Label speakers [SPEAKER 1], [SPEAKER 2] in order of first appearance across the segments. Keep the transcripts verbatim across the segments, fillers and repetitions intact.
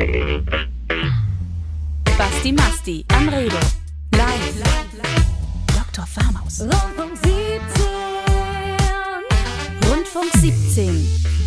[SPEAKER 1] Basti Masti, Anrede, live, Doktor Farmaus, Rundfunk siebzehn, Rundfunk siebzehn.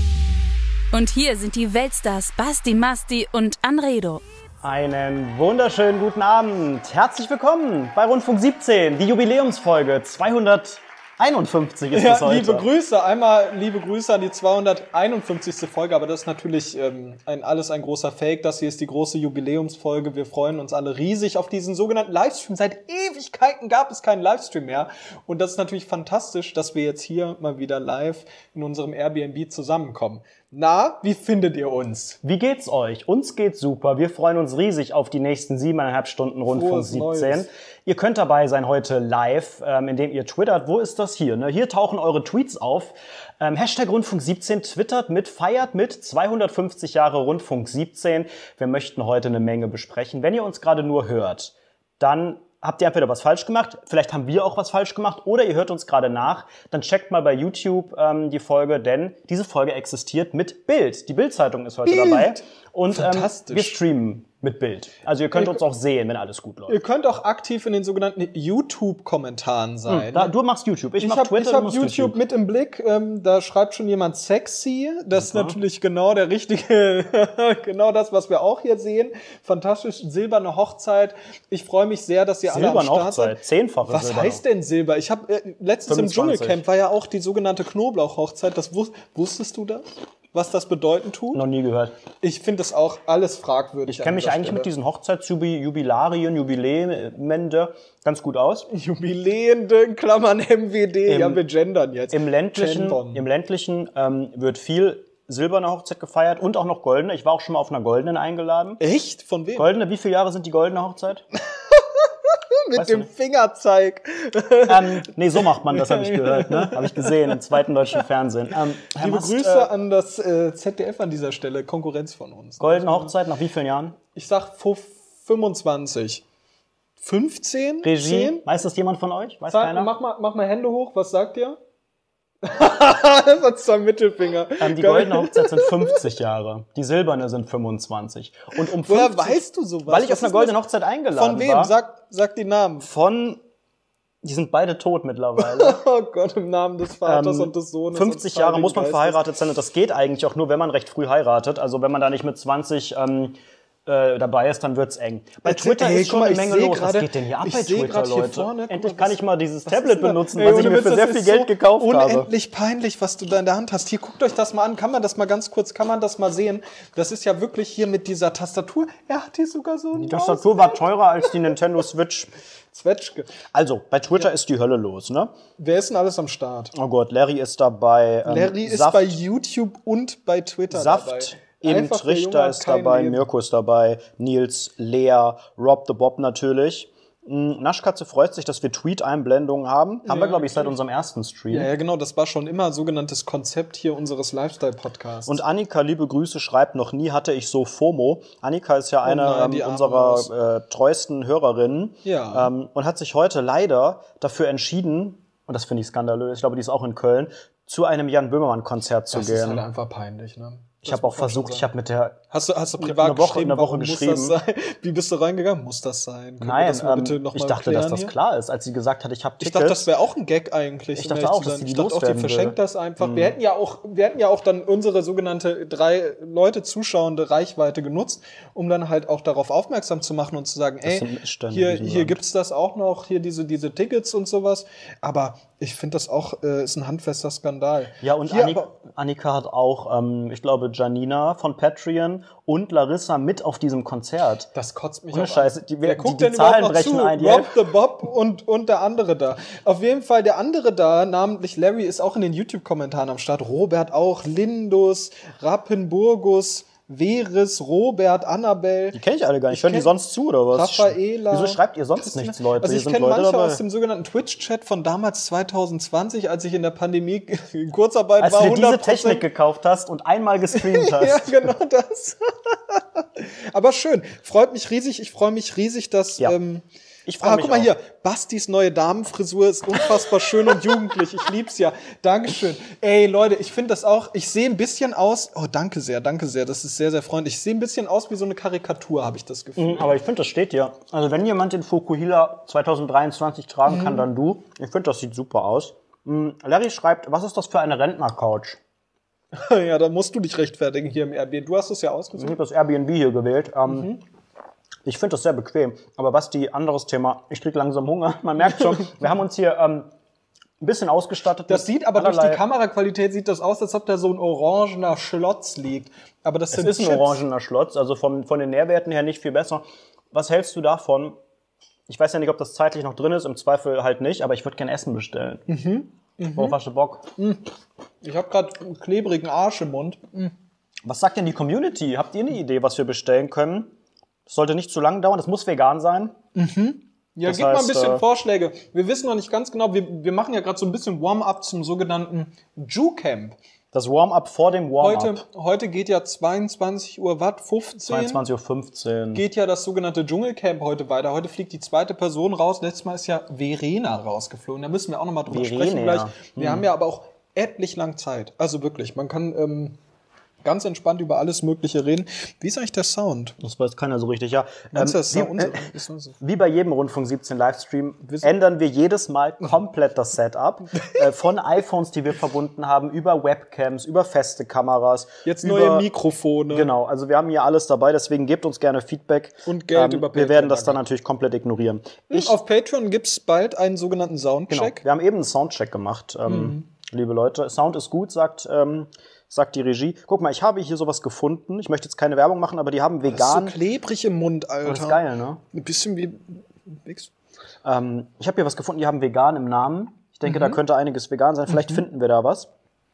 [SPEAKER 1] Und hier sind die Weltstars Basti Masti und Anredo.
[SPEAKER 2] Einen wunderschönen guten Abend. Herzlich willkommen bei Rundfunk siebzehn, die Jubiläumsfolge zweihunderteinundfünfzig ist
[SPEAKER 3] ja,
[SPEAKER 2] es heute.
[SPEAKER 3] Liebe Grüße, einmal liebe Grüße an die zweihunderteinundfünfzigste Folge, aber das ist natürlich ähm, ein, alles ein großer Fake. Das hier ist die große Jubiläumsfolge. Wir freuen uns alle riesig auf diesen sogenannten Livestream. Seit Ewigkeiten gab es keinen Livestream mehr. Und das ist natürlich fantastisch, dass wir jetzt hier mal wieder live in unserem Airbnb zusammenkommen. Na, wie findet ihr uns?
[SPEAKER 2] Wie geht's euch? Uns geht's super. Wir freuen uns riesig auf die nächsten siebeneinhalb Stunden Rundfunk
[SPEAKER 3] Frohes
[SPEAKER 2] siebzehn.
[SPEAKER 3] Neues.
[SPEAKER 2] Ihr könnt dabei sein heute live, ähm, indem ihr twittert. Wo ist das hier? Ne? Hier tauchen eure Tweets auf. Ähm, Hashtag Rundfunk siebzehn twittert mit, feiert mit zweihundertfünfzig Jahre Rundfunk siebzehn. Wir möchten heute eine Menge besprechen. Wenn ihr uns gerade nur hört, dann habt ihr entweder was falsch gemacht, vielleicht haben wir auch was falsch gemacht, oder ihr hört uns gerade nach, dann checkt mal bei YouTube ähm, die Folge, denn diese Folge existiert mit Bild. Die Bild-Zeitung ist heute
[SPEAKER 3] Bild.
[SPEAKER 2] dabei und ähm,
[SPEAKER 3] Fantastisch.
[SPEAKER 2] wir streamen mit Bild. Also ihr könnt uns auch sehen, wenn alles gut läuft.
[SPEAKER 3] Ihr könnt auch aktiv in den sogenannten YouTube-Kommentaren sein.
[SPEAKER 2] Hm, da, du machst YouTube, ich,
[SPEAKER 3] Ich
[SPEAKER 2] mach
[SPEAKER 3] habe
[SPEAKER 2] Twitter,
[SPEAKER 3] hab
[SPEAKER 2] du machst
[SPEAKER 3] YouTube,
[SPEAKER 2] YouTube
[SPEAKER 3] mit im Blick, ähm, da schreibt schon jemand sexy. Das
[SPEAKER 2] Super.
[SPEAKER 3] ist natürlich genau der richtige, genau das, was wir auch hier sehen. Fantastisch, silberne Hochzeit. Ich freue mich sehr, dass ihr alle am
[SPEAKER 2] Silberne
[SPEAKER 3] Start
[SPEAKER 2] Hochzeit,
[SPEAKER 3] seid.
[SPEAKER 2] zehnfache
[SPEAKER 3] Was
[SPEAKER 2] Silberne.
[SPEAKER 3] heißt denn Silber? Ich habe äh, letztens
[SPEAKER 2] fünfundzwanzig.
[SPEAKER 3] im Dschungelcamp war ja auch die sogenannte Knoblauchhochzeit. Das wus- wusstest du das? Was das bedeuten tut?
[SPEAKER 2] Noch nie gehört.
[SPEAKER 3] Ich finde das auch alles fragwürdig.
[SPEAKER 2] Ich kenne mich eigentlich mit diesen Hochzeitsjubilarien, Jubilämende ganz gut aus.
[SPEAKER 3] Jubiläende, in Klammern M W D.
[SPEAKER 2] Im-
[SPEAKER 3] ja, wir gendern jetzt.
[SPEAKER 2] Im ländlichen,
[SPEAKER 3] Gendern.
[SPEAKER 2] im ländlichen ähm, wird viel silberne Hochzeit gefeiert und auch noch goldene. Ich war auch schon mal auf einer goldenen eingeladen.
[SPEAKER 3] Echt? Von wem?
[SPEAKER 2] Goldene, wie viele Jahre sind die goldene Hochzeit?
[SPEAKER 3] Mit
[SPEAKER 2] Weißt du
[SPEAKER 3] dem
[SPEAKER 2] nicht?
[SPEAKER 3] Fingerzeig.
[SPEAKER 2] ähm, nee, so macht man das, habe ich gehört, ne? Habe ich gesehen im zweiten deutschen Fernsehen. Ähm, Herr
[SPEAKER 3] Liebe
[SPEAKER 2] Mast,
[SPEAKER 3] Grüße
[SPEAKER 2] äh,
[SPEAKER 3] an das äh, Z D F an dieser Stelle, Konkurrenz von uns.
[SPEAKER 2] goldene Hochzeit nach wie vielen Jahren?
[SPEAKER 3] Ich sag fu- fünfundzwanzig. fünfzehn?
[SPEAKER 2] Regie?
[SPEAKER 3] zehn?
[SPEAKER 2] Weiß das jemand von euch? Weiß
[SPEAKER 3] Sag,
[SPEAKER 2] keiner?
[SPEAKER 3] mach, mal, mach mal Hände hoch, was sagt ihr? Das hat zwei Mittelfinger.
[SPEAKER 2] Ähm, die
[SPEAKER 3] Geil.
[SPEAKER 2] goldene Hochzeit sind fünfzig Jahre. Die silberne sind fünfundzwanzig. Und um
[SPEAKER 3] Woher
[SPEAKER 2] fünfzig,
[SPEAKER 3] weißt du sowas?
[SPEAKER 2] Weil ich
[SPEAKER 3] Was
[SPEAKER 2] auf einer
[SPEAKER 3] ist
[SPEAKER 2] goldenen
[SPEAKER 3] das?
[SPEAKER 2] Hochzeit eingeladen
[SPEAKER 3] Von wem?
[SPEAKER 2] war.
[SPEAKER 3] Sag, sag die Namen.
[SPEAKER 2] Von, die sind beide tot mittlerweile.
[SPEAKER 3] Oh Gott, im Namen des Vaters
[SPEAKER 2] Ähm,
[SPEAKER 3] und des Sohnes.
[SPEAKER 2] fünfzig
[SPEAKER 3] und
[SPEAKER 2] Jahre muss man
[SPEAKER 3] Heiligen
[SPEAKER 2] verheiratet sein und das geht eigentlich auch nur, wenn man recht früh heiratet. Also wenn man da nicht mit zwanzig ähm, äh, dabei ist, dann wird's eng. Bei
[SPEAKER 3] Erzähl-
[SPEAKER 2] Twitter
[SPEAKER 3] ey,
[SPEAKER 2] ist schon
[SPEAKER 3] guck mal,
[SPEAKER 2] eine
[SPEAKER 3] ich
[SPEAKER 2] Menge
[SPEAKER 3] seh
[SPEAKER 2] los.
[SPEAKER 3] grade-
[SPEAKER 2] Was geht denn hier ab
[SPEAKER 3] ich
[SPEAKER 2] bei
[SPEAKER 3] seh
[SPEAKER 2] Twitter,
[SPEAKER 3] grad hier
[SPEAKER 2] Leute?
[SPEAKER 3] vorne, guck
[SPEAKER 2] Endlich
[SPEAKER 3] mal,
[SPEAKER 2] kann
[SPEAKER 3] was-
[SPEAKER 2] ich mal dieses
[SPEAKER 3] Was
[SPEAKER 2] Tablet
[SPEAKER 3] ist denn da?
[SPEAKER 2] benutzen,
[SPEAKER 3] Ey,
[SPEAKER 2] was ich
[SPEAKER 3] ohne
[SPEAKER 2] mir
[SPEAKER 3] Witz,
[SPEAKER 2] für
[SPEAKER 3] das
[SPEAKER 2] sehr
[SPEAKER 3] ist
[SPEAKER 2] viel
[SPEAKER 3] so
[SPEAKER 2] Geld gekauft habe.
[SPEAKER 3] unendlich peinlich, was du da in der Hand hast. Hier, guckt euch das mal an. Kann man das mal ganz kurz, kann man das mal sehen? Das ist ja wirklich hier mit dieser Tastatur. Er hat hier sogar so
[SPEAKER 2] Die Tastatur war teurer als die Nintendo Switch.
[SPEAKER 3] Zwetschge.
[SPEAKER 2] Also, bei Twitter ist die Hölle los, ne?
[SPEAKER 3] Wer ist denn alles am Start?
[SPEAKER 2] Oh Gott, Larry ist dabei. Ähm,
[SPEAKER 3] Larry ist
[SPEAKER 2] Saft,
[SPEAKER 3] bei YouTube und bei Twitter
[SPEAKER 2] Saft
[SPEAKER 3] dabei.
[SPEAKER 2] im
[SPEAKER 3] Einfach, der Junge
[SPEAKER 2] Trichter
[SPEAKER 3] hat
[SPEAKER 2] ist
[SPEAKER 3] kein
[SPEAKER 2] dabei,
[SPEAKER 3] Leben.
[SPEAKER 2] Mirko ist dabei, Nils, Lea, Rob the Bob natürlich. Mm, Naschkatze freut sich, dass wir Tweet-Einblendungen haben. Haben wir, glaube ich, seit unserem ersten Stream.
[SPEAKER 3] Ja, ja, genau. Das war schon immer sogenanntes Konzept hier unseres Lifestyle-Podcasts.
[SPEAKER 2] Und Annika, liebe Grüße, schreibt, noch nie hatte ich so FOMO. Annika ist ja eine
[SPEAKER 3] nein, die
[SPEAKER 2] ähm,
[SPEAKER 3] arme
[SPEAKER 2] unserer
[SPEAKER 3] Maus.
[SPEAKER 2] äh, treuesten Hörerinnen.
[SPEAKER 3] Ja.
[SPEAKER 2] Ähm, und hat sich heute leider dafür entschieden, und das finde ich skandalös, ich glaube, die ist auch in Köln, zu einem Jan Böhmermann-Konzert zu
[SPEAKER 3] das
[SPEAKER 2] gehen.
[SPEAKER 3] ist halt einfach peinlich, ne?
[SPEAKER 2] ich habe auch versucht, ich habe mit der
[SPEAKER 3] Hast du, hast du privat
[SPEAKER 2] eine Woche-
[SPEAKER 3] geschrieben,
[SPEAKER 2] eine Woche
[SPEAKER 3] warum
[SPEAKER 2] geschrieben.
[SPEAKER 3] muss das sein? Wie bist du reingegangen? Muss das sein? Können wir
[SPEAKER 2] Nein,
[SPEAKER 3] das mal
[SPEAKER 2] ähm,
[SPEAKER 3] bitte noch
[SPEAKER 2] ich
[SPEAKER 3] mal
[SPEAKER 2] dachte,
[SPEAKER 3] klären
[SPEAKER 2] dass das
[SPEAKER 3] hier?
[SPEAKER 2] klar ist, als sie gesagt hat, ich habe
[SPEAKER 3] Ich
[SPEAKER 2] Tickets.
[SPEAKER 3] dachte, das wäre auch ein Gag eigentlich.
[SPEAKER 2] Ich
[SPEAKER 3] um
[SPEAKER 2] dachte
[SPEAKER 3] ehrlich
[SPEAKER 2] auch,
[SPEAKER 3] zu
[SPEAKER 2] dass
[SPEAKER 3] sein.
[SPEAKER 2] sie die
[SPEAKER 3] Ich dachte auch, die
[SPEAKER 2] loswerden
[SPEAKER 3] verschenkt
[SPEAKER 2] will.
[SPEAKER 3] das einfach. Wir hätten ja auch, wir hätten ja auch dann unsere sogenannte drei Leute zuschauende Reichweite genutzt, um dann halt auch darauf aufmerksam zu machen und zu sagen, ey,
[SPEAKER 2] sind Missstände
[SPEAKER 3] hier,
[SPEAKER 2] in diesem
[SPEAKER 3] hier
[SPEAKER 2] Land.
[SPEAKER 3] gibt's das auch noch, hier diese, diese Tickets und sowas. Aber ich finde das auch, äh, ist ein handfester Skandal.
[SPEAKER 2] Ja, und
[SPEAKER 3] hier
[SPEAKER 2] Annika,
[SPEAKER 3] aber,
[SPEAKER 2] Annika hat auch, ähm, ich glaube, Janina von Patreon und Larissa mit auf diesem Konzert.
[SPEAKER 3] das kotzt mich
[SPEAKER 2] Ohne
[SPEAKER 3] auch
[SPEAKER 2] Scheiße,
[SPEAKER 3] an.
[SPEAKER 2] die-
[SPEAKER 3] Wer
[SPEAKER 2] die-
[SPEAKER 3] guckt
[SPEAKER 2] die
[SPEAKER 3] denn
[SPEAKER 2] Zahlen
[SPEAKER 3] überhaupt noch
[SPEAKER 2] brechen
[SPEAKER 3] zu?
[SPEAKER 2] ein, die
[SPEAKER 3] Rob the Bob und, und der andere da. Auf jeden Fall, der andere da, namentlich Larry, ist auch in den YouTube-Kommentaren am Start. Robert auch, Lindus, Rappenburgus, Veres, Robert, Annabelle.
[SPEAKER 2] Die kenne ich alle gar nicht.
[SPEAKER 3] Ich
[SPEAKER 2] Hören die
[SPEAKER 3] kenn-
[SPEAKER 2] sonst zu, oder was?
[SPEAKER 3] Raffaela.
[SPEAKER 2] Wieso schreibt ihr sonst
[SPEAKER 3] Christina.
[SPEAKER 2] nichts, Leute?
[SPEAKER 3] Also
[SPEAKER 2] Hier
[SPEAKER 3] ich
[SPEAKER 2] sind
[SPEAKER 3] kenne
[SPEAKER 2] Leute
[SPEAKER 3] manche
[SPEAKER 2] dabei.
[SPEAKER 3] aus dem sogenannten Twitch-Chat von damals zwanzig zwanzig, als ich in der Pandemie in Kurzarbeit
[SPEAKER 2] Als
[SPEAKER 3] war.
[SPEAKER 2] du dir diese
[SPEAKER 3] hundert Prozent
[SPEAKER 2] Technik gekauft hast und einmal gestreamt hast.
[SPEAKER 3] Ja, genau das. Aber schön. Freut mich riesig. Ich freue mich riesig, dass,
[SPEAKER 2] Ja.
[SPEAKER 3] ähm,
[SPEAKER 2] Ich freue
[SPEAKER 3] Ah,
[SPEAKER 2] mich
[SPEAKER 3] guck mal
[SPEAKER 2] auch.
[SPEAKER 3] hier. Bastis neue Damenfrisur ist unfassbar schön und jugendlich. Ich lieb's ja. Dankeschön. Ey, Leute, ich finde das auch, ich sehe ein bisschen aus, oh, danke sehr, danke sehr, das ist sehr, sehr freundlich. Ich sehe ein bisschen aus wie so eine Karikatur, habe ich das Gefühl.
[SPEAKER 2] Mhm, aber ich finde, das steht dir. Also wenn jemand den Fukuhila zwanzig dreiundzwanzig tragen kann, dann du. Ich finde, das sieht super aus. Mhm, Larry schreibt, was ist das für eine Rentner-Couch?
[SPEAKER 3] Ja, da musst du dich rechtfertigen hier im Airbnb. Du hast es ja
[SPEAKER 2] Ich
[SPEAKER 3] ausgesucht.
[SPEAKER 2] habe das Airbnb hier gewählt. Ähm,
[SPEAKER 3] Mhm.
[SPEAKER 2] Ich finde das sehr bequem. Aber Basti, anderes Thema. Ich krieg langsam Hunger. Man merkt schon, wir haben uns hier ähm, ein bisschen ausgestattet.
[SPEAKER 3] Das
[SPEAKER 2] mit
[SPEAKER 3] sieht aber durch
[SPEAKER 2] allerlei-
[SPEAKER 3] die Kameraqualität sieht das aus, als ob da so ein orangener Schlotz liegt. Aber das
[SPEAKER 2] Es
[SPEAKER 3] sind
[SPEAKER 2] ist ein
[SPEAKER 3] Chips.
[SPEAKER 2] orangener Schlotz, also von, von den Nährwerten her nicht viel besser. Was hältst du davon? Ich weiß ja nicht, ob das zeitlich noch drin ist, im Zweifel halt nicht, aber ich würde gerne Essen bestellen. Mhm. Worauf hast du Bock?
[SPEAKER 3] Ich habe gerade einen klebrigen Arsch im Mund.
[SPEAKER 2] Was sagt denn die Community? Habt ihr eine Idee, was wir bestellen können? Das sollte nicht zu lang dauern, das muss vegan sein.
[SPEAKER 3] Ja,
[SPEAKER 2] Das
[SPEAKER 3] gib mal ein
[SPEAKER 2] heißt,
[SPEAKER 3] bisschen
[SPEAKER 2] äh,
[SPEAKER 3] Vorschläge. Wir wissen noch nicht ganz genau, wir, wir machen ja gerade so ein bisschen Warm-up zum sogenannten Ju-Camp.
[SPEAKER 2] Das Warm-up vor dem Warm-up.
[SPEAKER 3] Heute, heute geht ja zweiundzwanzig Uhr Watt, fünfzehn.
[SPEAKER 2] zweiundzwanzig Uhr fünfzehn.
[SPEAKER 3] Geht ja das sogenannte Dschungelcamp heute weiter. Heute fliegt die zweite Person raus. Letztes Mal ist ja Verena rausgeflogen. Da müssen wir auch noch mal drüber
[SPEAKER 2] Verena.
[SPEAKER 3] sprechen gleich. Wir haben ja aber auch etlich lang Zeit. Also wirklich, man kann ähm, ganz entspannt über alles Mögliche reden. Wie ist eigentlich der Sound?
[SPEAKER 2] Das weiß keiner so richtig, ja.
[SPEAKER 3] Meinst du,
[SPEAKER 2] Ähm,
[SPEAKER 3] das ist ja
[SPEAKER 2] wie,
[SPEAKER 3] unser-
[SPEAKER 2] äh,
[SPEAKER 3] ist unser-
[SPEAKER 2] wie bei jedem Rundfunk siebzehn Livestream
[SPEAKER 3] Wir sind-
[SPEAKER 2] ändern wir jedes Mal komplett das Setup. äh, von iPhones, die wir verbunden haben, über Webcams, über feste Kameras.
[SPEAKER 3] Jetzt
[SPEAKER 2] über,
[SPEAKER 3] neue Mikrofone.
[SPEAKER 2] Genau, also wir haben hier alles dabei, deswegen gebt uns gerne Feedback.
[SPEAKER 3] Und Geld
[SPEAKER 2] ähm,
[SPEAKER 3] über
[SPEAKER 2] Wir
[SPEAKER 3] Patreon,
[SPEAKER 2] werden das
[SPEAKER 3] danke.
[SPEAKER 2] dann natürlich komplett ignorieren. Ich,
[SPEAKER 3] Auf Patreon gibt's bald einen sogenannten
[SPEAKER 2] genau,
[SPEAKER 3] Soundcheck.
[SPEAKER 2] wir haben eben einen Soundcheck gemacht, ähm,
[SPEAKER 3] Mhm.
[SPEAKER 2] liebe Leute. Sound ist gut, sagt, ähm, sagt die Regie. Guck mal, ich habe hier sowas gefunden. Ich möchte jetzt keine Werbung machen, aber die haben
[SPEAKER 3] Das ist
[SPEAKER 2] vegan.
[SPEAKER 3] so klebrig im Mund, Alter.
[SPEAKER 2] Das ist geil, ne?
[SPEAKER 3] Ein bisschen wie nix.
[SPEAKER 2] Ähm, ich habe hier was gefunden, die haben vegan im Namen. Ich denke,
[SPEAKER 3] Mhm.
[SPEAKER 2] da könnte einiges vegan sein. Vielleicht finden wir da was.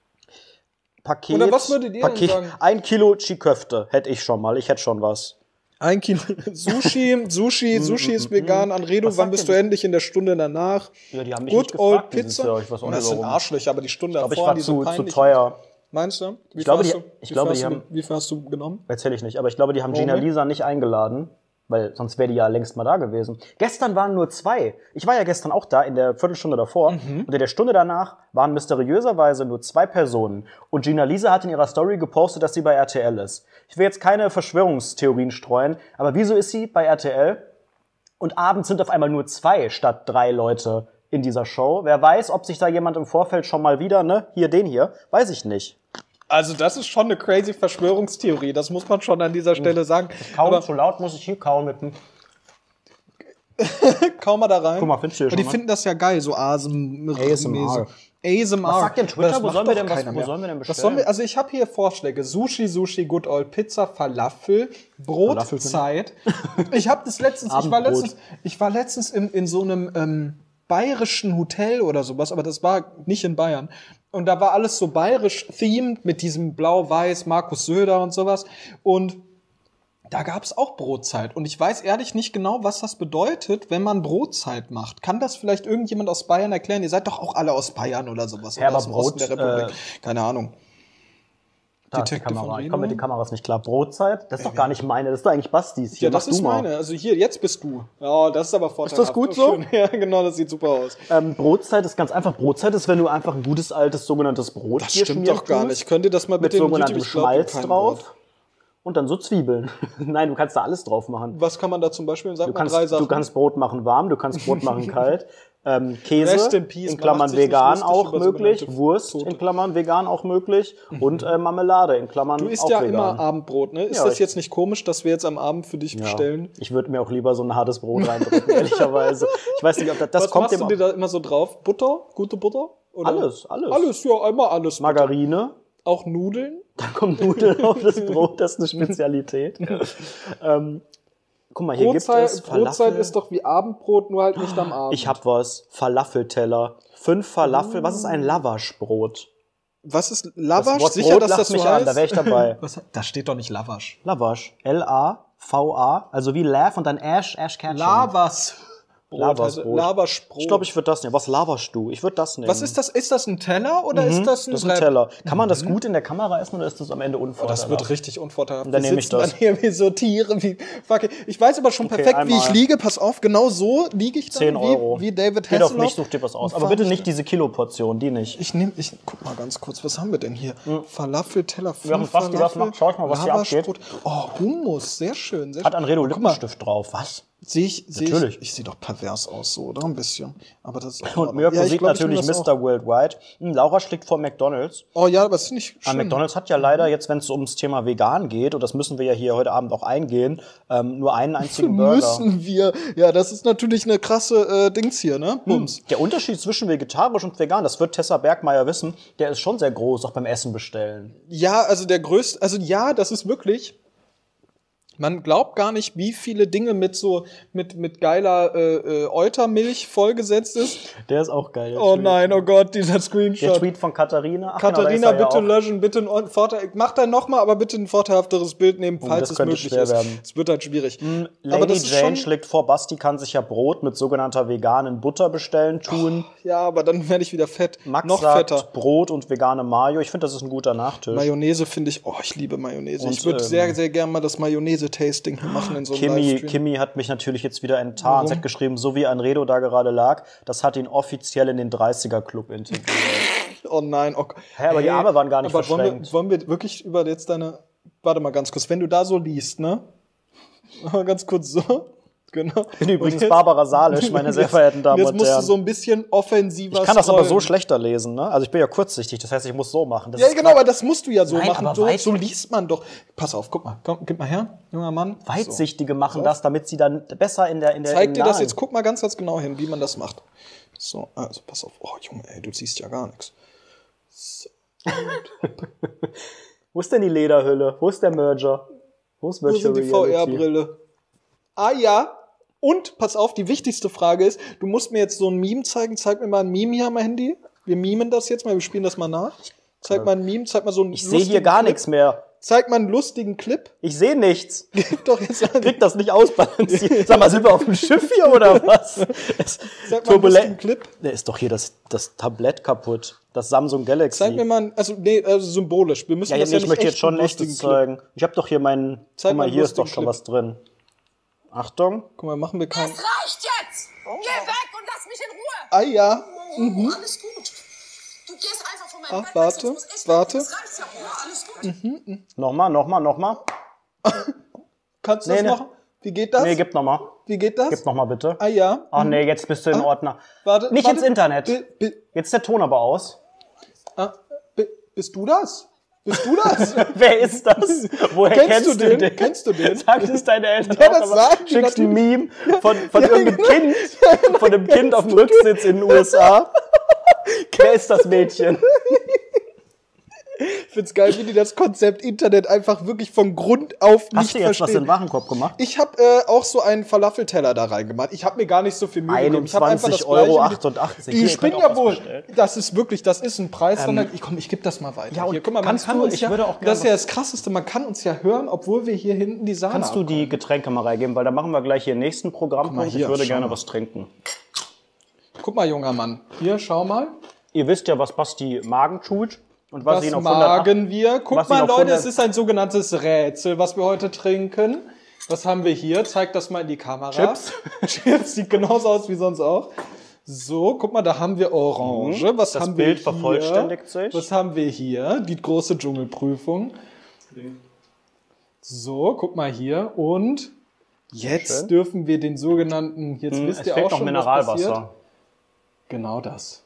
[SPEAKER 2] Paket.
[SPEAKER 3] Oder was würdet ihr denn
[SPEAKER 2] Paket,
[SPEAKER 3] sagen?
[SPEAKER 2] Ein Kilo Chiköfte hätte ich schon mal. Ich hätte schon was.
[SPEAKER 3] Ein Kilo Sushi, Sushi, Sushi ist vegan. Anredo,
[SPEAKER 2] Was
[SPEAKER 3] wann
[SPEAKER 2] sagt
[SPEAKER 3] bist
[SPEAKER 2] ihr
[SPEAKER 3] du
[SPEAKER 2] denn?
[SPEAKER 3] endlich in der Stunde danach?
[SPEAKER 2] Ja, die haben mich
[SPEAKER 3] Good
[SPEAKER 2] nicht
[SPEAKER 3] old
[SPEAKER 2] gefragt dieses
[SPEAKER 3] Pizza.
[SPEAKER 2] Jahr. Ich weiß auch nicht
[SPEAKER 3] Das sind
[SPEAKER 2] warum.
[SPEAKER 3] Arschlöcher, aber die Stunde
[SPEAKER 2] Ich glaube, ich
[SPEAKER 3] davor,
[SPEAKER 2] war
[SPEAKER 3] die so
[SPEAKER 2] zu, zu
[SPEAKER 3] peinlich.
[SPEAKER 2] teuer.
[SPEAKER 3] Meinst du? Wie
[SPEAKER 2] Ich glaube,
[SPEAKER 3] viel
[SPEAKER 2] die-
[SPEAKER 3] hast du-
[SPEAKER 2] ich
[SPEAKER 3] wie
[SPEAKER 2] glaube,
[SPEAKER 3] viel
[SPEAKER 2] die
[SPEAKER 3] hast du-
[SPEAKER 2] haben-
[SPEAKER 3] Wie viel hast du genommen?
[SPEAKER 2] Erzähl ich nicht. Aber ich glaube, die haben
[SPEAKER 3] Warum
[SPEAKER 2] Gina
[SPEAKER 3] nicht?
[SPEAKER 2] Lisa nicht eingeladen. Weil sonst wäre die ja längst mal da gewesen. Gestern waren nur zwei. Ich war ja gestern auch da in der Viertelstunde davor.
[SPEAKER 3] Mhm.
[SPEAKER 2] Und in der Stunde danach waren mysteriöserweise nur zwei Personen. Und Gina Lisa hat in ihrer Story gepostet, dass sie bei R T L ist. Ich will jetzt keine Verschwörungstheorien streuen, aber wieso ist sie bei R T L? Und abends sind auf einmal nur zwei statt drei Leute in dieser Show. Wer weiß, ob sich da jemand im Vorfeld schon mal wieder, ne, hier, den hier, weiß ich nicht.
[SPEAKER 3] Also das ist schon eine crazy Verschwörungstheorie, das muss man schon an dieser Stelle sagen.
[SPEAKER 2] Kauen
[SPEAKER 3] Aber
[SPEAKER 2] zu laut muss ich hier kauen mit dem.
[SPEAKER 3] kaum mal da rein.
[SPEAKER 2] Guck mal, findest du hier
[SPEAKER 3] Und die
[SPEAKER 2] schon mal?
[SPEAKER 3] finden das ja geil, so A S M R.
[SPEAKER 2] A S M R.
[SPEAKER 3] A S M R.
[SPEAKER 2] Was sagt denn Twitter?
[SPEAKER 3] Das
[SPEAKER 2] Wo
[SPEAKER 3] macht
[SPEAKER 2] sollen wir
[SPEAKER 3] doch
[SPEAKER 2] denn was-
[SPEAKER 3] keiner
[SPEAKER 2] wo
[SPEAKER 3] mehr.
[SPEAKER 2] sollen wir denn
[SPEAKER 3] Was
[SPEAKER 2] bestellen?
[SPEAKER 3] sollen wir, also ich habe hier Vorschläge. Sushi, Sushi, Good Old Pizza, Falafel, Brotzeit. Ich habe das letztens, ich war
[SPEAKER 2] Abendbrot.
[SPEAKER 3] letztens, ich war letztens in, in so einem ähm, bayerischen Hotel oder sowas, aber das war nicht in Bayern. Und da war alles so bayerisch themed mit diesem Blau-Weiß, Markus Söder und sowas. Und da gab es auch Brotzeit. Und ich weiß ehrlich nicht genau, was das bedeutet, wenn man Brotzeit macht. Kann das vielleicht irgendjemand aus Bayern erklären? Ihr seid doch auch alle aus Bayern oder sowas.
[SPEAKER 2] Ja,
[SPEAKER 3] oder
[SPEAKER 2] aber
[SPEAKER 3] aus dem Osten der
[SPEAKER 2] Brot,
[SPEAKER 3] Republik. Keine Ahnung.
[SPEAKER 2] Da ist die
[SPEAKER 3] Detektiv
[SPEAKER 2] Kamera.
[SPEAKER 3] von
[SPEAKER 2] Ich
[SPEAKER 3] Reno?
[SPEAKER 2] komme mit den Kameras nicht klar. Brotzeit? Das ist doch gar nicht meine, das ist doch eigentlich Bastis. Hier,
[SPEAKER 3] Ja, das
[SPEAKER 2] mach du
[SPEAKER 3] ist
[SPEAKER 2] mal.
[SPEAKER 3] meine. Also hier, jetzt bist du. Ja, das ist aber vorteilhaft.
[SPEAKER 2] Ist das gut so?
[SPEAKER 3] Schön. Ja, genau, das sieht super aus.
[SPEAKER 2] Ähm, Brotzeit ist ganz einfach. Brotzeit ist, wenn du einfach ein gutes altes sogenanntes Brot
[SPEAKER 3] Das
[SPEAKER 2] hier
[SPEAKER 3] stimmt
[SPEAKER 2] schmieren
[SPEAKER 3] doch gar
[SPEAKER 2] tust,
[SPEAKER 3] nicht. Könnt ihr das mal
[SPEAKER 2] Mit
[SPEAKER 3] bitte in
[SPEAKER 2] sogenanntem
[SPEAKER 3] YouTube? Ich glaub dir
[SPEAKER 2] Schmalz
[SPEAKER 3] kein
[SPEAKER 2] drauf.
[SPEAKER 3] Wort.
[SPEAKER 2] Und dann so Zwiebeln. Nein, du kannst da alles drauf machen.
[SPEAKER 3] Was kann man da zum Beispiel? Sag
[SPEAKER 2] Du
[SPEAKER 3] mal
[SPEAKER 2] kannst,
[SPEAKER 3] drei Sachen.
[SPEAKER 2] du kannst Brot machen warm, du kannst Brot machen kalt. Ähm, Käse,
[SPEAKER 3] Rest in peace.
[SPEAKER 2] in
[SPEAKER 3] Man
[SPEAKER 2] Klammern
[SPEAKER 3] macht sich nicht
[SPEAKER 2] vegan
[SPEAKER 3] lustig
[SPEAKER 2] auch
[SPEAKER 3] über
[SPEAKER 2] möglich.
[SPEAKER 3] sogenannte
[SPEAKER 2] Wurst,
[SPEAKER 3] Tote.
[SPEAKER 2] in Klammern vegan auch möglich. Und äh, Marmelade, in Klammern
[SPEAKER 3] Du isst
[SPEAKER 2] auch
[SPEAKER 3] ja
[SPEAKER 2] vegan.
[SPEAKER 3] immer Abendbrot, ne? Ist
[SPEAKER 2] Ja,
[SPEAKER 3] das
[SPEAKER 2] ich-
[SPEAKER 3] jetzt nicht komisch, dass wir jetzt am Abend für dich
[SPEAKER 2] Ja.
[SPEAKER 3] bestellen?
[SPEAKER 2] Ich würde mir auch lieber so ein hartes Brot reindrücken, ehrlicherweise. Ich weiß nicht, ob das, das
[SPEAKER 3] Was
[SPEAKER 2] kommt
[SPEAKER 3] machst
[SPEAKER 2] dem
[SPEAKER 3] du dir da immer so drauf? Butter? Gute Butter? Oder?
[SPEAKER 2] Alles, alles.
[SPEAKER 3] Alles, ja, einmal alles.
[SPEAKER 2] Margarine.
[SPEAKER 3] Auch Nudeln?
[SPEAKER 2] Da kommt Nudeln auf das Brot, das ist eine Spezialität. ähm, guck mal, hier
[SPEAKER 3] Brotzeit,
[SPEAKER 2] gibt es Falafel.
[SPEAKER 3] Brotzeit ist doch wie Abendbrot, nur halt nicht am Abend.
[SPEAKER 2] Ich hab was. Falafelteller. Fünf Falafel. Was ist ein Lavaschbrot?
[SPEAKER 3] Was ist
[SPEAKER 2] Das
[SPEAKER 3] Lavasch?
[SPEAKER 2] Wort
[SPEAKER 3] Sicher,
[SPEAKER 2] Brot
[SPEAKER 3] dass
[SPEAKER 2] lacht
[SPEAKER 3] das so
[SPEAKER 2] mich
[SPEAKER 3] heißt?
[SPEAKER 2] an, da wäre ich dabei.
[SPEAKER 3] Was, da steht doch nicht Lavasch.
[SPEAKER 2] Lavasch. L A V A. Also wie Lav und dann Ash, Ash Ketchum.
[SPEAKER 3] Lavas.
[SPEAKER 2] Labersbrot.
[SPEAKER 3] Labersbrot.
[SPEAKER 2] Ich glaube, ich würde das nehmen. Was laberst du? Ich würde das nehmen.
[SPEAKER 3] Was ist das? Ist das ein Teller oder mhm, ist das ein,
[SPEAKER 2] das ist ein Teller? Kann man das gut in der Kamera essen oder ist das am Ende unvorteilhaft?
[SPEAKER 3] Oh, das wird richtig unvorteilhaft.
[SPEAKER 2] Dann nehme ich das.
[SPEAKER 3] Dann hier wie so Tiere. Wie, fuck. Ich weiß aber schon okay, perfekt, einmal. Wie ich liege. Pass auf, genau so liege ich dann.
[SPEAKER 2] zehn Euro.
[SPEAKER 3] Wie, wie David
[SPEAKER 2] Hasselhoff. Geh doch nicht, such dir was aus. Aber bitte nicht diese Kiloportion, die nicht.
[SPEAKER 3] Ich nehme, ich guck mal ganz kurz, was haben wir denn hier? Hm. Falafel-Teller,
[SPEAKER 2] fünf ja, Falafel. Was macht? Schau ich mal, was hier abgeht.
[SPEAKER 3] Oh, Hummus, sehr schön. Sehr
[SPEAKER 2] Hat Anredo Lippenstift drauf. Was?
[SPEAKER 3] Sehe ich, seh
[SPEAKER 2] natürlich.
[SPEAKER 3] Ich, ich sehe doch pervers aus, so, oder? Ein bisschen. Aber das ist
[SPEAKER 2] Und Mirko ja, sieht glaub, natürlich Mister Worldwide. Hm, Laura schlägt vor McDonald's.
[SPEAKER 3] Oh ja, aber das ist nicht schön.
[SPEAKER 2] Aber McDonald's hat ja leider jetzt, wenn es ums Thema vegan geht, und das müssen wir ja hier heute Abend auch eingehen, ähm, nur einen einzigen Burger.
[SPEAKER 3] Müssen wir. Ja, das ist natürlich eine krasse äh, Dings hier, ne? Bums.
[SPEAKER 2] Hm. Der Unterschied zwischen vegetarisch und vegan, das wird Tessa Bergmeier wissen, der ist schon sehr groß, auch beim Essen bestellen.
[SPEAKER 3] Ja, also der größte, also ja, das ist wirklich... Man glaubt gar nicht, wie viele Dinge mit so mit mit geiler äh, äh, Eutermilch vollgesetzt ist.
[SPEAKER 2] Der ist auch geil.
[SPEAKER 3] Oh Tweet. Nein, oh Gott, dieser Screenshot.
[SPEAKER 2] Der Tweet von Katharina. Ach,
[SPEAKER 3] Katharina,
[SPEAKER 2] genau,
[SPEAKER 3] bitte ja löschen, bitte ein Vorteil. Mach dann noch mal, aber bitte ein vorteilhafteres Bild nehmen, falls
[SPEAKER 2] oh,
[SPEAKER 3] es möglich ist.
[SPEAKER 2] Werden.
[SPEAKER 3] Es wird halt schwierig.
[SPEAKER 2] Mm, Lady
[SPEAKER 3] aber das
[SPEAKER 2] Jane
[SPEAKER 3] ist
[SPEAKER 2] schlägt vor, Basti kann sich ja Brot mit sogenannter veganen Butter bestellen tun.
[SPEAKER 3] Oh, ja, aber dann werde ich wieder fett.
[SPEAKER 2] Max
[SPEAKER 3] noch
[SPEAKER 2] sagt
[SPEAKER 3] fetter.
[SPEAKER 2] Brot und vegane Mayo. Ich finde, das ist ein guter Nachtisch.
[SPEAKER 3] Mayonnaise finde ich. Oh, ich liebe Mayonnaise.
[SPEAKER 2] Und,
[SPEAKER 3] ich würde
[SPEAKER 2] ähm,
[SPEAKER 3] sehr, sehr gerne mal das Mayonnaise-Tasting machen in so einem
[SPEAKER 2] Kimi,
[SPEAKER 3] Livestream.
[SPEAKER 2] Kimi hat mich natürlich jetzt wieder enttarnt. Sie hat geschrieben, so wie Anredo da gerade lag, das hat ihn offiziell in den dreißiger-Club integriert.
[SPEAKER 3] Oh nein, oh.
[SPEAKER 2] Hä, aber hey, die Arme waren gar nicht
[SPEAKER 3] aber
[SPEAKER 2] verschränkt.
[SPEAKER 3] Wollen wir, wollen wir wirklich über jetzt deine... Warte mal ganz kurz, wenn du da so liest, ne? Ganz kurz so. Genau.
[SPEAKER 2] Ich bin übrigens Barbara Salisch, meine sehr verehrten Damen und Herren.
[SPEAKER 3] Jetzt musst du so ein bisschen offensiver
[SPEAKER 2] Ich kann das aber so schlechter lesen, ne? Also ich bin ja kurzsichtig, das heißt, ich muss so machen. Das
[SPEAKER 3] ja, genau, aber das musst du ja so
[SPEAKER 2] Nein,
[SPEAKER 3] machen.
[SPEAKER 2] Aber
[SPEAKER 3] So, so liest man doch. Pass auf, guck mal. Komm, gib mal her, junger Mann.
[SPEAKER 2] Weitsichtige
[SPEAKER 3] so.
[SPEAKER 2] machen das, damit sie dann besser in der in der
[SPEAKER 3] Zeig dir das jetzt, guck mal ganz, ganz genau hin, wie man das macht. So, also pass auf. Oh, Junge, ey, du siehst ja gar nichts. So.
[SPEAKER 2] Wo ist denn die Lederhülle? Wo ist der Merger? Wo ist Virtual
[SPEAKER 3] Wo sind die V R-Brille? Ah ja. Und, pass auf, die wichtigste Frage ist, du musst mir jetzt so ein Meme zeigen. Zeig mir mal ein Meme hier am Handy. Wir memen das jetzt mal, wir spielen das mal nach. Zeig mal ein Meme, zeig mal so einen
[SPEAKER 2] Ich sehe hier gar nichts mehr.
[SPEAKER 3] Zeig mal einen lustigen Clip.
[SPEAKER 2] Ich sehe nichts.
[SPEAKER 3] Gib doch jetzt an.
[SPEAKER 2] Krieg das nicht ausbalanciert. Sag mal, sind wir auf dem Schiff hier oder was?
[SPEAKER 3] Zeig mal einen lustigen Clip.
[SPEAKER 2] Der ist doch hier das, das Tablett kaputt. Das Samsung Galaxy.
[SPEAKER 3] Zeig mir mal, also nee, also symbolisch. Wir müssen
[SPEAKER 2] ja,
[SPEAKER 3] das
[SPEAKER 2] nee,
[SPEAKER 3] ja
[SPEAKER 2] ich
[SPEAKER 3] nicht
[SPEAKER 2] möchte jetzt schon echtes zeigen. Ich habe doch hier meinen. Guck mal, hier ist doch schon was drin. Achtung.
[SPEAKER 3] Guck mal, machen wir keinen.
[SPEAKER 4] Es reicht jetzt! Geh weg und lass mich in Ruhe!
[SPEAKER 3] Ah ja.
[SPEAKER 4] Oh, mhm. Alles gut. Du gehst einfach von meinem
[SPEAKER 3] Ach, warte, warte.
[SPEAKER 4] Das reicht ja, Ruhe. Alles gut.
[SPEAKER 3] Mhm, mh.
[SPEAKER 2] Nochmal, nochmal, nochmal.
[SPEAKER 3] Kannst du
[SPEAKER 2] nee,
[SPEAKER 3] das
[SPEAKER 2] nee.
[SPEAKER 3] machen? Wie geht das?
[SPEAKER 2] Nee, gib nochmal.
[SPEAKER 3] Wie geht das?
[SPEAKER 2] Gib nochmal bitte.
[SPEAKER 3] Ah ja.
[SPEAKER 2] Ach nee, jetzt bist du in Ordner.
[SPEAKER 3] Warte,
[SPEAKER 2] Nicht
[SPEAKER 3] warte.
[SPEAKER 2] ins Internet.
[SPEAKER 3] Bi, bi,
[SPEAKER 2] jetzt ist der Ton aber aus.
[SPEAKER 3] ah, bi, bist du das? Bist du das?
[SPEAKER 2] Wer ist das? Woher
[SPEAKER 3] Kennst
[SPEAKER 2] kennst,
[SPEAKER 3] du den?
[SPEAKER 2] den?
[SPEAKER 3] Kennst du den?
[SPEAKER 2] Sag es deine Eltern
[SPEAKER 3] Ja,
[SPEAKER 2] auch,
[SPEAKER 3] das
[SPEAKER 2] aber
[SPEAKER 3] sagen die
[SPEAKER 2] schickst ein Meme von, von
[SPEAKER 3] Ja,
[SPEAKER 2] irgendeinem
[SPEAKER 3] genau.
[SPEAKER 2] Kind, von einem Kind auf dem Rücksitz in den U S A. Wer ist das Mädchen?
[SPEAKER 3] Ich find's geil, wie die das Konzept Internet einfach wirklich von Grund auf nicht
[SPEAKER 2] Hast du jetzt
[SPEAKER 3] verstehen.
[SPEAKER 2] was in den Warenkorb gemacht?
[SPEAKER 3] Ich habe äh, auch so einen Falafelteller da reingemacht. Ich habe mir gar nicht so viel Mühe gegeben. Ich habe einfach das
[SPEAKER 2] einundzwanzig Euro
[SPEAKER 3] Gleiche.
[SPEAKER 2] achtundachtzig.
[SPEAKER 3] Ich
[SPEAKER 2] Hier,
[SPEAKER 3] bin
[SPEAKER 2] ihr könnt
[SPEAKER 3] ja
[SPEAKER 2] auch was
[SPEAKER 3] wohl.
[SPEAKER 2] bestellen.
[SPEAKER 3] Das ist wirklich, das ist ein Preis.
[SPEAKER 2] Ähm,
[SPEAKER 3] ich komm, ich gebe das mal weiter.
[SPEAKER 2] ja, und
[SPEAKER 3] hier, guck mal, man
[SPEAKER 2] kannst
[SPEAKER 3] kann
[SPEAKER 2] du-
[SPEAKER 3] uns
[SPEAKER 2] ich
[SPEAKER 3] ja,
[SPEAKER 2] würde auch
[SPEAKER 3] das ist
[SPEAKER 2] gerne
[SPEAKER 3] ja das Krasseste, man kann uns ja hören, obwohl wir hier hinten die Sahne
[SPEAKER 2] Kannst du die Getränke mal reingeben, weil dann machen wir gleich hier den nächsten Programmpunkt.
[SPEAKER 3] hier,
[SPEAKER 2] Ich würde
[SPEAKER 3] schau
[SPEAKER 2] gerne
[SPEAKER 3] mal.
[SPEAKER 2] was trinken.
[SPEAKER 3] Guck mal, junger Mann. Hier, schau mal.
[SPEAKER 2] Ihr wisst ja, was Basti Magen tut und was,
[SPEAKER 3] Was
[SPEAKER 2] ihn auf hundert
[SPEAKER 3] magen wir? Guck
[SPEAKER 2] was ihn
[SPEAKER 3] mal,
[SPEAKER 2] auf
[SPEAKER 3] Leute,
[SPEAKER 2] hundert
[SPEAKER 3] es ist ein sogenanntes Rätsel, was wir heute trinken. Was haben wir hier? Zeig das mal in die Kamera.
[SPEAKER 2] Chips.
[SPEAKER 3] Chips, sieht genauso aus wie sonst auch. So, guck mal, da haben wir Orange. Was
[SPEAKER 2] Das
[SPEAKER 3] haben
[SPEAKER 2] Bild
[SPEAKER 3] wir hier?
[SPEAKER 2] vervollständigt sich.
[SPEAKER 3] Was haben wir hier? Die große Dschungelprüfung. So, guck mal hier. Und jetzt
[SPEAKER 2] Schön.
[SPEAKER 3] dürfen wir den sogenannten, jetzt
[SPEAKER 2] Hm,
[SPEAKER 3] wisst
[SPEAKER 2] es
[SPEAKER 3] ihr
[SPEAKER 2] fehlt
[SPEAKER 3] auch
[SPEAKER 2] noch
[SPEAKER 3] schon, was passiert.
[SPEAKER 2] Mineralwasser.
[SPEAKER 3] Genau das.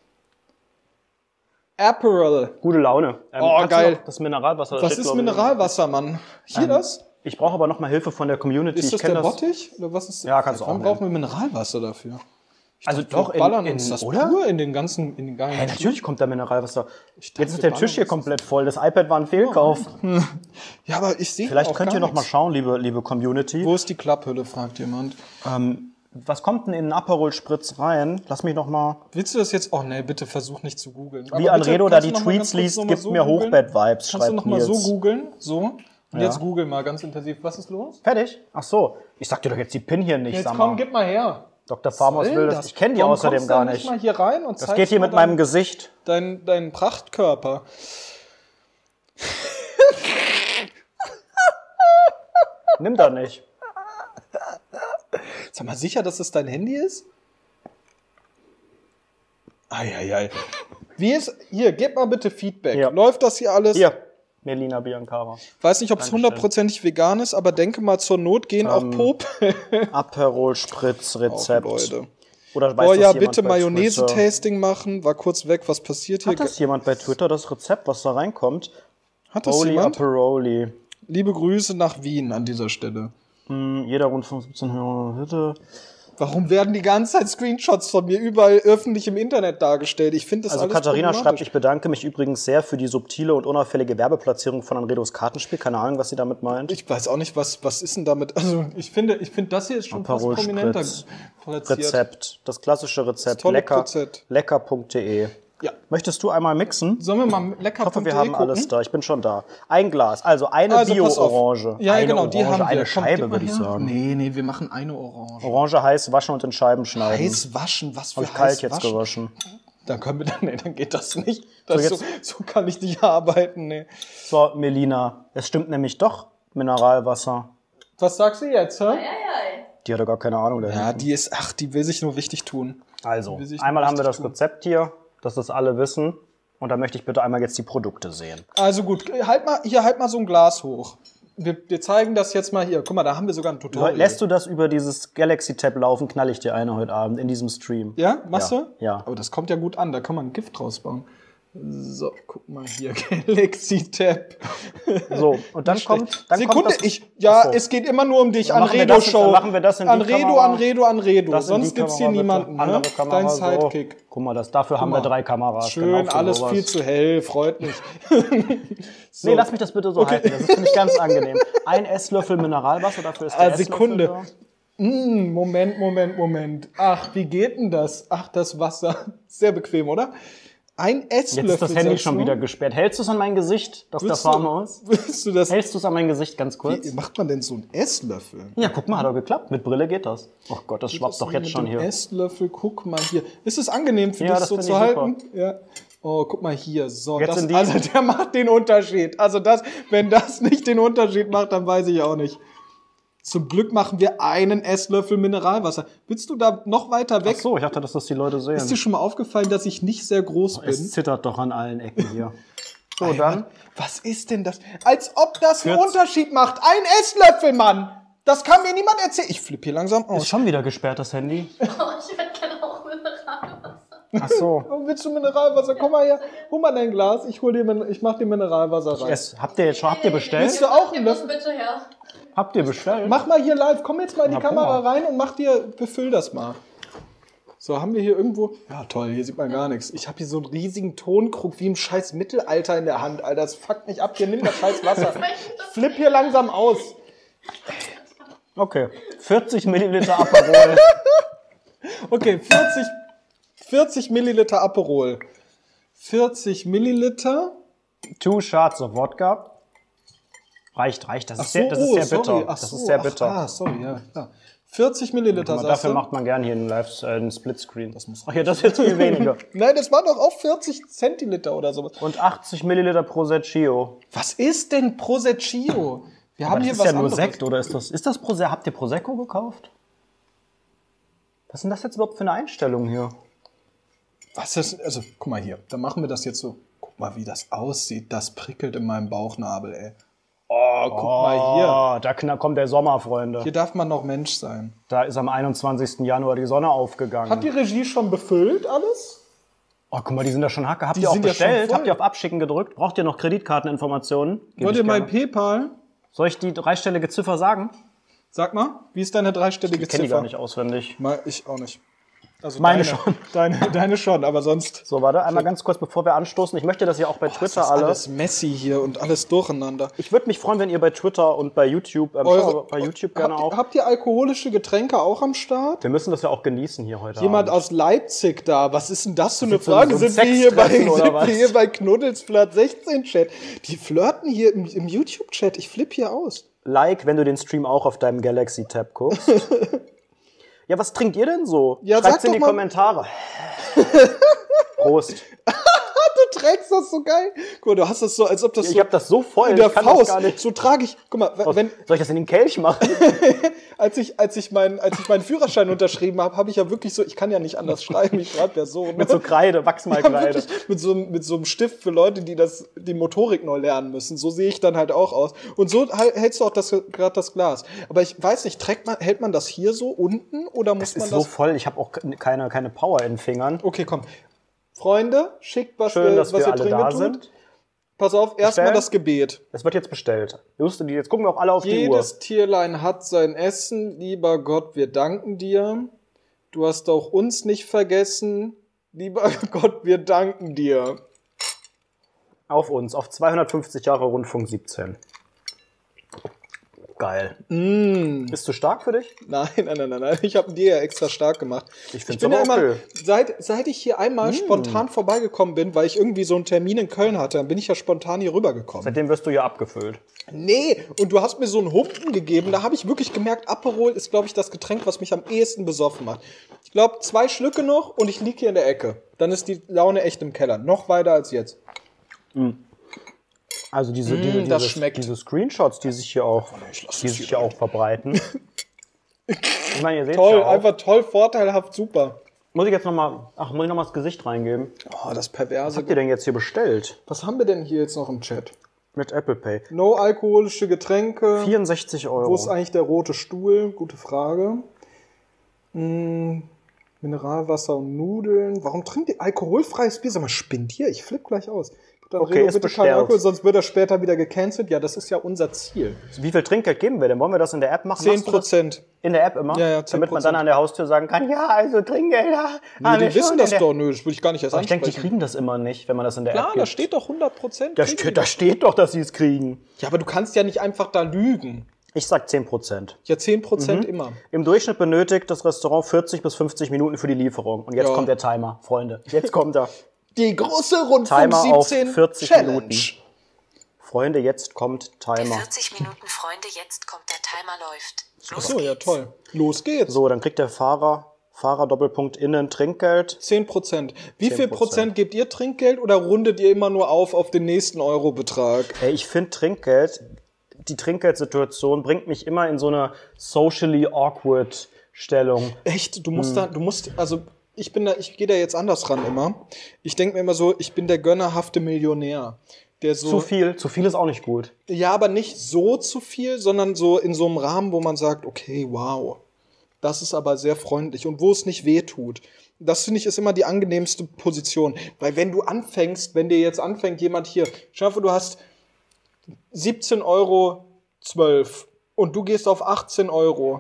[SPEAKER 3] Aperol.
[SPEAKER 2] Gute Laune. Ähm,
[SPEAKER 3] Oh,
[SPEAKER 2] kannst du
[SPEAKER 3] geil.
[SPEAKER 2] noch Das Mineralwasser. da
[SPEAKER 3] Was
[SPEAKER 2] steht,
[SPEAKER 3] ist
[SPEAKER 2] glaub ich,
[SPEAKER 3] Mineralwasser, Mann? Hier
[SPEAKER 2] Ähm,
[SPEAKER 3] das?
[SPEAKER 2] Ich brauche aber noch mal Hilfe von der Community.
[SPEAKER 3] Ist
[SPEAKER 2] ich
[SPEAKER 3] das
[SPEAKER 2] kenn
[SPEAKER 3] der Bottich? Oder was ist
[SPEAKER 2] Ja, kannst du auch
[SPEAKER 3] Warum
[SPEAKER 2] nehmen.
[SPEAKER 3] brauchen wir Mineralwasser dafür? Ich
[SPEAKER 2] Also
[SPEAKER 3] dachte,
[SPEAKER 2] doch,
[SPEAKER 3] wir
[SPEAKER 2] in-
[SPEAKER 3] ballern
[SPEAKER 2] in-
[SPEAKER 3] uns das
[SPEAKER 2] oder?
[SPEAKER 3] pur in den ganzen, in den geilen.
[SPEAKER 2] Hey, natürlich kommt da Mineralwasser. Jetzt
[SPEAKER 3] dachte,
[SPEAKER 2] ist
[SPEAKER 3] wir
[SPEAKER 2] der
[SPEAKER 3] ballern
[SPEAKER 2] Tisch hier
[SPEAKER 3] uns
[SPEAKER 2] komplett voll. Das iPad war ein Fehlkauf.
[SPEAKER 3] Ja, aber ich sehe
[SPEAKER 2] Vielleicht
[SPEAKER 3] auch
[SPEAKER 2] könnt
[SPEAKER 3] gar
[SPEAKER 2] ihr noch mal
[SPEAKER 3] nichts.
[SPEAKER 2] schauen, liebe, liebe Community.
[SPEAKER 3] Wo ist die Klapphülle, fragt jemand.
[SPEAKER 2] Ähm, was kommt denn in einen Aperol Spritz rein? Lass mich noch mal.
[SPEAKER 3] Willst du das jetzt? Oh nee, bitte versuch nicht zu googeln.
[SPEAKER 2] Wie Anredo da die Tweets liest, gibt mir Hochbett-Vibes,
[SPEAKER 3] Kannst du
[SPEAKER 2] schreibt
[SPEAKER 3] noch mal so
[SPEAKER 2] Nils.
[SPEAKER 3] googeln? So. Und
[SPEAKER 2] Ja.
[SPEAKER 3] jetzt google mal ganz intensiv. Was ist los?
[SPEAKER 2] Fertig? Ach so. Ich sag dir doch jetzt die Pin hier nicht,
[SPEAKER 3] Jetzt
[SPEAKER 2] sag
[SPEAKER 3] komm,
[SPEAKER 2] mal.
[SPEAKER 3] gib mal her.
[SPEAKER 2] Doktor Farmers will das. Ich kenne die
[SPEAKER 3] Warum
[SPEAKER 2] außerdem
[SPEAKER 3] kommst
[SPEAKER 2] gar
[SPEAKER 3] du
[SPEAKER 2] nicht.
[SPEAKER 3] Mal hier rein und
[SPEAKER 2] Das geht hier mit
[SPEAKER 3] dein,
[SPEAKER 2] meinem Gesicht.
[SPEAKER 3] Dein, dein Prachtkörper.
[SPEAKER 2] Nimm da nicht.
[SPEAKER 3] Sag mal sicher, dass das dein Handy ist? Eieiei. Wie ist. Hier, gib mal bitte Feedback.
[SPEAKER 2] Ja.
[SPEAKER 3] Läuft das hier alles?
[SPEAKER 2] Hier, Melina Biancara.
[SPEAKER 3] Weiß nicht, ob es hundertprozentig vegan ist, aber denke mal, zur Not gehen auch Popel.
[SPEAKER 2] Aperol Spritz Rezept.
[SPEAKER 3] Auch, Leute.
[SPEAKER 2] Oder weiß
[SPEAKER 3] Boah,
[SPEAKER 2] das
[SPEAKER 3] ja,
[SPEAKER 2] jemand
[SPEAKER 3] bitte
[SPEAKER 2] bei
[SPEAKER 3] Mayonnaise-Tasting machen. War kurz weg, was passiert hier?
[SPEAKER 2] Hat das jemand bei Twitter, das Rezept, was da reinkommt?
[SPEAKER 3] Hat das
[SPEAKER 2] Holy
[SPEAKER 3] jemand?
[SPEAKER 2] Aperoli.
[SPEAKER 3] Liebe Grüße nach Wien an dieser Stelle.
[SPEAKER 2] Hm, jeder Rundfunk siebzehn Hörer, bitte.
[SPEAKER 3] Warum werden die ganze Zeit Screenshots von mir überall öffentlich im Internet dargestellt? Ich finde das
[SPEAKER 2] Also
[SPEAKER 3] alles
[SPEAKER 2] Katharina schreibt,
[SPEAKER 3] problematisch.
[SPEAKER 2] ich bedanke mich übrigens sehr für die subtile und unauffällige Werbeplatzierung von Anredos Kartenspiel. Keine Ahnung, was sie damit meint.
[SPEAKER 3] Ich weiß auch nicht, was, was ist denn damit? Also ich finde, ich finde das hier ist schon
[SPEAKER 2] Aperol
[SPEAKER 3] fast prominenter
[SPEAKER 2] Spritz.
[SPEAKER 3] platziert.
[SPEAKER 2] Rezept. Das klassische Rezept.
[SPEAKER 3] Das tolle
[SPEAKER 2] Lecker.
[SPEAKER 3] Rezept.
[SPEAKER 2] Lecker punkt de.
[SPEAKER 3] Ja.
[SPEAKER 2] Möchtest du einmal mixen?
[SPEAKER 3] Sollen wir mal lecker
[SPEAKER 2] Ich hoffe, wir haben alles da. Ich bin schon da. Ein Glas. Also eine
[SPEAKER 3] Also, pass auf.
[SPEAKER 2] Bio-Orange.
[SPEAKER 3] Ja,
[SPEAKER 2] eine
[SPEAKER 3] genau, die
[SPEAKER 2] Orange,
[SPEAKER 3] haben wir.
[SPEAKER 2] eine
[SPEAKER 3] Komm,
[SPEAKER 2] Scheibe,
[SPEAKER 3] gib mal
[SPEAKER 2] würde ich
[SPEAKER 3] her.
[SPEAKER 2] sagen.
[SPEAKER 3] Nee, nee, wir machen eine Orange.
[SPEAKER 2] Orange heiß waschen und in Scheiben schneiden.
[SPEAKER 3] Heiß waschen, was für
[SPEAKER 2] Habe ich
[SPEAKER 3] heiß
[SPEAKER 2] kalt jetzt
[SPEAKER 3] waschen?
[SPEAKER 2] gewaschen.
[SPEAKER 3] Dann können wir dann, nee, dann geht das nicht. Das
[SPEAKER 2] So,
[SPEAKER 3] so,
[SPEAKER 2] jetzt-
[SPEAKER 3] so, kann ich nicht arbeiten, nee.
[SPEAKER 2] So, Melina, es stimmt nämlich doch, Mineralwasser.
[SPEAKER 3] Was sagst du jetzt, hä?
[SPEAKER 2] Die hatte gar keine Ahnung dahinter.
[SPEAKER 3] Ja, die ist, ach, die will sich nur wichtig tun.
[SPEAKER 2] Also,
[SPEAKER 3] will sich
[SPEAKER 2] einmal
[SPEAKER 3] nur
[SPEAKER 2] haben wir das
[SPEAKER 3] richtig tun.
[SPEAKER 2] Rezept hier, dass das alle wissen. Und da möchte ich bitte einmal jetzt die Produkte sehen.
[SPEAKER 3] Also gut, halt mal, hier, halt mal so ein Glas hoch. Wir, wir zeigen das jetzt mal hier. Guck mal, da haben wir sogar ein Tutorial.
[SPEAKER 2] Lässt du das über dieses Galaxy-Tab laufen, knall ich dir eine heute Abend in diesem Stream.
[SPEAKER 3] Ja, machst
[SPEAKER 2] Ja,
[SPEAKER 3] du?
[SPEAKER 2] ja.
[SPEAKER 3] Aber das kommt ja gut an, da kann man ein Gift draus bauen. So, guck mal hier, Galaxy Tab.
[SPEAKER 2] So, und dann kommt... Dann
[SPEAKER 3] Sekunde,
[SPEAKER 2] kommt das,
[SPEAKER 3] ich, ja,
[SPEAKER 2] Ach so.
[SPEAKER 3] es geht immer nur um dich.
[SPEAKER 2] Dann machen wir das-
[SPEAKER 3] Anredo-Show.
[SPEAKER 2] dann machen wir das in die
[SPEAKER 3] Anredo,
[SPEAKER 2] Kamera.
[SPEAKER 3] Anredo, Anredo.
[SPEAKER 2] Das in die
[SPEAKER 3] Sonst gibt's hier
[SPEAKER 2] Kamera,
[SPEAKER 3] niemanden,
[SPEAKER 2] bitte. Andere
[SPEAKER 3] ne?
[SPEAKER 2] Kamera,
[SPEAKER 3] Dein
[SPEAKER 2] so.
[SPEAKER 3] Sidekick.
[SPEAKER 2] Guck mal, das, dafür haben
[SPEAKER 3] mal.
[SPEAKER 2] wir drei Kameras.
[SPEAKER 3] Schön,
[SPEAKER 2] genau für
[SPEAKER 3] alles
[SPEAKER 2] sowas.
[SPEAKER 3] viel zu hell, freut mich. So.
[SPEAKER 2] Nee, lass mich das bitte so halten. Das ist, finde ich, ganz angenehm. Ein Esslöffel Mineralwasser, dafür ist der
[SPEAKER 3] Ah,
[SPEAKER 2] Esslöffel
[SPEAKER 3] Sekunde.
[SPEAKER 2] da.
[SPEAKER 3] Mm, Moment, Moment, Moment. Ach, wie geht denn das? Ach, das Wasser. Sehr bequem, oder? Ein Esslöffel.
[SPEAKER 2] Jetzt ist das Handy
[SPEAKER 3] sagst
[SPEAKER 2] schon
[SPEAKER 3] du?
[SPEAKER 2] wieder gesperrt. Hältst du es an mein Gesicht, Doktor
[SPEAKER 3] Willst du-
[SPEAKER 2] Farmers?
[SPEAKER 3] Willst du das?
[SPEAKER 2] Hältst du es an mein Gesicht ganz kurz?
[SPEAKER 3] Wie macht man denn so einen Esslöffel?
[SPEAKER 2] Ja, guck mal, hat doch geklappt. Mit Brille geht das. Oh Gott, das schwappt doch jetzt
[SPEAKER 3] Mit
[SPEAKER 2] schon
[SPEAKER 3] dem
[SPEAKER 2] hier.
[SPEAKER 3] Esslöffel, guck mal hier. Ist es angenehm für
[SPEAKER 2] Ja,
[SPEAKER 3] dich
[SPEAKER 2] das
[SPEAKER 3] so
[SPEAKER 2] finde
[SPEAKER 3] zu
[SPEAKER 2] ich
[SPEAKER 3] halten? Ja. Oh, guck mal hier. So,
[SPEAKER 2] Jetzt
[SPEAKER 3] das,
[SPEAKER 2] in die-
[SPEAKER 3] also der macht den Unterschied. Also das, wenn das nicht den Unterschied macht, dann weiß ich auch nicht. Zum Glück machen wir einen Esslöffel Mineralwasser. Willst du da noch weiter
[SPEAKER 2] Ach
[SPEAKER 3] weg?
[SPEAKER 2] so, ich dachte, dass das die Leute sehen.
[SPEAKER 3] Ist dir schon mal aufgefallen, dass ich nicht sehr groß bin?
[SPEAKER 2] Es zittert doch an allen Ecken hier. So, dann.
[SPEAKER 3] Was ist denn das? Als ob das einen
[SPEAKER 2] Kürz-
[SPEAKER 3] Unterschied macht. Ein Esslöffel, Mann! Das kann mir niemand erzählen. Ich flippe hier langsam
[SPEAKER 2] Ist
[SPEAKER 3] aus.
[SPEAKER 2] schon wieder gesperrt, das Handy.
[SPEAKER 4] Oh, ich hätte gerne auch Mineralwasser.
[SPEAKER 2] Ach so.
[SPEAKER 3] Oh, willst du Mineralwasser? Komm mal her. Hol mal dein Glas. Ich hol dir, Min- ich mach dir Mineralwasser rein.
[SPEAKER 2] Es, habt ihr jetzt schon, habt ihr bestellt?
[SPEAKER 3] Willst du auch einen
[SPEAKER 4] Gib das
[SPEAKER 3] Löffel?
[SPEAKER 4] bitte her.
[SPEAKER 2] Habt ihr bestellt?
[SPEAKER 3] Mach mal hier live. Komm jetzt mal in die
[SPEAKER 2] Na, guck
[SPEAKER 3] Kamera
[SPEAKER 2] mal.
[SPEAKER 3] rein und mach dir, befüll das mal. So, haben wir hier irgendwo... Ja, toll, hier sieht man gar nichts. Ich habe hier so einen riesigen Tonkrug wie im scheiß Mittelalter in der Hand, Alter. Das fuckt mich ab. Hier, nimm das scheiß Wasser. Flipp hier langsam aus.
[SPEAKER 2] Okay. vierzig Milliliter Aperol.
[SPEAKER 3] Okay, vierzig, vierzig Milliliter Aperol. vierzig Milliliter.
[SPEAKER 2] Two Shots of Wodka. Reicht, reicht. Das ist sehr, das ist
[SPEAKER 3] oh,
[SPEAKER 2] sehr bitter.
[SPEAKER 3] sorry. Ach
[SPEAKER 2] das
[SPEAKER 3] so,
[SPEAKER 2] ist sehr
[SPEAKER 3] ach,
[SPEAKER 2] bitter.
[SPEAKER 3] Ah, sorry, ja, klar. vierzig Milliliter,
[SPEAKER 2] Aber
[SPEAKER 3] sagst
[SPEAKER 2] dafür
[SPEAKER 3] du?
[SPEAKER 2] macht man gerne hier einen Live, äh, einen Splitscreen. Das muss Ach ja, das ist jetzt viel weniger.
[SPEAKER 3] Nein, das waren doch auch vierzig Zentiliter oder sowas.
[SPEAKER 2] Und achtzig Milliliter Prosecco.
[SPEAKER 3] Was ist denn Prosecco? Wir
[SPEAKER 2] Aber
[SPEAKER 3] haben
[SPEAKER 2] das
[SPEAKER 3] hier
[SPEAKER 2] ist
[SPEAKER 3] was
[SPEAKER 2] ja nur
[SPEAKER 3] anderes.
[SPEAKER 2] Sekt, oder ist das, ist das Prosecco? Habt ihr Prosecco gekauft? Was ist denn das jetzt überhaupt für eine Einstellung hier?
[SPEAKER 3] Was ist, also, guck mal hier. Dann machen wir das jetzt so. Guck mal, wie das aussieht. Das prickelt in meinem Bauchnabel, ey. Oh, guck mal hier.
[SPEAKER 2] Oh, da kna- kommt der Sommer, Freunde.
[SPEAKER 3] Hier darf man noch Mensch sein.
[SPEAKER 2] Da ist am einundzwanzigsten Januar die Sonne aufgegangen.
[SPEAKER 3] Hat die Regie schon befüllt alles?
[SPEAKER 2] Oh, guck mal, die sind da schon Hacke. Habt
[SPEAKER 3] Die
[SPEAKER 2] ihr auch
[SPEAKER 3] sind ja schon
[SPEAKER 2] bestellt?
[SPEAKER 3] voll.
[SPEAKER 2] Habt ihr auf Abschicken gedrückt? Braucht ihr noch Kreditkarteninformationen? Geb
[SPEAKER 3] Wollt
[SPEAKER 2] ich
[SPEAKER 3] ihr mein
[SPEAKER 2] gerne.
[SPEAKER 3] PayPal?
[SPEAKER 2] Soll ich die dreistellige Ziffer sagen?
[SPEAKER 3] Sag mal, wie ist deine dreistellige
[SPEAKER 2] Ich kenne die
[SPEAKER 3] Ziffer?
[SPEAKER 2] gar nicht auswendig.
[SPEAKER 3] Mal, ich auch nicht. Also
[SPEAKER 2] Meine
[SPEAKER 3] deine,
[SPEAKER 2] schon.
[SPEAKER 3] Deine, deine schon, aber sonst.
[SPEAKER 2] So, warte, einmal ganz kurz, bevor wir anstoßen. Ich möchte, dass ihr auch bei
[SPEAKER 3] Das
[SPEAKER 2] Twitter
[SPEAKER 3] ist
[SPEAKER 2] alle...
[SPEAKER 3] alles messy hier und alles durcheinander.
[SPEAKER 2] Ich würde mich freuen, wenn ihr bei Twitter und bei YouTube... Ähm,
[SPEAKER 3] Eure-
[SPEAKER 2] schau mal, bei YouTube gerne
[SPEAKER 3] habt,
[SPEAKER 2] auch.
[SPEAKER 3] Ihr, habt ihr alkoholische Getränke auch am Start?
[SPEAKER 2] Wir müssen das ja auch genießen hier heute
[SPEAKER 3] Jemand
[SPEAKER 2] Abend.
[SPEAKER 3] aus Leipzig da. Was ist denn das für eine
[SPEAKER 2] ist so ein-
[SPEAKER 3] Frage?
[SPEAKER 2] so ein
[SPEAKER 3] sind wir hier bei,
[SPEAKER 2] Sextreffen oder
[SPEAKER 3] sind
[SPEAKER 2] was?
[SPEAKER 3] wir hier bei Knuddels Flirt sechzehn Chat? Die flirten hier im, im YouTube-Chat. Ich flippe hier aus.
[SPEAKER 2] Like, wenn du den Stream auch auf deinem Galaxy-Tab guckst. Ja, was trinkt ihr denn so?
[SPEAKER 3] Ja, sag
[SPEAKER 2] Schreibt's in
[SPEAKER 3] doch
[SPEAKER 2] die
[SPEAKER 3] mal.
[SPEAKER 2] Kommentare. Prost.
[SPEAKER 3] Du trägst das so geil. Guck mal, du hast das so, als ob das
[SPEAKER 2] Ich
[SPEAKER 3] so
[SPEAKER 2] hab das so voll,
[SPEAKER 3] in der
[SPEAKER 2] ich kann das
[SPEAKER 3] Faust.
[SPEAKER 2] gar nicht.
[SPEAKER 3] So trage ich. Guck mal, wenn,
[SPEAKER 2] Soll ich das in den Kelch machen?
[SPEAKER 3] als ich, als ich meinen, als ich meinen Führerschein unterschrieben habe, habe ich ja wirklich so, ich kann ja nicht anders schreiben, ich schreibe ja so. Ne?
[SPEAKER 2] Mit so Kreide,
[SPEAKER 3] Ja,
[SPEAKER 2] Wachsmalkreide.
[SPEAKER 3] wirklich, mit, so, einem- mit so einem Stift für Leute, die das, die Motorik neu lernen müssen. So sehe ich dann halt auch aus. Und so hal- hältst du auch das, gerade das Glas. Aber ich weiß nicht, trägt man, hält man das hier so unten oder muss
[SPEAKER 2] Das
[SPEAKER 3] man
[SPEAKER 2] ist so
[SPEAKER 3] das?
[SPEAKER 2] voll, ich habe auch keine, keine Power in den Fingern.
[SPEAKER 3] Okay, komm. Freunde, schickt was,
[SPEAKER 2] Schön,
[SPEAKER 3] äh,
[SPEAKER 2] dass
[SPEAKER 3] was
[SPEAKER 2] wir
[SPEAKER 3] ihr
[SPEAKER 2] alle
[SPEAKER 3] trinken
[SPEAKER 2] da
[SPEAKER 3] tut.
[SPEAKER 2] sind.
[SPEAKER 3] Pass auf, erstmal
[SPEAKER 2] Bestellen?
[SPEAKER 3] das Gebet.
[SPEAKER 2] Es wird jetzt bestellt. Just, jetzt gucken wir auch alle auf die Uhr.
[SPEAKER 3] Jedes Tierlein hat sein Essen. Lieber Gott, wir danken dir. Du hast auch uns nicht vergessen. Lieber Gott, wir danken dir.
[SPEAKER 2] Auf uns, auf zweihundertfünfzig Jahre Rundfunk siebzehn. Geil.
[SPEAKER 3] Mm.
[SPEAKER 2] Bist du stark für dich?
[SPEAKER 3] Nein, nein, nein, nein, nein. Ich habe dir ja extra stark gemacht.
[SPEAKER 2] Ich find's
[SPEAKER 3] bin ja
[SPEAKER 2] aber
[SPEAKER 3] immer,
[SPEAKER 2] okay.
[SPEAKER 3] seit, seit ich hier einmal spontan vorbeigekommen bin, weil ich irgendwie so einen Termin in Köln hatte, dann bin ich ja spontan hier rübergekommen.
[SPEAKER 2] Seitdem wirst du ja abgefüllt.
[SPEAKER 3] Nee, und du hast mir so einen Humpen gegeben, da habe ich wirklich gemerkt, Aperol ist, glaube ich, das Getränk, was mich am ehesten besoffen macht. Ich glaube, zwei Schlücke noch und ich liege hier in der Ecke. Dann ist die Laune echt im Keller. Noch weiter als jetzt.
[SPEAKER 2] Also diese, diese,
[SPEAKER 3] das
[SPEAKER 2] diese,
[SPEAKER 3] schmeckt.
[SPEAKER 2] diese Screenshots, die sich hier auch, die sich hier auch verbreiten. Ich meine, ihr seht
[SPEAKER 3] Toll,
[SPEAKER 2] ja auch.
[SPEAKER 3] einfach toll, vorteilhaft, super.
[SPEAKER 2] Muss ich jetzt nochmal, ach, muss ich nochmal das Gesicht reingeben?
[SPEAKER 3] Oh, das
[SPEAKER 2] Was
[SPEAKER 3] Perverse.
[SPEAKER 2] habt ihr denn jetzt hier bestellt?
[SPEAKER 3] Was haben wir denn hier jetzt noch im Chat?
[SPEAKER 2] Mit Apple Pay.
[SPEAKER 3] No alkoholische Getränke.
[SPEAKER 2] vierundsechzig Euro.
[SPEAKER 3] Wo ist eigentlich der rote Stuhl? Gute Frage. Hm, Mineralwasser und Nudeln. Warum trinkt ihr alkoholfreies Bier? Sag mal, spinnt ihr? Ich flipp gleich aus. Dann
[SPEAKER 2] Okay,
[SPEAKER 3] Redo,
[SPEAKER 2] ist
[SPEAKER 3] bitte
[SPEAKER 2] bestellt.
[SPEAKER 3] kein Alkohol, sonst wird er später wieder gecancelt. Ja, das ist ja unser Ziel.
[SPEAKER 2] Wie viel Trinkgeld geben wir denn? Wollen wir das in der App machen?
[SPEAKER 3] zehn
[SPEAKER 2] Machst du das
[SPEAKER 3] Prozent.
[SPEAKER 2] in der App immer?
[SPEAKER 3] Ja, ja, zehn
[SPEAKER 2] Damit man dann
[SPEAKER 3] Prozent.
[SPEAKER 2] an der Haustür sagen kann, ja, also Trinkgelder.
[SPEAKER 3] Nee,
[SPEAKER 2] haben wir
[SPEAKER 3] die wissen
[SPEAKER 2] schon
[SPEAKER 3] das
[SPEAKER 2] in der-
[SPEAKER 3] doch. Nö, das würde ich gar nicht erst
[SPEAKER 2] Aber ich denke, die
[SPEAKER 3] ansprechen.
[SPEAKER 2] kriegen das immer nicht, wenn man das in der
[SPEAKER 3] Klar,
[SPEAKER 2] App gibt.
[SPEAKER 3] da steht doch hundert Prozent.
[SPEAKER 2] da, steht, da steht doch, dass sie es kriegen.
[SPEAKER 3] Ja, aber du kannst ja nicht einfach da lügen.
[SPEAKER 2] Ich sag zehn Prozent.
[SPEAKER 3] Ja, zehn Prozent
[SPEAKER 2] Mhm.
[SPEAKER 3] immer.
[SPEAKER 2] Im Durchschnitt benötigt das Restaurant vierzig bis fünfzig Minuten für die Lieferung. Und jetzt
[SPEAKER 3] Ja.
[SPEAKER 2] kommt der Timer, Freunde. Jetzt kommt er.
[SPEAKER 3] Die große Rundfunk
[SPEAKER 2] Timer auf
[SPEAKER 3] siebzehn
[SPEAKER 2] vierzig
[SPEAKER 3] Challenge.
[SPEAKER 2] Minuten. Freunde, jetzt kommt Timer.
[SPEAKER 5] vierzig Minuten, Freunde, jetzt kommt der Timer läuft. Los
[SPEAKER 3] Achso, ja,
[SPEAKER 5] geht's.
[SPEAKER 3] toll. Los geht's.
[SPEAKER 2] So, dann kriegt der Fahrer, Fahrer Doppelpunkt innen Trinkgeld.
[SPEAKER 3] zehn Prozent. Wie viel
[SPEAKER 2] zehn Prozent.
[SPEAKER 3] Prozent gebt ihr Trinkgeld oder rundet ihr immer nur auf auf den nächsten Eurobetrag?
[SPEAKER 2] Ey, ich finde Trinkgeld, die Trinkgeldsituation bringt mich immer in so eine socially awkward Stellung.
[SPEAKER 3] Echt? Du musst
[SPEAKER 2] Hm.
[SPEAKER 3] da, du musst, also ich bin da, ich gehe da jetzt anders ran immer. Ich denke mir immer so, ich bin der gönnerhafte Millionär. Der so,
[SPEAKER 2] Zu viel, zu viel ist auch nicht gut.
[SPEAKER 3] ja, aber nicht so zu viel, sondern so in so einem Rahmen, wo man sagt, okay, wow, das ist aber sehr freundlich und wo es nicht weh tut. Das finde ich ist immer die angenehmste Position. Weil wenn du anfängst, wenn dir jetzt anfängt jemand hier, schaffe, du hast siebzehn Euro zwölf und du gehst auf achtzehn Euro.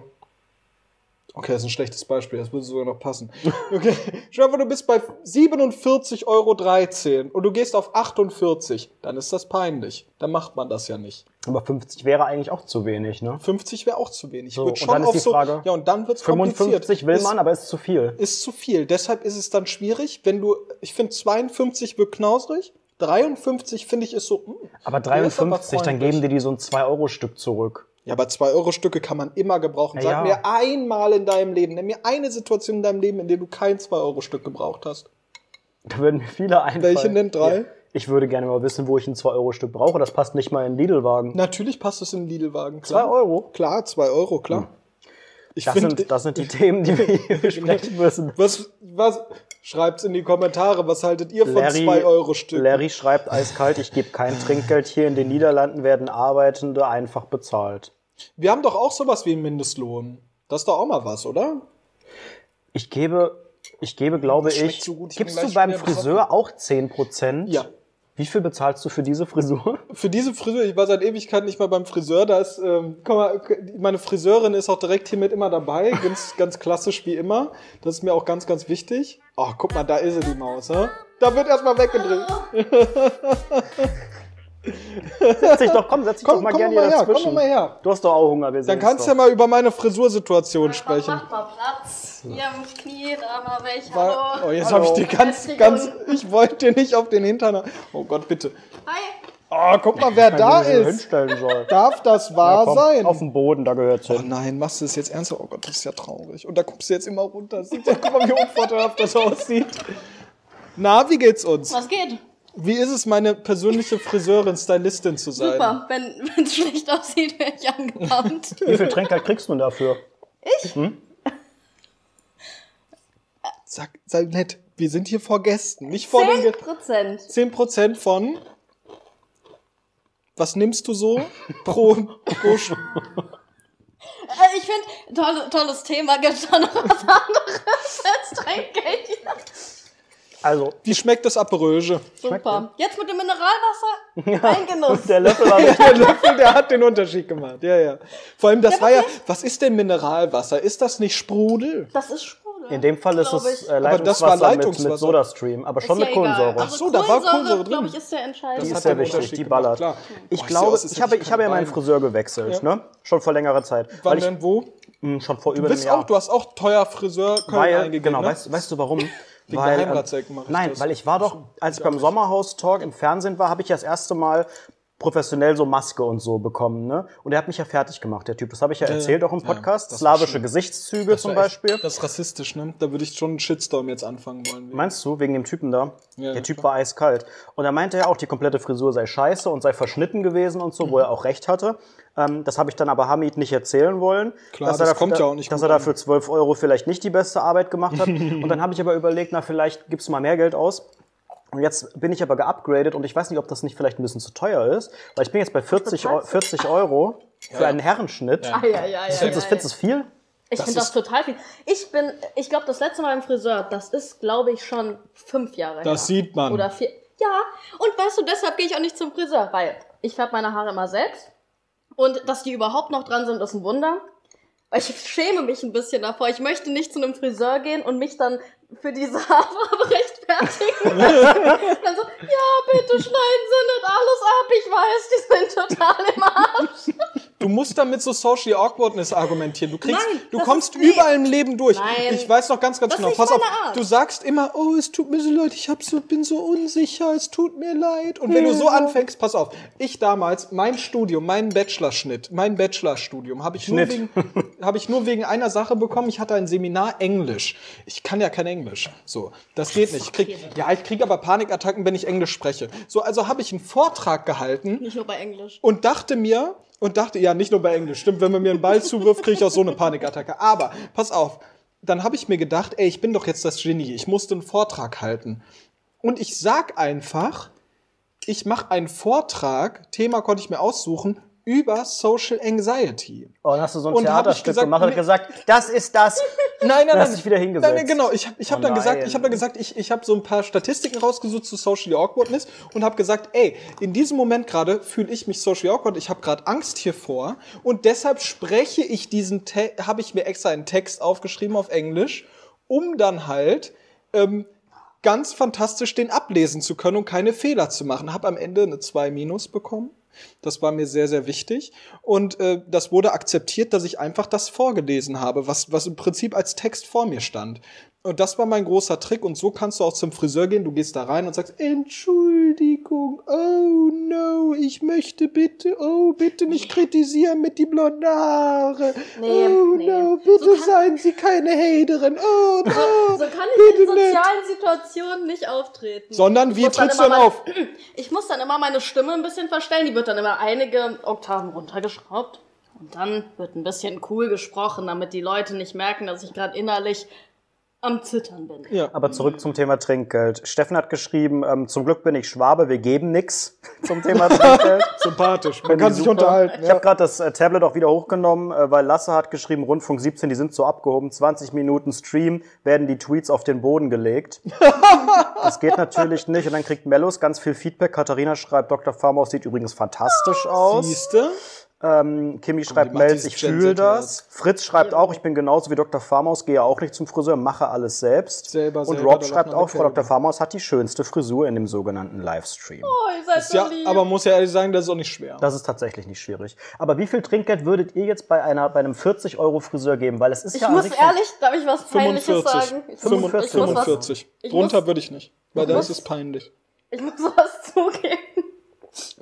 [SPEAKER 3] Okay, das ist ein schlechtes Beispiel, das würde sogar noch passen. Okay, stell dir vor, du bist bei siebenundvierzig Euro dreizehn und du gehst auf achtundvierzig, dann ist das peinlich. Dann macht man das ja nicht.
[SPEAKER 2] Aber fünfzig wäre eigentlich auch zu wenig, ne?
[SPEAKER 3] fünfzig wäre auch zu wenig.
[SPEAKER 2] So,
[SPEAKER 3] Würd
[SPEAKER 2] und
[SPEAKER 3] schon
[SPEAKER 2] dann ist
[SPEAKER 3] auf
[SPEAKER 2] die
[SPEAKER 3] so,
[SPEAKER 2] Frage,
[SPEAKER 3] ja, und dann wird's kompliziert.
[SPEAKER 2] fünfundfünfzig will
[SPEAKER 3] Ist-
[SPEAKER 2] man, aber ist zu viel.
[SPEAKER 3] Ist zu viel. Deshalb ist es dann schwierig, wenn du, ich finde zweiundfünfzig wird knausrig, dreiundfünfzig finde ich ist so, mh,
[SPEAKER 2] Aber
[SPEAKER 3] der ist aber
[SPEAKER 2] dreiundfünfzig, dann
[SPEAKER 3] freundlich.
[SPEAKER 2] geben die die so ein zwei Euro Stück zurück.
[SPEAKER 3] Ja, aber zwei Euro Stücke kann man immer gebrauchen. Sag
[SPEAKER 2] Ja.
[SPEAKER 3] mir einmal in deinem Leben, nenn mir eine Situation in deinem Leben, in der du kein zwei Euro Stück gebraucht hast.
[SPEAKER 2] Da würden mir viele einfallen.
[SPEAKER 3] Welche nennt drei?
[SPEAKER 2] Ja. Ich würde gerne mal wissen, wo ich ein zwei Euro Stück brauche. Das passt nicht mal in den Lidl-Wagen.
[SPEAKER 3] Natürlich passt es in den Lidl-Wagen.
[SPEAKER 2] zwei
[SPEAKER 3] Klar.
[SPEAKER 2] Euro?
[SPEAKER 3] Klar, zwei Euro, klar. Ich
[SPEAKER 2] Das
[SPEAKER 3] finde,
[SPEAKER 2] sind, das sind die Themen, die wir hier besprechen müssen.
[SPEAKER 3] was, was, schreibt's in die Kommentare, was haltet ihr von zwei Euro Stück?
[SPEAKER 2] Larry schreibt eiskalt, ich gebe kein Trinkgeld. Hier in den Niederlanden werden Arbeitende einfach bezahlt.
[SPEAKER 3] Wir haben doch auch sowas wie einen Mindestlohn. Das ist doch auch mal was, oder?
[SPEAKER 2] Ich gebe, ich gebe, glaube
[SPEAKER 3] Das schmeckt
[SPEAKER 2] ich,
[SPEAKER 3] so gut, ich bin
[SPEAKER 2] gibst du
[SPEAKER 3] gleich
[SPEAKER 2] beim
[SPEAKER 3] schon wieder
[SPEAKER 2] Friseur auch zehn Prozent?
[SPEAKER 3] Ja.
[SPEAKER 2] Wie viel bezahlst du für diese Frisur?
[SPEAKER 3] Für diese Friseur, ich war seit Ewigkeit nicht mehr beim Friseur, da ist, ähm, guck mal, meine Friseurin ist auch direkt hier mit immer dabei, ganz, ganz klassisch wie immer. Das ist mir auch ganz, ganz wichtig. Oh, guck mal, da ist sie, die Maus, hä? Da wird erstmal weggedreht.
[SPEAKER 2] Setz dich doch, komm, setz dich
[SPEAKER 3] Komm,
[SPEAKER 2] doch mal
[SPEAKER 3] komm
[SPEAKER 2] gerne
[SPEAKER 3] doch mal
[SPEAKER 2] hier
[SPEAKER 3] her, komm
[SPEAKER 2] dazwischen.
[SPEAKER 3] doch mal her.
[SPEAKER 2] Du hast doch auch Hunger, wir
[SPEAKER 3] Dann
[SPEAKER 2] sehen's
[SPEAKER 3] kannst du
[SPEAKER 2] doch.
[SPEAKER 3] ja mal über meine Frisursituation sprechen.
[SPEAKER 6] Mach mal Platz. Hier am Knie, da mal welche.
[SPEAKER 3] Weil-
[SPEAKER 6] Hallo.
[SPEAKER 3] Oh, jetzt
[SPEAKER 2] Hallo.
[SPEAKER 3] habe ich dir ganz,
[SPEAKER 6] Herzlich
[SPEAKER 3] ganz,
[SPEAKER 6] willkommen.
[SPEAKER 3] ich wollte dir nicht auf den Hintern. Oh Gott, bitte.
[SPEAKER 6] Hi.
[SPEAKER 3] Oh, guck mal, wer da
[SPEAKER 2] Wie ich so
[SPEAKER 3] ist.
[SPEAKER 2] hinstellen soll.
[SPEAKER 3] Darf das wahr
[SPEAKER 2] Ja, komm,
[SPEAKER 3] sein?
[SPEAKER 2] auf dem Boden, da gehört's
[SPEAKER 3] Oh
[SPEAKER 2] hin.
[SPEAKER 3] nein, machst du das jetzt ernsthaft? Oh Gott, das ist ja traurig. Und da guckst du jetzt immer runter. Sieht ja, guck mal, wie unvorteilhaft das aussieht. Na, wie geht's uns?
[SPEAKER 6] Was geht?
[SPEAKER 3] Wie ist es, meine persönliche Friseurin, Stylistin zu sein?
[SPEAKER 6] Super. Wenn es schlecht aussieht, wäre ich angebannt.
[SPEAKER 2] Wie viel Trinkgeld kriegst du denn dafür?
[SPEAKER 3] Sag, sei nett. Wir sind hier vor Gästen, nicht vor den
[SPEAKER 6] Zehn
[SPEAKER 3] Gästen.
[SPEAKER 6] Prozent.
[SPEAKER 3] zehn Prozent von... Was nimmst du so pro... pro Sch-
[SPEAKER 6] Äh, ich finde, tolle, tolles Thema. Gibt schon noch was anderes als Trinkgeld?
[SPEAKER 2] Also,
[SPEAKER 3] Wie schmeckt das Aperöge?
[SPEAKER 6] Super. Jetzt mit dem Mineralwasser? Ein Genuss.
[SPEAKER 2] der Löffel war mit
[SPEAKER 3] Der Löffel, der hat den Unterschied gemacht. Ja, ja. Vor allem, das
[SPEAKER 6] Ja,
[SPEAKER 3] war ja...
[SPEAKER 6] wirklich?
[SPEAKER 3] Was ist denn Mineralwasser? Ist das nicht Sprudel?
[SPEAKER 6] Das ist Sprudel.
[SPEAKER 2] In dem Fall ist
[SPEAKER 6] glaub
[SPEAKER 2] es
[SPEAKER 6] ich.
[SPEAKER 2] äh,
[SPEAKER 3] Aber das war
[SPEAKER 2] Leitungswasser, mit,
[SPEAKER 3] Leitungswasser.
[SPEAKER 2] mit Sodastream, aber schon
[SPEAKER 6] Ist
[SPEAKER 2] mit
[SPEAKER 6] ja egal.
[SPEAKER 2] Kohlensäure.
[SPEAKER 6] Also
[SPEAKER 3] Ach so, da war Kohlensäure
[SPEAKER 6] glaube
[SPEAKER 3] drin.
[SPEAKER 6] ich, ist der entscheidende.
[SPEAKER 2] Die
[SPEAKER 3] hat
[SPEAKER 2] ist sehr
[SPEAKER 3] den
[SPEAKER 2] wichtig,
[SPEAKER 3] Unterschied
[SPEAKER 2] die
[SPEAKER 3] gemacht,
[SPEAKER 2] ballert.
[SPEAKER 3] klar.
[SPEAKER 2] Ich
[SPEAKER 3] Boah,
[SPEAKER 2] glaube,
[SPEAKER 3] sieht aus, als
[SPEAKER 2] ich
[SPEAKER 3] hätte
[SPEAKER 2] habe,
[SPEAKER 3] ich
[SPEAKER 2] ich habe ja
[SPEAKER 3] keine
[SPEAKER 2] meinen
[SPEAKER 3] Beine.
[SPEAKER 2] Friseur gewechselt,
[SPEAKER 3] Ja.
[SPEAKER 2] ne? Schon vor längerer Zeit.
[SPEAKER 3] Wann
[SPEAKER 2] Weil ich,
[SPEAKER 3] denn wo?
[SPEAKER 2] mh, schon vor
[SPEAKER 3] Du
[SPEAKER 2] über einem
[SPEAKER 3] bist
[SPEAKER 2] Jahr.
[SPEAKER 3] auch, du hast auch teuer Friseur Köln
[SPEAKER 2] weil,
[SPEAKER 3] eingegeben,
[SPEAKER 2] genau,
[SPEAKER 3] ne?
[SPEAKER 2] weißt, weißt du warum?
[SPEAKER 3] Wegen der
[SPEAKER 2] weil,
[SPEAKER 3] Heimratsecken mach ich
[SPEAKER 2] Nein,
[SPEAKER 3] das.
[SPEAKER 2] weil ich war doch, als ich beim Sommerhaus-Talk im Fernsehen war, habe ich ja das erste Mal professionell so Maske und so bekommen, ne? Und er hat mich ja fertig gemacht, der Typ. Das habe ich ja erzählt auch im
[SPEAKER 3] Ja,
[SPEAKER 2] Podcast.
[SPEAKER 3] das war
[SPEAKER 2] Slawische
[SPEAKER 3] schlimm.
[SPEAKER 2] Gesichtszüge
[SPEAKER 3] Das
[SPEAKER 2] zum
[SPEAKER 3] war echt-
[SPEAKER 2] Beispiel.
[SPEAKER 3] Das ist rassistisch, ne? Da würde ich schon einen Shitstorm jetzt anfangen wollen.
[SPEAKER 2] Meinst du, wegen dem Typen da?
[SPEAKER 3] Ja,
[SPEAKER 2] der
[SPEAKER 3] ja,
[SPEAKER 2] Typ
[SPEAKER 3] klar.
[SPEAKER 2] war eiskalt. Und er meinte ja auch, die komplette Frisur sei scheiße und sei verschnitten gewesen und so, wo er auch recht hatte. Ähm, das habe ich dann aber Hamid nicht erzählen wollen.
[SPEAKER 3] Klar,
[SPEAKER 2] dass
[SPEAKER 3] das
[SPEAKER 2] er dafür,
[SPEAKER 3] kommt ja auch nicht
[SPEAKER 2] Dass
[SPEAKER 3] gut
[SPEAKER 2] er dafür zwölf Euro vielleicht nicht die beste Arbeit gemacht hat. Und dann habe ich aber überlegt, na, vielleicht gibst du mal mehr Geld aus. Und jetzt bin ich aber geupgradet und ich weiß nicht, ob das nicht vielleicht ein bisschen zu teuer ist, weil ich bin jetzt bei vierzig, Eu- vierzig Euro für einen Herrenschnitt.
[SPEAKER 6] Ah, ja, ja, ja,
[SPEAKER 2] Findest du das,
[SPEAKER 6] ja,
[SPEAKER 2] findest du das viel?
[SPEAKER 6] Ich finde das total viel. Ich bin, ich glaube, das letzte Mal im Friseur, das ist, glaube ich, schon fünf Jahre her.
[SPEAKER 3] Das sieht man.
[SPEAKER 6] Oder vier. Ja, und weißt du, deshalb gehe ich auch nicht zum Friseur, weil ich färbe meine Haare immer selbst. Und dass die überhaupt noch dran sind, ist ein Wunder. Weil ich schäme mich ein bisschen davor. Ich möchte nicht zu einem Friseur gehen und mich dann für diese Haarfarbe rechtfertigen. Dann so, ja, bitte schneiden Sie nicht alles ab. Ich weiß, die sind total im Arsch.
[SPEAKER 3] Du musst damit so Social Awkwardness argumentieren. Du kriegst,
[SPEAKER 6] Nein,
[SPEAKER 3] du
[SPEAKER 6] das
[SPEAKER 3] kommst
[SPEAKER 6] ist- nee.
[SPEAKER 3] überall im Leben durch.
[SPEAKER 6] Nein.
[SPEAKER 3] Ich weiß noch ganz, ganz
[SPEAKER 6] Das ist
[SPEAKER 3] genau.
[SPEAKER 6] nicht
[SPEAKER 3] Pass auf,
[SPEAKER 6] meine Art.
[SPEAKER 3] du sagst immer, oh, es tut mir so leid, ich hab so, bin so unsicher, es tut mir leid. Und wenn du so anfängst, pass auf, ich damals, mein Studium, mein Bachelorschnitt, mein Bachelorstudium, habe ich, nur
[SPEAKER 2] Schnitt.
[SPEAKER 3] wegen, hab ich nur wegen einer Sache bekommen. Ich hatte ein Seminar Englisch. Ich kann ja kein Englisch. So, das geht nicht. Ich krieg, ja, ich kriege aber Panikattacken, wenn ich Englisch spreche. So, also habe ich einen Vortrag gehalten
[SPEAKER 6] Nicht nur bei Englisch.
[SPEAKER 3] und dachte mir, und dachte, ja, nicht nur bei Englisch, stimmt, wenn man mir einen Ball zuwirft, kriege ich auch so eine Panikattacke. Aber, pass auf, dann habe ich mir gedacht, ey, ich bin doch jetzt das Genie, ich musste einen Vortrag halten. Und ich sag einfach, ich mache einen Vortrag, Thema konnte ich mir aussuchen, über Social Anxiety.
[SPEAKER 2] Oh, dann hast du so ein
[SPEAKER 3] Und hab ich
[SPEAKER 2] Theaterstück
[SPEAKER 3] gesagt,
[SPEAKER 2] gemacht und
[SPEAKER 3] nee.
[SPEAKER 2] gesagt, das ist das.
[SPEAKER 3] Nein, nein,
[SPEAKER 2] Dann hast
[SPEAKER 3] nein.
[SPEAKER 2] dich wieder hingesetzt.
[SPEAKER 3] Nein, nein, genau. Ich habe ich hab
[SPEAKER 2] Oh
[SPEAKER 3] dann gesagt,
[SPEAKER 2] nein.
[SPEAKER 3] ich habe dann gesagt, ich, ich habe so ein paar Statistiken rausgesucht zu Social Awkwardness und habe gesagt, ey, in diesem Moment gerade fühle ich mich social awkward. Ich habe gerade Angst hiervor und deshalb spreche ich diesen, Te- habe ich mir extra einen Text aufgeschrieben auf Englisch, um dann halt ähm, ganz fantastisch den ablesen zu können und keine Fehler zu machen. Habe am Ende eine zwei Minus bekommen. Das war mir sehr, sehr wichtig. Und äh, das wurde akzeptiert, dass ich einfach das vorgelesen habe, was, was im Prinzip als Text vor mir stand. Und das war mein großer Trick. Und so kannst du auch zum Friseur gehen. Du gehst da rein und sagst, Entschuldigung, oh no, ich möchte bitte, oh, bitte nicht kritisieren mit die blonden Haare.
[SPEAKER 6] Nee,
[SPEAKER 3] oh
[SPEAKER 6] nee.
[SPEAKER 3] no, bitte
[SPEAKER 6] So kann-
[SPEAKER 3] seien Sie keine Haterin. Oh no,
[SPEAKER 6] So kann ich in
[SPEAKER 3] bitte nicht.
[SPEAKER 6] sozialen Situationen nicht auftreten.
[SPEAKER 3] Sondern
[SPEAKER 6] Ich
[SPEAKER 3] wie
[SPEAKER 6] muss dann
[SPEAKER 3] trittst du
[SPEAKER 6] immer
[SPEAKER 3] denn
[SPEAKER 6] mein-
[SPEAKER 3] auf?
[SPEAKER 6] Ich muss dann immer meine Stimme ein bisschen verstellen. Die wird dann immer einige Oktaven runtergeschraubt. Und dann wird ein bisschen cool gesprochen, damit die Leute nicht merken, dass ich gerade innerlich am Zittern bin.
[SPEAKER 3] Ja.
[SPEAKER 2] Aber zurück zum Thema Trinkgeld. Steffen hat geschrieben, ähm, zum Glück bin ich Schwabe, wir geben nix zum Thema Trinkgeld.
[SPEAKER 3] Sympathisch. Man
[SPEAKER 2] Finde
[SPEAKER 3] kann
[SPEAKER 2] ich
[SPEAKER 3] sich
[SPEAKER 2] super.
[SPEAKER 3] unterhalten.
[SPEAKER 2] Ich
[SPEAKER 3] Ja.
[SPEAKER 2] habe gerade das äh, Tablet auch wieder hochgenommen, äh, weil Lasse hat geschrieben, Rundfunk siebzehn, die sind so abgehoben, zwanzig Minuten Stream, werden die Tweets auf den Boden gelegt. Das geht natürlich nicht. Und dann kriegt Mellos ganz viel Feedback. Katharina schreibt, Doktor Farmaus sieht übrigens fantastisch aus.
[SPEAKER 3] Siehste?
[SPEAKER 2] Ähm, Kimi schreibt,
[SPEAKER 3] die macht
[SPEAKER 2] Mels,
[SPEAKER 3] dieses
[SPEAKER 2] ich
[SPEAKER 3] Gen
[SPEAKER 2] fühle
[SPEAKER 3] Z
[SPEAKER 2] das. Fritz schreibt auch, ich bin genauso wie Doktor Farmaus, gehe auch nicht zum Friseur, mache alles selbst.
[SPEAKER 3] Selber,
[SPEAKER 2] Und
[SPEAKER 3] selber,
[SPEAKER 2] Rob
[SPEAKER 3] da
[SPEAKER 2] schreibt
[SPEAKER 3] läuft man
[SPEAKER 2] auch, Frau
[SPEAKER 3] eine
[SPEAKER 2] Doktor Farmaus hat die schönste Frisur in dem sogenannten Livestream.
[SPEAKER 6] Oh, ihr seid so
[SPEAKER 3] Ja,
[SPEAKER 6] lieb.
[SPEAKER 3] aber muss ja ehrlich sagen, das ist auch nicht schwer.
[SPEAKER 2] Das ist tatsächlich nicht schwierig. Aber wie viel Trinkgeld würdet ihr jetzt bei einer bei einem vierzig Euro Friseur geben? Weil es ist
[SPEAKER 6] ich
[SPEAKER 2] ja an
[SPEAKER 6] muss
[SPEAKER 2] sich
[SPEAKER 6] ehrlich, darf ich was Peinliches
[SPEAKER 3] fünfundvierzig.
[SPEAKER 6] sagen? Ich
[SPEAKER 3] Fünfund-
[SPEAKER 6] muss, ich muss was,
[SPEAKER 3] fünfundvierzig.
[SPEAKER 6] ich
[SPEAKER 3] Drunter
[SPEAKER 6] muss-
[SPEAKER 3] würde ich nicht. Weil dann
[SPEAKER 6] muss-
[SPEAKER 3] ist es peinlich.
[SPEAKER 6] ich muss was zugeben.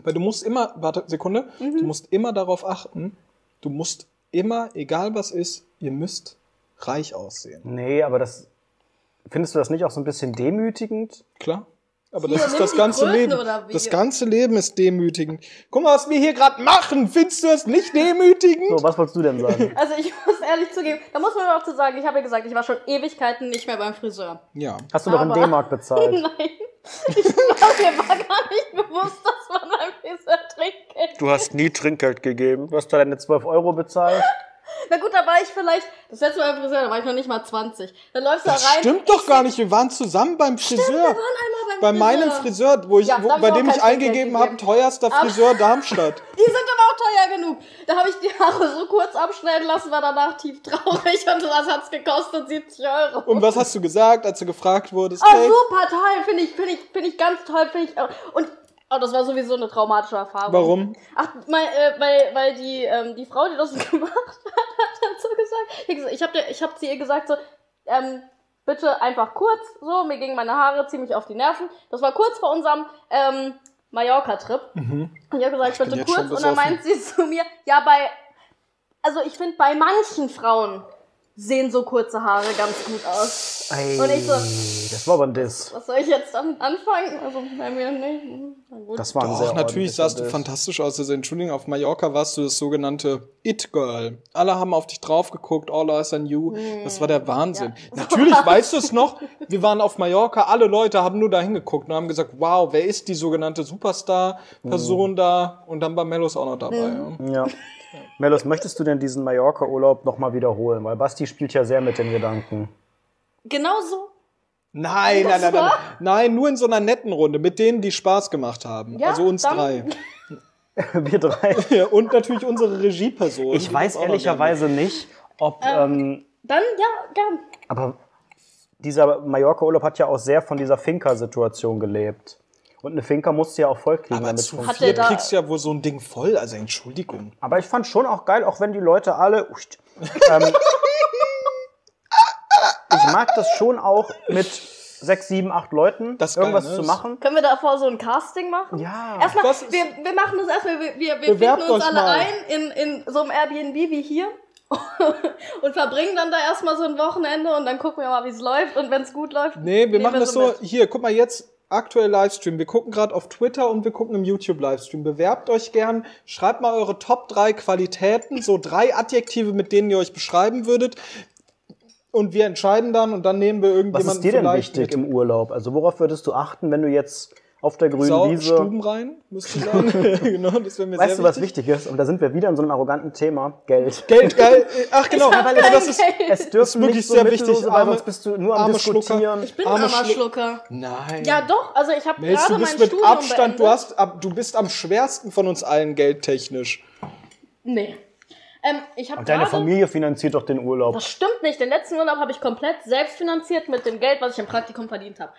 [SPEAKER 3] Weil du musst immer, warte, Sekunde, mhm. du musst immer darauf achten, du musst immer, egal was ist, ihr müsst reich aussehen.
[SPEAKER 2] Nee, aber das, findest du das nicht auch so ein bisschen demütigend?
[SPEAKER 3] Klar. Aber
[SPEAKER 6] Hier,
[SPEAKER 3] das ist
[SPEAKER 6] nimm
[SPEAKER 3] das
[SPEAKER 6] die
[SPEAKER 3] ganze
[SPEAKER 6] Kröten
[SPEAKER 3] Leben.
[SPEAKER 6] oder wie?
[SPEAKER 3] Das ganze Leben ist demütigend. Guck mal, was wir hier gerade machen. Findest du es nicht demütigend?
[SPEAKER 2] So, was wolltest du denn sagen?
[SPEAKER 6] Also ich muss ehrlich zugeben, da muss man auch zu sagen, ich habe ja gesagt, ich war schon Ewigkeiten nicht mehr beim Friseur.
[SPEAKER 3] Ja.
[SPEAKER 2] Hast du doch in
[SPEAKER 6] Aber-
[SPEAKER 2] D-Mark bezahlt?
[SPEAKER 6] Nein. Ich glaube, mir war gar nicht bewusst, dass man beim Friseur Trinkgeld.
[SPEAKER 2] Du hast nie Trinkgeld gegeben. Du hast da deine zwölf Euro bezahlt.
[SPEAKER 6] Na gut, da war ich vielleicht, das letzte Mal beim Friseur, da war ich noch nicht mal zwanzig. Dann läufst du da
[SPEAKER 3] Das
[SPEAKER 6] rein.
[SPEAKER 3] stimmt doch gar nicht. Wir waren zusammen beim Friseur.
[SPEAKER 6] Wir waren einmal
[SPEAKER 3] Bei
[SPEAKER 6] beim
[SPEAKER 3] meinem
[SPEAKER 6] Friseur.
[SPEAKER 3] Friseur, wo ich,
[SPEAKER 6] Ja, da
[SPEAKER 3] wo,
[SPEAKER 6] hab ich
[SPEAKER 3] bei
[SPEAKER 6] auch
[SPEAKER 3] dem
[SPEAKER 6] kein
[SPEAKER 3] ich
[SPEAKER 6] Trinkgeld
[SPEAKER 3] eingegeben habe,
[SPEAKER 6] gegeben.
[SPEAKER 3] teuerster
[SPEAKER 6] Aber-
[SPEAKER 3] Friseur Darmstadt.
[SPEAKER 6] Die sind aber auch teuer genug. Da habe ich die Haare so kurz abschneiden lassen, war danach tief traurig und das hat's gekostet siebzig Euro.
[SPEAKER 3] Und was hast du gesagt, als du gefragt wurdest?
[SPEAKER 6] Oh,
[SPEAKER 3] Hey,
[SPEAKER 6] super toll, finde ich, finde ich, finde ich ganz toll, finde ich. auch- Und oh, das war sowieso eine traumatische Erfahrung.
[SPEAKER 3] warum?
[SPEAKER 6] Ach, mein, äh, weil, weil die, ähm, die Frau, die das gemacht hat, hat dann so gesagt, ich, ich habe ich hab zu ihr gesagt so, ähm, bitte einfach kurz, so, mir gingen meine Haare ziemlich auf die Nerven. Das war kurz vor unserem, ähm, Mallorca-Trip. Mhm. Und ich habe gesagt,
[SPEAKER 3] bin
[SPEAKER 6] bitte
[SPEAKER 3] jetzt schon
[SPEAKER 6] kurz. Und dann
[SPEAKER 3] besoffen.
[SPEAKER 6] meint sie zu mir, ja, bei, also ich finde, bei manchen Frauen sehen so kurze Haare ganz gut aus.
[SPEAKER 2] Ey,
[SPEAKER 6] Und ich so,
[SPEAKER 2] das war aber ein Diss.
[SPEAKER 6] was soll ich jetzt damit anfangen? Also, bei mir nicht. Na gut.
[SPEAKER 2] Das war ein
[SPEAKER 3] Doch,
[SPEAKER 2] sehr
[SPEAKER 3] natürlich
[SPEAKER 2] ordentlicher
[SPEAKER 3] sahst du
[SPEAKER 2] Diss.
[SPEAKER 3] fantastisch aus. Also, Entschuldigung, auf Mallorca warst du das sogenannte It-Girl. Alle haben auf dich drauf geguckt, all eyes on you. Das war der Wahnsinn.
[SPEAKER 6] Ja.
[SPEAKER 3] Natürlich, weißt du es noch? Wir waren auf Mallorca, alle Leute haben nur da hingeguckt und haben gesagt, wow, wer ist die sogenannte Superstar-Person
[SPEAKER 2] Mhm.
[SPEAKER 3] da? Und dann war Mellos auch noch dabei.
[SPEAKER 6] Mhm.
[SPEAKER 3] Ja.
[SPEAKER 2] Ja. Melos, möchtest du denn diesen Mallorca-Urlaub nochmal wiederholen? Weil Basti spielt ja sehr mit den Gedanken.
[SPEAKER 6] Genau so.
[SPEAKER 3] Nein, nein, nein, nein, nein, nur in so einer netten Runde, mit denen, die Spaß gemacht haben.
[SPEAKER 6] Ja,
[SPEAKER 3] also uns
[SPEAKER 6] dann-
[SPEAKER 3] drei.
[SPEAKER 2] Wir drei.
[SPEAKER 3] Ja, und natürlich unsere Regieperson.
[SPEAKER 2] Ich
[SPEAKER 3] die
[SPEAKER 2] weiß
[SPEAKER 3] das auch noch
[SPEAKER 2] ehrlicherweise nicht, ob... Ähm,
[SPEAKER 6] Dann, ja, gern.
[SPEAKER 2] aber dieser Mallorca-Urlaub hat ja auch sehr von dieser Finca-Situation gelebt. Und eine Finca musst du ja auch voll kriegen,
[SPEAKER 3] Aber
[SPEAKER 2] damit
[SPEAKER 3] zu
[SPEAKER 2] es
[SPEAKER 6] Hat
[SPEAKER 3] viert
[SPEAKER 6] der da-
[SPEAKER 3] kriegst du ja wohl so ein Ding voll, also Entschuldigung.
[SPEAKER 2] Aber ich fand schon auch geil, auch wenn die Leute alle... Ucht, ähm, ich mag das schon auch mit sechs, sieben, acht Leuten
[SPEAKER 3] Das ist geil,
[SPEAKER 2] irgendwas
[SPEAKER 3] ne?
[SPEAKER 2] zu machen.
[SPEAKER 6] Können wir davor so ein Casting machen?
[SPEAKER 2] Ja.
[SPEAKER 6] Erstmal,
[SPEAKER 3] Das ist-
[SPEAKER 6] wir, wir machen das erstmal, wir, wir, wir
[SPEAKER 3] Bewerbt
[SPEAKER 6] finden uns
[SPEAKER 3] euch
[SPEAKER 6] alle
[SPEAKER 3] mal.
[SPEAKER 6] ein in, in so einem Airbnb wie hier und verbringen dann da erstmal so ein Wochenende und dann gucken wir mal, wie es läuft und wenn es gut läuft.
[SPEAKER 3] Nee, wir
[SPEAKER 6] nehmen
[SPEAKER 3] machen das so,
[SPEAKER 6] mit.
[SPEAKER 3] hier, guck mal jetzt, aktuell Livestream. Wir gucken gerade auf Twitter und wir gucken im YouTube-Livestream. Bewerbt euch gern, schreibt mal eure Top drei Qualitäten, so drei Adjektive, mit denen ihr euch beschreiben würdet. Und wir entscheiden dann und dann nehmen wir
[SPEAKER 2] Was
[SPEAKER 3] irgendjemanden
[SPEAKER 2] ist dir denn
[SPEAKER 3] vielleicht
[SPEAKER 2] wichtig
[SPEAKER 3] mit.
[SPEAKER 2] im Urlaub? Also worauf würdest du achten, wenn du jetzt auf der grünen
[SPEAKER 3] Sau,
[SPEAKER 2] Wiese...
[SPEAKER 3] Stuben rein, müsste ich sagen. Genau, das wäre mir
[SPEAKER 2] Weißt
[SPEAKER 3] sehr
[SPEAKER 2] du, was
[SPEAKER 3] wichtig.
[SPEAKER 2] wichtig ist? Und da sind wir wieder in so einem arroganten Thema. Geld.
[SPEAKER 3] Geld, geil. Ach genau,
[SPEAKER 6] hab
[SPEAKER 3] aber
[SPEAKER 6] kein
[SPEAKER 3] das ist,
[SPEAKER 6] Geld.
[SPEAKER 2] Es dürfte
[SPEAKER 3] wirklich
[SPEAKER 2] nicht so
[SPEAKER 3] sehr
[SPEAKER 2] mittellose,
[SPEAKER 3] wichtig,
[SPEAKER 2] weil
[SPEAKER 3] arme-
[SPEAKER 2] sonst bist du nur am
[SPEAKER 3] arme Schlucker.
[SPEAKER 2] Diskutieren.
[SPEAKER 6] Ich bin
[SPEAKER 3] Arme
[SPEAKER 6] armer
[SPEAKER 3] Schlu-
[SPEAKER 6] Schlucker.
[SPEAKER 3] Nein.
[SPEAKER 6] Ja doch, also ich habe
[SPEAKER 3] Mels,
[SPEAKER 6] gerade
[SPEAKER 3] du
[SPEAKER 6] mein
[SPEAKER 3] bist mit
[SPEAKER 6] Studium
[SPEAKER 3] Abstand, du
[SPEAKER 6] beendet.
[SPEAKER 3] hast, ab, du bist am schwersten von uns allen geldtechnisch.
[SPEAKER 6] Nee. Ähm, ich habe
[SPEAKER 2] Und deine
[SPEAKER 6] gerade...
[SPEAKER 2] Familie finanziert doch den Urlaub.
[SPEAKER 6] Das stimmt nicht. Den letzten Urlaub habe ich komplett selbst finanziert mit dem Geld, was ich im Praktikum verdient habe.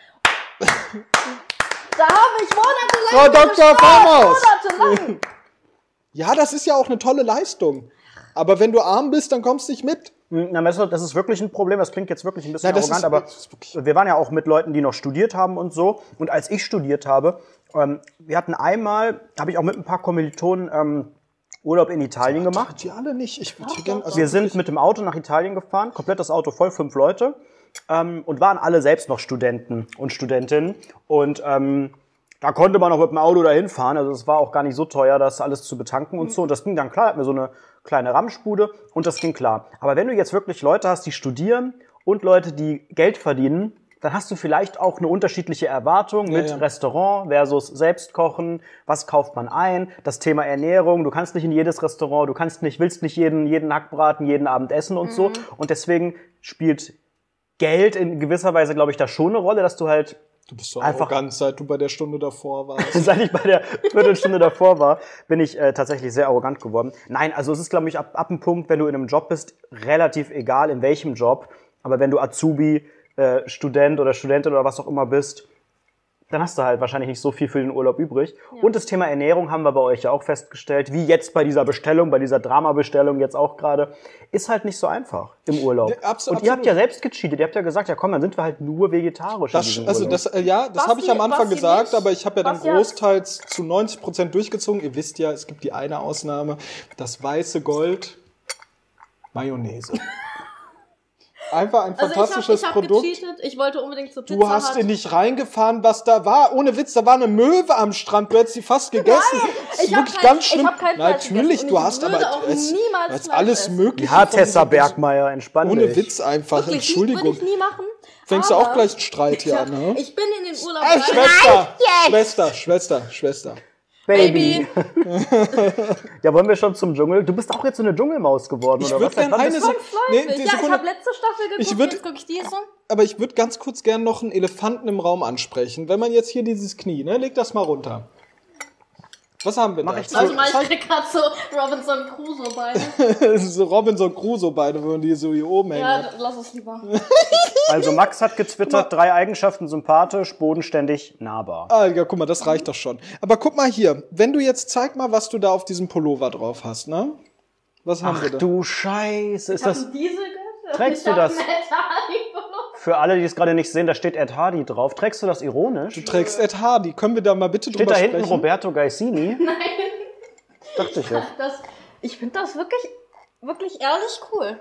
[SPEAKER 6] Da habe ich monatelang
[SPEAKER 3] Frau Doktor
[SPEAKER 6] gespart,
[SPEAKER 3] Farmaus.
[SPEAKER 6] monatelang.
[SPEAKER 3] Ja, das ist ja auch eine tolle Leistung. Aber wenn du arm bist, dann kommst du nicht mit.
[SPEAKER 2] Na, Messer, das ist wirklich ein Problem. Das klingt jetzt wirklich ein bisschen
[SPEAKER 3] Nein, das
[SPEAKER 2] arrogant,
[SPEAKER 3] ist-
[SPEAKER 2] aber
[SPEAKER 3] das ist wirklich-
[SPEAKER 2] wir waren ja auch mit Leuten, die noch studiert haben und so. Und als ich studiert habe, ähm, wir hatten einmal, habe ich auch mit ein paar Kommilitonen ähm, Urlaub in Italien gemacht.
[SPEAKER 3] Die alle nicht. Ich würde hier gerne. Also
[SPEAKER 2] Wir sind mit dem Auto nach Italien gefahren, komplett das Auto voll, fünf Leute. Ähm, und waren alle selbst noch Studenten und Studentinnen. Und ähm, da konnte man auch mit dem Auto dahin fahren. Also es war auch gar nicht so teuer, das alles zu betanken und so. Und das ging dann klar, hatten wir so eine kleine Ramschbude und das ging klar. Aber wenn du jetzt wirklich Leute hast, die studieren und Leute, die Geld verdienen, dann hast du vielleicht auch eine unterschiedliche Erwartung mit
[SPEAKER 3] ja.
[SPEAKER 2] Restaurant versus Selbstkochen. Was kauft man ein? Das Thema Ernährung. Du kannst nicht in jedes Restaurant, du kannst nicht, willst nicht jeden, jeden Hackbraten, jeden Abend essen und so. Und deswegen spielt Geld in gewisser Weise, glaube ich, da schon eine Rolle, dass du halt
[SPEAKER 3] du bist so
[SPEAKER 2] einfach-
[SPEAKER 3] arrogant, seit du bei der Stunde davor warst.
[SPEAKER 2] seit ich bei der Viertelstunde davor war, bin ich äh, tatsächlich sehr arrogant geworden. Nein, also es ist, glaube ich, ab, ab einem Punkt, wenn du in einem Job bist, relativ egal in welchem Job, aber wenn du Azubi, äh, Student oder Studentin oder was auch immer bist, dann hast du halt wahrscheinlich nicht so viel für den Urlaub übrig. Ja. Und das Thema Ernährung haben wir bei euch ja auch festgestellt, wie jetzt bei dieser Bestellung, bei dieser Drama-Bestellung jetzt auch gerade, ist halt nicht so einfach im Urlaub. Ja, absolut, und ihr habt ja selbst gecheatet, ihr habt ja gesagt, ja komm, dann sind wir halt nur vegetarisch
[SPEAKER 3] das,
[SPEAKER 2] in diesem
[SPEAKER 3] also
[SPEAKER 2] Urlaub.
[SPEAKER 3] das, äh, ja, das habe ich am Anfang gesagt, nicht? aber ich habe ja dann großteils zu neunzig Prozent durchgezogen. Ihr wisst ja, es gibt die eine Ausnahme, das weiße Gold, Mayonnaise. Einfach ein fantastisches
[SPEAKER 6] also ich hab, ich hab
[SPEAKER 3] Produkt.
[SPEAKER 6] Gecheatet. Ich wollte unbedingt zur Pizza
[SPEAKER 3] Du hast in dich reingefahren, was da war. Ohne Witz, da war eine Möwe am Strand. Du hättest sie fast gegessen.
[SPEAKER 6] Nein,
[SPEAKER 3] das ist
[SPEAKER 6] ich
[SPEAKER 3] wirklich
[SPEAKER 6] hab kein,
[SPEAKER 3] ganz schlimm.
[SPEAKER 6] Ich hab kein
[SPEAKER 3] Natürlich, du hast aber
[SPEAKER 6] es,
[SPEAKER 3] es alles mögliche.
[SPEAKER 2] Ja, Tessa Bergmeier, entspann dich.
[SPEAKER 3] Ohne Witz einfach,
[SPEAKER 6] wirklich,
[SPEAKER 3] Entschuldigung.
[SPEAKER 6] Würde ich nie machen.
[SPEAKER 3] Fängst du auch gleich einen Streit hier an, ne?
[SPEAKER 6] Ich bin in den Urlaub
[SPEAKER 3] Ey, Schwester, Schwester, Schwester, Schwester.
[SPEAKER 2] Baby. Ja, wollen wir schon zum Dschungel? Du bist auch jetzt so eine Dschungelmaus geworden,
[SPEAKER 3] ich
[SPEAKER 2] oder was?
[SPEAKER 3] Ich würde gerne eine
[SPEAKER 6] Sekunde. Nee, ja, ich habe letzte Staffel geguckt,
[SPEAKER 3] ich würd,
[SPEAKER 6] jetzt gucke ich die so.
[SPEAKER 3] Aber ich würde ganz kurz gerne noch einen Elefanten im Raum ansprechen. Wenn man jetzt hier dieses Knie, ne, leg das mal runter. Was haben wir
[SPEAKER 2] Mach
[SPEAKER 3] da?
[SPEAKER 6] Ich also mal, ich krieg grad so Robinson Crusoe-Beine.
[SPEAKER 3] So Robinson Crusoe-Beine, wenn die so hier oben hängen.
[SPEAKER 6] Ja, lass es lieber.
[SPEAKER 2] Also Max hat getwittert, drei Eigenschaften sympathisch, bodenständig, nahbar.
[SPEAKER 3] Ah, ja, guck mal, das reicht doch schon. Aber guck mal hier, wenn du jetzt, zeig mal, was du da auf diesem Pullover drauf hast, ne? Was haben
[SPEAKER 2] Ach
[SPEAKER 3] wir da?
[SPEAKER 2] du Scheiße, ist
[SPEAKER 6] ich
[SPEAKER 2] das...
[SPEAKER 6] Hab einen Diesel
[SPEAKER 2] Trägst du das? Für alle, die es gerade nicht sehen, da steht Ed Hardy drauf. Trägst du das ironisch?
[SPEAKER 3] Du trägst Ed Hardy. Können wir da mal bitte
[SPEAKER 2] steht
[SPEAKER 3] drüber sprechen?
[SPEAKER 2] Steht da hinten Roberto Gaisini?
[SPEAKER 6] Nein.
[SPEAKER 2] Dachte ich jetzt.
[SPEAKER 6] Das, ich finde das wirklich, wirklich ehrlich cool.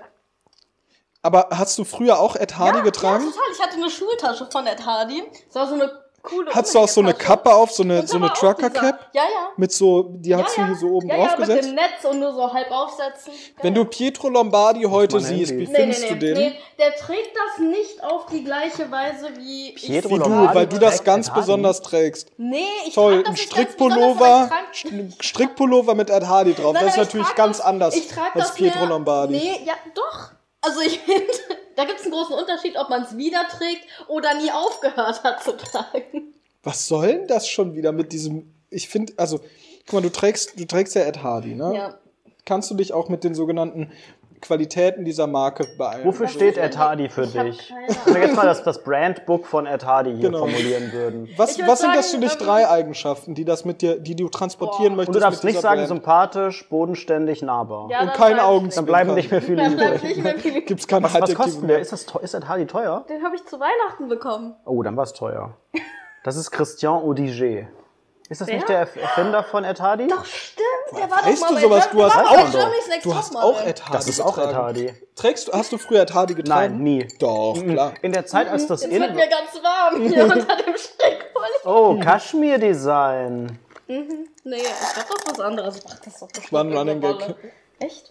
[SPEAKER 3] Aber hast du früher auch Ed Hardy
[SPEAKER 6] ja,
[SPEAKER 3] getragen?
[SPEAKER 6] Ja, total. Ich hatte eine Schultasche von Ed Hardy. Das war so eine coole
[SPEAKER 3] Hattest du auch so eine Kappe auf, so eine, so eine Trucker-Cap?
[SPEAKER 6] Ja, ja.
[SPEAKER 3] Mit so, die hast
[SPEAKER 6] ja,
[SPEAKER 3] du hier so oben
[SPEAKER 6] ja,
[SPEAKER 3] drauf
[SPEAKER 6] ja,
[SPEAKER 3] gesetzt?
[SPEAKER 6] mit dem Netz und nur so halb aufsetzen. Geil.
[SPEAKER 3] Wenn du Pietro Lombardi heute siehst, wie
[SPEAKER 6] nee,
[SPEAKER 3] findest
[SPEAKER 6] nee, nee,
[SPEAKER 3] du den?
[SPEAKER 6] Nee, der trägt das nicht auf die gleiche Weise wie
[SPEAKER 2] Pietro
[SPEAKER 3] Wie
[SPEAKER 2] Lombardi
[SPEAKER 3] du, weil du das ganz
[SPEAKER 2] Ed Hardy?
[SPEAKER 3] besonders trägst.
[SPEAKER 6] Nee, ich
[SPEAKER 3] Toll,
[SPEAKER 6] trage das
[SPEAKER 3] ein
[SPEAKER 6] nicht ganz
[SPEAKER 3] Strickpullover,
[SPEAKER 6] besonders, weil ich trage-
[SPEAKER 3] Strickpullover mit Ed Hardy drauf.
[SPEAKER 6] Nein,
[SPEAKER 3] das ist
[SPEAKER 6] nein, ich
[SPEAKER 3] natürlich
[SPEAKER 6] trag
[SPEAKER 3] ganz
[SPEAKER 6] das-
[SPEAKER 3] anders
[SPEAKER 6] ich trag
[SPEAKER 3] als
[SPEAKER 6] das
[SPEAKER 3] Pietro
[SPEAKER 6] mir-
[SPEAKER 3] Lombardi.
[SPEAKER 6] Nee, ja, doch. Also ich finde, da gibt es einen großen Unterschied, ob man es wieder trägt oder nie aufgehört hat zu tragen.
[SPEAKER 3] Was soll denn das schon wieder mit diesem, ich finde, also, guck mal, du trägst, du trägst ja Ed Hardy, ne?
[SPEAKER 6] Ja.
[SPEAKER 3] Kannst du dich auch mit den sogenannten Qualitäten dieser Marke beeilen?
[SPEAKER 2] Wofür steht Ed Hardy für
[SPEAKER 6] Ich hab
[SPEAKER 2] dich?
[SPEAKER 6] keine
[SPEAKER 2] Wenn wir jetzt mal das, das Brandbook von Ed Hardy hier
[SPEAKER 3] Genau.
[SPEAKER 2] formulieren würden.
[SPEAKER 3] Was,
[SPEAKER 6] Ich würd
[SPEAKER 3] was sind das für
[SPEAKER 6] sagen,
[SPEAKER 3] dich
[SPEAKER 6] ähm,
[SPEAKER 3] drei Eigenschaften, die das mit dir, die du transportieren
[SPEAKER 6] Boah.
[SPEAKER 3] möchtest?
[SPEAKER 2] Und du darfst
[SPEAKER 3] mit
[SPEAKER 2] nicht
[SPEAKER 3] dieser
[SPEAKER 2] sagen
[SPEAKER 3] Brand?
[SPEAKER 2] sympathisch, bodenständig, nahbar.
[SPEAKER 6] Ja,
[SPEAKER 3] Und
[SPEAKER 6] dann
[SPEAKER 3] keine
[SPEAKER 6] bleibt-
[SPEAKER 3] Augen.
[SPEAKER 2] Dann bleiben nicht mehr viele
[SPEAKER 6] Dann bleibt
[SPEAKER 2] übrig.
[SPEAKER 6] nicht mehr viel.
[SPEAKER 3] Gibt's keine
[SPEAKER 2] Was, was
[SPEAKER 3] Adjektive
[SPEAKER 2] kostet
[SPEAKER 3] mehr.
[SPEAKER 2] der? Ist, das, teu- ist Ed Hardy teuer?
[SPEAKER 6] Den habe ich zu Weihnachten bekommen.
[SPEAKER 2] Oh, dann war es teuer. Das ist Christian Audiger. Ist das
[SPEAKER 6] Wer?
[SPEAKER 2] nicht der Erfinder von Ed Hardy?
[SPEAKER 6] Doch, stimmt. Der war
[SPEAKER 3] Weißt
[SPEAKER 6] doch
[SPEAKER 3] du
[SPEAKER 6] mal
[SPEAKER 3] sowas?
[SPEAKER 6] bei
[SPEAKER 3] Du hast
[SPEAKER 6] der war
[SPEAKER 2] auch-
[SPEAKER 6] bei Germany's Next
[SPEAKER 3] Du hast
[SPEAKER 6] Topmodel.
[SPEAKER 3] auch Ed Hardy
[SPEAKER 2] Das ist auch Ed
[SPEAKER 3] getragen.
[SPEAKER 2] Hardy.
[SPEAKER 3] Trägst du, hast du früher Ed Hardy getragen?
[SPEAKER 2] Nein, nie.
[SPEAKER 3] Doch, klar.
[SPEAKER 2] In der Zeit, als das
[SPEAKER 6] Jetzt
[SPEAKER 2] in...
[SPEAKER 6] wird mir ganz warm hier unter dem Strickpulli.
[SPEAKER 2] Oh, Kaschmir-Design.
[SPEAKER 6] Nee, ich glaube doch was anderes. Ach, das ist doch bestimmt
[SPEAKER 3] War ein Running
[SPEAKER 6] irgendeine
[SPEAKER 3] Gag.
[SPEAKER 6] Rolle. Echt?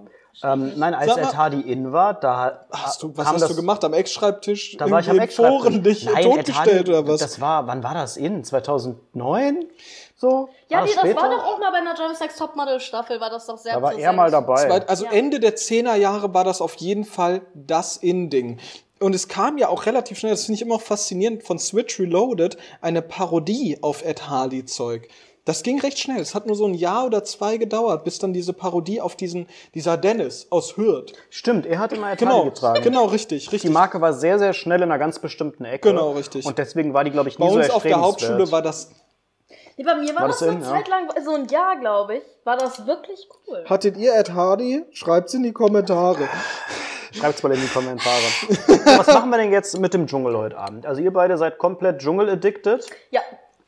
[SPEAKER 2] Ähm, nein, als
[SPEAKER 3] Sag mal-
[SPEAKER 2] Ed Hardy in war, da
[SPEAKER 3] Hast du, was
[SPEAKER 2] kam
[SPEAKER 3] hast
[SPEAKER 2] das,
[SPEAKER 3] du gemacht? Am Ex-Schreibtisch?
[SPEAKER 2] Da war ich am
[SPEAKER 3] irgendwie in Foren
[SPEAKER 2] Ex-Schreibtisch.
[SPEAKER 3] dich
[SPEAKER 2] Nein, Ed
[SPEAKER 3] totgestellt
[SPEAKER 2] Hardy,
[SPEAKER 3] oder was?
[SPEAKER 2] Das war, wann war das in? zweitausendneun? So?
[SPEAKER 6] Ja,
[SPEAKER 2] War
[SPEAKER 6] nee, das
[SPEAKER 2] später?
[SPEAKER 6] war doch auch mal bei einer Germany's Next Topmodel Staffel, war das doch sehr
[SPEAKER 2] Da war
[SPEAKER 6] präsent.
[SPEAKER 2] er mal dabei.
[SPEAKER 3] Zweit- Also
[SPEAKER 6] Ja.
[SPEAKER 3] Ende der zehner Jahre war das auf jeden Fall das In-Ding. Und es kam ja auch relativ schnell, das finde ich immer auch faszinierend, von Switch Reloaded, eine Parodie auf Ed Hardy-Zeug. Das ging recht schnell. Es hat nur so ein Jahr oder zwei gedauert, bis dann diese Parodie auf diesen, dieser Dennis aus Hürth.
[SPEAKER 2] Stimmt, er hat immer Ed
[SPEAKER 3] Genau,
[SPEAKER 2] Hardy getragen.
[SPEAKER 3] genau, richtig, richtig.
[SPEAKER 2] Die Marke war sehr, sehr schnell in einer ganz bestimmten Ecke.
[SPEAKER 3] Genau, richtig.
[SPEAKER 2] Und deswegen war die, glaube ich, nie
[SPEAKER 3] Bei
[SPEAKER 2] so
[SPEAKER 3] uns auf der
[SPEAKER 2] erstrebenswert.
[SPEAKER 3] Hauptschule war das,
[SPEAKER 6] Nee, bei mir war,
[SPEAKER 2] War
[SPEAKER 6] das
[SPEAKER 2] das
[SPEAKER 6] eine
[SPEAKER 2] in, ja?
[SPEAKER 6] Zeit lang, so ein Jahr, glaube ich, war das wirklich cool.
[SPEAKER 3] hattet ihr Ed Hardy? Schreibt's in die Kommentare.
[SPEAKER 2] Schreibt's mal in die Kommentare. So, was machen wir denn jetzt mit dem Dschungel heute Abend? Also ihr beide seid komplett Dschungel-addicted.
[SPEAKER 6] Ja.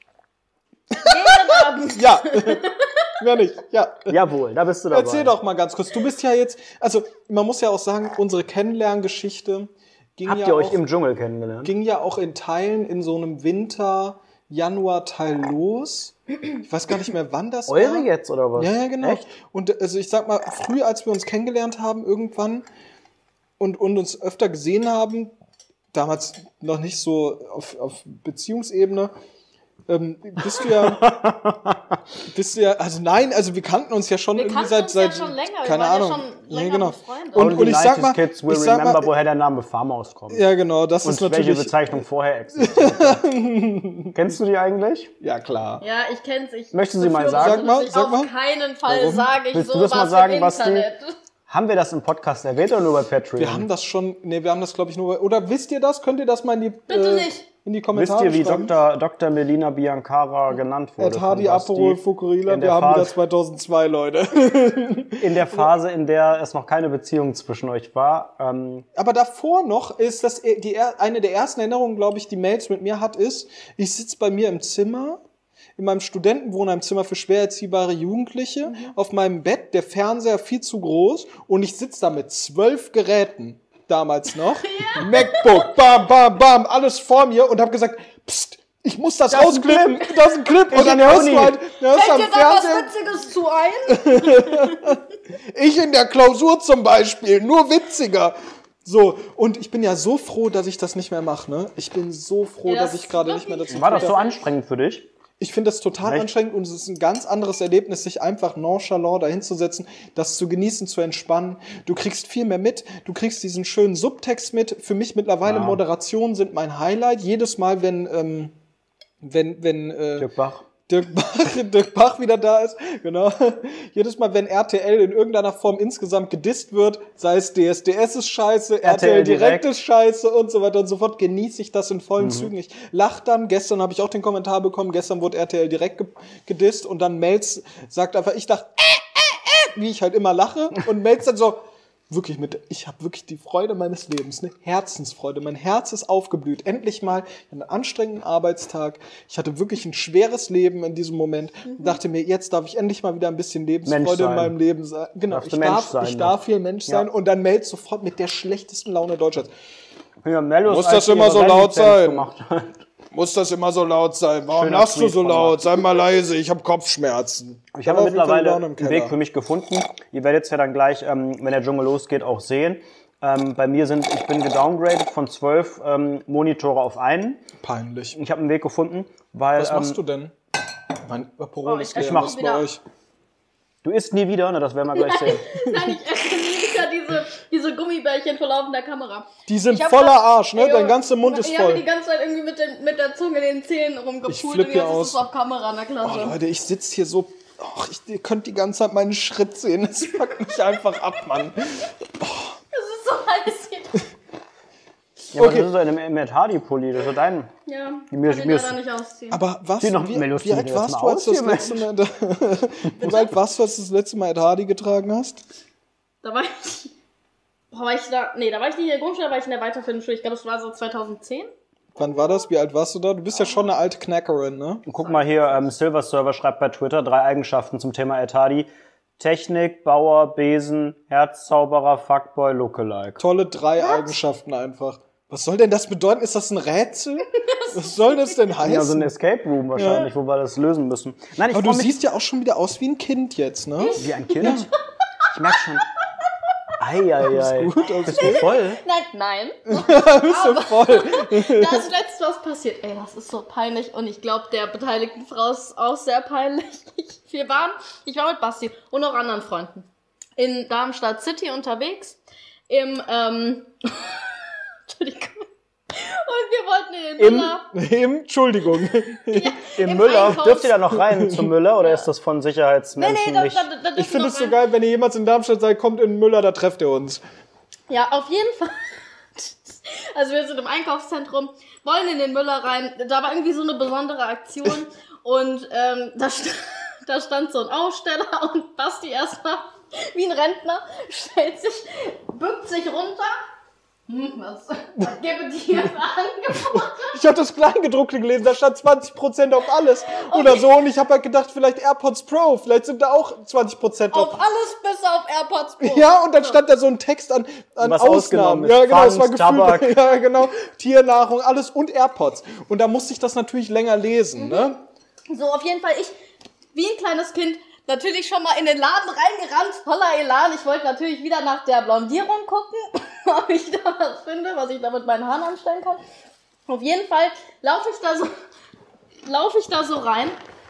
[SPEAKER 6] Jeden Abend.
[SPEAKER 3] Ja, wer nicht, ja.
[SPEAKER 2] Jawohl, da bist du dabei.
[SPEAKER 3] Erzähl doch mal ganz kurz. Du bist ja jetzt, also man muss ja auch sagen, unsere Kennenlerngeschichte ging
[SPEAKER 2] Habt
[SPEAKER 3] ja
[SPEAKER 2] ihr euch
[SPEAKER 3] auch,
[SPEAKER 2] im Dschungel kennengelernt?
[SPEAKER 3] ging ja auch in Teilen in so einem Winter, Januar-Teil los. Ich weiß gar nicht mehr, wann das war.
[SPEAKER 2] Eure jetzt oder was?
[SPEAKER 3] Ja, ja, genau.
[SPEAKER 2] Echt?
[SPEAKER 3] Und also ich sag mal, früh, als wir uns kennengelernt haben irgendwann und, und uns öfter gesehen haben, damals noch nicht so auf, auf Beziehungsebene, ähm, bist du ja, bist du ja, also nein, also wir kannten uns ja schon
[SPEAKER 6] Wir
[SPEAKER 3] irgendwie
[SPEAKER 6] kannten
[SPEAKER 3] seit,
[SPEAKER 6] uns
[SPEAKER 3] seit,
[SPEAKER 6] ja schon länger, wir
[SPEAKER 3] keine
[SPEAKER 6] waren ja
[SPEAKER 3] Ahnung.
[SPEAKER 6] schon länger
[SPEAKER 3] ja, genau.
[SPEAKER 6] befreundet.
[SPEAKER 3] Und, und ich sag mal,
[SPEAKER 2] Kids will
[SPEAKER 3] ich sag
[SPEAKER 2] remember,
[SPEAKER 3] mal,
[SPEAKER 2] woher der Name Farmhaus kommt.
[SPEAKER 3] ja genau, das
[SPEAKER 2] Und
[SPEAKER 3] ist
[SPEAKER 2] welche
[SPEAKER 3] natürlich,
[SPEAKER 2] Bezeichnung vorher existiert. Kennst du die eigentlich?
[SPEAKER 3] ja klar.
[SPEAKER 6] Ja, ich kenn's. Ich
[SPEAKER 2] Möchten Sie mal
[SPEAKER 6] befürworte,
[SPEAKER 2] sagen?
[SPEAKER 3] Sag mal,
[SPEAKER 6] dass ich
[SPEAKER 3] sag
[SPEAKER 6] auf
[SPEAKER 3] mal.
[SPEAKER 6] keinen Fall
[SPEAKER 3] Warum?
[SPEAKER 6] sage ich
[SPEAKER 2] Willst du
[SPEAKER 6] sowas
[SPEAKER 2] das mal sagen,
[SPEAKER 6] im
[SPEAKER 2] Basti?
[SPEAKER 6] Internet.
[SPEAKER 2] Haben wir das im Podcast erwähnt oder nur bei Patreon?
[SPEAKER 3] Wir haben das schon, nee, wir haben das glaube ich nur, oder wisst ihr das? Könnt ihr das mal in die,
[SPEAKER 6] Bitte
[SPEAKER 3] äh,
[SPEAKER 6] nicht.
[SPEAKER 3] in die Kommentare
[SPEAKER 2] Wisst ihr, wie
[SPEAKER 3] schreiben.
[SPEAKER 2] Doktor Doktor Melina Biancara genannt wurde?
[SPEAKER 3] Ed Hardy,
[SPEAKER 2] von Basti?
[SPEAKER 3] Aperol, Fukurila,
[SPEAKER 2] In
[SPEAKER 3] wir
[SPEAKER 2] der
[SPEAKER 3] haben wieder
[SPEAKER 2] Phase-
[SPEAKER 3] zweitausendzwei, Leute.
[SPEAKER 2] In der Phase, in der es noch keine Beziehung zwischen euch war. Ähm,
[SPEAKER 3] Aber davor noch ist das die, eine der ersten Erinnerungen, glaube ich, die Mails mit mir hat, ist, ich sitze bei mir im Zimmer, in meinem Studentenwohnheimzimmer für schwer erziehbare Jugendliche, mhm. auf meinem Bett, der Fernseher viel zu groß und ich sitze da mit zwölf Geräten, damals noch, ja. MacBook, bam, bam, bam, alles vor mir und habe gesagt, psst, ich muss das, das rausklippen, das ist ein Clip und dann hörst du halt, hörst
[SPEAKER 6] Fällt
[SPEAKER 3] am
[SPEAKER 6] dir da was
[SPEAKER 3] Fernseher,
[SPEAKER 6] Witziges zu ein?
[SPEAKER 3] ich in der Klausur zum Beispiel, nur witziger. So, und ich bin ja so froh, dass ich das nicht mehr mache, ne? Ich bin so froh,
[SPEAKER 6] Ja, das
[SPEAKER 3] dass ich gerade
[SPEAKER 6] ist
[SPEAKER 3] nicht mehr dazu
[SPEAKER 2] war das so
[SPEAKER 3] komme.
[SPEAKER 2] anstrengend für dich?
[SPEAKER 3] Ich finde das total
[SPEAKER 2] Echt?
[SPEAKER 3] anstrengend und es ist ein ganz anderes Erlebnis, sich einfach nonchalant dahinzusetzen, das zu genießen, zu entspannen. Du kriegst viel mehr mit, du kriegst diesen schönen Subtext mit. Für mich mittlerweile
[SPEAKER 2] Ja.
[SPEAKER 3] Moderationen sind mein Highlight. Jedes Mal, wenn, ähm, wenn, wenn, äh,
[SPEAKER 2] Dirk Bach.
[SPEAKER 3] Dirk Bach, Dirk Bach wieder da ist, genau. Jedes Mal, wenn R T L in irgendeiner Form insgesamt gedisst wird, sei es D S D S ist scheiße, R T L, R T L Direkt, Direkt ist scheiße und so weiter und so fort, genieße ich das in vollen mhm. Zügen. Ich lach dann, gestern habe ich auch den Kommentar bekommen, gestern wurde R T L Direkt ge- gedisst und dann Melz sagt einfach, ich dachte, äh, äh, äh, wie ich halt immer lache und Melz dann so, wirklich mit, ich habe wirklich die Freude meines Lebens, eine Herzensfreude. Mein Herz ist aufgeblüht. Endlich mal einen anstrengenden Arbeitstag. Ich hatte wirklich ein schweres Leben in diesem Moment. Mhm. Dachte mir, jetzt darf ich endlich mal wieder ein bisschen Lebensfreude in meinem Leben sein. Genau, ich darf, sein, ich darf hier Mensch sein. Ja. Und dann meldet sofort mit der schlechtesten Laune Deutschlands.
[SPEAKER 2] Ja, Mellos,
[SPEAKER 3] muss das immer so laut sein? Muss das immer so laut sein? Warum
[SPEAKER 2] Schöner
[SPEAKER 3] lachst du
[SPEAKER 2] Tweet
[SPEAKER 3] so laut? Sei mal leise, ich habe Kopfschmerzen.
[SPEAKER 2] Ich habe mittlerweile einen Weg für mich gefunden. Ihr werdet es ja dann gleich, ähm, wenn der Dschungel losgeht, auch sehen. Ähm, bei mir sind, ich bin gedowngradet von zwölf ähm, Monitore auf einen.
[SPEAKER 3] Peinlich.
[SPEAKER 2] Ich habe einen Weg gefunden, weil...
[SPEAKER 3] Was machst
[SPEAKER 2] ähm,
[SPEAKER 3] du denn? Mein Aperol
[SPEAKER 6] oh,
[SPEAKER 3] ist
[SPEAKER 6] ich
[SPEAKER 3] leer.
[SPEAKER 2] mach's
[SPEAKER 3] bei euch.
[SPEAKER 2] Du isst nie wieder, ne? Das werden wir gleich sehen.
[SPEAKER 6] Nein, ich esse nie wieder diese, diese Gummibärchen vor laufender Kamera.
[SPEAKER 3] Die sind voller grad, Arsch, ne? Ey, Dein ganzer Mund ist
[SPEAKER 6] ich
[SPEAKER 3] voll.
[SPEAKER 6] Ich habe die ganze Zeit irgendwie mit, den, mit der Zunge in den Zähnen rumgepult und jetzt ist es auf Kamera, na klasse.
[SPEAKER 3] Oh, Leute, ich sitze hier so... Och, ich, ihr könnt die ganze Zeit meinen Schritt sehen. Das fuckt mich einfach ab, Mann. Oh.
[SPEAKER 6] Das ist so heiß hier.
[SPEAKER 2] Ja, aber okay. Das ist so ein Ed Hardy-Pulli, das ist dein...
[SPEAKER 6] Ja,
[SPEAKER 2] mir,
[SPEAKER 6] kann ich
[SPEAKER 2] mir
[SPEAKER 6] leider nicht ausziehen.
[SPEAKER 3] Aber was,
[SPEAKER 2] noch
[SPEAKER 3] wie,
[SPEAKER 2] Melos,
[SPEAKER 3] wie alt warst du, als du das letzte Mal... Wie alt warst du, als du das letzte Mal Ed Hardy getragen hast?
[SPEAKER 6] Da war ich... Boah, war ich da... Nee, da war ich nicht in der Grundschule, da war ich in der weiterführenden Schule. Ich glaube, das war so zweitauszehn.
[SPEAKER 3] Wann war das? Wie alt warst du da? Du bist ja schon eine alte Knackerin, ne?
[SPEAKER 2] Guck mal hier, ähm, Silver Server schreibt bei Twitter drei Eigenschaften zum Thema Ed Hardy. Technik, Bauer, Besen, Herzzauberer, Fuckboy, Lookalike.
[SPEAKER 3] Tolle drei Was? Eigenschaften einfach. Was soll denn das bedeuten? Ist das ein Rätsel? Was soll das denn heißen?
[SPEAKER 2] Ja, so ein Escape Room wahrscheinlich, ja. wo wir das lösen müssen. Nein, ich
[SPEAKER 3] Aber du siehst ja auch schon wieder aus wie ein Kind jetzt, ne?
[SPEAKER 2] Wie ein Kind? Ich merk schon. Eieiei.
[SPEAKER 3] Ist gut,
[SPEAKER 2] bist du voll?
[SPEAKER 6] Nein, nein.
[SPEAKER 3] Bist du voll?
[SPEAKER 6] Da ist letztens was passiert. Ey, das ist so peinlich. Und ich glaube, der beteiligten Frau ist auch sehr peinlich. Wir waren, ich war mit Basti und noch anderen Freunden in Darmstadt City unterwegs. Im, ähm... Entschuldigung. Und wir wollten in den Müller.
[SPEAKER 3] Im, im Entschuldigung.
[SPEAKER 6] Ja,
[SPEAKER 2] Im,
[SPEAKER 6] im
[SPEAKER 2] Müller.
[SPEAKER 6] Einkaufs-
[SPEAKER 2] Dürft ihr da noch rein zum Müller oder
[SPEAKER 6] Ja.
[SPEAKER 2] ist das von Sicherheitsmenschen
[SPEAKER 6] Nee, nee, da,
[SPEAKER 2] nicht?
[SPEAKER 6] da, da, da
[SPEAKER 3] Ich finde es
[SPEAKER 6] noch
[SPEAKER 3] so
[SPEAKER 6] rein.
[SPEAKER 3] geil, wenn ihr jemals in Darmstadt seid, kommt in den Müller, da trefft ihr uns.
[SPEAKER 6] Ja, auf jeden Fall. Also wir sind im Einkaufszentrum, wollen in den Müller rein. Da war irgendwie so eine besondere Aktion. Und ähm, da, st- da stand so ein Aussteller und Basti erstmal wie ein Rentner stellt sich, bückt sich runter. Hm, was, was gebe dir für Angebote?
[SPEAKER 3] Ich habe das Kleingedruckte gelesen, da stand zwanzig Prozent auf alles oder so. Und ich habe halt gedacht, vielleicht AirPods Pro, vielleicht sind da auch zwanzig Prozent drauf.
[SPEAKER 6] Auf alles bis auf AirPods Pro.
[SPEAKER 3] Ja, und dann stand da so ein Text an, an
[SPEAKER 2] Was
[SPEAKER 3] Ausnahmen.
[SPEAKER 2] ausgenommen ist.
[SPEAKER 3] Ja, genau, es war
[SPEAKER 2] Pfand,
[SPEAKER 3] gefühlt,
[SPEAKER 2] Tabak.
[SPEAKER 3] ja, genau, Tiernahrung, alles und AirPods. Und da musste ich das natürlich länger lesen, ne?
[SPEAKER 6] So, auf jeden Fall, ich, wie ein kleines Kind, natürlich schon mal in den Laden reingerannt, voller Elan. Ich wollte natürlich wieder nach der Blondierung gucken, ob ich da was finde, was ich da mit meinen Haaren anstellen kann. Auf jeden Fall laufe ich da so, laufe ich da so rein.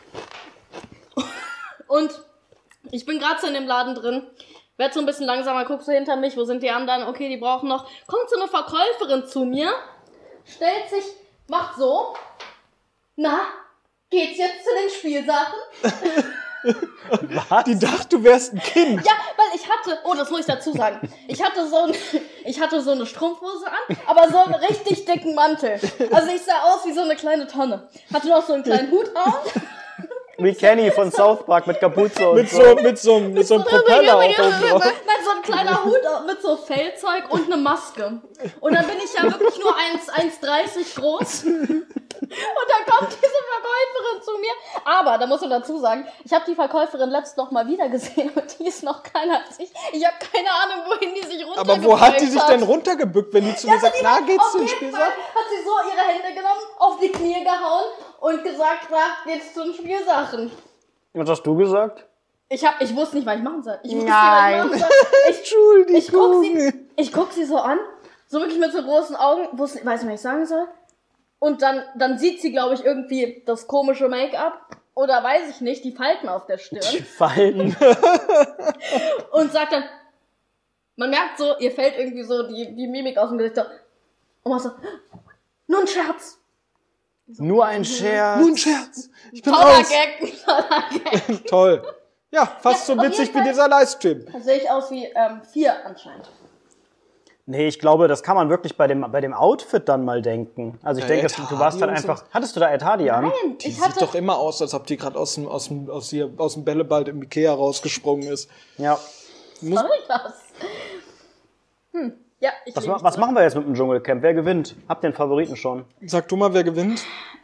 [SPEAKER 6] Und ich bin gerade so in dem Laden drin, werd so ein bisschen langsamer, guck so hinter mich, wo sind die anderen? Okay, die brauchen noch. Kommt so eine Verkäuferin zu mir, stellt sich, macht so. Na, geht's jetzt zu den Spielsachen?
[SPEAKER 3] Die dachte, du wärst ein Kind.
[SPEAKER 6] Ja, weil ich hatte, oh, das muss ich dazu sagen. Ich hatte so, ein, ich hatte so eine Strumpfhose an, aber so einen richtig dicken Mantel. Also ich sah aus wie so eine kleine Tonne. Hatte noch so einen kleinen Hut auf.
[SPEAKER 2] Wie Kenny von South Park mit Kapuze und
[SPEAKER 3] Mit so, mit so, mit so einem Propeller auf dem drauf.
[SPEAKER 6] Nein, so ein kleiner Hut mit so Fellzeug und eine Maske. Und dann bin ich ja wirklich nur eins dreißig groß. Und dann kommt diese Verkäuferin zu mir. Aber, da muss man dazu sagen, ich habe die Verkäuferin letzt noch mal wieder gesehen und die ist noch kleiner als ich. Ich habe keine Ahnung, wohin die sich runtergebückt hat.
[SPEAKER 3] Aber wo hat die sich denn runtergebückt, wenn die zu
[SPEAKER 6] ja,
[SPEAKER 3] mir sagt, na, geht's zum
[SPEAKER 6] Spielsack?
[SPEAKER 3] Spielsack?
[SPEAKER 6] Hat sie so ihre Hände genommen, auf die Knie gehauen und gesagt, na, geht's zu den Spielsachen.
[SPEAKER 2] Was hast du gesagt?
[SPEAKER 6] Ich, hab, ich wusste nicht, was ich machen soll. Ich wusste
[SPEAKER 2] Nein.
[SPEAKER 6] nicht, was ich machen soll. Ich, ich, guck sie, ich guck sie so an, so wirklich mit so großen Augen, wusste, weiß nicht, was ich sagen soll. Und dann, dann sieht sie, glaube ich, irgendwie das komische Make-up. Oder weiß ich nicht, die Falten auf der Stirn.
[SPEAKER 2] Die Falten.
[SPEAKER 6] Und sagt dann, man merkt so, ihr fällt irgendwie so die, die Mimik aus dem Gesicht. Und macht so, nur ein Scherz.
[SPEAKER 2] Nur ein Scherz.
[SPEAKER 3] Nur ein Scherz. Ich bin
[SPEAKER 6] Toller
[SPEAKER 3] raus.
[SPEAKER 6] Gag, toller Gag.
[SPEAKER 3] Toll. Ja, fast
[SPEAKER 6] Ja,
[SPEAKER 3] so
[SPEAKER 6] auf
[SPEAKER 3] witzig
[SPEAKER 6] jeden
[SPEAKER 3] wie
[SPEAKER 6] Fall.
[SPEAKER 3] dieser Livestream.
[SPEAKER 6] Da sehe ich aus wie ähm, vier anscheinend.
[SPEAKER 2] Nee, ich glaube, das kann man wirklich bei dem, bei dem Outfit dann mal denken. Also ich
[SPEAKER 3] Ja,
[SPEAKER 2] denke,
[SPEAKER 3] Ed
[SPEAKER 2] du warst dann
[SPEAKER 3] Hardy und
[SPEAKER 2] einfach... Hattest du da Ed Hardy an?
[SPEAKER 6] Nein,
[SPEAKER 3] Die
[SPEAKER 6] ich
[SPEAKER 3] sieht
[SPEAKER 6] hatte...
[SPEAKER 3] doch immer aus, als ob die gerade aus dem, aus dem, aus hier, aus dem Bällebad im Ikea rausgesprungen ist.
[SPEAKER 2] Ja.
[SPEAKER 3] Muss,
[SPEAKER 6] Soll ich das? Hm, ja, ich
[SPEAKER 2] Was,
[SPEAKER 6] lehne
[SPEAKER 2] ma-
[SPEAKER 6] mich
[SPEAKER 2] was
[SPEAKER 6] zurück.
[SPEAKER 2] machen wir jetzt mit dem Dschungelcamp? Wer gewinnt? Habt den Favoriten schon?
[SPEAKER 3] sag du mal, wer gewinnt?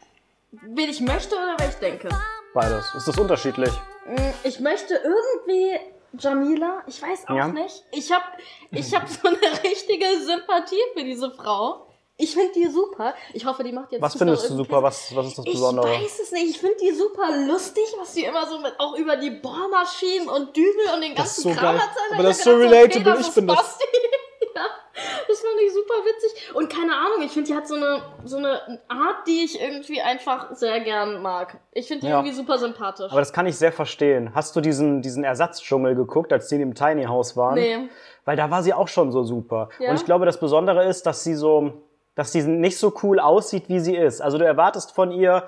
[SPEAKER 6] Wen ich möchte oder wer ich denke?
[SPEAKER 2] Beides. Ist das unterschiedlich?
[SPEAKER 6] Hm, Ich möchte irgendwie Jamila, ich weiß auch
[SPEAKER 2] Ja.
[SPEAKER 6] nicht. Ich hab, ich hab so eine richtige Sympathie für diese Frau. Ich finde die super. Ich hoffe, die macht jetzt
[SPEAKER 2] Was
[SPEAKER 6] noch
[SPEAKER 2] findest du
[SPEAKER 6] irgendwie-
[SPEAKER 2] super? Was, was ist das
[SPEAKER 6] Ich
[SPEAKER 2] Besondere?
[SPEAKER 6] weiß es nicht. Ich finde die super lustig, was sie immer so mit auch über die Bohrmaschinen und Dübel und den
[SPEAKER 3] Das ist
[SPEAKER 6] ganzen
[SPEAKER 3] so
[SPEAKER 6] Kram
[SPEAKER 3] geil.
[SPEAKER 6] erzählt.
[SPEAKER 3] Aber
[SPEAKER 6] Ich
[SPEAKER 3] das ist
[SPEAKER 6] hab
[SPEAKER 3] so
[SPEAKER 6] gedacht,
[SPEAKER 3] relatable.
[SPEAKER 6] okay,
[SPEAKER 3] Ich bin das-
[SPEAKER 6] Basti. Ja, das fand ich super witzig. Und keine Ahnung, ich finde, die hat so eine, so eine Art, die ich irgendwie einfach sehr gern mag. Ich finde die
[SPEAKER 2] Ja.
[SPEAKER 6] irgendwie super sympathisch.
[SPEAKER 2] Aber das kann ich sehr verstehen. Hast du diesen, diesen Ersatzdschungel geguckt, als die in dem Tiny House waren?
[SPEAKER 6] Nee.
[SPEAKER 2] Weil da war sie auch schon so super.
[SPEAKER 6] Ja?
[SPEAKER 2] Und ich glaube, das Besondere ist, dass sie so, dass sie nicht so cool aussieht, wie sie ist. Also du erwartest von ihr,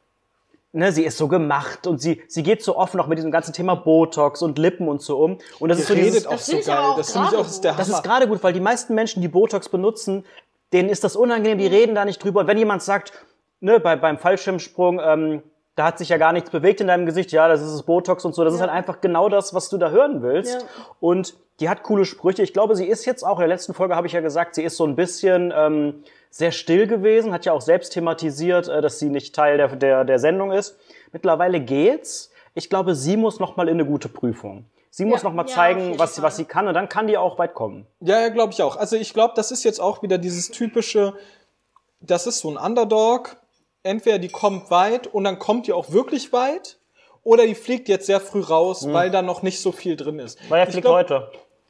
[SPEAKER 2] ne, sie ist so gemacht und sie, sie geht so offen noch mit diesem ganzen Thema Botox und Lippen und so um. Und das
[SPEAKER 3] Die
[SPEAKER 2] ist so
[SPEAKER 3] redet
[SPEAKER 2] dieses,
[SPEAKER 3] auch
[SPEAKER 6] Das
[SPEAKER 3] so
[SPEAKER 6] find ich aber
[SPEAKER 3] geil.
[SPEAKER 6] auch
[SPEAKER 3] Das finde ich auch
[SPEAKER 6] gerade
[SPEAKER 3] ist der
[SPEAKER 6] gut.
[SPEAKER 2] das
[SPEAKER 3] Hammer.
[SPEAKER 2] ist gerade gut, weil die meisten Menschen, die Botox benutzen, denen ist das unangenehm, die reden da nicht drüber. Und wenn jemand sagt, ne, bei, beim Fallschirmsprung, ähm, da hat sich ja gar nichts bewegt in deinem Gesicht, ja, das ist das Botox und so, das ist halt einfach genau das, was du da hören willst.
[SPEAKER 6] Ja.
[SPEAKER 2] Und die hat coole Sprüche. Ich glaube, sie ist jetzt auch, in der letzten Folge habe ich ja gesagt, sie ist so ein bisschen ähm, sehr still gewesen, hat ja auch selbst thematisiert, äh, dass sie nicht Teil der, der, der Sendung ist. Mittlerweile geht's. Ich glaube, sie muss noch mal in eine gute Prüfung. Sie muss
[SPEAKER 6] Ja,
[SPEAKER 2] noch mal
[SPEAKER 6] ja, auf
[SPEAKER 2] zeigen,
[SPEAKER 6] jeden
[SPEAKER 2] was, sie- was
[SPEAKER 6] Fall.
[SPEAKER 2] sie kann, und dann kann die auch weit kommen.
[SPEAKER 3] Ja, ja, glaube ich auch. Also ich glaube, das ist jetzt auch wieder dieses typische, das ist so ein Underdog. Entweder die kommt weit und dann kommt die auch wirklich weit, oder die fliegt jetzt sehr früh raus, weil da noch nicht so viel drin ist.
[SPEAKER 2] Weil er
[SPEAKER 3] Ich
[SPEAKER 2] fliegt
[SPEAKER 3] glaub,
[SPEAKER 2] heute.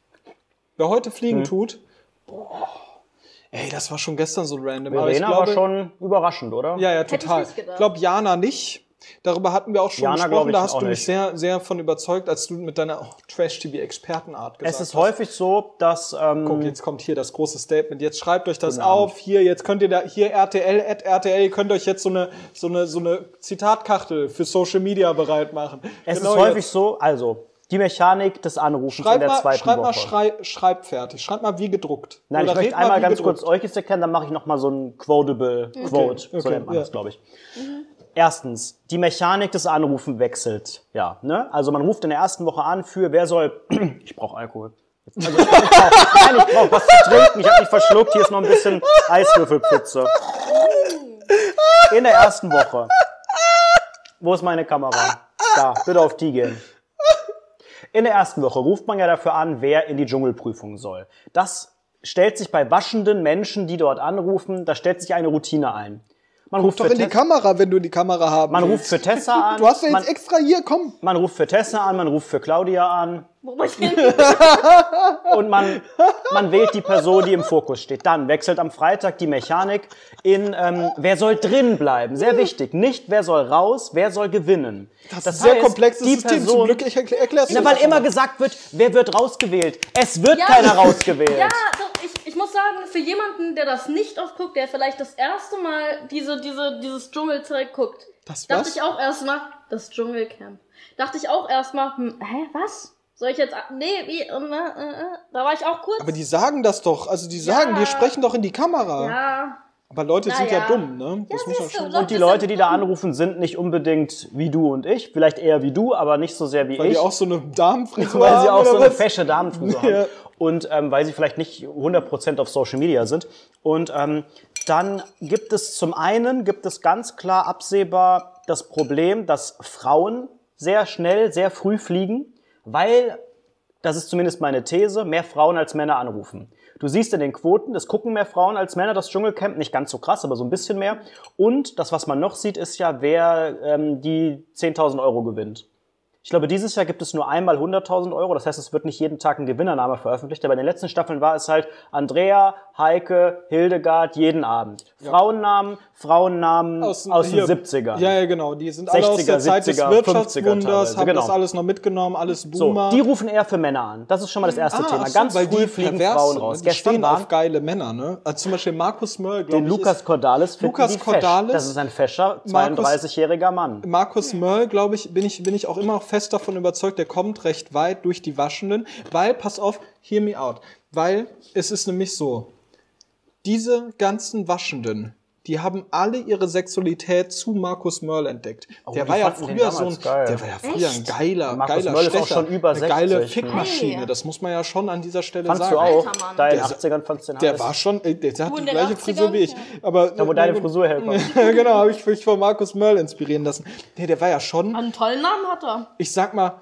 [SPEAKER 3] Wer heute fliegen
[SPEAKER 2] Mhm.
[SPEAKER 3] tut, boah, ey, das war schon gestern so random. Aber ich
[SPEAKER 2] Verena
[SPEAKER 3] glaube,
[SPEAKER 2] war schon überraschend, oder?
[SPEAKER 3] ja, ja,
[SPEAKER 6] Hätte ich
[SPEAKER 3] total.
[SPEAKER 6] nicht gedacht.
[SPEAKER 3] Ich glaube, Jana nicht. Darüber hatten wir auch schon
[SPEAKER 2] Jana glaub
[SPEAKER 3] gesprochen.
[SPEAKER 2] ich
[SPEAKER 3] Da hast
[SPEAKER 2] auch
[SPEAKER 3] du mich
[SPEAKER 2] nicht.
[SPEAKER 3] sehr, sehr von überzeugt, als du mit deiner oh, Trash-T V-Expertenart gesagt
[SPEAKER 2] Es ist
[SPEAKER 3] hast.
[SPEAKER 2] häufig so, dass... Ähm,
[SPEAKER 3] Guck, jetzt kommt hier das große Statement. Jetzt schreibt euch das
[SPEAKER 2] Guten Abend.
[SPEAKER 3] auf. Hier, jetzt könnt ihr da, hier R T L, at R T L, könnt euch jetzt so eine, so eine, so eine Zitatkachtel für Social Media bereit machen.
[SPEAKER 2] es
[SPEAKER 3] Genau
[SPEAKER 2] ist häufig
[SPEAKER 3] jetzt.
[SPEAKER 2] so, also, die Mechanik des Anrufens in
[SPEAKER 3] Schreib
[SPEAKER 2] der
[SPEAKER 3] mal,
[SPEAKER 2] zweiten
[SPEAKER 3] schreib
[SPEAKER 2] Woche.
[SPEAKER 3] mal, schrei, schreib fertig. Schreib mal wie gedruckt.
[SPEAKER 2] Nein,
[SPEAKER 3] Oder
[SPEAKER 2] ich möchte
[SPEAKER 3] red mal
[SPEAKER 2] einmal
[SPEAKER 3] wie
[SPEAKER 2] ganz
[SPEAKER 3] gedruckt.
[SPEAKER 2] kurz euch jetzt erklären, dann mache ich noch mal so ein Quotable Quote, so
[SPEAKER 3] okay,
[SPEAKER 2] nennt man
[SPEAKER 3] ja.
[SPEAKER 2] das, glaube ich. Erstens, die Mechanik des Anrufen wechselt. Ja, ne? Also man ruft in der ersten Woche an für, wer soll... ich brauche Alkohol. Also, ich brauch, nein, ich brauche was zu trinken. Ich habe mich verschluckt. Hier ist noch ein bisschen Eiswürfelpfütze. In der ersten Woche. Wo ist meine Kamera? Da, bitte auf die gehen. In der ersten Woche ruft man ja dafür an, wer in die Dschungelprüfung soll. Das stellt sich bei waschenden Menschen, die dort anrufen, da stellt sich eine Routine ein. Man ruft
[SPEAKER 3] Doch
[SPEAKER 2] für
[SPEAKER 3] in die
[SPEAKER 2] Tess-
[SPEAKER 3] Kamera, wenn du die Kamera haben
[SPEAKER 2] man ruft
[SPEAKER 3] willst.
[SPEAKER 2] für Tessa an.
[SPEAKER 3] Du hast ja jetzt
[SPEAKER 2] man,
[SPEAKER 3] extra hier, komm.
[SPEAKER 2] man ruft für Tessa an, man ruft für Claudia an
[SPEAKER 6] Wo ich hin?
[SPEAKER 2] und man, man wählt die Person, die im Fokus steht. Dann wechselt am Freitag die Mechanik in, ähm, wer soll drin bleiben? Sehr wichtig. Nicht, wer soll raus, wer soll gewinnen.
[SPEAKER 3] Das, ist ein sehr komplexes
[SPEAKER 2] die
[SPEAKER 3] System. Zum
[SPEAKER 2] Person,
[SPEAKER 3] Glück, ich erklär, erklär's
[SPEAKER 2] na,
[SPEAKER 3] dir
[SPEAKER 2] weil
[SPEAKER 3] das
[SPEAKER 2] immer
[SPEAKER 3] mal.
[SPEAKER 2] gesagt wird, wer wird rausgewählt? Es wird
[SPEAKER 6] Ja.
[SPEAKER 2] keiner rausgewählt.
[SPEAKER 6] Ja, doch, ich, ich muss sagen, für jemanden, der das nicht oft guckt, der vielleicht das erste Mal diese, diese, dieses Dschungelzeug guckt,
[SPEAKER 3] Das
[SPEAKER 6] dachte
[SPEAKER 3] was?
[SPEAKER 6] ich auch erstmal, das Dschungelcamp. dachte ich auch erstmal, hm, hä, was? Soll ich jetzt, nee, wie, äh, äh, da war ich auch kurz.
[SPEAKER 3] Aber die sagen das doch, also die sagen,
[SPEAKER 6] Ja.
[SPEAKER 3] die sprechen doch in die Kamera.
[SPEAKER 6] Ja,
[SPEAKER 3] Aber Leute
[SPEAKER 6] Na
[SPEAKER 3] sind ja,
[SPEAKER 6] ja.
[SPEAKER 3] dumm, ne? Das
[SPEAKER 6] Ja,
[SPEAKER 3] muss man
[SPEAKER 6] siehst du,
[SPEAKER 3] schon
[SPEAKER 6] Leute
[SPEAKER 2] Und die
[SPEAKER 6] sind
[SPEAKER 2] Leute, die da
[SPEAKER 6] dumm.
[SPEAKER 2] anrufen, sind nicht unbedingt wie du und ich. Vielleicht eher wie du, aber nicht so sehr wie
[SPEAKER 3] Weil
[SPEAKER 2] ich.
[SPEAKER 3] die auch so eine Damenfrisur
[SPEAKER 2] weil sie
[SPEAKER 3] haben,
[SPEAKER 2] auch
[SPEAKER 3] oder
[SPEAKER 2] so eine
[SPEAKER 3] was?
[SPEAKER 2] fesche Damenfrisur
[SPEAKER 3] Ja.
[SPEAKER 2] haben. Und ähm, weil sie vielleicht nicht hundert Prozent auf Social Media sind. Und ähm, dann gibt es zum einen, gibt es ganz klar absehbar das Problem, dass Frauen sehr schnell, sehr früh fliegen, weil, das ist zumindest meine These, mehr Frauen als Männer anrufen. Du siehst in den Quoten, es gucken mehr Frauen als Männer das Dschungelcamp, nicht ganz so krass, aber so ein bisschen mehr. Und das, was man noch sieht, ist ja, wer ähm, die zehntausend Euro gewinnt. Ich glaube, dieses Jahr gibt es nur einmal hunderttausend Euro. Das heißt, es wird nicht jeden Tag ein Gewinnername veröffentlicht. Aber in den letzten Staffeln war es halt Andrea, Heike, Hildegard jeden Abend. Ja. Frauennamen, Frauennamen aus, aus den siebzigern.
[SPEAKER 3] Ja, ja, genau. Die sind alle aus der Zeit des Wirtschaftswunders, haben genau. das alles noch mitgenommen, alles Boomer.
[SPEAKER 2] So, die rufen eher für Männer an. Das ist schon mal das erste
[SPEAKER 3] ah,
[SPEAKER 2] Thema.
[SPEAKER 3] so,
[SPEAKER 2] Ganz
[SPEAKER 3] weil
[SPEAKER 2] früh
[SPEAKER 3] die
[SPEAKER 2] fliegen
[SPEAKER 3] pervers
[SPEAKER 2] Frauen
[SPEAKER 3] sind,
[SPEAKER 2] raus.
[SPEAKER 3] Die
[SPEAKER 2] Gestern
[SPEAKER 3] stehen
[SPEAKER 2] waren
[SPEAKER 3] auf geile Männer, ne? Also zum Beispiel Markus Mörl, glaube
[SPEAKER 2] den
[SPEAKER 3] ich.
[SPEAKER 2] Lukas Cordalis finden
[SPEAKER 3] Lukas
[SPEAKER 2] die
[SPEAKER 3] Cordalis,
[SPEAKER 2] fesch. Das ist ein fescher, zweiunddreißigjähriger Mann.
[SPEAKER 3] Markus Mörl, glaube ich, bin ich, bin ich auch immer fest davon überzeugt, der kommt recht weit durch die Waschenden, weil, pass auf, hear me out, weil es ist nämlich so, diese ganzen Waschenden, die haben alle ihre Sexualität zu Markus Mörl entdeckt.
[SPEAKER 2] Oh,
[SPEAKER 3] der
[SPEAKER 2] die
[SPEAKER 3] war ja
[SPEAKER 2] fanden den
[SPEAKER 3] früher so ein,
[SPEAKER 2] damals geil.
[SPEAKER 3] der war ja früher ein geiler,
[SPEAKER 2] Markus
[SPEAKER 3] geiler
[SPEAKER 2] Mörl ist auch
[SPEAKER 3] Stecher,
[SPEAKER 2] schon über
[SPEAKER 3] eine geile
[SPEAKER 2] sechzig, ne?
[SPEAKER 3] Fickmaschine,
[SPEAKER 6] Hey.
[SPEAKER 3] das muss man ja schon an dieser Stelle
[SPEAKER 2] Fandst
[SPEAKER 3] sagen.
[SPEAKER 2] du auch?
[SPEAKER 6] Alter Mann.
[SPEAKER 2] Da in den
[SPEAKER 3] Der-
[SPEAKER 2] achtzigern fandst du den
[SPEAKER 3] Der
[SPEAKER 2] heiß?
[SPEAKER 3] war schon, äh, der hat
[SPEAKER 6] Du
[SPEAKER 3] die
[SPEAKER 6] in den
[SPEAKER 3] gleiche
[SPEAKER 6] achtzigern?
[SPEAKER 3] Frisur wie ich.
[SPEAKER 6] Ja.
[SPEAKER 3] Aber,
[SPEAKER 2] Da, wo deine Frisur herkommt.
[SPEAKER 3] Ja, genau, habe ich mich von Markus Mörl inspirieren lassen. Nee, der war ja schon,
[SPEAKER 6] einen tollen Namen hat er.
[SPEAKER 3] ich sag mal,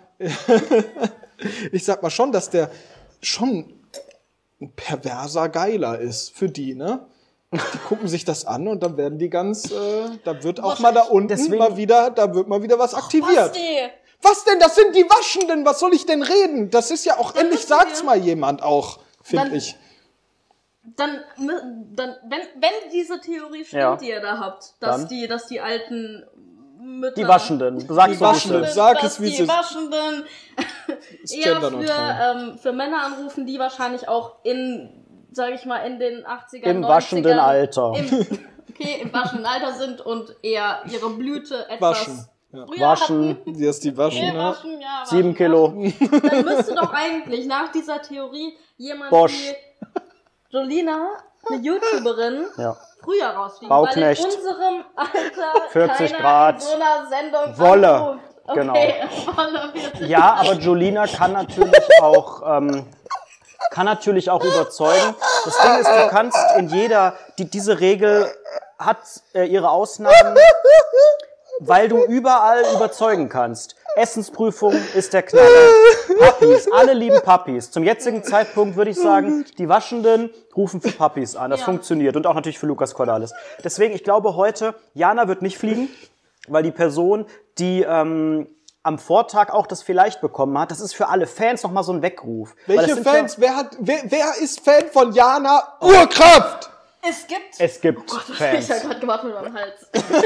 [SPEAKER 3] ich sag mal schon, dass der schon ein perverser Geiler ist für die, ne? Die gucken sich das an und dann werden die ganz, äh, da wird auch mal da unten
[SPEAKER 2] Deswegen-
[SPEAKER 3] mal wieder, da wird mal wieder was aktiviert.
[SPEAKER 6] Basti!
[SPEAKER 3] Was denn? Das sind die Waschenden. Was soll ich denn reden? Das ist ja auch,
[SPEAKER 6] Dann
[SPEAKER 3] endlich
[SPEAKER 6] wissen
[SPEAKER 3] sagt's
[SPEAKER 6] wir-
[SPEAKER 3] mal jemand auch, finde
[SPEAKER 6] Dann-
[SPEAKER 3] ich.
[SPEAKER 6] Dann, dann wenn, wenn diese Theorie stimmt,
[SPEAKER 2] Ja.
[SPEAKER 6] die ihr da habt, dass
[SPEAKER 2] Dann?
[SPEAKER 6] die, dass die alten Mütter...
[SPEAKER 2] Die Waschenden. Du sagst
[SPEAKER 3] Die
[SPEAKER 2] so, wie es
[SPEAKER 3] Waschenden.
[SPEAKER 2] ist.
[SPEAKER 3] Sag
[SPEAKER 6] dass
[SPEAKER 3] es, wie es
[SPEAKER 6] die
[SPEAKER 3] ist.
[SPEAKER 6] Waschenden
[SPEAKER 3] Ist
[SPEAKER 6] eher für,
[SPEAKER 3] genderneutral.
[SPEAKER 6] ähm, für Männer anrufen, die wahrscheinlich auch in, sag ich mal, in den achtzigern,
[SPEAKER 2] Im
[SPEAKER 6] neunzigern...
[SPEAKER 2] waschenden Alter.
[SPEAKER 6] Im, okay, im waschenden Alter sind und eher ihre Blüte etwas...
[SPEAKER 3] Waschen. Ja.
[SPEAKER 6] früher
[SPEAKER 2] Waschen.
[SPEAKER 6] hatten.
[SPEAKER 3] Die ist die Waschen,
[SPEAKER 6] Nee,
[SPEAKER 3] ne?
[SPEAKER 6] waschen, ja, waschen,
[SPEAKER 2] Sieben Kilo.
[SPEAKER 6] Dann müsste doch eigentlich nach dieser Theorie jemand
[SPEAKER 2] Bosch.
[SPEAKER 6] wie Jolina, eine YouTuberin,
[SPEAKER 2] Ja.
[SPEAKER 6] früher rausfliegen.
[SPEAKER 2] Bauknecht.
[SPEAKER 6] Weil in unserem Alter
[SPEAKER 2] vierzig
[SPEAKER 6] keiner
[SPEAKER 2] Grad.
[SPEAKER 6] in so einer Sendung
[SPEAKER 2] Wolle.
[SPEAKER 6] anruft.
[SPEAKER 2] Genau.
[SPEAKER 6] Okay, Wolle vierzig
[SPEAKER 2] Ja, aber Jolina kann natürlich auch, ähm, kann natürlich auch überzeugen. Das Ding ist, du kannst in jeder, die, diese Regel hat äh, ihre Ausnahmen, weil du überall überzeugen kannst. Essensprüfung ist der Knaller. Puppies, alle lieben Puppies. Zum jetzigen Zeitpunkt würde ich sagen, die Waschenden rufen für Puppies an. Das
[SPEAKER 6] Ja.
[SPEAKER 2] funktioniert. Und auch natürlich für Lukas Cordalis. Deswegen, ich glaube heute, Jana wird nicht fliegen, weil die Person, die ähm, am Vortag auch das vielleicht bekommen hat, das ist für alle Fans nochmal so ein Weckruf. Weil das
[SPEAKER 3] Welche
[SPEAKER 2] sind
[SPEAKER 3] Fans? Wer hat, wer, wer ist Fan von Jana Urkraft?
[SPEAKER 6] Es gibt...
[SPEAKER 2] Ja, es gibt
[SPEAKER 6] Ich hab
[SPEAKER 2] Fans.
[SPEAKER 6] gerade gemacht mit meinem Hals.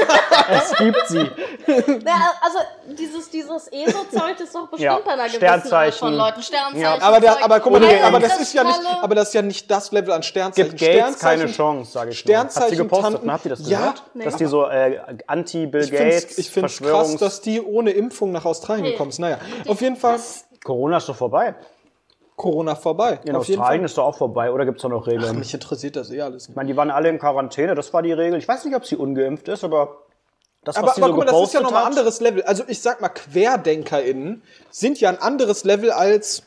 [SPEAKER 2] Es gibt sie.
[SPEAKER 6] Ja, also dieses, dieses E S O-Zeug ist doch bestimmt
[SPEAKER 2] Ja,
[SPEAKER 6] bei einer gewissen Art
[SPEAKER 2] Sternzeichen.
[SPEAKER 6] von Leuten. Sternzeichen.
[SPEAKER 2] Ja.
[SPEAKER 3] Aber, der, aber guck mal,
[SPEAKER 2] Ungames.
[SPEAKER 3] aber das ist ja nicht,
[SPEAKER 6] Kristalle.
[SPEAKER 3] aber das ist ja nicht das Level an Sternzeichen.
[SPEAKER 2] Gibt Gates keine
[SPEAKER 3] Sternzeichen-
[SPEAKER 2] Chance, sage ich nur. Hat sie
[SPEAKER 3] Sternzeichen
[SPEAKER 2] gepostet,
[SPEAKER 3] Tanten-
[SPEAKER 2] ne? Habt ihr das
[SPEAKER 3] Ja,
[SPEAKER 2] gehört?
[SPEAKER 6] nee.
[SPEAKER 2] Dass die so äh, Anti-Bill
[SPEAKER 3] Ich finde
[SPEAKER 2] Gates,
[SPEAKER 3] es ich find's krass,
[SPEAKER 2] Verschwörungs...
[SPEAKER 3] dass die ohne Impfung nach Australien
[SPEAKER 6] Hey.
[SPEAKER 3] gekommen sind. Naja, auf jeden Fall
[SPEAKER 2] Corona ist doch vorbei.
[SPEAKER 3] Corona vorbei.
[SPEAKER 2] In
[SPEAKER 3] auf jeden
[SPEAKER 2] Australien
[SPEAKER 3] Fall.
[SPEAKER 2] ist doch auch vorbei. Oder gibt's da noch Regeln?
[SPEAKER 3] Mich interessiert das eh alles
[SPEAKER 2] Ich
[SPEAKER 3] nicht.
[SPEAKER 2] meine, die waren alle in Quarantäne, das war die Regel. Ich weiß nicht, ob sie ungeimpft ist, aber das,
[SPEAKER 3] Aber,
[SPEAKER 2] was sie
[SPEAKER 3] aber
[SPEAKER 2] so
[SPEAKER 3] guck mal, das ist ja
[SPEAKER 2] gepostet
[SPEAKER 3] nochmal ein
[SPEAKER 2] hat...
[SPEAKER 3] anderes Level. Also ich sag mal, QuerdenkerInnen sind ja ein anderes Level als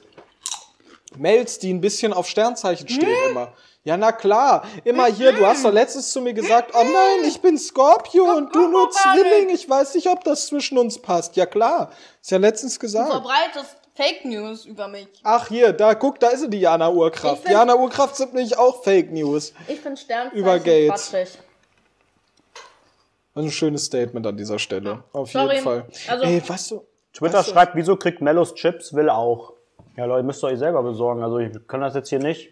[SPEAKER 3] Mails, die ein bisschen auf Sternzeichen stehen immer. Ja, na klar. Immer hier, du hast doch letztens zu mir gesagt, oh nein, ich bin Scorpio und du nur Zwilling. Ich weiß nicht, ob das zwischen uns passt. Ja klar. Ist ja letztens gesagt.
[SPEAKER 6] verbreitest Fake News über mich.
[SPEAKER 3] Ach hier, da, guck, da ist sie, die Jana
[SPEAKER 6] Ich
[SPEAKER 3] Urkraft.
[SPEAKER 6] find-
[SPEAKER 3] Jana Urkraft sind nämlich auch Fake News.
[SPEAKER 6] Ich finde Sternzeichen
[SPEAKER 3] Über Gates.
[SPEAKER 6] quatschig.
[SPEAKER 3] Also ein schönes Statement an dieser Stelle. Auf
[SPEAKER 6] Sorry.
[SPEAKER 3] jeden Fall.
[SPEAKER 6] Also-
[SPEAKER 3] Ey, weißt du,
[SPEAKER 2] Twitter
[SPEAKER 3] weißt du,
[SPEAKER 2] schreibt, wieso kriegt Mellos Chips? Will auch. Ja, Leute, müsst ihr euch selber besorgen. Also ich kann das jetzt hier nicht.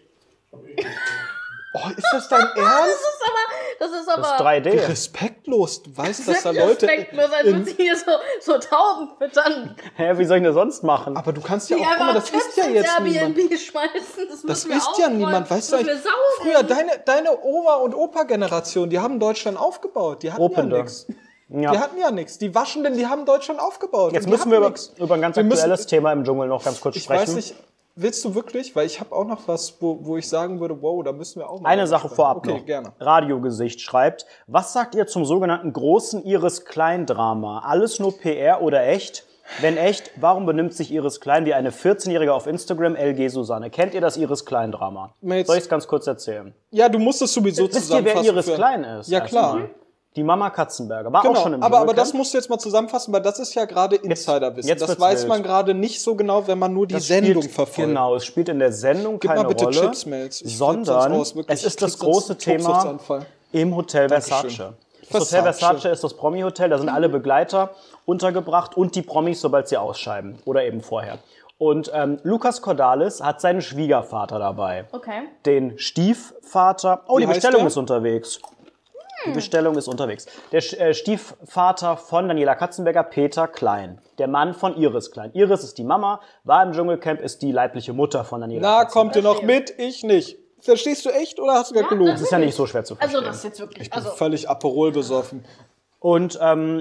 [SPEAKER 3] oh, ist das dein Ernst?
[SPEAKER 6] Das ist aber, das ist aber
[SPEAKER 2] Das ist drei D.
[SPEAKER 3] Respektlos. Du weißt, dass da
[SPEAKER 6] wirklich
[SPEAKER 3] Leute.
[SPEAKER 6] respektlos, als würden sie hier so, so Tauben füttern.
[SPEAKER 2] Hä, wie soll ich denn das sonst machen?
[SPEAKER 3] Aber du kannst ja
[SPEAKER 6] Die
[SPEAKER 3] auch, guck mal,
[SPEAKER 6] einfach
[SPEAKER 3] das ist ja
[SPEAKER 6] Chips
[SPEAKER 3] jetzt
[SPEAKER 6] ins
[SPEAKER 3] niemand.
[SPEAKER 6] Airbnb schmeißen. Das,
[SPEAKER 3] Das
[SPEAKER 6] müssen wir
[SPEAKER 3] ist ja
[SPEAKER 6] aufräumen.
[SPEAKER 3] niemand, weißt du
[SPEAKER 6] Das müssen
[SPEAKER 3] eigentlich?
[SPEAKER 6] wir saugen.
[SPEAKER 3] Früher, deine, deine Oma- und Opa-Generation, die haben Deutschland aufgebaut. Die hatten
[SPEAKER 2] Opende.
[SPEAKER 3] ja nichts.
[SPEAKER 2] Ja.
[SPEAKER 3] Die hatten ja nichts. Die Waschenden, die haben Deutschland aufgebaut.
[SPEAKER 2] Jetzt
[SPEAKER 3] die
[SPEAKER 2] müssen wir über,
[SPEAKER 3] nix.
[SPEAKER 2] über ein ganz
[SPEAKER 3] Wir müssen-
[SPEAKER 2] aktuelles Thema im Dschungel noch ganz kurz
[SPEAKER 3] Ich
[SPEAKER 2] sprechen.
[SPEAKER 3] weiß nicht, willst du wirklich? Weil ich habe auch noch was, wo, wo ich sagen würde, wow, da müssen wir auch mal
[SPEAKER 2] Eine
[SPEAKER 3] drüber
[SPEAKER 2] Sache
[SPEAKER 3] sprechen.
[SPEAKER 2] vorab
[SPEAKER 3] okay,
[SPEAKER 2] noch.
[SPEAKER 3] gerne.
[SPEAKER 2] Radiogesicht schreibt, was sagt ihr zum sogenannten großen Iris-Klein-Drama? Alles nur P R oder echt? Wenn echt, warum benimmt sich Iris Klein wie eine vierzehnjährige auf Instagram, L G Susanne? Kennt ihr das Iris-Klein-Drama?
[SPEAKER 3] Mates-
[SPEAKER 2] Soll ich es ganz kurz erzählen?
[SPEAKER 3] Ja, du musst es sowieso
[SPEAKER 2] Wisst ihr,
[SPEAKER 3] zusammenfassen.
[SPEAKER 2] wer Iris
[SPEAKER 3] für-
[SPEAKER 2] Klein ist?
[SPEAKER 3] Ja, klar.
[SPEAKER 2] Erstmal. Die Mama Katzenberger. War
[SPEAKER 3] Genau,
[SPEAKER 2] auch schon im
[SPEAKER 3] aber, aber das
[SPEAKER 2] Dschungelcamp.
[SPEAKER 3] musst du jetzt mal zusammenfassen, weil das ist ja gerade Insiderwissen.
[SPEAKER 2] jetzt
[SPEAKER 3] Das
[SPEAKER 2] wird's
[SPEAKER 3] weiß
[SPEAKER 2] wild.
[SPEAKER 3] man gerade nicht so genau, wenn man nur die
[SPEAKER 2] Das
[SPEAKER 3] Sendung
[SPEAKER 2] spielt,
[SPEAKER 3] verfolgt.
[SPEAKER 2] Genau, es spielt in der Sendung
[SPEAKER 3] Gib
[SPEAKER 2] keine
[SPEAKER 3] mal bitte
[SPEAKER 2] Rolle,
[SPEAKER 3] Chips, Mails. Ich flipp sonst
[SPEAKER 2] sondern
[SPEAKER 3] aus, wirklich.
[SPEAKER 2] es ist
[SPEAKER 3] Ich
[SPEAKER 2] das
[SPEAKER 3] krieg sonst
[SPEAKER 2] große
[SPEAKER 3] einen
[SPEAKER 2] Thema
[SPEAKER 3] Tobsuchtsanfall.
[SPEAKER 2] im Hotel Versace.
[SPEAKER 3] Dankeschön.
[SPEAKER 2] Das Hotel
[SPEAKER 3] Versace.
[SPEAKER 2] Versace ist das Promi-Hotel, da sind alle Begleiter untergebracht und die Promis, sobald sie ausscheiden oder eben vorher. Und ähm, Lukas Cordalis hat seinen Schwiegervater dabei.
[SPEAKER 6] Okay.
[SPEAKER 2] Den Stiefvater. Oh,
[SPEAKER 3] Wie
[SPEAKER 2] die
[SPEAKER 3] heißt
[SPEAKER 2] Bestellung
[SPEAKER 3] der?
[SPEAKER 2] ist unterwegs. Die Bestellung ist unterwegs. Der Sch- äh, Stiefvater von Daniela Katzenberger, Peter Klein. Der Mann von Iris Klein. Iris ist die Mama, war im Dschungelcamp, ist die leibliche Mutter von Daniela
[SPEAKER 3] Na,
[SPEAKER 2] Katzenberger.
[SPEAKER 3] kommt ihr noch mit? Ich nicht. Verstehst du echt oder hast du gerade gelogen?
[SPEAKER 2] Das ist ja nicht so schwer zu verstehen.
[SPEAKER 6] Also das ist jetzt wirklich. Also,
[SPEAKER 3] Völlig Aperol besoffen.
[SPEAKER 2] Und ähm,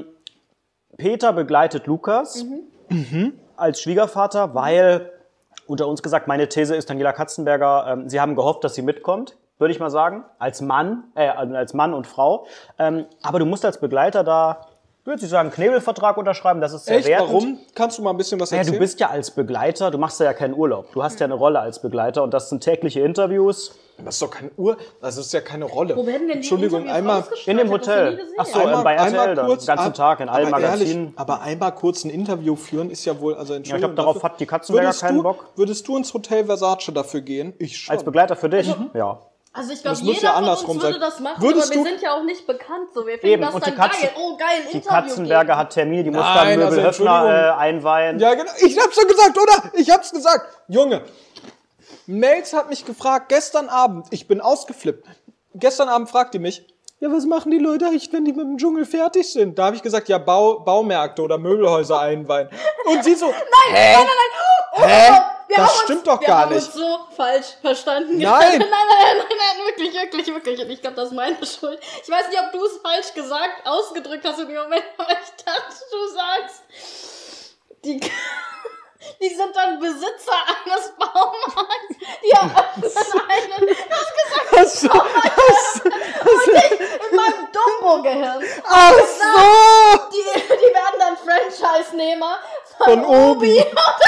[SPEAKER 2] Peter begleitet Lukas
[SPEAKER 3] Mhm.
[SPEAKER 2] als Schwiegervater, weil, unter uns gesagt, meine These ist, Daniela Katzenberger, ähm, sie haben gehofft, dass sie mitkommt, würde ich mal sagen, als Mann, äh, als Mann und Frau. Ähm, aber du musst als Begleiter da, würde ich sagen, einen Knebelvertrag unterschreiben, das ist sehr
[SPEAKER 3] Echt?
[SPEAKER 2] wertend.
[SPEAKER 3] Warum? Kannst du mal ein bisschen was
[SPEAKER 2] Ja,
[SPEAKER 3] erzählen?
[SPEAKER 2] du bist ja als Begleiter, du machst ja keinen Urlaub. Du hast ja eine Rolle als Begleiter und das sind tägliche Interviews.
[SPEAKER 3] Das ist doch keine Uhr. Also das ist ja keine Rolle.
[SPEAKER 6] wo werden denn die
[SPEAKER 3] Entschuldigung,
[SPEAKER 6] Interviews
[SPEAKER 3] einmal.
[SPEAKER 6] ausgestrahlt?
[SPEAKER 2] In dem
[SPEAKER 6] Ich hab das noch nie
[SPEAKER 2] Hotel.
[SPEAKER 6] gesehen.
[SPEAKER 2] Ach so, ähm, bei R T L dann, den ganzen
[SPEAKER 3] ein-
[SPEAKER 2] Tag in allen
[SPEAKER 3] aber
[SPEAKER 2] Magazinen.
[SPEAKER 3] Ehrlich, aber einmal kurz ein Interview führen ist ja wohl, also
[SPEAKER 2] Ja,
[SPEAKER 3] Entschuldigung.
[SPEAKER 2] ich glaube, darauf
[SPEAKER 3] dafür-
[SPEAKER 2] hat die Katzenberger
[SPEAKER 3] würdest
[SPEAKER 2] keinen
[SPEAKER 3] du,
[SPEAKER 2] Bock.
[SPEAKER 3] Würdest du ins Hotel Versace dafür gehen? Ich schon.
[SPEAKER 2] Als Begleiter für dich? Ja.
[SPEAKER 6] Also ich glaube,
[SPEAKER 3] Das muss
[SPEAKER 6] jeder
[SPEAKER 3] ja
[SPEAKER 6] von uns
[SPEAKER 3] andersrum
[SPEAKER 6] würde
[SPEAKER 3] sein.
[SPEAKER 6] das machen,
[SPEAKER 3] Würdest
[SPEAKER 6] aber wir
[SPEAKER 3] du-
[SPEAKER 6] sind ja auch nicht bekannt so. Wir finden
[SPEAKER 2] Eben,
[SPEAKER 6] das
[SPEAKER 2] und die
[SPEAKER 6] dann
[SPEAKER 2] Katzen-
[SPEAKER 6] geil. Oh, geil,
[SPEAKER 2] Die
[SPEAKER 6] Interview
[SPEAKER 2] Katzenberger
[SPEAKER 6] geben.
[SPEAKER 2] hat Termine, die muss
[SPEAKER 3] Nein,
[SPEAKER 2] dann
[SPEAKER 3] also
[SPEAKER 2] Möbel Höfner
[SPEAKER 3] Entschuldigung.
[SPEAKER 2] äh, einweihen.
[SPEAKER 3] Ja, genau. Ich hab's doch gesagt, oder? Ich hab's gesagt. Junge, Mails hat mich gefragt, gestern Abend, ich bin ausgeflippt. Gestern Abend fragt die mich, ja, was machen die Leute eigentlich, wenn die mit dem Dschungel fertig sind? Da habe ich gesagt, ja, Bau, Baumärkte oder Möbelhäuser einweihen. Und sie so,
[SPEAKER 6] Nein, nein, nein, nein. Oh,
[SPEAKER 3] Hä?
[SPEAKER 6] oh, wir
[SPEAKER 3] Das
[SPEAKER 6] haben
[SPEAKER 3] stimmt
[SPEAKER 6] uns,
[SPEAKER 3] doch
[SPEAKER 6] wir
[SPEAKER 3] gar
[SPEAKER 6] haben
[SPEAKER 3] nicht.
[SPEAKER 6] Uns so falsch verstanden.
[SPEAKER 3] Nein.
[SPEAKER 6] nein, nein, nein, nein, nein, wirklich, wirklich, wirklich. Und ich glaube, das ist meine Schuld. Ich weiß nicht, ob du es falsch gesagt, ausgedrückt hast in dem Moment, aber ich dachte, du sagst, die, die sind dann Besitzer eines Baumarkts. Die eröffnen einen. Du hast gesagt,
[SPEAKER 3] hast du, hast,
[SPEAKER 6] und ich in meinem Dumbo-Gehirn.
[SPEAKER 3] ach so!
[SPEAKER 6] Die, die werden dann Franchise-Nehmer
[SPEAKER 3] Von Obi.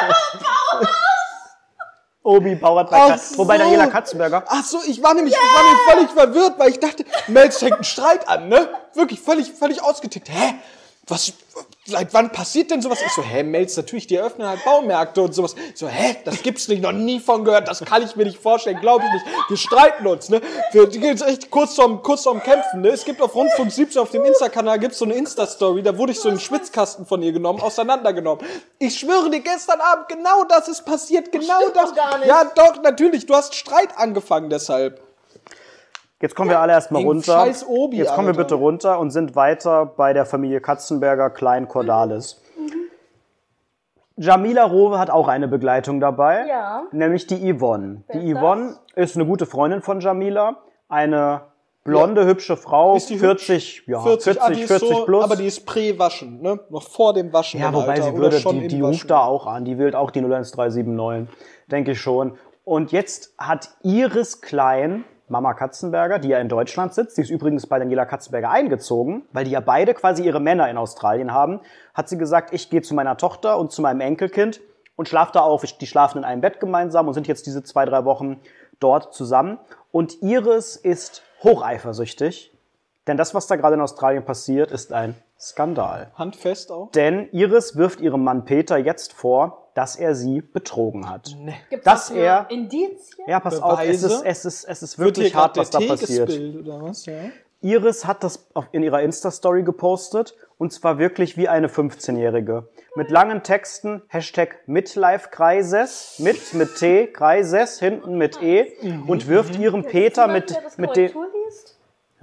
[SPEAKER 2] Obi Bauert bei
[SPEAKER 3] Ach
[SPEAKER 2] Katz, wobei
[SPEAKER 3] so.
[SPEAKER 2] Daniela Katzenberger.
[SPEAKER 3] Ach so, ich war nämlich, ich war nämlich völlig verwirrt, weil ich dachte, Mels fängt einen Streit an, ne? Wirklich völlig, völlig ausgetickt. Hä? Was, seit wann passiert denn sowas? Ich so, hä, Mels, natürlich, die eröffnen halt Baumärkte und sowas. Ich so, hä, das gibt's nicht, noch nie von gehört, das kann ich mir nicht vorstellen, glaube ich nicht. Wir streiten uns, ne? Wir die geht's echt kurz vorm, kurz vorm Kämpfen, ne? Es gibt auf Rundfunk siebzehn auf dem Insta-Kanal gibt's so eine Insta-Story, da wurde ich so einen Schwitzkasten von ihr genommen, auseinandergenommen. Ich schwöre dir, gestern Abend, genau das ist passiert, genau
[SPEAKER 6] stimmt
[SPEAKER 3] das.
[SPEAKER 6] doch gar nicht.
[SPEAKER 3] Ja, doch, natürlich, du hast Streit angefangen deshalb.
[SPEAKER 2] Jetzt kommen wir alle erstmal
[SPEAKER 3] Wegen
[SPEAKER 2] runter.
[SPEAKER 3] scheiß Obi,
[SPEAKER 2] Jetzt kommen wir
[SPEAKER 3] Alter.
[SPEAKER 2] bitte runter und sind weiter bei der Familie Katzenberger, Klein Cordalis. Jamila Rowe hat auch eine Begleitung dabei,
[SPEAKER 6] Ja.
[SPEAKER 2] nämlich die Yvonne.
[SPEAKER 6] Wer
[SPEAKER 2] Die
[SPEAKER 6] ist
[SPEAKER 2] Yvonne ist eine gute Freundin von Jamila, eine blonde, hübsche Frau,
[SPEAKER 3] Ist die
[SPEAKER 2] vierzig, ja,
[SPEAKER 3] vierzig, ah, die
[SPEAKER 2] vierzig,
[SPEAKER 3] ist
[SPEAKER 2] vierzig
[SPEAKER 3] so,
[SPEAKER 2] plus.
[SPEAKER 3] aber die ist prä-Waschen, ne? Noch vor dem Waschen.
[SPEAKER 2] Ja,
[SPEAKER 3] im
[SPEAKER 2] wobei
[SPEAKER 3] Alter,
[SPEAKER 2] sie
[SPEAKER 3] oder
[SPEAKER 2] würde,
[SPEAKER 3] schon
[SPEAKER 2] die,
[SPEAKER 3] im
[SPEAKER 2] die
[SPEAKER 3] Waschen.
[SPEAKER 2] ruft da auch an, die wählt auch die null eins drei sieben neun, denke ich schon. Und jetzt hat Iris Klein, Mama Katzenberger, die ja in Deutschland sitzt, die ist übrigens bei Daniela Katzenberger eingezogen, weil die ja beide quasi ihre Männer in Australien haben, hat sie gesagt, ich gehe zu meiner Tochter und zu meinem Enkelkind und schlafe da auf. Die schlafen in einem Bett gemeinsam und sind jetzt diese zwei, drei Wochen dort zusammen. Und Iris ist hocheifersüchtig, denn das, was da gerade in Australien passiert, ist ein Skandal.
[SPEAKER 3] Handfest auch.
[SPEAKER 2] Denn Iris wirft ihrem Mann Peter jetzt vor, dass er sie betrogen hat.
[SPEAKER 6] Gibt's
[SPEAKER 2] Dass
[SPEAKER 6] dafür
[SPEAKER 2] er-
[SPEAKER 6] Indizien?
[SPEAKER 2] Ja, pass auf, es
[SPEAKER 3] Beweise?
[SPEAKER 2] ist, es ist, es ist
[SPEAKER 3] Wird hier
[SPEAKER 2] wirklich
[SPEAKER 3] grad
[SPEAKER 2] hart, was da
[SPEAKER 3] der Tee
[SPEAKER 2] passiert.
[SPEAKER 3] gespillt, oder was? Ja.
[SPEAKER 2] Iris hat das auf- in ihrer Insta-Story gepostet und zwar wirklich wie eine fünfzehnjährige. Mit langen Texten, Hashtag Midlife-Kreises, mit, mit T, Kreises, hinten mit E und wirft ihrem Peter
[SPEAKER 6] Jemand,
[SPEAKER 2] mit,
[SPEAKER 6] der das
[SPEAKER 2] mit dem...
[SPEAKER 6] Korrektur liest?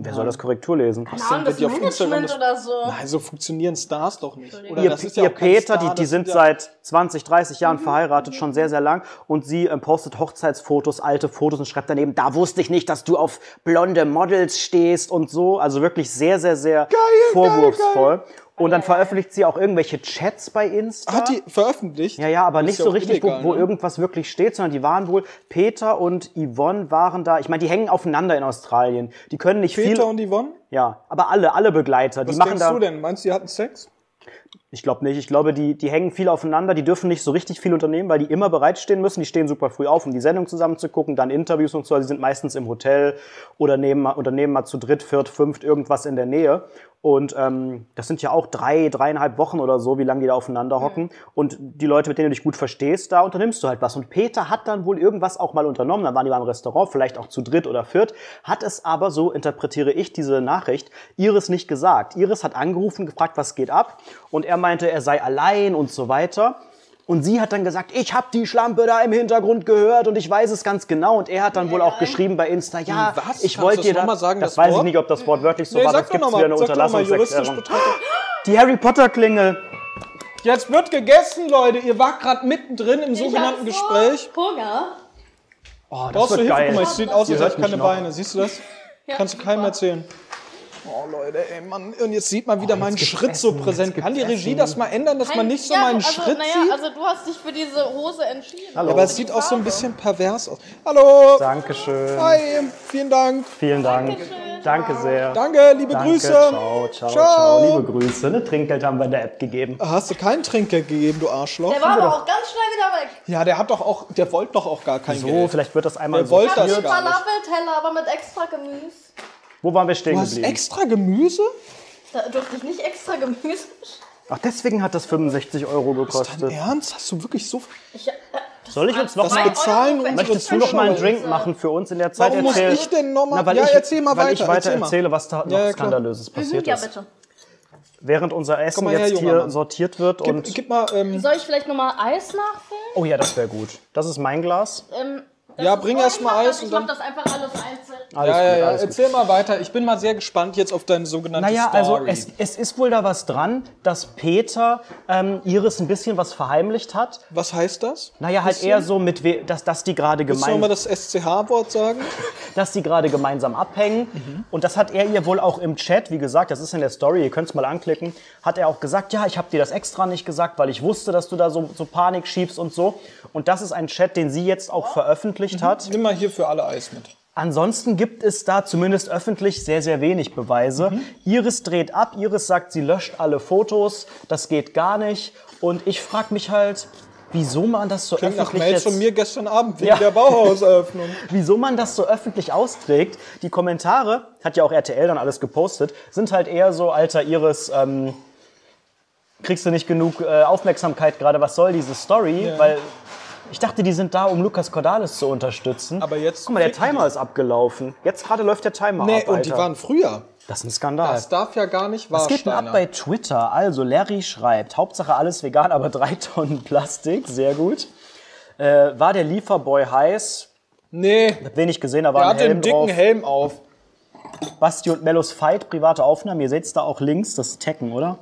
[SPEAKER 2] Wer soll das Korrektur lesen?
[SPEAKER 6] Keine Ahnung, das
[SPEAKER 3] wird die auf Instagram
[SPEAKER 6] Management oder so.
[SPEAKER 3] Nein, so funktionieren Stars doch nicht. Oder
[SPEAKER 2] Ihr,
[SPEAKER 3] das ist ja
[SPEAKER 2] ihr
[SPEAKER 3] auch kein
[SPEAKER 2] Peter,
[SPEAKER 3] Star,
[SPEAKER 2] die, die
[SPEAKER 3] das
[SPEAKER 2] sind
[SPEAKER 3] ja-
[SPEAKER 2] seit zwanzig, dreißig Jahren verheiratet, schon sehr, sehr lang. Und sie ähm, postet Hochzeitsfotos, alte Fotos und schreibt daneben, da wusste ich nicht, dass du auf blonde Models stehst und so. Also wirklich sehr, sehr, sehr vorwurfsvoll. Und dann veröffentlicht sie auch irgendwelche Chats bei Insta.
[SPEAKER 3] Hat die veröffentlicht?
[SPEAKER 2] Ja, ja, aber
[SPEAKER 3] Ist
[SPEAKER 2] nicht
[SPEAKER 3] ja
[SPEAKER 2] so
[SPEAKER 3] auch
[SPEAKER 2] richtig,
[SPEAKER 3] illegal,
[SPEAKER 2] wo, wo
[SPEAKER 3] ne?
[SPEAKER 2] irgendwas wirklich steht, sondern die waren wohl, Peter und Yvonne waren da. Ich meine, die hängen aufeinander in Australien. Die können nicht
[SPEAKER 3] Peter
[SPEAKER 2] viel.
[SPEAKER 3] und Yvonne?
[SPEAKER 2] Ja, aber alle, alle Begleiter. Die
[SPEAKER 3] Was
[SPEAKER 2] machen
[SPEAKER 3] denkst
[SPEAKER 2] da.
[SPEAKER 3] du denn? Meinst du, die hatten Sex?
[SPEAKER 2] Ich glaube nicht. Ich glaube, die, die hängen viel aufeinander. Die dürfen nicht so richtig viel unternehmen, weil die immer bereitstehen müssen. Die stehen super früh auf, um die Sendung zusammen zu gucken, dann Interviews und so. Die sind meistens im Hotel oder nehmen, unternehmen mal zu dritt, viert, fünft irgendwas in der Nähe. Und ähm, das sind ja auch drei, dreieinhalb Wochen oder so, wie lange die da aufeinander hocken. Mhm. Und die Leute, mit denen du dich gut verstehst, da unternimmst du halt was. Und Peter hat dann wohl irgendwas auch mal unternommen. Dann waren die beim Restaurant, vielleicht auch zu dritt oder viert. Hat es aber, so interpretiere ich diese Nachricht, Iris nicht gesagt. Iris hat angerufen, gefragt, was geht ab. Und er meinte, er sei allein und so weiter. Und sie hat dann gesagt, ich habe die Schlampe da im Hintergrund gehört und ich weiß es ganz genau. Und er hat dann wohl auch geschrieben bei Insta, ja,
[SPEAKER 3] Was?
[SPEAKER 2] ich
[SPEAKER 3] Kannst
[SPEAKER 2] wollte
[SPEAKER 3] du
[SPEAKER 2] dir
[SPEAKER 3] das noch
[SPEAKER 2] da,
[SPEAKER 3] mal sagen,
[SPEAKER 2] das
[SPEAKER 3] das
[SPEAKER 2] weiß ich
[SPEAKER 3] Wort?
[SPEAKER 2] nicht, ob das Wort wörtlich so
[SPEAKER 3] Nee,
[SPEAKER 2] war,
[SPEAKER 3] sag
[SPEAKER 2] das
[SPEAKER 3] doch
[SPEAKER 2] gibt's
[SPEAKER 3] noch mal,
[SPEAKER 2] wieder eine
[SPEAKER 3] sag doch noch mal juristisch
[SPEAKER 2] Unterlassungserklärung.
[SPEAKER 3] betrachtet.
[SPEAKER 2] Die Harry Potter Klingel.
[SPEAKER 3] Jetzt wird gegessen, Leute. Ihr wart gerade mittendrin im sogenannten
[SPEAKER 6] Ich hab so
[SPEAKER 3] Gespräch.
[SPEAKER 6] Hunger.
[SPEAKER 2] Oh, das
[SPEAKER 3] Brauchst du
[SPEAKER 2] wird
[SPEAKER 3] Hilfe?
[SPEAKER 2] geil.
[SPEAKER 3] Guck mal, es sieht aus,
[SPEAKER 2] Ihr
[SPEAKER 3] als
[SPEAKER 2] hört
[SPEAKER 3] hätte ich keine
[SPEAKER 2] mich noch.
[SPEAKER 3] Beine. Siehst du das?
[SPEAKER 6] Ja,
[SPEAKER 3] Kannst du keinem
[SPEAKER 6] super.
[SPEAKER 3] erzählen. Oh, Leute, ey, Mann. Und jetzt sieht man wieder meinen
[SPEAKER 2] gibt's
[SPEAKER 3] Schritt so
[SPEAKER 2] Essen,
[SPEAKER 3] präsent.
[SPEAKER 2] jetzt
[SPEAKER 3] Kann die
[SPEAKER 2] gibt's
[SPEAKER 3] Regie
[SPEAKER 2] Essen.
[SPEAKER 3] das mal ändern, dass man nicht so
[SPEAKER 6] ja,
[SPEAKER 3] meinen
[SPEAKER 6] also,
[SPEAKER 3] Schritt
[SPEAKER 6] naja,
[SPEAKER 3] sieht?
[SPEAKER 6] also du hast dich für diese Hose entschieden.
[SPEAKER 2] Hallo.
[SPEAKER 3] Aber es sieht auch so ein bisschen pervers aus. Hallo.
[SPEAKER 2] Dankeschön.
[SPEAKER 3] Hi. Vielen Dank.
[SPEAKER 2] Vielen Dank. Danke sehr.
[SPEAKER 3] Danke, liebe
[SPEAKER 2] Danke.
[SPEAKER 3] Grüße.
[SPEAKER 2] Ciao, ciao,
[SPEAKER 3] Ciao.
[SPEAKER 2] ciao. Liebe Grüße. Eine Trinkgeld haben wir in der App gegeben.
[SPEAKER 3] Hast du kein Trinkgeld gegeben, du Arschloch?
[SPEAKER 6] Der war aber auch ganz schnell wieder weg.
[SPEAKER 3] Ja, der hat doch auch, der wollte doch auch gar kein
[SPEAKER 2] So,
[SPEAKER 3] Geld.
[SPEAKER 2] vielleicht wird das einmal
[SPEAKER 3] Wer wollte
[SPEAKER 2] sortiert.
[SPEAKER 3] das
[SPEAKER 6] Ein
[SPEAKER 3] gar nicht.
[SPEAKER 6] Falafelteller, aber mit extra Gemüse.
[SPEAKER 2] Wo waren wir stehen
[SPEAKER 3] Du hast
[SPEAKER 2] geblieben?
[SPEAKER 3] extra Gemüse?
[SPEAKER 6] Da durfte ich nicht extra Gemüse.
[SPEAKER 2] Ach, deswegen hat das fünfundsechzig Euro
[SPEAKER 3] Dein
[SPEAKER 2] gekostet.
[SPEAKER 3] Ernst? Hast du wirklich so...
[SPEAKER 6] Ich, äh,
[SPEAKER 2] Soll ich uns noch
[SPEAKER 3] Das
[SPEAKER 2] mal...
[SPEAKER 3] bezahlen unsere
[SPEAKER 2] Möchtest du noch mal einen
[SPEAKER 3] Zuschauer.
[SPEAKER 2] Drink machen für uns in der Zeit?
[SPEAKER 3] Warum muss
[SPEAKER 2] Erzähl-
[SPEAKER 3] ich denn noch mal-
[SPEAKER 2] Na, weil
[SPEAKER 3] Ja,
[SPEAKER 2] ich,
[SPEAKER 3] erzähl mal
[SPEAKER 2] weil
[SPEAKER 3] weiter,
[SPEAKER 2] ich weiter
[SPEAKER 3] erzähl mal.
[SPEAKER 2] erzähle, was da noch
[SPEAKER 3] Ja, ja, klar.
[SPEAKER 2] Skandalöses passiert
[SPEAKER 6] ja,
[SPEAKER 2] ist.
[SPEAKER 6] bitte.
[SPEAKER 2] Während unser Essen
[SPEAKER 3] mal her,
[SPEAKER 2] jetzt
[SPEAKER 3] junger
[SPEAKER 2] hier
[SPEAKER 3] Mann.
[SPEAKER 2] sortiert wird
[SPEAKER 3] Gib,
[SPEAKER 2] und...
[SPEAKER 3] gib mal... Ähm,
[SPEAKER 6] Soll ich vielleicht nochmal Eis nachfüllen?
[SPEAKER 2] Oh ja, das wäre gut. Das ist mein Glas.
[SPEAKER 6] Ähm, das
[SPEAKER 3] Ja,
[SPEAKER 6] ist
[SPEAKER 3] bring
[SPEAKER 6] so
[SPEAKER 3] erst mal
[SPEAKER 6] einfach,
[SPEAKER 3] Eis
[SPEAKER 6] Ich
[SPEAKER 3] und
[SPEAKER 6] mach
[SPEAKER 3] dann-
[SPEAKER 6] das einfach alles einzeln.
[SPEAKER 2] Alles
[SPEAKER 3] ja, ja,
[SPEAKER 2] gut,
[SPEAKER 3] ja.
[SPEAKER 2] alles gut.
[SPEAKER 3] Erzähl mal weiter. Ich bin mal sehr gespannt jetzt auf deine sogenannte
[SPEAKER 2] Naja,
[SPEAKER 3] Story.
[SPEAKER 2] also es, es ist wohl da was dran, dass Peter ähm, Iris ein bisschen was verheimlicht hat.
[SPEAKER 3] Was heißt das?
[SPEAKER 2] Naja, halt
[SPEAKER 3] Bisschen?
[SPEAKER 2] eher so mit, we dass, dass die gerade
[SPEAKER 3] Willst du noch mal
[SPEAKER 2] gemein,
[SPEAKER 3] das S C H-Wort sagen?
[SPEAKER 2] dass die gerade gemeinsam abhängen.
[SPEAKER 3] Mhm.
[SPEAKER 2] Und das hat er ihr wohl auch im Chat, wie gesagt, das ist in der Story, ihr könnt es mal anklicken, hat er auch gesagt, ja, ich habe dir das extra nicht gesagt, weil ich wusste, dass du da so, so Panik schiebst und so. Und das ist ein Chat, den sie jetzt auch veröffentlicht hat.
[SPEAKER 3] Nimm mal hier für alle Eis mit.
[SPEAKER 2] Ansonsten gibt es da zumindest öffentlich sehr, sehr wenig Beweise.
[SPEAKER 3] Mhm.
[SPEAKER 2] Iris dreht ab, Iris sagt, sie löscht alle Fotos, das geht gar nicht. Und ich frage mich halt, wieso man das so
[SPEAKER 3] Klingt nach
[SPEAKER 2] öffentlich
[SPEAKER 3] Mails
[SPEAKER 2] jetzt,
[SPEAKER 3] von mir gestern Abend wegen
[SPEAKER 2] Ja.
[SPEAKER 3] der Bauhauseröffnung.
[SPEAKER 2] wieso man das so öffentlich austrägt. Die Kommentare, hat ja auch R T L dann alles gepostet, sind halt eher so, Alter, Iris, ähm, kriegst du nicht genug äh, Aufmerksamkeit gerade, was soll diese Story?
[SPEAKER 3] Ja.
[SPEAKER 2] Weil ich dachte, die sind da, um Lukas Cordalis zu unterstützen.
[SPEAKER 3] Aber jetzt
[SPEAKER 2] Guck mal, der
[SPEAKER 3] ficken
[SPEAKER 2] Timer
[SPEAKER 3] die.
[SPEAKER 2] ist abgelaufen. Jetzt gerade läuft der Timer
[SPEAKER 3] Nee,
[SPEAKER 2] ab,
[SPEAKER 3] und die
[SPEAKER 2] Alter.
[SPEAKER 3] waren früher.
[SPEAKER 2] Das ist ein Skandal.
[SPEAKER 3] Das darf ja gar nicht wahr
[SPEAKER 2] Was geht denn ab bei Twitter? Also, Larry schreibt, Hauptsache alles vegan, aber drei Tonnen Plastik. Sehr gut. Äh, war der Lieferboy heiß?
[SPEAKER 3] Nee,
[SPEAKER 2] Hab wenig gesehen, da
[SPEAKER 3] der
[SPEAKER 2] war ein
[SPEAKER 3] hatte
[SPEAKER 2] Helm
[SPEAKER 3] einen dicken
[SPEAKER 2] drauf.
[SPEAKER 3] Helm auf.
[SPEAKER 2] Basti und Mellos Fight, private Aufnahmen. Ihr seht's da auch links, das ist Tekken, oder?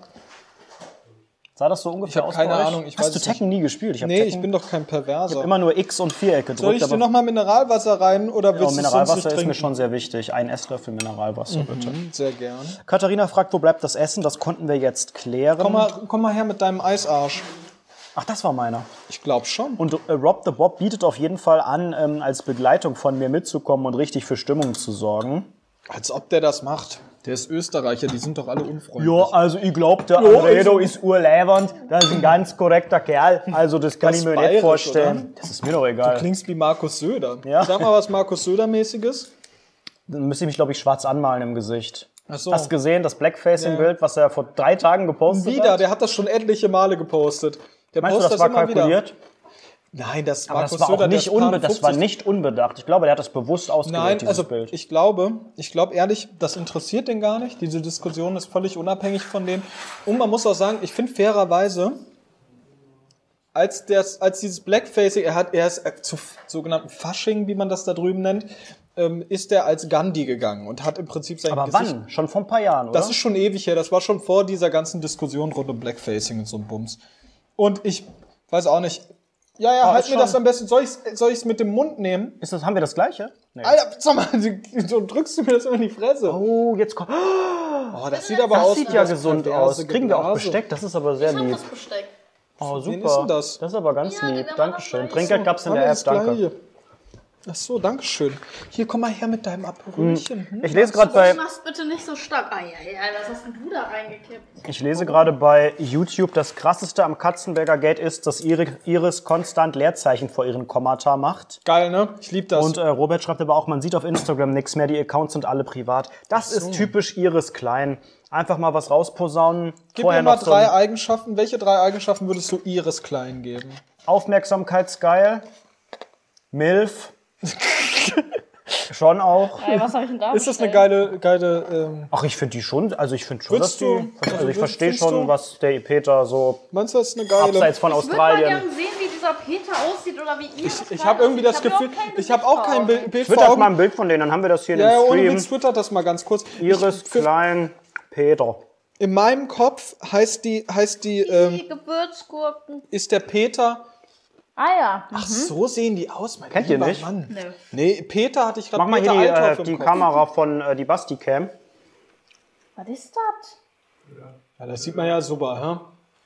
[SPEAKER 2] Sah das so ungefähr
[SPEAKER 3] hab
[SPEAKER 2] aus
[SPEAKER 3] keine
[SPEAKER 2] bei euch?
[SPEAKER 3] Ahnung, ich
[SPEAKER 2] Hast
[SPEAKER 3] weiß
[SPEAKER 2] du
[SPEAKER 3] es
[SPEAKER 2] Tekken nie gespielt? Ich hab
[SPEAKER 3] Nee,
[SPEAKER 2] Tekken
[SPEAKER 3] ich bin doch kein Perverser.
[SPEAKER 2] immer nur X und Vierecke gedrückt.
[SPEAKER 3] Soll ich dir
[SPEAKER 2] aber-
[SPEAKER 3] noch mal Mineralwasser rein oder
[SPEAKER 2] Ja,
[SPEAKER 3] willst du es sonst
[SPEAKER 2] Mineralwasser
[SPEAKER 3] nicht
[SPEAKER 2] ist mir
[SPEAKER 3] trinken?
[SPEAKER 2] schon sehr wichtig. Ein Esslöffel Mineralwasser, bitte.
[SPEAKER 3] Sehr gern.
[SPEAKER 2] Katharina fragt, wo bleibt das Essen? Das konnten wir jetzt klären.
[SPEAKER 3] Komm mal, komm mal her mit deinem Eisarsch.
[SPEAKER 2] Ach, das war meiner.
[SPEAKER 3] Ich glaube schon.
[SPEAKER 2] Und äh, Rob the Bob bietet auf jeden Fall an, ähm, als Begleitung von mir mitzukommen und richtig für Stimmung zu sorgen.
[SPEAKER 3] Als ob der das macht. Der ist Österreicher, die sind doch alle unfreundlich.
[SPEAKER 2] Ja, also ich glaube, der
[SPEAKER 3] Ja,
[SPEAKER 2] Alfredo
[SPEAKER 3] also-
[SPEAKER 2] ist urleibend. Das ist ein ganz korrekter Kerl. Also das kann
[SPEAKER 3] Das
[SPEAKER 2] ich mir
[SPEAKER 3] ist
[SPEAKER 2] nicht
[SPEAKER 3] bayerisch,
[SPEAKER 2] vorstellen. Das ist mir doch egal.
[SPEAKER 3] Du klingst wie Markus Söder.
[SPEAKER 2] Ja.
[SPEAKER 3] Sag mal was Markus Söder-mäßiges.
[SPEAKER 2] Dann müsste ich mich, glaube ich, schwarz anmalen im Gesicht.
[SPEAKER 3] Ach so.
[SPEAKER 2] Hast du gesehen, das Blackfacing-Bild, was er vor drei Tagen gepostet
[SPEAKER 3] Wieder,
[SPEAKER 2] hat?
[SPEAKER 3] der hat das schon etliche Male gepostet. Der
[SPEAKER 2] Meinst du,
[SPEAKER 3] postet
[SPEAKER 2] das war
[SPEAKER 3] immer wieder.
[SPEAKER 2] kalkuliert?
[SPEAKER 3] Nein, das
[SPEAKER 2] Aber
[SPEAKER 3] Markus
[SPEAKER 2] das war
[SPEAKER 3] Söder,
[SPEAKER 2] auch nicht,
[SPEAKER 3] der ist
[SPEAKER 2] unbe das war
[SPEAKER 3] fünfzig.
[SPEAKER 2] nicht unbedacht. Ich glaube, der hat das bewusst ausgewählt,
[SPEAKER 3] Nein,
[SPEAKER 2] dieses
[SPEAKER 3] also
[SPEAKER 2] Bild.
[SPEAKER 3] ich glaube, ich glaube ehrlich, das interessiert den gar nicht. Diese Diskussion ist völlig unabhängig von dem. Und man muss auch sagen, ich finde fairerweise, als, das, als dieses Blackfacing, er hat er ist äh, zu sogenannten Fasching, wie man das da drüben nennt, ähm, ist er als Gandhi gegangen und hat im Prinzip sein
[SPEAKER 2] Aber
[SPEAKER 3] Gesicht...
[SPEAKER 2] wann? Schon vor ein paar Jahren, oder?
[SPEAKER 3] Das ist schon ewig her. Das war schon vor dieser ganzen Diskussion rund um Blackfacing und so ein Bums. Und ich weiß auch nicht... Ja, ja,
[SPEAKER 2] Aber
[SPEAKER 3] halt
[SPEAKER 2] ist
[SPEAKER 3] mir
[SPEAKER 2] schon-
[SPEAKER 3] das am besten. Soll ich's, soll ich's mit dem Mund nehmen?
[SPEAKER 2] Ist das, haben wir das Gleiche? Nee.
[SPEAKER 3] Alter, sag mal, du, du drückst du mir das immer in die Fresse.
[SPEAKER 2] Oh, jetzt kommt...
[SPEAKER 3] Oh, das sieht aber
[SPEAKER 2] Das
[SPEAKER 3] aus
[SPEAKER 2] sieht
[SPEAKER 3] wie
[SPEAKER 2] ja
[SPEAKER 3] das
[SPEAKER 2] gesund
[SPEAKER 3] perverse
[SPEAKER 2] aus. Kriegen wir auch
[SPEAKER 3] Geblase.
[SPEAKER 2] Besteck? Das ist aber sehr
[SPEAKER 6] Ich hab
[SPEAKER 2] lieb.
[SPEAKER 6] das Besteck.
[SPEAKER 2] Oh,
[SPEAKER 3] Wen
[SPEAKER 2] super.
[SPEAKER 3] ist denn das?
[SPEAKER 2] Das ist aber ganz
[SPEAKER 6] Ja,
[SPEAKER 2] lieb.
[SPEAKER 6] der war
[SPEAKER 2] Dankeschön.
[SPEAKER 6] das
[SPEAKER 2] Trinkgeld gab's in der App,
[SPEAKER 3] Alles
[SPEAKER 2] danke.
[SPEAKER 3] Gleiche. Ach so, danke schön. Hier, komm mal her mit deinem Aperolchen. Hm?
[SPEAKER 2] Ich lese gerade bei...
[SPEAKER 6] Mach's bitte nicht so stark. Ah, ja, ja, was hast denn du da reingekippt?
[SPEAKER 2] Ich lese gerade bei YouTube, das krasseste am Katzenberger Gate ist, dass Iri- Iris konstant Leerzeichen vor ihren Kommata macht.
[SPEAKER 3] Geil, ne? Ich lieb das.
[SPEAKER 2] Und äh, Robert schreibt aber auch, man sieht auf Instagram nichts mehr, die Accounts sind alle privat. Das ist typisch Iris Klein. Einfach mal was rausposaunen.
[SPEAKER 3] Gib
[SPEAKER 2] Vorher
[SPEAKER 3] mir mal
[SPEAKER 2] noch so
[SPEAKER 3] drei
[SPEAKER 2] ein
[SPEAKER 3] Eigenschaften. Welche drei Eigenschaften würdest du Iris Klein geben?
[SPEAKER 2] Aufmerksamkeitsgeil, Milf, schon auch.
[SPEAKER 6] Ey, was hab ich denn da
[SPEAKER 3] Ist das eine
[SPEAKER 6] bestellt?
[SPEAKER 3] geile, geile, ähm,
[SPEAKER 2] Ach, ich finde die schon, also ich finde schon,
[SPEAKER 3] Würdest
[SPEAKER 2] dass die,
[SPEAKER 3] du-
[SPEAKER 2] also
[SPEAKER 3] also
[SPEAKER 2] ich verstehe
[SPEAKER 3] findest
[SPEAKER 2] schon,
[SPEAKER 3] du-
[SPEAKER 2] was der Peter so
[SPEAKER 3] meinst du, das ist eine geile?
[SPEAKER 2] abseits von
[SPEAKER 6] Ich würde mal
[SPEAKER 2] Australien.
[SPEAKER 6] gerne sehen, wie dieser Peter aussieht oder wie ihr.
[SPEAKER 3] Ich, ich habe irgendwie das Gefühl, ich habe auch kein Bild, Bild vor
[SPEAKER 2] Twittert mal
[SPEAKER 3] Augen.
[SPEAKER 2] ein Bild von denen, dann haben wir das hier
[SPEAKER 3] Ja, ja,
[SPEAKER 2] in
[SPEAKER 3] ohne
[SPEAKER 2] dem
[SPEAKER 3] Witz,
[SPEAKER 2] Stream.
[SPEAKER 3] twittert das mal ganz kurz.
[SPEAKER 2] Iris
[SPEAKER 3] Ich, für,
[SPEAKER 2] Klein, Peter.
[SPEAKER 3] in meinem Kopf heißt die, heißt die, ähm,
[SPEAKER 6] Die Gewürzgurken.
[SPEAKER 3] ist der Peter.
[SPEAKER 6] Ah ja.
[SPEAKER 3] Ach, so sehen die aus, mein
[SPEAKER 2] Kennt ihr
[SPEAKER 3] lieber
[SPEAKER 2] nicht?
[SPEAKER 3] Mann.
[SPEAKER 6] Nö.
[SPEAKER 3] Nee, Peter hatte ich gerade
[SPEAKER 2] Mach mal hier
[SPEAKER 3] Peter
[SPEAKER 2] die,
[SPEAKER 3] Althoff
[SPEAKER 2] äh,
[SPEAKER 3] im
[SPEAKER 2] die
[SPEAKER 3] Kopf.
[SPEAKER 2] Kamera von äh, die Basti-Cam.
[SPEAKER 6] Was ist das?
[SPEAKER 3] Ja, das sieht man ja super, hä?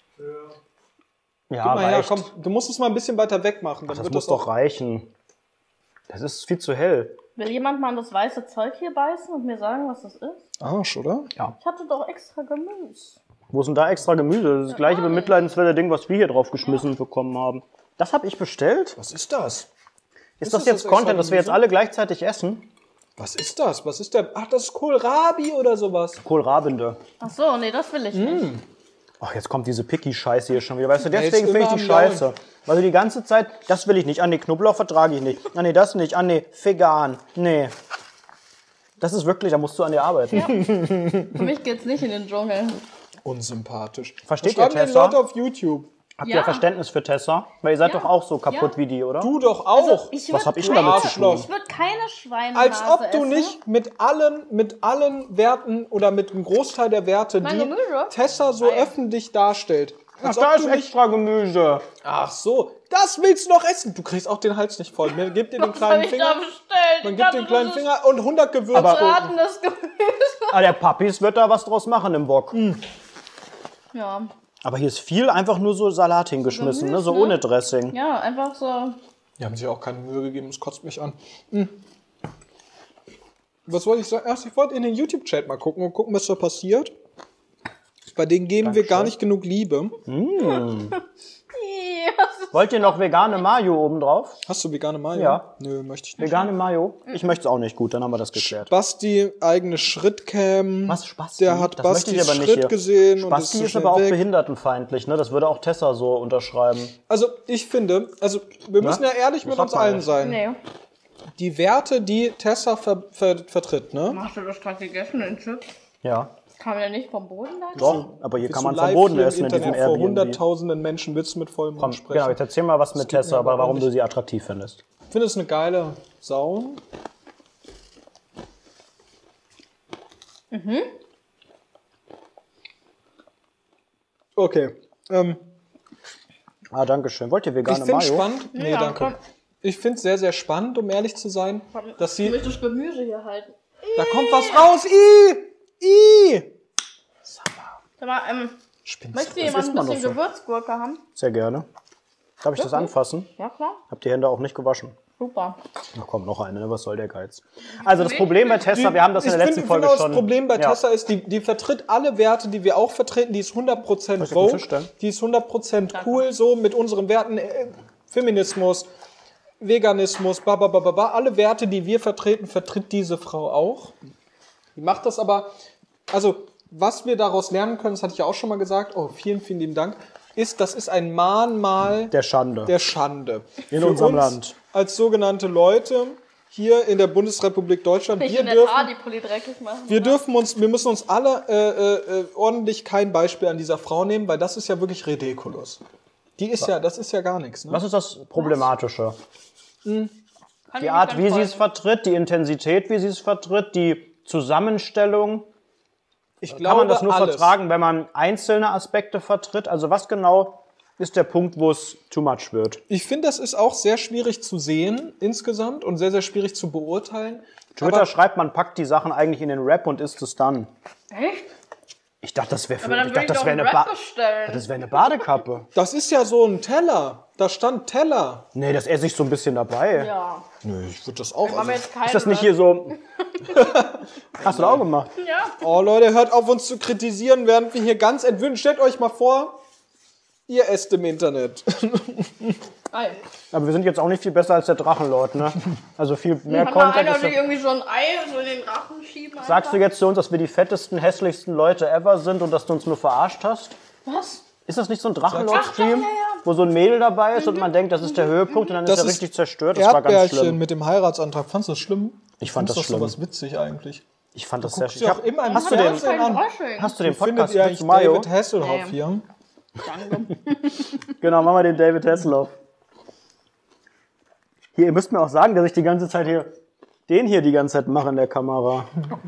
[SPEAKER 2] Ja,
[SPEAKER 3] Guck mal her,
[SPEAKER 2] reicht.
[SPEAKER 3] komm, du musst es mal ein bisschen weiter weg machen. Dann
[SPEAKER 2] Das
[SPEAKER 3] wird
[SPEAKER 2] muss
[SPEAKER 3] das auch
[SPEAKER 2] doch reichen. Das ist viel zu hell.
[SPEAKER 6] Will jemand mal an das weiße Zeug hier beißen und mir sagen, was das ist?
[SPEAKER 3] Arsch, oder?
[SPEAKER 6] Ich hatte doch extra Gemüse.
[SPEAKER 2] Wo ist denn da extra Gemüse? Das ist das gleiche bemitleidenswerte Ding, was wir hier drauf geschmissen bekommen haben. Das habe ich bestellt.
[SPEAKER 3] Was ist das?
[SPEAKER 2] Ist,
[SPEAKER 3] Ist
[SPEAKER 2] das
[SPEAKER 3] das
[SPEAKER 2] jetzt
[SPEAKER 3] das extra
[SPEAKER 2] Content, dass wir jetzt
[SPEAKER 3] Gemüse?
[SPEAKER 2] alle gleichzeitig essen?
[SPEAKER 3] Was ist das? Was ist der? Ach, das ist Kohlrabi oder sowas.
[SPEAKER 2] Kohlrabinde.
[SPEAKER 6] Ach so, nee, das will ich nicht.
[SPEAKER 2] Ach, jetzt kommt diese Picky-Scheiße hier schon wieder. Weißt du,
[SPEAKER 3] Ja, jetzt
[SPEAKER 2] deswegen finde ich
[SPEAKER 3] immer
[SPEAKER 2] die
[SPEAKER 3] am Jaulen.
[SPEAKER 2] scheiße. Weil du die ganze Zeit, das will ich nicht. Ah, nee, Knoblauch vertrage ich nicht. Ah, nee, das nicht. Ah, nee, vegan. Nee. Das ist wirklich, da musst du an dir arbeiten.
[SPEAKER 6] Für mich geht's nicht in den Dschungel.
[SPEAKER 3] Unsympathisch.
[SPEAKER 2] Versteht
[SPEAKER 3] Was schreiben
[SPEAKER 2] ihr,
[SPEAKER 3] denn
[SPEAKER 2] Tessa?
[SPEAKER 3] Leute auf YouTube?
[SPEAKER 2] Habt
[SPEAKER 6] Ja.
[SPEAKER 2] ihr Verständnis für Tessa? Weil ihr seid
[SPEAKER 6] Ja.
[SPEAKER 2] doch auch so kaputt
[SPEAKER 6] Ja.
[SPEAKER 2] wie die, oder?
[SPEAKER 3] Du doch auch.
[SPEAKER 6] Also, ich
[SPEAKER 2] Was
[SPEAKER 6] würd
[SPEAKER 2] hab ich denn
[SPEAKER 6] keine-
[SPEAKER 2] damit zu
[SPEAKER 3] tun?
[SPEAKER 6] Ich würde keine Schweinehase
[SPEAKER 3] Als ob du
[SPEAKER 6] essen.
[SPEAKER 3] nicht mit allen, mit allen Werten oder mit einem Großteil der Werte,
[SPEAKER 6] Mein
[SPEAKER 3] die
[SPEAKER 6] Gemüse?
[SPEAKER 3] Tessa so
[SPEAKER 6] Nein.
[SPEAKER 3] öffentlich darstellt.
[SPEAKER 2] Ach,
[SPEAKER 3] Als
[SPEAKER 2] da
[SPEAKER 3] ob
[SPEAKER 2] ist
[SPEAKER 3] du nicht.
[SPEAKER 2] extra Gemüse.
[SPEAKER 3] Ach so, das willst du noch essen. Du kriegst auch den Hals nicht voll. Mir gibt dir den
[SPEAKER 6] Was hab
[SPEAKER 3] kleinen
[SPEAKER 6] ich
[SPEAKER 3] Finger.
[SPEAKER 6] da bestellt?
[SPEAKER 3] Man
[SPEAKER 6] Ich
[SPEAKER 3] gibt
[SPEAKER 6] dachte,
[SPEAKER 3] den kleinen
[SPEAKER 6] das ist
[SPEAKER 3] Finger und hundert Gewürze.
[SPEAKER 6] Bratenes Gemüse.
[SPEAKER 2] Ah, der Papis wird da was draus machen im Bock.
[SPEAKER 6] Ja.
[SPEAKER 2] Aber hier ist viel einfach nur so Salat hingeschmissen, ne? So
[SPEAKER 6] Gemüse,
[SPEAKER 2] ohne Dressing.
[SPEAKER 6] Ja, einfach so.
[SPEAKER 3] Die haben sich auch keine Mühe gegeben, das kotzt mich an. Hm. Was wollte ich sagen? Erst, ich wollte in den YouTube-Chat mal gucken und gucken, was da passiert. Bei denen geben wir gar nicht genug Liebe.
[SPEAKER 6] Ih, was ist-
[SPEAKER 2] Wollt ihr noch vegane Mayo oben drauf?
[SPEAKER 3] Hast du vegane Mayo?
[SPEAKER 2] Ja.
[SPEAKER 3] Nö, möchte ich nicht.
[SPEAKER 2] Vegane Mayo? Ich möchte es auch nicht. Gut, dann haben wir das geklärt.
[SPEAKER 3] Basti, eigene Schrittcam.
[SPEAKER 2] Was, Spasti?
[SPEAKER 3] Der hat
[SPEAKER 2] Das möchte ich
[SPEAKER 3] Bastis
[SPEAKER 2] aber nicht
[SPEAKER 3] Schritt
[SPEAKER 2] hier.
[SPEAKER 3] gesehen. und
[SPEAKER 2] Spasti
[SPEAKER 3] so
[SPEAKER 2] ist
[SPEAKER 3] schnell
[SPEAKER 2] aber auch
[SPEAKER 3] weg.
[SPEAKER 2] behindertenfeindlich, ne? Das würde auch Tessa so unterschreiben.
[SPEAKER 3] Also, ich finde, also, wir müssen ja ehrlich
[SPEAKER 2] Das
[SPEAKER 3] mit
[SPEAKER 2] sagt
[SPEAKER 3] uns
[SPEAKER 2] man
[SPEAKER 3] allen
[SPEAKER 2] nicht.
[SPEAKER 3] sein.
[SPEAKER 6] Nee.
[SPEAKER 3] Die Werte, die Tessa ver ver vertritt, ne?
[SPEAKER 6] Hast du das gerade gegessen, den Chip?
[SPEAKER 2] Ja.
[SPEAKER 6] Kam der nicht vom Boden da?
[SPEAKER 2] Doch, aber hier
[SPEAKER 3] Bist
[SPEAKER 2] kann
[SPEAKER 3] du
[SPEAKER 2] man vom
[SPEAKER 3] live
[SPEAKER 2] Boden
[SPEAKER 3] hier im
[SPEAKER 2] essen in diesem
[SPEAKER 3] Internet vor
[SPEAKER 2] Airbnb.
[SPEAKER 3] hunderttausenden Menschen willst du mit vollem
[SPEAKER 2] Komm,
[SPEAKER 3] Mund sprechen.
[SPEAKER 2] genau, jetzt erzähl mal was mit
[SPEAKER 3] geht
[SPEAKER 2] Tessa,
[SPEAKER 3] mir aber
[SPEAKER 2] aber warum
[SPEAKER 3] nicht.
[SPEAKER 2] du sie attraktiv findest.
[SPEAKER 3] Ich finde es eine geile Sau. Mhm. Okay. Ähm,
[SPEAKER 2] Ah, danke schön. Wollt ihr
[SPEAKER 3] ich
[SPEAKER 2] vegane
[SPEAKER 3] finde
[SPEAKER 2] Mayo?
[SPEAKER 3] spannend. Nee,
[SPEAKER 6] Ja,
[SPEAKER 3] danke.
[SPEAKER 6] komm.
[SPEAKER 3] Ich finde es sehr, sehr spannend, um ehrlich zu sein, dass
[SPEAKER 6] Ich
[SPEAKER 3] sie.
[SPEAKER 6] möchte das Gemüse hier halten.
[SPEAKER 3] Da kommt was raus. I! I!
[SPEAKER 6] Sag mal, ähm,
[SPEAKER 3] Spinnst
[SPEAKER 6] möchte
[SPEAKER 3] du?
[SPEAKER 6] jemand
[SPEAKER 2] isst
[SPEAKER 6] ein
[SPEAKER 2] man
[SPEAKER 6] bisschen
[SPEAKER 2] doch so.
[SPEAKER 6] Gewürzgurke haben?
[SPEAKER 2] Sehr gerne. Darf ich das anfassen?
[SPEAKER 6] Ja, klar.
[SPEAKER 2] Hab die Hände auch nicht gewaschen.
[SPEAKER 6] Super.
[SPEAKER 2] Na komm, noch eine, ne? Was soll der Geiz? Also das Problem bei Tessa, wir haben das in der
[SPEAKER 3] ich
[SPEAKER 2] letzten
[SPEAKER 3] finde,
[SPEAKER 2] Folge
[SPEAKER 3] genau
[SPEAKER 2] schon...
[SPEAKER 3] das Problem bei
[SPEAKER 2] Ja.
[SPEAKER 3] Tessa ist, die, die vertritt alle Werte, die wir auch vertreten. Die ist hundert Prozent
[SPEAKER 2] ich auf den Tisch
[SPEAKER 3] Vogue.
[SPEAKER 2] stellen?
[SPEAKER 3] Die ist hundert Prozent cool, so mit unseren Werten. Äh, Feminismus, Veganismus, babababa. Alle Werte, die wir vertreten, vertritt diese Frau auch. Die macht das aber... Also, was wir daraus lernen können, das hatte ich ja auch schon mal gesagt, oh, vielen, vielen lieben Dank, ist, das ist ein Mahnmal
[SPEAKER 2] Der Schande.
[SPEAKER 3] der Schande.
[SPEAKER 2] In
[SPEAKER 3] Für
[SPEAKER 2] unserem
[SPEAKER 3] uns
[SPEAKER 2] Land.
[SPEAKER 3] als sogenannte Leute hier in der Bundesrepublik Deutschland,
[SPEAKER 6] Ich
[SPEAKER 3] wir
[SPEAKER 6] in der
[SPEAKER 3] dürfen,
[SPEAKER 6] Tat die Pulli dreckig machen.
[SPEAKER 3] wir dürfen uns, wir müssen uns alle äh, äh, ordentlich kein Beispiel an dieser Frau nehmen, weil das ist ja wirklich ridiculous. Die ist ja, das ist ja gar nichts. Ne?
[SPEAKER 2] Was ist das Problematische?
[SPEAKER 6] Kann
[SPEAKER 2] Die
[SPEAKER 6] ich
[SPEAKER 2] Art,
[SPEAKER 6] nicht
[SPEAKER 2] wie
[SPEAKER 6] ganz
[SPEAKER 2] sie es
[SPEAKER 6] folgen.
[SPEAKER 2] vertritt, die Intensität, wie sie es vertritt, die Zusammenstellung.
[SPEAKER 3] Ich
[SPEAKER 2] Kann
[SPEAKER 3] glaube,
[SPEAKER 2] man das nur
[SPEAKER 3] alles.
[SPEAKER 2] vertragen, wenn man einzelne Aspekte vertritt? Also was genau ist der Punkt, wo es too much wird?
[SPEAKER 3] Ich finde, das ist auch sehr schwierig zu sehen insgesamt und sehr, sehr schwierig zu beurteilen.
[SPEAKER 2] Twitter
[SPEAKER 3] Aber
[SPEAKER 2] schreibt, man packt die Sachen eigentlich in den Rap und isst es dann.
[SPEAKER 6] Echt?
[SPEAKER 2] Ich dachte, das wäre
[SPEAKER 6] Aber dann
[SPEAKER 2] ich
[SPEAKER 6] würde
[SPEAKER 2] dachte,
[SPEAKER 6] ich
[SPEAKER 2] das
[SPEAKER 6] doch
[SPEAKER 2] wäre
[SPEAKER 6] einen
[SPEAKER 2] eine,
[SPEAKER 6] Rap
[SPEAKER 2] ba
[SPEAKER 6] bestellen.
[SPEAKER 2] das wär eine Badekappe.
[SPEAKER 3] das ist ja so ein Teller. Da stand Teller.
[SPEAKER 2] Nee, das esse ich so ein bisschen dabei.
[SPEAKER 6] Ja.
[SPEAKER 3] Nö, ich würde das auch.
[SPEAKER 6] Machen wir jetzt keinen
[SPEAKER 2] Ist das nicht
[SPEAKER 6] Rap.
[SPEAKER 2] hier so... Hast du das auch gemacht?
[SPEAKER 6] Ja.
[SPEAKER 3] Oh Leute, hört auf uns zu kritisieren, während wir hier ganz entwöhnen. Stellt euch mal vor, ihr esst im Internet.
[SPEAKER 6] Ei.
[SPEAKER 2] Aber wir sind jetzt auch nicht viel besser als der Drachenlord, ne? Also viel mehr
[SPEAKER 6] Kann da
[SPEAKER 2] Content.
[SPEAKER 6] einer
[SPEAKER 2] Ist
[SPEAKER 6] sich
[SPEAKER 2] ja,
[SPEAKER 6] irgendwie so ein Ei so in den Rachen schieben?
[SPEAKER 2] sagst du jetzt zu uns, dass wir die fettesten, hässlichsten Leute ever sind und dass du uns nur verarscht hast?
[SPEAKER 6] Was?
[SPEAKER 2] Ist das nicht so ein Drachenlord-Stream,
[SPEAKER 6] Ach, ja, ja, ja.
[SPEAKER 2] wo so ein Mädel dabei ist und man denkt, das ist der Höhepunkt und dann
[SPEAKER 3] Das
[SPEAKER 2] ist er
[SPEAKER 3] ist
[SPEAKER 2] richtig zerstört? Das war ganz
[SPEAKER 3] Erdbärchen
[SPEAKER 2] schlimm.
[SPEAKER 3] mit dem Heiratsantrag. Fandest du das schlimm?
[SPEAKER 2] Ich fand
[SPEAKER 3] Findest
[SPEAKER 2] das
[SPEAKER 3] doch
[SPEAKER 2] schlimm.
[SPEAKER 3] sowas witzig eigentlich.
[SPEAKER 2] Ich fand das sehr
[SPEAKER 3] Guckst
[SPEAKER 2] schlimm.
[SPEAKER 3] du auch immer im
[SPEAKER 2] hast, du den,
[SPEAKER 3] Fernsehen an.
[SPEAKER 2] hast du den
[SPEAKER 3] Wie findet
[SPEAKER 2] Podcast
[SPEAKER 3] ihr
[SPEAKER 2] mit
[SPEAKER 3] eigentlich
[SPEAKER 2] Mayo?
[SPEAKER 3] David Hasselhoff
[SPEAKER 6] Nee.
[SPEAKER 3] hier?
[SPEAKER 6] Danke.
[SPEAKER 2] Genau, machen wir den David Hasselhoff. Hier, ihr müsst mir auch sagen, dass ich die ganze Zeit hier den hier die ganze Zeit mache in der Kamera.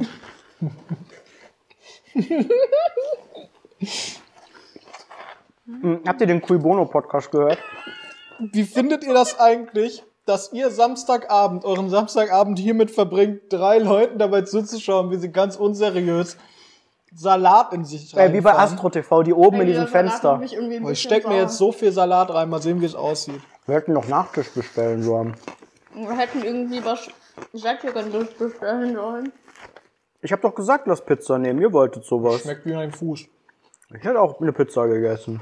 [SPEAKER 2] Hm, habt ihr den Cui Bono Podcast gehört?
[SPEAKER 3] Wie findet ihr das eigentlich, dass ihr Samstagabend, euren Samstagabend hiermit verbringt, drei Leuten dabei zuzuschauen, wie sie ganz unseriös Salat in sich
[SPEAKER 2] Äh, wie bei
[SPEAKER 3] reinfahren?
[SPEAKER 2] Astro T V, die oben in
[SPEAKER 6] Ey,
[SPEAKER 2] diesem
[SPEAKER 6] dieser Salat
[SPEAKER 2] Fenster.
[SPEAKER 6] macht mich irgendwie ein
[SPEAKER 3] Oh, ich
[SPEAKER 6] bisschen
[SPEAKER 3] steck mir
[SPEAKER 6] sauer.
[SPEAKER 3] jetzt so viel Salat rein, mal sehen, wie es aussieht.
[SPEAKER 2] Wir hätten noch Nachtisch bestellen sollen.
[SPEAKER 6] Wir hätten irgendwie was Sättigendes bestellen sollen.
[SPEAKER 2] Ich hab doch gesagt, lasst Pizza nehmen. Ihr wolltet sowas.
[SPEAKER 3] Schmeckt wie ein Fuß.
[SPEAKER 2] Ich hätte auch eine Pizza gegessen.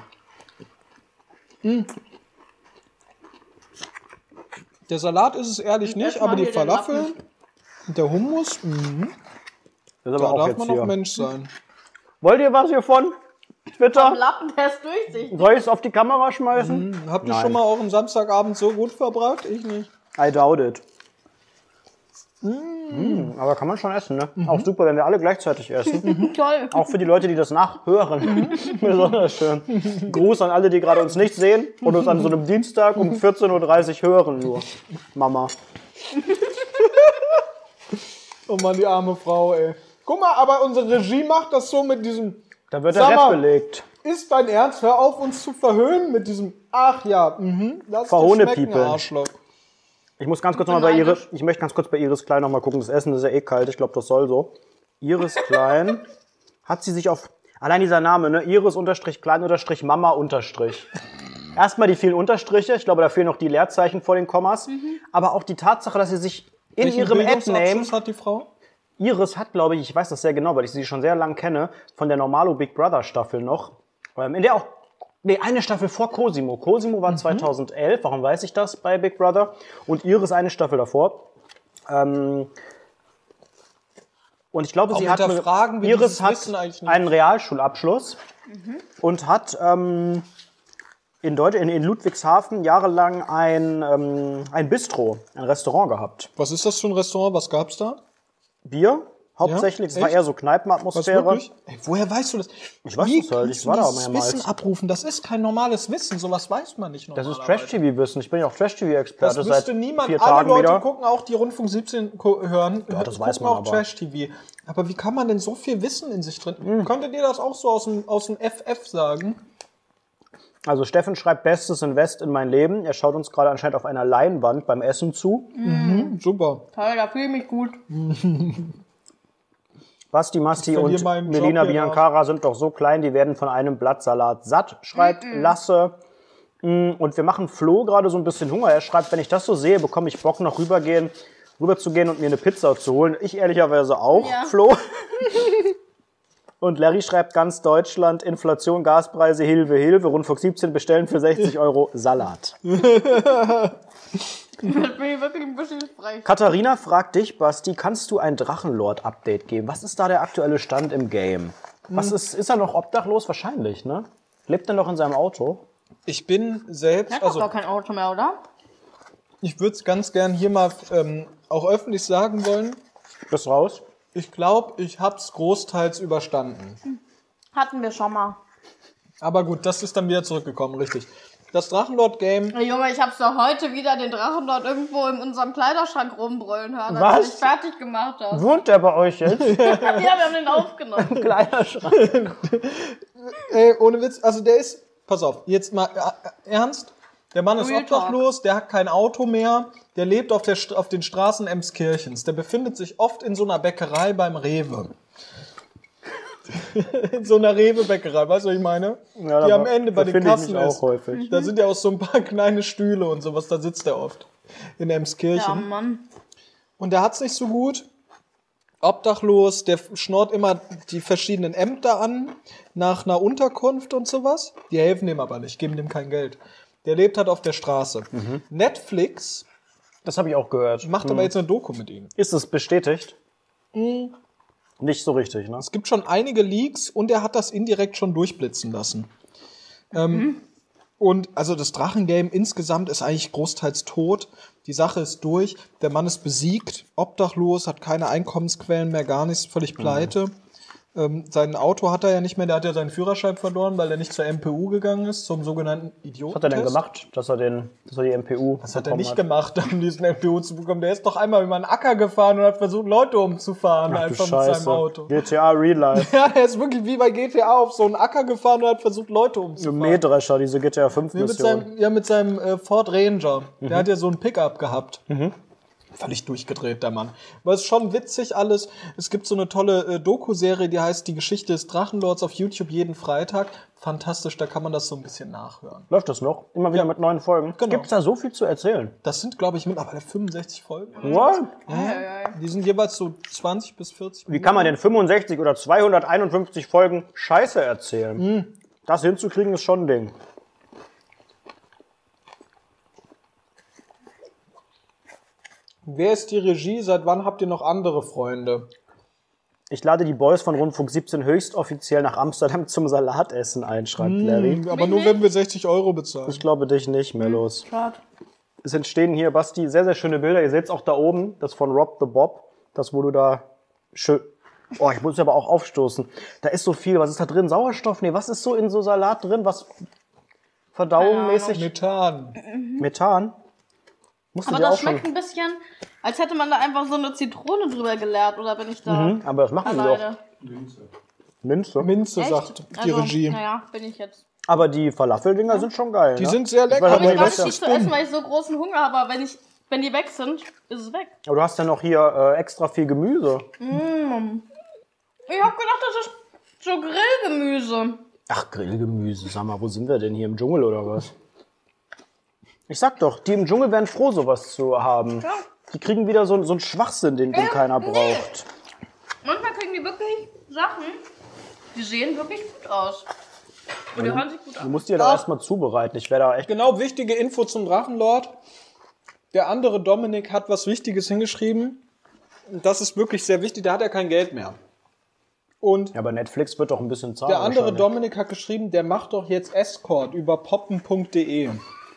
[SPEAKER 3] Der Salat ist es ehrlich
[SPEAKER 6] Und
[SPEAKER 3] nicht,
[SPEAKER 6] erst mal
[SPEAKER 3] aber die
[SPEAKER 6] hier den
[SPEAKER 3] Falafel
[SPEAKER 6] Lappen.
[SPEAKER 3] und der Hummus, mhm,
[SPEAKER 2] Das ist
[SPEAKER 3] da
[SPEAKER 2] aber auch
[SPEAKER 3] darf
[SPEAKER 2] jetzt
[SPEAKER 3] man
[SPEAKER 2] hier.
[SPEAKER 3] noch Mensch sein.
[SPEAKER 2] Wollt ihr was hiervon? Twitter?
[SPEAKER 6] Lappen, der ist durchsichtig.
[SPEAKER 2] Soll ich es auf die Kamera schmeißen?
[SPEAKER 3] Habt ihr
[SPEAKER 2] Nein.
[SPEAKER 3] schon mal euren Samstagabend so gut verbracht? Ich nicht.
[SPEAKER 2] I doubt it. Mm, aber kann man schon essen, ne? Auch super, wenn wir alle gleichzeitig essen.
[SPEAKER 6] Toll.
[SPEAKER 2] Auch für die Leute, die das nachhören. Besonders schön. Gruß an alle, die gerade uns nicht sehen und uns an so einem Dienstag um vierzehn Uhr dreißig hören nur. Mama.
[SPEAKER 3] Oh Mann, die arme Frau, ey. Guck mal, aber unsere Regie macht das so mit diesem...
[SPEAKER 2] Da wird der
[SPEAKER 3] Sag
[SPEAKER 2] Ref
[SPEAKER 3] mal,
[SPEAKER 2] belegt.
[SPEAKER 3] Ist dein Ernst? Hör auf, uns zu verhöhnen mit diesem... Ach ja, mhm. Lass
[SPEAKER 2] Verhohne
[SPEAKER 3] dir schmecken,
[SPEAKER 2] People.
[SPEAKER 3] Arschloch.
[SPEAKER 2] Ich muss ganz kurz noch
[SPEAKER 6] bin
[SPEAKER 2] mal bei
[SPEAKER 6] neidisch.
[SPEAKER 2] Iris, ich möchte ganz kurz bei Iris Klein noch mal gucken. Das Essen ist ja eh kalt. Ich glaube, das soll so. Iris Klein hat sie sich auf, allein dieser Name, ne? Iris unterstrich Klein unterstrich Mama unterstrich. Erstmal die vielen Unterstriche. Ich glaube, da fehlen noch die Leerzeichen vor den Kommas. Aber auch die Tatsache, dass sie sich in
[SPEAKER 3] Welchen
[SPEAKER 2] ihrem Ad-Name,
[SPEAKER 3] Bildungsabschluss hat die Frau?
[SPEAKER 2] Iris hat, glaube ich, ich weiß das sehr genau, weil ich sie schon sehr lang kenne, von der Normalo Big Brother Staffel noch, ähm, in der auch, nee, eine Staffel vor Cosimo. Cosimo war zweitausendelf, warum weiß ich das bei Big Brother? Und Iris eine Staffel davor. Ähm, und ich glaube,
[SPEAKER 3] Auch
[SPEAKER 2] sie hat,
[SPEAKER 3] hinterfragen wir
[SPEAKER 2] Iris
[SPEAKER 3] dieses
[SPEAKER 2] hat
[SPEAKER 3] Wissen eigentlich nicht.
[SPEAKER 2] einen Realschulabschluss und hat ähm, in, Deutsch, in, in Ludwigshafen jahrelang ein, ähm, ein Bistro, ein Restaurant gehabt.
[SPEAKER 3] Was ist das für ein Restaurant? Was gab's da?
[SPEAKER 2] Bier, hauptsächlich. Es war
[SPEAKER 3] Echt?
[SPEAKER 2] eher so
[SPEAKER 3] Was
[SPEAKER 2] Kneipenatmosphäre.
[SPEAKER 3] wirklich? Ey, woher weißt du das?
[SPEAKER 2] Ich weiß
[SPEAKER 3] Wie
[SPEAKER 2] das halt,
[SPEAKER 3] kannst
[SPEAKER 2] ich
[SPEAKER 3] du
[SPEAKER 2] war da
[SPEAKER 3] dieses
[SPEAKER 2] mehrmals.
[SPEAKER 3] Wissen abrufen? Das ist kein normales Wissen. Sowas weiß man nicht
[SPEAKER 2] Das
[SPEAKER 3] normalerweise.
[SPEAKER 2] ist Trash-T V-Wissen. Ich bin ja auch Trash-T V-Experte
[SPEAKER 3] Das
[SPEAKER 2] seit
[SPEAKER 3] wüsste niemand.
[SPEAKER 2] vier
[SPEAKER 3] Alle
[SPEAKER 2] Tagen
[SPEAKER 3] Leute
[SPEAKER 2] wieder.
[SPEAKER 3] gucken auch die Rundfunk siebzehn ko- hören.
[SPEAKER 2] Ja, das
[SPEAKER 3] gucken
[SPEAKER 2] weiß man
[SPEAKER 3] auch
[SPEAKER 2] aber.
[SPEAKER 3] Trash-T V. Aber wie kann man denn so viel Wissen in sich drin?
[SPEAKER 2] Hm.
[SPEAKER 3] Könntet ihr das auch so aus dem, aus dem F F sagen?
[SPEAKER 2] Also Steffen schreibt Bestes Invest in mein Leben. Er schaut uns gerade anscheinend auf einer Leinwand beim Essen zu.
[SPEAKER 3] Mhm, super.
[SPEAKER 6] Toll, da fühle ich mich gut.
[SPEAKER 2] Basti, Masti
[SPEAKER 3] Ich verliere
[SPEAKER 2] und
[SPEAKER 3] meinen
[SPEAKER 2] Melina
[SPEAKER 3] Job hier
[SPEAKER 2] Biancara sind doch so klein, die werden von einem Blatt Salat satt, schreibt Lasse. Mm, Und wir machen Flo gerade so ein bisschen Hunger. Er schreibt, wenn ich das so sehe, bekomme ich Bock, noch rübergehen, rüber zu gehen und mir eine Pizza zu holen. Ich ehrlicherweise auch,
[SPEAKER 6] Ja.
[SPEAKER 2] Flo. Und Larry schreibt ganz Deutschland, Inflation, Gaspreise, Hilfe, Hilfe. Rundfunk siebzehn bestellen für sechzig Euro Salat.
[SPEAKER 6] Jetzt bin ich wirklich ein bisschen frech.
[SPEAKER 2] Katharina fragt dich, Basti, kannst du ein Drachenlord-Update geben? Was ist da der aktuelle Stand im Game? Was ist, ist er noch obdachlos? Wahrscheinlich, ne? Lebt er noch in seinem Auto?
[SPEAKER 3] Ich bin selbst,
[SPEAKER 6] Er hat
[SPEAKER 3] also
[SPEAKER 6] doch gar kein Auto mehr, oder?
[SPEAKER 3] ich würde es ganz gern hier mal ähm, auch öffentlich sagen wollen.
[SPEAKER 2] Bist raus?
[SPEAKER 3] Ich glaube, ich hab's großteils überstanden.
[SPEAKER 6] Hatten wir schon mal.
[SPEAKER 3] Aber gut, das ist dann wieder zurückgekommen, richtig. das Drachenlord-Game.
[SPEAKER 6] Hey, Junge, ich hab's doch heute wieder den Drachenlord irgendwo in unserem Kleiderschrank rumbrüllen hören, als
[SPEAKER 2] Was?
[SPEAKER 6] du dich fertig gemacht hast.
[SPEAKER 2] Wohnt der bei euch jetzt?
[SPEAKER 6] Ja, wir haben den aufgenommen.
[SPEAKER 2] Kleiner Schrank.
[SPEAKER 3] Ey, ohne Witz, also der ist, pass auf, jetzt mal äh, ernst, der Mann ist
[SPEAKER 6] Real
[SPEAKER 3] obdachlos, der hat kein Auto mehr, der lebt auf, der, St- auf den Straßen Emskirchens, der befindet sich oft in so einer Bäckerei beim Rewe. In so einer Rewe-Bäckerei, weißt du, was ich meine?
[SPEAKER 2] Ja,
[SPEAKER 3] die
[SPEAKER 2] da-
[SPEAKER 3] am Ende bei
[SPEAKER 2] da
[SPEAKER 3] den
[SPEAKER 2] finde ich
[SPEAKER 3] Kassen
[SPEAKER 2] mich auch
[SPEAKER 3] ist.
[SPEAKER 2] häufig.
[SPEAKER 3] Da sind ja auch so ein paar kleine Stühle und sowas, da sitzt er oft. In
[SPEAKER 6] Ja,
[SPEAKER 3] Emskirchen.
[SPEAKER 6] Mann.
[SPEAKER 3] Und der hat's nicht so gut. Obdachlos, der schnort immer die verschiedenen Ämter an, nach einer Unterkunft und sowas. Die helfen dem aber nicht, geben dem kein Geld. Der lebt halt auf der Straße. Netflix
[SPEAKER 2] Das habe ich auch gehört.
[SPEAKER 3] macht aber jetzt eine Doku mit ihm.
[SPEAKER 2] Ist es bestätigt? Nicht so richtig, ne?
[SPEAKER 3] Es gibt schon einige Leaks und er hat das indirekt schon durchblitzen lassen. Ähm, und also das Drachengame insgesamt ist eigentlich großteils tot. Die Sache ist durch. Der Mann ist besiegt, obdachlos, hat keine Einkommensquellen mehr, gar nichts, völlig pleite. Ähm, sein Auto hat er ja nicht mehr, der hat ja seinen Führerschein verloren, weil er nicht zur M P U gegangen ist, zum sogenannten Idioten.
[SPEAKER 2] Was hat er denn gemacht, dass er, den, dass er die M P U
[SPEAKER 3] Das hat er nicht gemacht, um diesen M P U zu bekommen. Der ist doch einmal über einen Acker gefahren und hat versucht, Leute umzufahren,
[SPEAKER 2] Ach, du
[SPEAKER 3] einfach mit
[SPEAKER 2] Scheiße.
[SPEAKER 3] seinem Auto.
[SPEAKER 2] G T A Real Life.
[SPEAKER 3] Ja, er ist wirklich wie bei G T A auf so einen Acker gefahren und hat versucht, Leute umzufahren.
[SPEAKER 2] Mähdrescher, diese G T A fünf
[SPEAKER 3] Nee, mit
[SPEAKER 2] Mission.
[SPEAKER 3] seinem, ja, mit seinem äh, Ford Ranger. Der hat ja so ein Pickup gehabt. Völlig durchgedreht, der Mann. Aber es ist schon witzig alles. Es gibt so eine tolle äh, Doku-Serie, die heißt Die Geschichte des Drachenlords auf YouTube jeden Freitag. Fantastisch, da kann man das so ein bisschen nachhören.
[SPEAKER 2] Läuft das noch? Immer wieder mit neuen Folgen?
[SPEAKER 3] Genau.
[SPEAKER 2] Gibt es da so viel zu erzählen?
[SPEAKER 3] Das sind, glaube ich, mittlerweile fünfundsechzig Folgen.
[SPEAKER 2] What?
[SPEAKER 3] Die sind jeweils so zwanzig bis vierzig
[SPEAKER 2] Wie kann man denn fünfundsechzig oder zweihunderteinundfünfzig Folgen Scheiße erzählen? Das hinzukriegen ist schon ein Ding.
[SPEAKER 3] Wer ist die Regie? Seit wann habt ihr noch andere Freunde?
[SPEAKER 2] Ich lade die Boys von Rundfunk siebzehn höchst offiziell nach Amsterdam zum Salatessen ein, schreibt Larry.
[SPEAKER 3] Aber nur, wenn wir sechzig Euro bezahlen.
[SPEAKER 2] Ich glaube dich nicht, Mellos.
[SPEAKER 6] Schade.
[SPEAKER 2] Es entstehen hier, Basti, sehr, sehr schöne Bilder. Ihr seht es auch da oben, das von Rob the Bob. Das, wo du da schön... Oh, ich muss aber auch aufstoßen. Da ist so viel. Was ist da drin? Sauerstoff? Nee, was ist so in so Salat drin? Was verdauungsmäßig?
[SPEAKER 3] Methan.
[SPEAKER 2] Methan? Musst du
[SPEAKER 6] Aber
[SPEAKER 2] dir auch
[SPEAKER 6] das
[SPEAKER 2] schon...
[SPEAKER 6] schmeckt ein bisschen, als hätte man da einfach so eine Zitrone drüber geleert, oder bin ich da
[SPEAKER 2] Mhm, aber das machen sie doch.
[SPEAKER 6] alleine?
[SPEAKER 2] Minze.
[SPEAKER 3] Minze,
[SPEAKER 6] Echt?
[SPEAKER 3] sagt die
[SPEAKER 6] also,
[SPEAKER 3] Regie.
[SPEAKER 6] Naja, bin ich jetzt.
[SPEAKER 2] Aber die Falafeldinger sind schon geil.
[SPEAKER 3] Die
[SPEAKER 2] ne?
[SPEAKER 3] sind sehr lecker.
[SPEAKER 2] weiß
[SPEAKER 6] Aber
[SPEAKER 2] aber
[SPEAKER 6] ich
[SPEAKER 2] nicht,
[SPEAKER 6] mag
[SPEAKER 2] was
[SPEAKER 6] die zu essen, weil ich so großen Hunger habe, aber wenn ich, wenn die weg sind, ist es weg.
[SPEAKER 2] Aber du hast ja noch hier äh, extra viel Gemüse.
[SPEAKER 6] Ich hab gedacht, das ist so Grillgemüse.
[SPEAKER 2] Ach, Grillgemüse. Sag mal, wo sind wir denn? Hier im Dschungel oder was? Ich sag doch, die im Dschungel wären froh, sowas zu haben.
[SPEAKER 6] Ja.
[SPEAKER 2] Die kriegen wieder so, so einen Schwachsinn, den, den
[SPEAKER 6] Ja,
[SPEAKER 2] keiner
[SPEAKER 6] nee.
[SPEAKER 2] braucht.
[SPEAKER 6] Manchmal kriegen die wirklich Sachen, die sehen wirklich gut aus. Und die hören sich gut
[SPEAKER 2] Du
[SPEAKER 6] an.
[SPEAKER 2] musst dir da erstmal zubereiten. Ich wäre da echt...
[SPEAKER 3] Genau, wichtige Info zum Drachenlord. Der andere Dominik hat was Wichtiges hingeschrieben. Und das ist wirklich sehr wichtig. Da hat er kein Geld mehr. Und
[SPEAKER 2] Ja, aber Netflix wird doch ein bisschen zahlen.
[SPEAKER 3] der andere
[SPEAKER 2] wahrscheinlich.
[SPEAKER 3] Dominik hat geschrieben, der macht doch jetzt Escort über poppen punkt de.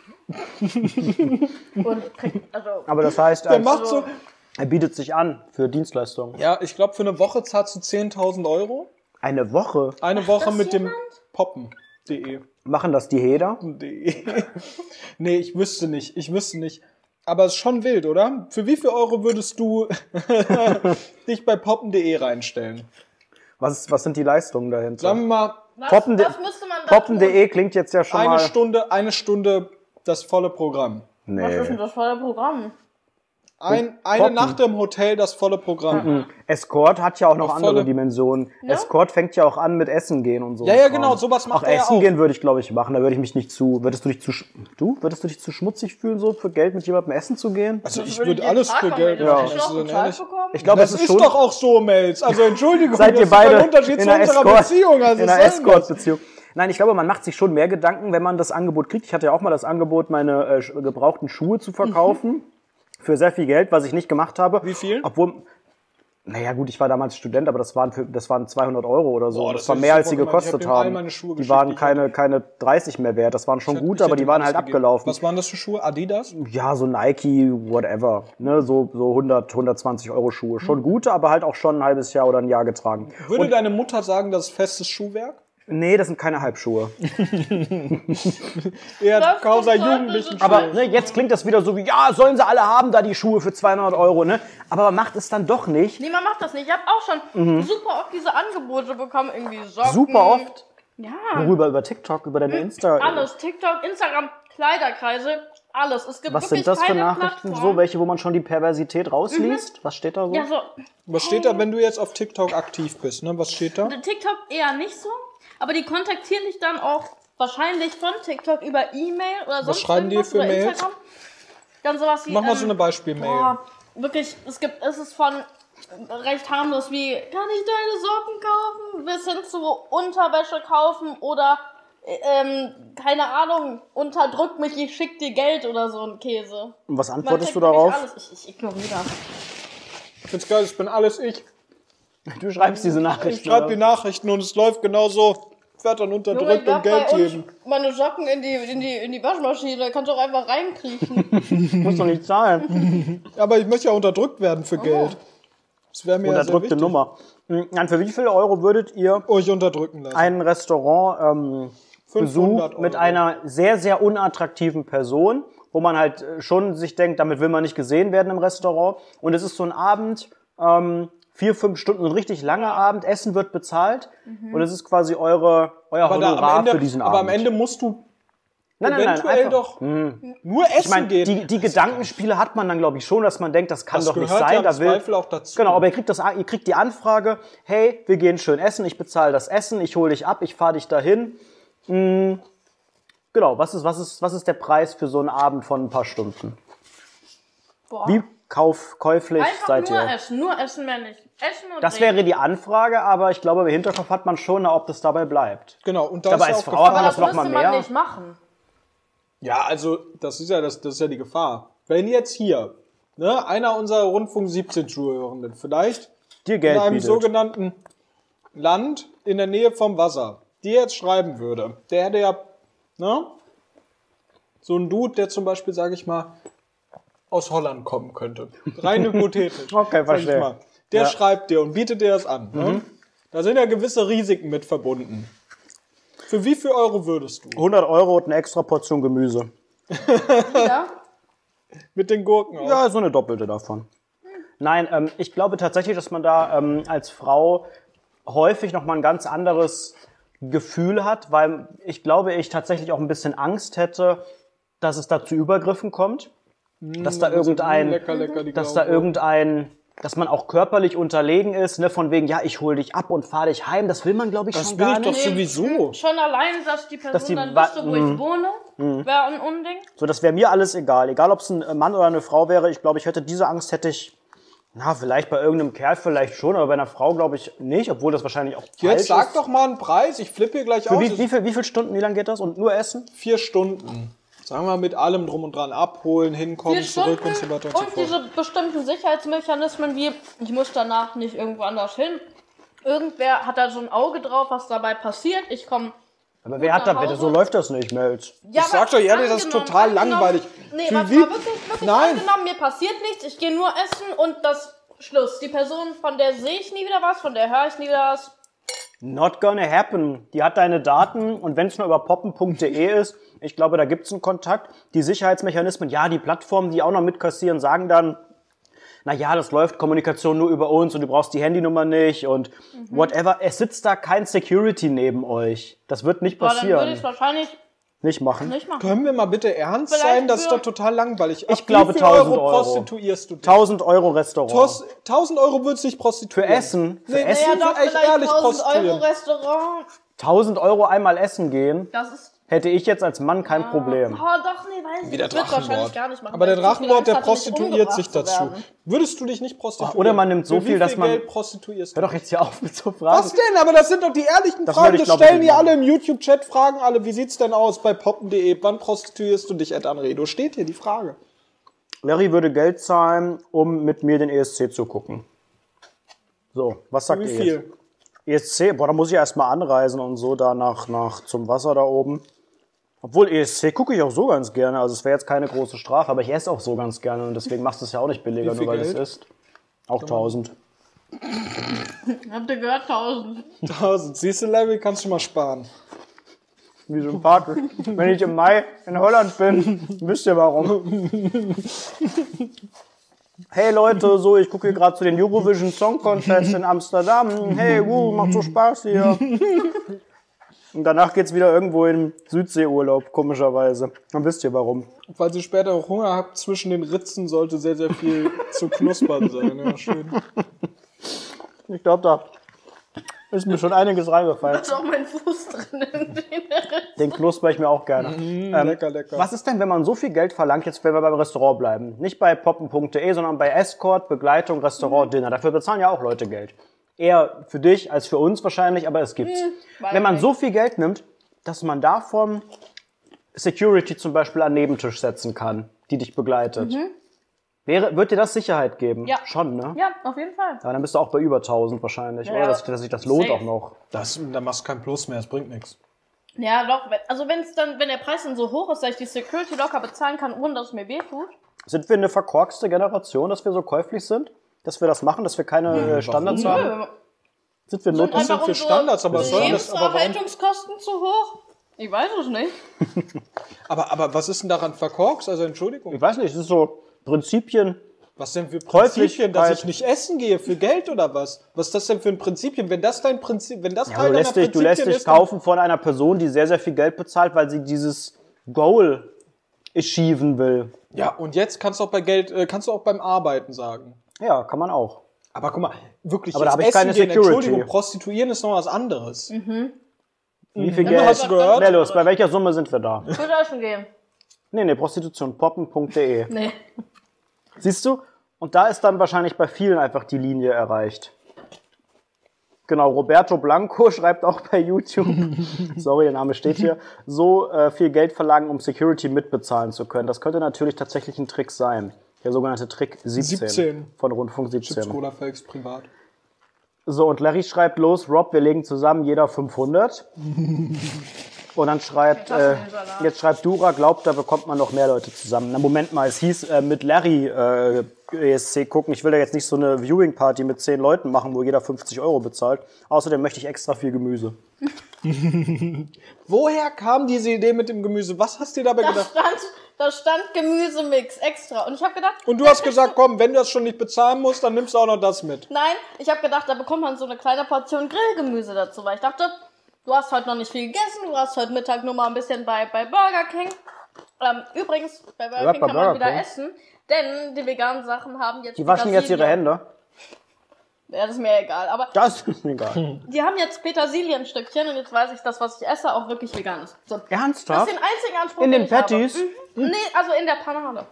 [SPEAKER 6] Und kriegt, also,
[SPEAKER 2] Aber das heißt,
[SPEAKER 3] Der
[SPEAKER 2] als,
[SPEAKER 3] macht so...
[SPEAKER 2] er bietet sich an für Dienstleistungen.
[SPEAKER 3] Ja, ich glaube, für eine Woche zahlst du zehntausend Euro.
[SPEAKER 2] Eine Woche
[SPEAKER 3] Eine Woche
[SPEAKER 6] das
[SPEAKER 3] mit dem
[SPEAKER 6] jemand?
[SPEAKER 3] poppen punkt de.
[SPEAKER 2] machen das die Heder.
[SPEAKER 3] Nee, ich wüsste nicht. Ich wüsste nicht. Aber es ist schon wild, oder? Für wie viel Euro würdest du dich bei poppen punkt de reinstellen?
[SPEAKER 2] Was, was sind die Leistungen dahinter?
[SPEAKER 3] Sagen wir mal,
[SPEAKER 6] was,
[SPEAKER 2] Poppen-
[SPEAKER 6] was müsste man da
[SPEAKER 2] poppen punkt de klingt jetzt ja schon
[SPEAKER 3] eine
[SPEAKER 2] mal...
[SPEAKER 3] Stunde, eine Stunde das volle Programm.
[SPEAKER 6] tun? Was ist denn
[SPEAKER 2] Nee.
[SPEAKER 6] das volle Programm?
[SPEAKER 3] Ein, eine
[SPEAKER 2] Poppen.
[SPEAKER 3] Nacht im Hotel, das volle Programm.
[SPEAKER 2] Escort hat ja auch noch
[SPEAKER 3] Auch
[SPEAKER 2] andere
[SPEAKER 3] volle-
[SPEAKER 2] Dimensionen. Escort fängt ja auch an mit Essen gehen und so.
[SPEAKER 3] Ja, ja, genau, sowas macht
[SPEAKER 2] Ach,
[SPEAKER 3] er ja
[SPEAKER 2] Essen
[SPEAKER 3] auch.
[SPEAKER 2] gehen würde ich, glaube ich, machen. Da würde ich mich nicht zu... Würdest du dich zu... sch- Du? Würdest du dich zu schmutzig fühlen, so für Geld mit jemandem essen zu gehen?
[SPEAKER 3] Also ich
[SPEAKER 6] würde
[SPEAKER 3] würde
[SPEAKER 6] jeden
[SPEAKER 3] alles
[SPEAKER 6] Tag
[SPEAKER 3] für
[SPEAKER 6] machen,
[SPEAKER 3] Geld
[SPEAKER 6] wenn
[SPEAKER 3] machen.
[SPEAKER 6] ich
[SPEAKER 3] Also,
[SPEAKER 6] auch
[SPEAKER 3] dann
[SPEAKER 6] bezahlt
[SPEAKER 3] ehrlich.
[SPEAKER 6] bekomme.
[SPEAKER 2] Ich glaube,
[SPEAKER 3] Das
[SPEAKER 2] es
[SPEAKER 3] ist
[SPEAKER 2] ist schon...
[SPEAKER 3] doch auch so, Mels. Also Entschuldigung,
[SPEAKER 2] Seid ihr
[SPEAKER 3] das
[SPEAKER 2] beide
[SPEAKER 3] ist ein Unterschied
[SPEAKER 2] in
[SPEAKER 3] zu
[SPEAKER 2] einer
[SPEAKER 3] unserer
[SPEAKER 2] Escort,
[SPEAKER 3] Beziehung. Also
[SPEAKER 2] in
[SPEAKER 3] was
[SPEAKER 2] einer
[SPEAKER 3] soll denn das?
[SPEAKER 2] Escort-Beziehung. Nein, ich glaube, man macht sich schon mehr Gedanken, wenn man das Angebot kriegt. Ich hatte ja auch mal das Angebot, meine äh, sch- gebrauchten Schuhe zu verkaufen. Für sehr viel Geld, was ich nicht gemacht habe.
[SPEAKER 3] Wie viel?
[SPEAKER 2] Obwohl... Naja gut, ich war damals Student, aber das waren, für, das waren zweihundert Euro oder so.
[SPEAKER 3] Boah,
[SPEAKER 2] das,
[SPEAKER 3] das
[SPEAKER 2] war
[SPEAKER 3] hätte
[SPEAKER 2] mehr,
[SPEAKER 3] ich
[SPEAKER 2] als sie
[SPEAKER 3] sofort gemacht. Ich
[SPEAKER 2] gekostet
[SPEAKER 3] hab dem all
[SPEAKER 2] haben.
[SPEAKER 3] meine Schuhe
[SPEAKER 2] Die
[SPEAKER 3] geschickt,
[SPEAKER 2] waren
[SPEAKER 3] die ich
[SPEAKER 2] keine, keine dreißig mehr wert. Das waren schon
[SPEAKER 3] Ich hätte-
[SPEAKER 2] gut,
[SPEAKER 3] ich
[SPEAKER 2] aber
[SPEAKER 3] hätte
[SPEAKER 2] die waren
[SPEAKER 3] alles
[SPEAKER 2] halt
[SPEAKER 3] gegeben.
[SPEAKER 2] abgelaufen.
[SPEAKER 3] Was waren das für Schuhe? Adidas?
[SPEAKER 2] Ja, so Nike, whatever. Ne, so, so hundert, hundertzwanzig Euro Schuhe. Schon gute, aber halt auch schon ein halbes Jahr oder ein Jahr getragen.
[SPEAKER 3] Würde deine Mutter sagen, das ist festes Schuhwerk?
[SPEAKER 2] Nee, das sind keine Halbschuhe.
[SPEAKER 3] Eher Causa Jugendlichen.
[SPEAKER 2] Aber ne, jetzt klingt das wieder so wie, ja, sollen sie alle haben, da die Schuhe für zweihundert Euro, ne? Aber man macht es dann doch nicht.
[SPEAKER 6] Nee, man macht das nicht. Ich habe auch schon mhm. super oft diese Angebote bekommen, irgendwie Socken.
[SPEAKER 2] Super oft?
[SPEAKER 6] Ja.
[SPEAKER 2] Worüber? Über TikTok, über deine Insta?
[SPEAKER 6] Alles. TikTok, Instagram, Kleiderkreise, alles. Es gibt
[SPEAKER 2] Was
[SPEAKER 6] wirklich
[SPEAKER 2] sind das für
[SPEAKER 6] keine
[SPEAKER 2] Nachrichten?
[SPEAKER 6] Plattform.
[SPEAKER 2] So welche, wo man schon die Perversität rausliest? Mhm. Was steht da so?
[SPEAKER 6] Ja, so.
[SPEAKER 3] Was steht da, wenn du jetzt auf TikTok aktiv bist? Ne? Was steht da?
[SPEAKER 6] TikTok eher nicht so. Aber die kontaktieren dich dann auch wahrscheinlich von TikTok über E-Mail oder sonst
[SPEAKER 3] was schreiben die für
[SPEAKER 6] oder
[SPEAKER 3] Mails?
[SPEAKER 6] Instagram. Dann sowas wie,
[SPEAKER 3] Mach mal
[SPEAKER 6] ähm,
[SPEAKER 3] so eine Beispielmail.
[SPEAKER 6] Boah, wirklich, es gibt, es ist von recht harmlos wie, kann ich deine Socken kaufen? Bis hin zu Unterwäsche kaufen oder, ähm, keine Ahnung, unterdrück mich, ich schick dir Geld oder so ein Käse.
[SPEAKER 2] Und was
[SPEAKER 6] Man
[SPEAKER 2] antwortest
[SPEAKER 6] checkt
[SPEAKER 2] du darauf?
[SPEAKER 6] Alles. Ich, ich ignoriere das.
[SPEAKER 3] Ich find's geil, ich bin alles ich.
[SPEAKER 2] Du schreibst diese Nachrichten.
[SPEAKER 3] Ich schreibe die Nachrichten und es läuft genau so. Ich werde dann unterdrückt
[SPEAKER 6] Junge,
[SPEAKER 3] und Geld
[SPEAKER 6] bei uns
[SPEAKER 3] geben.
[SPEAKER 6] meine Socken in die, in die, in die Waschmaschine, kannst du auch einfach reinkriechen.
[SPEAKER 2] Muss doch nicht zahlen.
[SPEAKER 3] Aber ich möchte ja unterdrückt werden für Geld. Das wäre mir ja sehr
[SPEAKER 2] Unterdrückte
[SPEAKER 3] wichtig.
[SPEAKER 2] Nummer. Dann für wie viele Euro würdet ihr
[SPEAKER 3] Euch unterdrücken lassen.
[SPEAKER 2] ein Restaurant ähm,
[SPEAKER 3] fünfhundert
[SPEAKER 2] Besuch mit
[SPEAKER 3] Euro.
[SPEAKER 2] einer sehr, sehr unattraktiven Person, wo man halt äh, schon sich denkt, damit will man nicht gesehen werden im Restaurant. Und es ist so ein Abend, ähm, vier, fünf Stunden, ein richtig langer Abend, Essen wird bezahlt
[SPEAKER 6] Mhm.
[SPEAKER 2] und es ist quasi eure, euer
[SPEAKER 3] aber, da,
[SPEAKER 2] Honorar
[SPEAKER 3] am Ende,
[SPEAKER 2] für diesen
[SPEAKER 3] aber
[SPEAKER 2] Abend.
[SPEAKER 3] am Ende musst du
[SPEAKER 2] nein, nein, nein,
[SPEAKER 3] eventuell
[SPEAKER 2] einfach,
[SPEAKER 3] doch nur essen
[SPEAKER 2] ich meine,
[SPEAKER 3] gehen.
[SPEAKER 2] die, die Gedankenspiele hat man dann, glaube ich, schon, dass man denkt, das kann
[SPEAKER 3] Das
[SPEAKER 2] doch nicht
[SPEAKER 3] gehört
[SPEAKER 2] sein.
[SPEAKER 3] ja im
[SPEAKER 2] da will,
[SPEAKER 3] Zweifel auch dazu.
[SPEAKER 2] Genau, aber ihr kriegt, das, ihr kriegt die Anfrage, hey, wir gehen schön essen, ich bezahle das Essen, ich hole dich ab, ich fahre dich dahin. Hm, genau, was ist, was, ist, was ist der Preis für so einen Abend von ein paar Stunden?
[SPEAKER 6] Boah.
[SPEAKER 2] Wie kauf, käuflich
[SPEAKER 6] Einfach
[SPEAKER 2] seid
[SPEAKER 6] nur
[SPEAKER 2] ihr?
[SPEAKER 6] essen, nur essen mehr nicht. Essen und
[SPEAKER 2] Das
[SPEAKER 6] reden.
[SPEAKER 2] wäre die Anfrage, aber ich glaube, im Hinterkopf hat man schon, ob das dabei bleibt.
[SPEAKER 3] Genau, und da
[SPEAKER 2] Aber
[SPEAKER 3] ist ja
[SPEAKER 2] als
[SPEAKER 3] auch
[SPEAKER 2] Frau hat
[SPEAKER 3] Gefahr.
[SPEAKER 2] man
[SPEAKER 6] Aber
[SPEAKER 2] das
[SPEAKER 6] das
[SPEAKER 2] noch
[SPEAKER 6] müsste
[SPEAKER 2] mal
[SPEAKER 6] man
[SPEAKER 2] mehr?
[SPEAKER 6] nicht machen.
[SPEAKER 3] Ja, also das ist ja das, das ist ja die Gefahr. Wenn jetzt hier ne, einer unserer Rundfunk siebzehn Zuhörenden vielleicht
[SPEAKER 2] Dir
[SPEAKER 3] in
[SPEAKER 2] Geld
[SPEAKER 3] einem
[SPEAKER 2] bietet.
[SPEAKER 3] sogenannten Land in der Nähe vom Wasser dir jetzt schreiben würde, der hätte ja ne, so ein Dude, der zum Beispiel, sage ich mal, aus Holland kommen könnte. Rein hypothetisch.
[SPEAKER 2] Okay,
[SPEAKER 3] sag ich
[SPEAKER 2] verstehe.
[SPEAKER 3] mal. Der
[SPEAKER 2] Ja.
[SPEAKER 3] schreibt dir und bietet dir das an. Ne? Da sind ja gewisse Risiken mit verbunden. Für wie viel Euro würdest du?
[SPEAKER 2] hundert Euro und eine extra Portion Gemüse.
[SPEAKER 6] Ja?
[SPEAKER 3] Mit den Gurken auch.
[SPEAKER 2] Ja, so eine doppelte davon. Nein, ähm, ich glaube tatsächlich, dass man da ähm, als Frau häufig nochmal ein ganz anderes Gefühl hat, weil ich glaube, ich tatsächlich auch ein bisschen Angst hätte, dass es da zu Übergriffen kommt. Dass da irgendein,
[SPEAKER 3] lecker, lecker, die
[SPEAKER 2] dass da
[SPEAKER 3] Gurken.
[SPEAKER 2] irgendein, dass man auch körperlich unterlegen ist, ne, von wegen, ja, ich hol dich ab und fahr dich heim. Das will man, glaube ich,
[SPEAKER 3] Das
[SPEAKER 2] schon
[SPEAKER 3] will
[SPEAKER 2] gar
[SPEAKER 3] ich doch
[SPEAKER 2] nicht.
[SPEAKER 3] sowieso.
[SPEAKER 6] Schon allein, dass die Person
[SPEAKER 2] Dass die
[SPEAKER 6] dann
[SPEAKER 2] wa-
[SPEAKER 6] wüsste, wo ich wohne, wäre ein Unding.
[SPEAKER 2] So, das wäre mir alles egal. Egal, ob es ein Mann oder eine Frau wäre. Ich glaube, ich hätte diese Angst, hätte ich, na, vielleicht bei irgendeinem Kerl vielleicht schon, aber bei einer Frau glaube ich nicht, obwohl das wahrscheinlich auch falsch
[SPEAKER 3] Jetzt sag
[SPEAKER 2] ist.
[SPEAKER 3] doch mal einen Preis. Ich flippe hier gleich
[SPEAKER 2] Für
[SPEAKER 3] aus.
[SPEAKER 2] wie, wie, viel, wie viele Stunden, wie lange geht das? Und nur Essen?
[SPEAKER 3] Vier Stunden. Sagen wir mit allem drum und dran. Abholen, hinkommen,
[SPEAKER 6] Vier
[SPEAKER 3] zurück
[SPEAKER 6] Stunden
[SPEAKER 3] und so weiter und so
[SPEAKER 6] und
[SPEAKER 3] fort.
[SPEAKER 6] diese bestimmten Sicherheitsmechanismen wie, ich muss danach nicht irgendwo anders hin. Irgendwer hat da so ein Auge drauf, was dabei passiert. Ich komme.
[SPEAKER 2] Aber wer hat da,
[SPEAKER 6] nach
[SPEAKER 2] wer,
[SPEAKER 6] Hause.
[SPEAKER 2] so läuft das nicht, Melz.
[SPEAKER 6] Ja,
[SPEAKER 3] Ich sag doch ehrlich, das ist
[SPEAKER 6] angenommen,
[SPEAKER 3] total
[SPEAKER 6] angenommen-
[SPEAKER 3] langweilig.
[SPEAKER 6] Nee,
[SPEAKER 3] Für
[SPEAKER 6] was
[SPEAKER 3] wie-
[SPEAKER 6] war wirklich, wirklich
[SPEAKER 3] Nein.
[SPEAKER 6] angenommen, mir passiert nichts, ich gehe nur essen und das Schluss. Die Person, von der sehe ich nie wieder was, von der höre ich nie wieder was.
[SPEAKER 2] Not gonna happen. Die hat deine Daten und wenn es nur über poppen punkt de ist, ich glaube, da gibt's einen Kontakt. Die Sicherheitsmechanismen, ja, die Plattformen, die auch noch mitkassieren, sagen dann, na ja, das läuft Kommunikation nur über uns und du brauchst die Handynummer nicht und
[SPEAKER 6] Mhm.
[SPEAKER 2] whatever. Es sitzt da kein Security neben euch. Das wird nicht
[SPEAKER 6] Aber dann würde ich es
[SPEAKER 2] passieren.
[SPEAKER 6] wahrscheinlich
[SPEAKER 2] Nicht machen.
[SPEAKER 6] nicht machen.
[SPEAKER 3] Können wir mal bitte ernst
[SPEAKER 6] Vielleicht
[SPEAKER 3] sein? Das ist
[SPEAKER 6] für-
[SPEAKER 3] doch total langweilig.
[SPEAKER 2] Ich
[SPEAKER 3] Ab
[SPEAKER 2] glaube
[SPEAKER 3] wie viel
[SPEAKER 2] tausend
[SPEAKER 3] Euro
[SPEAKER 2] Euro.
[SPEAKER 3] prostituierst du dich?
[SPEAKER 2] tausend Euro Restaurant.
[SPEAKER 3] Tos- tausend Euro würdest du dich prostituieren.
[SPEAKER 2] Für Essen? Für
[SPEAKER 3] Nee,
[SPEAKER 2] Essen?
[SPEAKER 6] Ja,
[SPEAKER 3] nee,
[SPEAKER 6] doch,
[SPEAKER 3] für echt
[SPEAKER 6] vielleicht
[SPEAKER 3] ehrlich
[SPEAKER 6] tausend Euro
[SPEAKER 3] prostituieren.
[SPEAKER 6] Restaurant.
[SPEAKER 2] tausend Euro einmal essen gehen,
[SPEAKER 6] Das ist.
[SPEAKER 2] hätte ich jetzt als Mann kein Problem.
[SPEAKER 6] Oh, doch, nee, weiß ich
[SPEAKER 3] Wie der
[SPEAKER 6] nicht. Ich würd's wahrscheinlich
[SPEAKER 3] Drachenlord.
[SPEAKER 6] gar nicht machen.
[SPEAKER 3] Aber der
[SPEAKER 6] weil ich zu viel
[SPEAKER 3] Drachenlord,
[SPEAKER 6] Angst
[SPEAKER 3] der
[SPEAKER 6] hatte, nicht
[SPEAKER 3] prostituiert sich
[SPEAKER 6] umgebracht zu
[SPEAKER 3] dazu.
[SPEAKER 6] werden.
[SPEAKER 3] Würdest du dich nicht prostituieren?
[SPEAKER 2] Oder man nimmt so
[SPEAKER 3] Für
[SPEAKER 2] viel,
[SPEAKER 3] wie
[SPEAKER 2] dass
[SPEAKER 3] viel
[SPEAKER 2] man-
[SPEAKER 3] Geld prostituierst
[SPEAKER 2] Hör
[SPEAKER 3] du?
[SPEAKER 2] doch jetzt hier auf mit so Fragen.
[SPEAKER 3] Was denn? Aber das sind doch die ehrlichen
[SPEAKER 2] Das
[SPEAKER 3] Fragen.
[SPEAKER 2] würde ich,
[SPEAKER 3] Das
[SPEAKER 2] glaub
[SPEAKER 3] stellen
[SPEAKER 2] ich,
[SPEAKER 3] die
[SPEAKER 2] nicht
[SPEAKER 3] alle im YouTube-Chat, fragen alle, wie sieht's denn aus bei poppen punkt de? Wann prostituierst du dich, Ed Anredo? Steht hier die Frage.
[SPEAKER 2] Larry würde Geld zahlen, um mit mir den E S C zu gucken. So, was sagt
[SPEAKER 3] Wie
[SPEAKER 2] ihr
[SPEAKER 3] viel?
[SPEAKER 2] jetzt? E S C, boah, da muss ich erstmal anreisen und so da nach, nach zum Wasser da oben. Obwohl E S C gucke ich auch so ganz gerne, also es wäre jetzt keine große Strafe, aber ich esse auch so ganz gerne und deswegen machst du es ja auch nicht billiger,
[SPEAKER 3] Wie viel
[SPEAKER 2] nur weil es
[SPEAKER 3] Geld?
[SPEAKER 2] ist. Auch tausend.
[SPEAKER 6] Habt ihr gehört? tausend.
[SPEAKER 3] tausend. Siehst du, Larry, kannst du mal sparen.
[SPEAKER 2] Wie sympathisch. Wenn ich im Mai in Holland bin, wisst ihr warum. Hey Leute, so, ich gucke hier gerade zu den Eurovision Song Contest in Amsterdam. Hey, wuh, macht so Spaß hier. Und danach geht's wieder irgendwo in Südseeurlaub, komischerweise. Dann wisst ihr warum.
[SPEAKER 3] Falls ihr später auch Hunger habt, zwischen den Ritzen sollte sehr, sehr viel zu knuspern sein. Ja, schön.
[SPEAKER 2] Ich glaube, da ist mir schon einiges reingefallen.
[SPEAKER 6] Da ist auch mein Fuß drin.
[SPEAKER 2] Den knusper ich mir auch gerne.
[SPEAKER 3] Mm,
[SPEAKER 2] ähm,
[SPEAKER 3] lecker, lecker.
[SPEAKER 2] Was ist denn, wenn man so viel Geld verlangt, jetzt wenn wir beim Restaurant bleiben? Nicht bei poppen punkt de, sondern bei Escort, Begleitung, Restaurant, mhm. Dinner. Dafür bezahlen ja auch Leute Geld. Eher für dich als für uns wahrscheinlich, aber es gibt's. Mhm, wenn man so viel Geld nimmt, dass man davon Security zum Beispiel an den Nebentisch setzen kann, die dich begleitet. Mhm. Wäre, wird dir das Sicherheit geben?
[SPEAKER 6] Ja.
[SPEAKER 2] Schon, ne?
[SPEAKER 6] Ja, auf jeden Fall.
[SPEAKER 2] Ja, dann bist du auch bei über tausend wahrscheinlich,
[SPEAKER 6] Ja,
[SPEAKER 2] oder?
[SPEAKER 6] ja.
[SPEAKER 2] Dass, dass sich das lohnt
[SPEAKER 6] Safe.
[SPEAKER 2] auch noch.
[SPEAKER 3] Das, da machst du kein Plus mehr, es bringt nichts.
[SPEAKER 6] Ja, doch. wenn- Also wenn es dann, wenn der Preis dann so hoch ist, dass ich die Security locker bezahlen kann, ohne dass es mir wehtut.
[SPEAKER 2] Sind wir eine verkorkste Generation, dass wir so käuflich sind? Dass wir das machen, dass wir keine äh, Standards haben?
[SPEAKER 6] Nö,
[SPEAKER 2] Sind wir
[SPEAKER 6] sind
[SPEAKER 2] not
[SPEAKER 3] sind
[SPEAKER 6] einfach
[SPEAKER 3] für
[SPEAKER 6] unsere
[SPEAKER 3] Standards, aber was soll das? Aber warum-
[SPEAKER 6] Lebenserhaltungskosten zu hoch? Ich weiß es nicht.
[SPEAKER 3] Aber, aber was ist denn daran verkorkst? Also Entschuldigung.
[SPEAKER 2] Ich weiß nicht, es ist so Prinzipien.
[SPEAKER 3] Was denn für Prinzipien, dass
[SPEAKER 2] Käuflichkeit.
[SPEAKER 3] ich nicht essen gehe für Geld oder was? Was ist das denn für ein Prinzipien? Wenn das dein Prinzip, wenn das
[SPEAKER 2] Ja,
[SPEAKER 3] Teil
[SPEAKER 2] du,
[SPEAKER 3] deiner
[SPEAKER 2] lässt dich, du
[SPEAKER 3] Prinzipien
[SPEAKER 2] lässt dich
[SPEAKER 3] ist, dann-
[SPEAKER 2] kaufen von einer Person, die sehr, sehr viel Geld bezahlt, weil sie dieses Goal achieven will.
[SPEAKER 3] Ja, und jetzt kannst du auch bei Geld, äh, kannst du auch beim Arbeiten sagen.
[SPEAKER 2] Ja, kann man auch.
[SPEAKER 3] Aber guck mal, wirklich,
[SPEAKER 2] Aber da
[SPEAKER 3] jetzt
[SPEAKER 2] hab ich
[SPEAKER 3] essen
[SPEAKER 2] keine
[SPEAKER 3] gehen,
[SPEAKER 2] Security.
[SPEAKER 3] Entschuldigung, Prostituieren ist noch was anderes.
[SPEAKER 2] Wie viel
[SPEAKER 3] Ja,
[SPEAKER 2] Geld?
[SPEAKER 3] hast du gehört?
[SPEAKER 2] Nellos, bei welcher Summe sind wir da?
[SPEAKER 6] Ich würde auch schon gehen.
[SPEAKER 2] Nee, nee, Prostitution, poppen punkt de.
[SPEAKER 6] Nee.
[SPEAKER 2] Siehst du? Und da ist dann wahrscheinlich bei vielen einfach die Linie erreicht. Genau, Roberto Blanco schreibt auch bei YouTube, sorry, der Name steht hier, so äh, viel Geld verlangen, um Security mitbezahlen zu können. Das könnte natürlich tatsächlich ein Trick sein. Der sogenannte Trick siebzehn,
[SPEAKER 3] siebzehn.
[SPEAKER 2] von Rundfunk
[SPEAKER 3] Chips
[SPEAKER 2] siebzehn.
[SPEAKER 3] Cola Fakes privat.
[SPEAKER 2] So, und Larry schreibt los, Rob, wir legen zusammen jeder fünfhundert. Und dann schreibt, äh, jetzt schreibt Dura, glaubt, da bekommt man noch mehr Leute zusammen. Na, Moment mal, es hieß äh, mit Larry äh, E S C gucken, ich will da jetzt nicht so eine Viewing-Party mit zehn Leuten machen, wo jeder fünfzig Euro bezahlt. Außerdem möchte ich extra viel Gemüse.
[SPEAKER 3] Woher kam diese Idee mit dem Gemüse? Was hast du dir dabei
[SPEAKER 6] Da
[SPEAKER 3] gedacht?
[SPEAKER 6] stand, da stand Gemüsemix extra. Und ich habe gedacht,
[SPEAKER 3] Und du hast gesagt, komm, wenn du das schon nicht bezahlen musst, dann nimmst du auch noch das mit.
[SPEAKER 6] nein, ich habe gedacht, da bekommt man so eine kleine Portion Grillgemüse dazu. Weil ich dachte, du hast heute noch nicht viel gegessen, du hast heute Mittag nur mal ein bisschen bei, bei Burger King. Ähm, übrigens, bei Burger
[SPEAKER 2] Ja,
[SPEAKER 6] King
[SPEAKER 2] bei
[SPEAKER 6] kann man
[SPEAKER 2] Burger
[SPEAKER 6] wieder
[SPEAKER 2] King.
[SPEAKER 6] essen. Denn die veganen Sachen haben jetzt
[SPEAKER 2] Die waschen jetzt ihre
[SPEAKER 6] Petersilien.
[SPEAKER 2] Hände.
[SPEAKER 6] Ja, das ist mir egal. Aber
[SPEAKER 2] Das ist mir egal.
[SPEAKER 6] die haben jetzt Petersilienstückchen und jetzt weiß ich, dass was ich esse auch wirklich vegan ist. So. Das
[SPEAKER 2] Ernsthaft?
[SPEAKER 6] ist den einzigen Anspruch,
[SPEAKER 2] In
[SPEAKER 6] den
[SPEAKER 2] den
[SPEAKER 6] ich habe.
[SPEAKER 2] Patties?
[SPEAKER 6] Mhm. Nee, also in der Panade.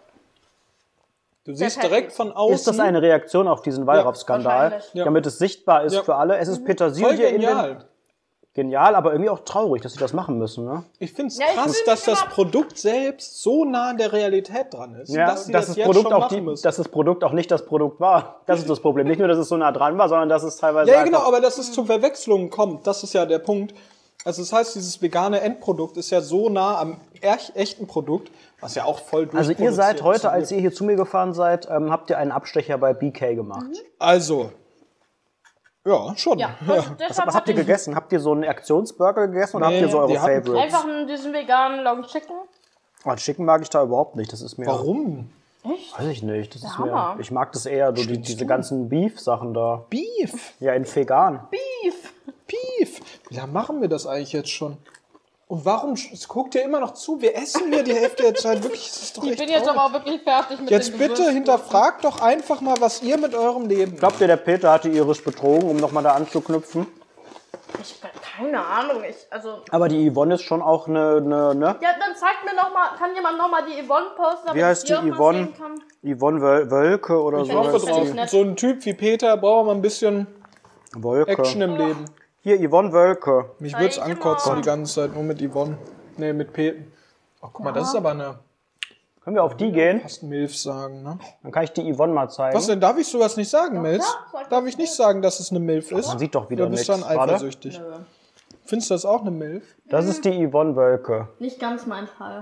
[SPEAKER 3] Du siehst
[SPEAKER 6] Patty.
[SPEAKER 3] direkt von außen.
[SPEAKER 2] Ist das eine Reaktion auf diesen Wallraff-Skandal?
[SPEAKER 6] wahrscheinlich.
[SPEAKER 3] Ja.
[SPEAKER 2] Damit es sichtbar ist
[SPEAKER 3] Ja.
[SPEAKER 2] für alle. Es ist
[SPEAKER 3] voll
[SPEAKER 2] Petersilie in den...
[SPEAKER 3] genial.
[SPEAKER 2] Genial, aber irgendwie auch traurig, dass sie das machen müssen, ne?
[SPEAKER 3] Ich finde es
[SPEAKER 6] Ja, ich
[SPEAKER 3] krass,
[SPEAKER 6] will
[SPEAKER 3] dass
[SPEAKER 6] nicht
[SPEAKER 3] das
[SPEAKER 6] immer-
[SPEAKER 3] Produkt selbst so nah an der Realität dran ist.
[SPEAKER 2] Ja,
[SPEAKER 3] dass sie
[SPEAKER 2] dass,
[SPEAKER 3] das
[SPEAKER 2] das
[SPEAKER 3] jetzt
[SPEAKER 2] Produkt
[SPEAKER 3] schon
[SPEAKER 2] auch
[SPEAKER 3] machen
[SPEAKER 2] die,
[SPEAKER 3] müssen.
[SPEAKER 2] dass das Produkt auch nicht das Produkt war. Das ist das Problem. Nicht nur, dass es so nah dran war, sondern dass es teilweise
[SPEAKER 3] Ja, ja, genau,
[SPEAKER 2] einfach...
[SPEAKER 3] aber dass es zu Verwechslungen kommt, das ist ja der Punkt. Also das heißt, dieses vegane Endprodukt ist ja so nah am echt, echten Produkt, was ja auch voll
[SPEAKER 2] Also ihr seid
[SPEAKER 3] durchproduziert
[SPEAKER 2] heute,
[SPEAKER 3] ist.
[SPEAKER 2] als ihr hier zu mir gefahren seid, ähm, habt ihr einen Abstecher bei B K gemacht.
[SPEAKER 3] Also, ja, schon.
[SPEAKER 6] Ja, also deshalb
[SPEAKER 2] Was habt
[SPEAKER 6] hatte
[SPEAKER 2] ihr
[SPEAKER 6] ich
[SPEAKER 2] gegessen? Habt ihr so einen Aktionsburger gegessen oder
[SPEAKER 3] Nee,
[SPEAKER 2] habt ihr so eure
[SPEAKER 3] die hatten
[SPEAKER 2] Favorites?
[SPEAKER 6] einfach einen- diesen veganen Long Chicken.
[SPEAKER 2] Oh, Chicken mag ich da überhaupt nicht. Das ist mir...
[SPEAKER 3] Warum?
[SPEAKER 2] Weiß ich nicht. Das ist
[SPEAKER 6] Hammer.
[SPEAKER 2] mir, ich mag das eher, so die, diese ganzen Beef-Sachen da.
[SPEAKER 3] Beef.
[SPEAKER 2] Ja, in vegan.
[SPEAKER 3] Beef. Beef. Wie lange machen wir das eigentlich jetzt schon? Und warum sch- guckt ihr immer noch zu? Wir essen hier die Hälfte der Zeit. Wirklich, das ist doch
[SPEAKER 6] Ich
[SPEAKER 3] echt
[SPEAKER 6] bin jetzt
[SPEAKER 3] traurig.
[SPEAKER 6] aber auch wirklich fertig mit
[SPEAKER 3] Jetzt
[SPEAKER 6] den
[SPEAKER 3] bitte
[SPEAKER 6] Gewürzen.
[SPEAKER 3] hinterfragt doch einfach mal, was ihr mit eurem Leben macht.
[SPEAKER 2] Glaubt ihr, der Peter hatte Iris betrogen, um nochmal da anzuknüpfen?
[SPEAKER 6] Ich, keine Ahnung, ich, also...
[SPEAKER 2] Aber die Yvonne ist schon auch eine, eine ne?
[SPEAKER 6] Ja, dann zeigt mir noch mal, kann jemand noch mal die Yvonne posten, damit
[SPEAKER 2] Wie heißt
[SPEAKER 6] ich die
[SPEAKER 2] die
[SPEAKER 6] auch mal
[SPEAKER 2] Yvonne?
[SPEAKER 6] sehen kann?
[SPEAKER 2] Yvonne Wöl Wölke oder so.
[SPEAKER 6] hoffe
[SPEAKER 2] heißt
[SPEAKER 6] drauf.
[SPEAKER 2] die.
[SPEAKER 6] Finde ich nett.
[SPEAKER 3] So ein Typ wie Peter braucht man ein bisschen
[SPEAKER 2] Wolke.
[SPEAKER 3] Action im Leben.
[SPEAKER 2] Hier, Yvonne Wölke.
[SPEAKER 3] Mich würde es
[SPEAKER 6] Zeig
[SPEAKER 3] ankotzen
[SPEAKER 6] mal.
[SPEAKER 3] die ganze Zeit, nur mit Yvonne. Nee, mit Peter. Ach, guck mal, das ist aber eine
[SPEAKER 2] Können wir auf die gehen?
[SPEAKER 3] fast Milf sagen, ne?
[SPEAKER 2] Dann kann ich die Yvonne mal zeigen.
[SPEAKER 3] Was denn, darf ich sowas nicht sagen, Milf?
[SPEAKER 6] klar, sag
[SPEAKER 3] Darf
[SPEAKER 6] das
[SPEAKER 3] ich nicht sagen, dass es eine Milf ist?
[SPEAKER 2] Man sieht doch wieder
[SPEAKER 3] Du bist
[SPEAKER 2] nichts.
[SPEAKER 3] dann
[SPEAKER 2] Warte.
[SPEAKER 3] eifersüchtig. Findest du das auch eine Milf?
[SPEAKER 2] Das ist die Yvonne Wölke.
[SPEAKER 6] Nicht ganz mein Fall.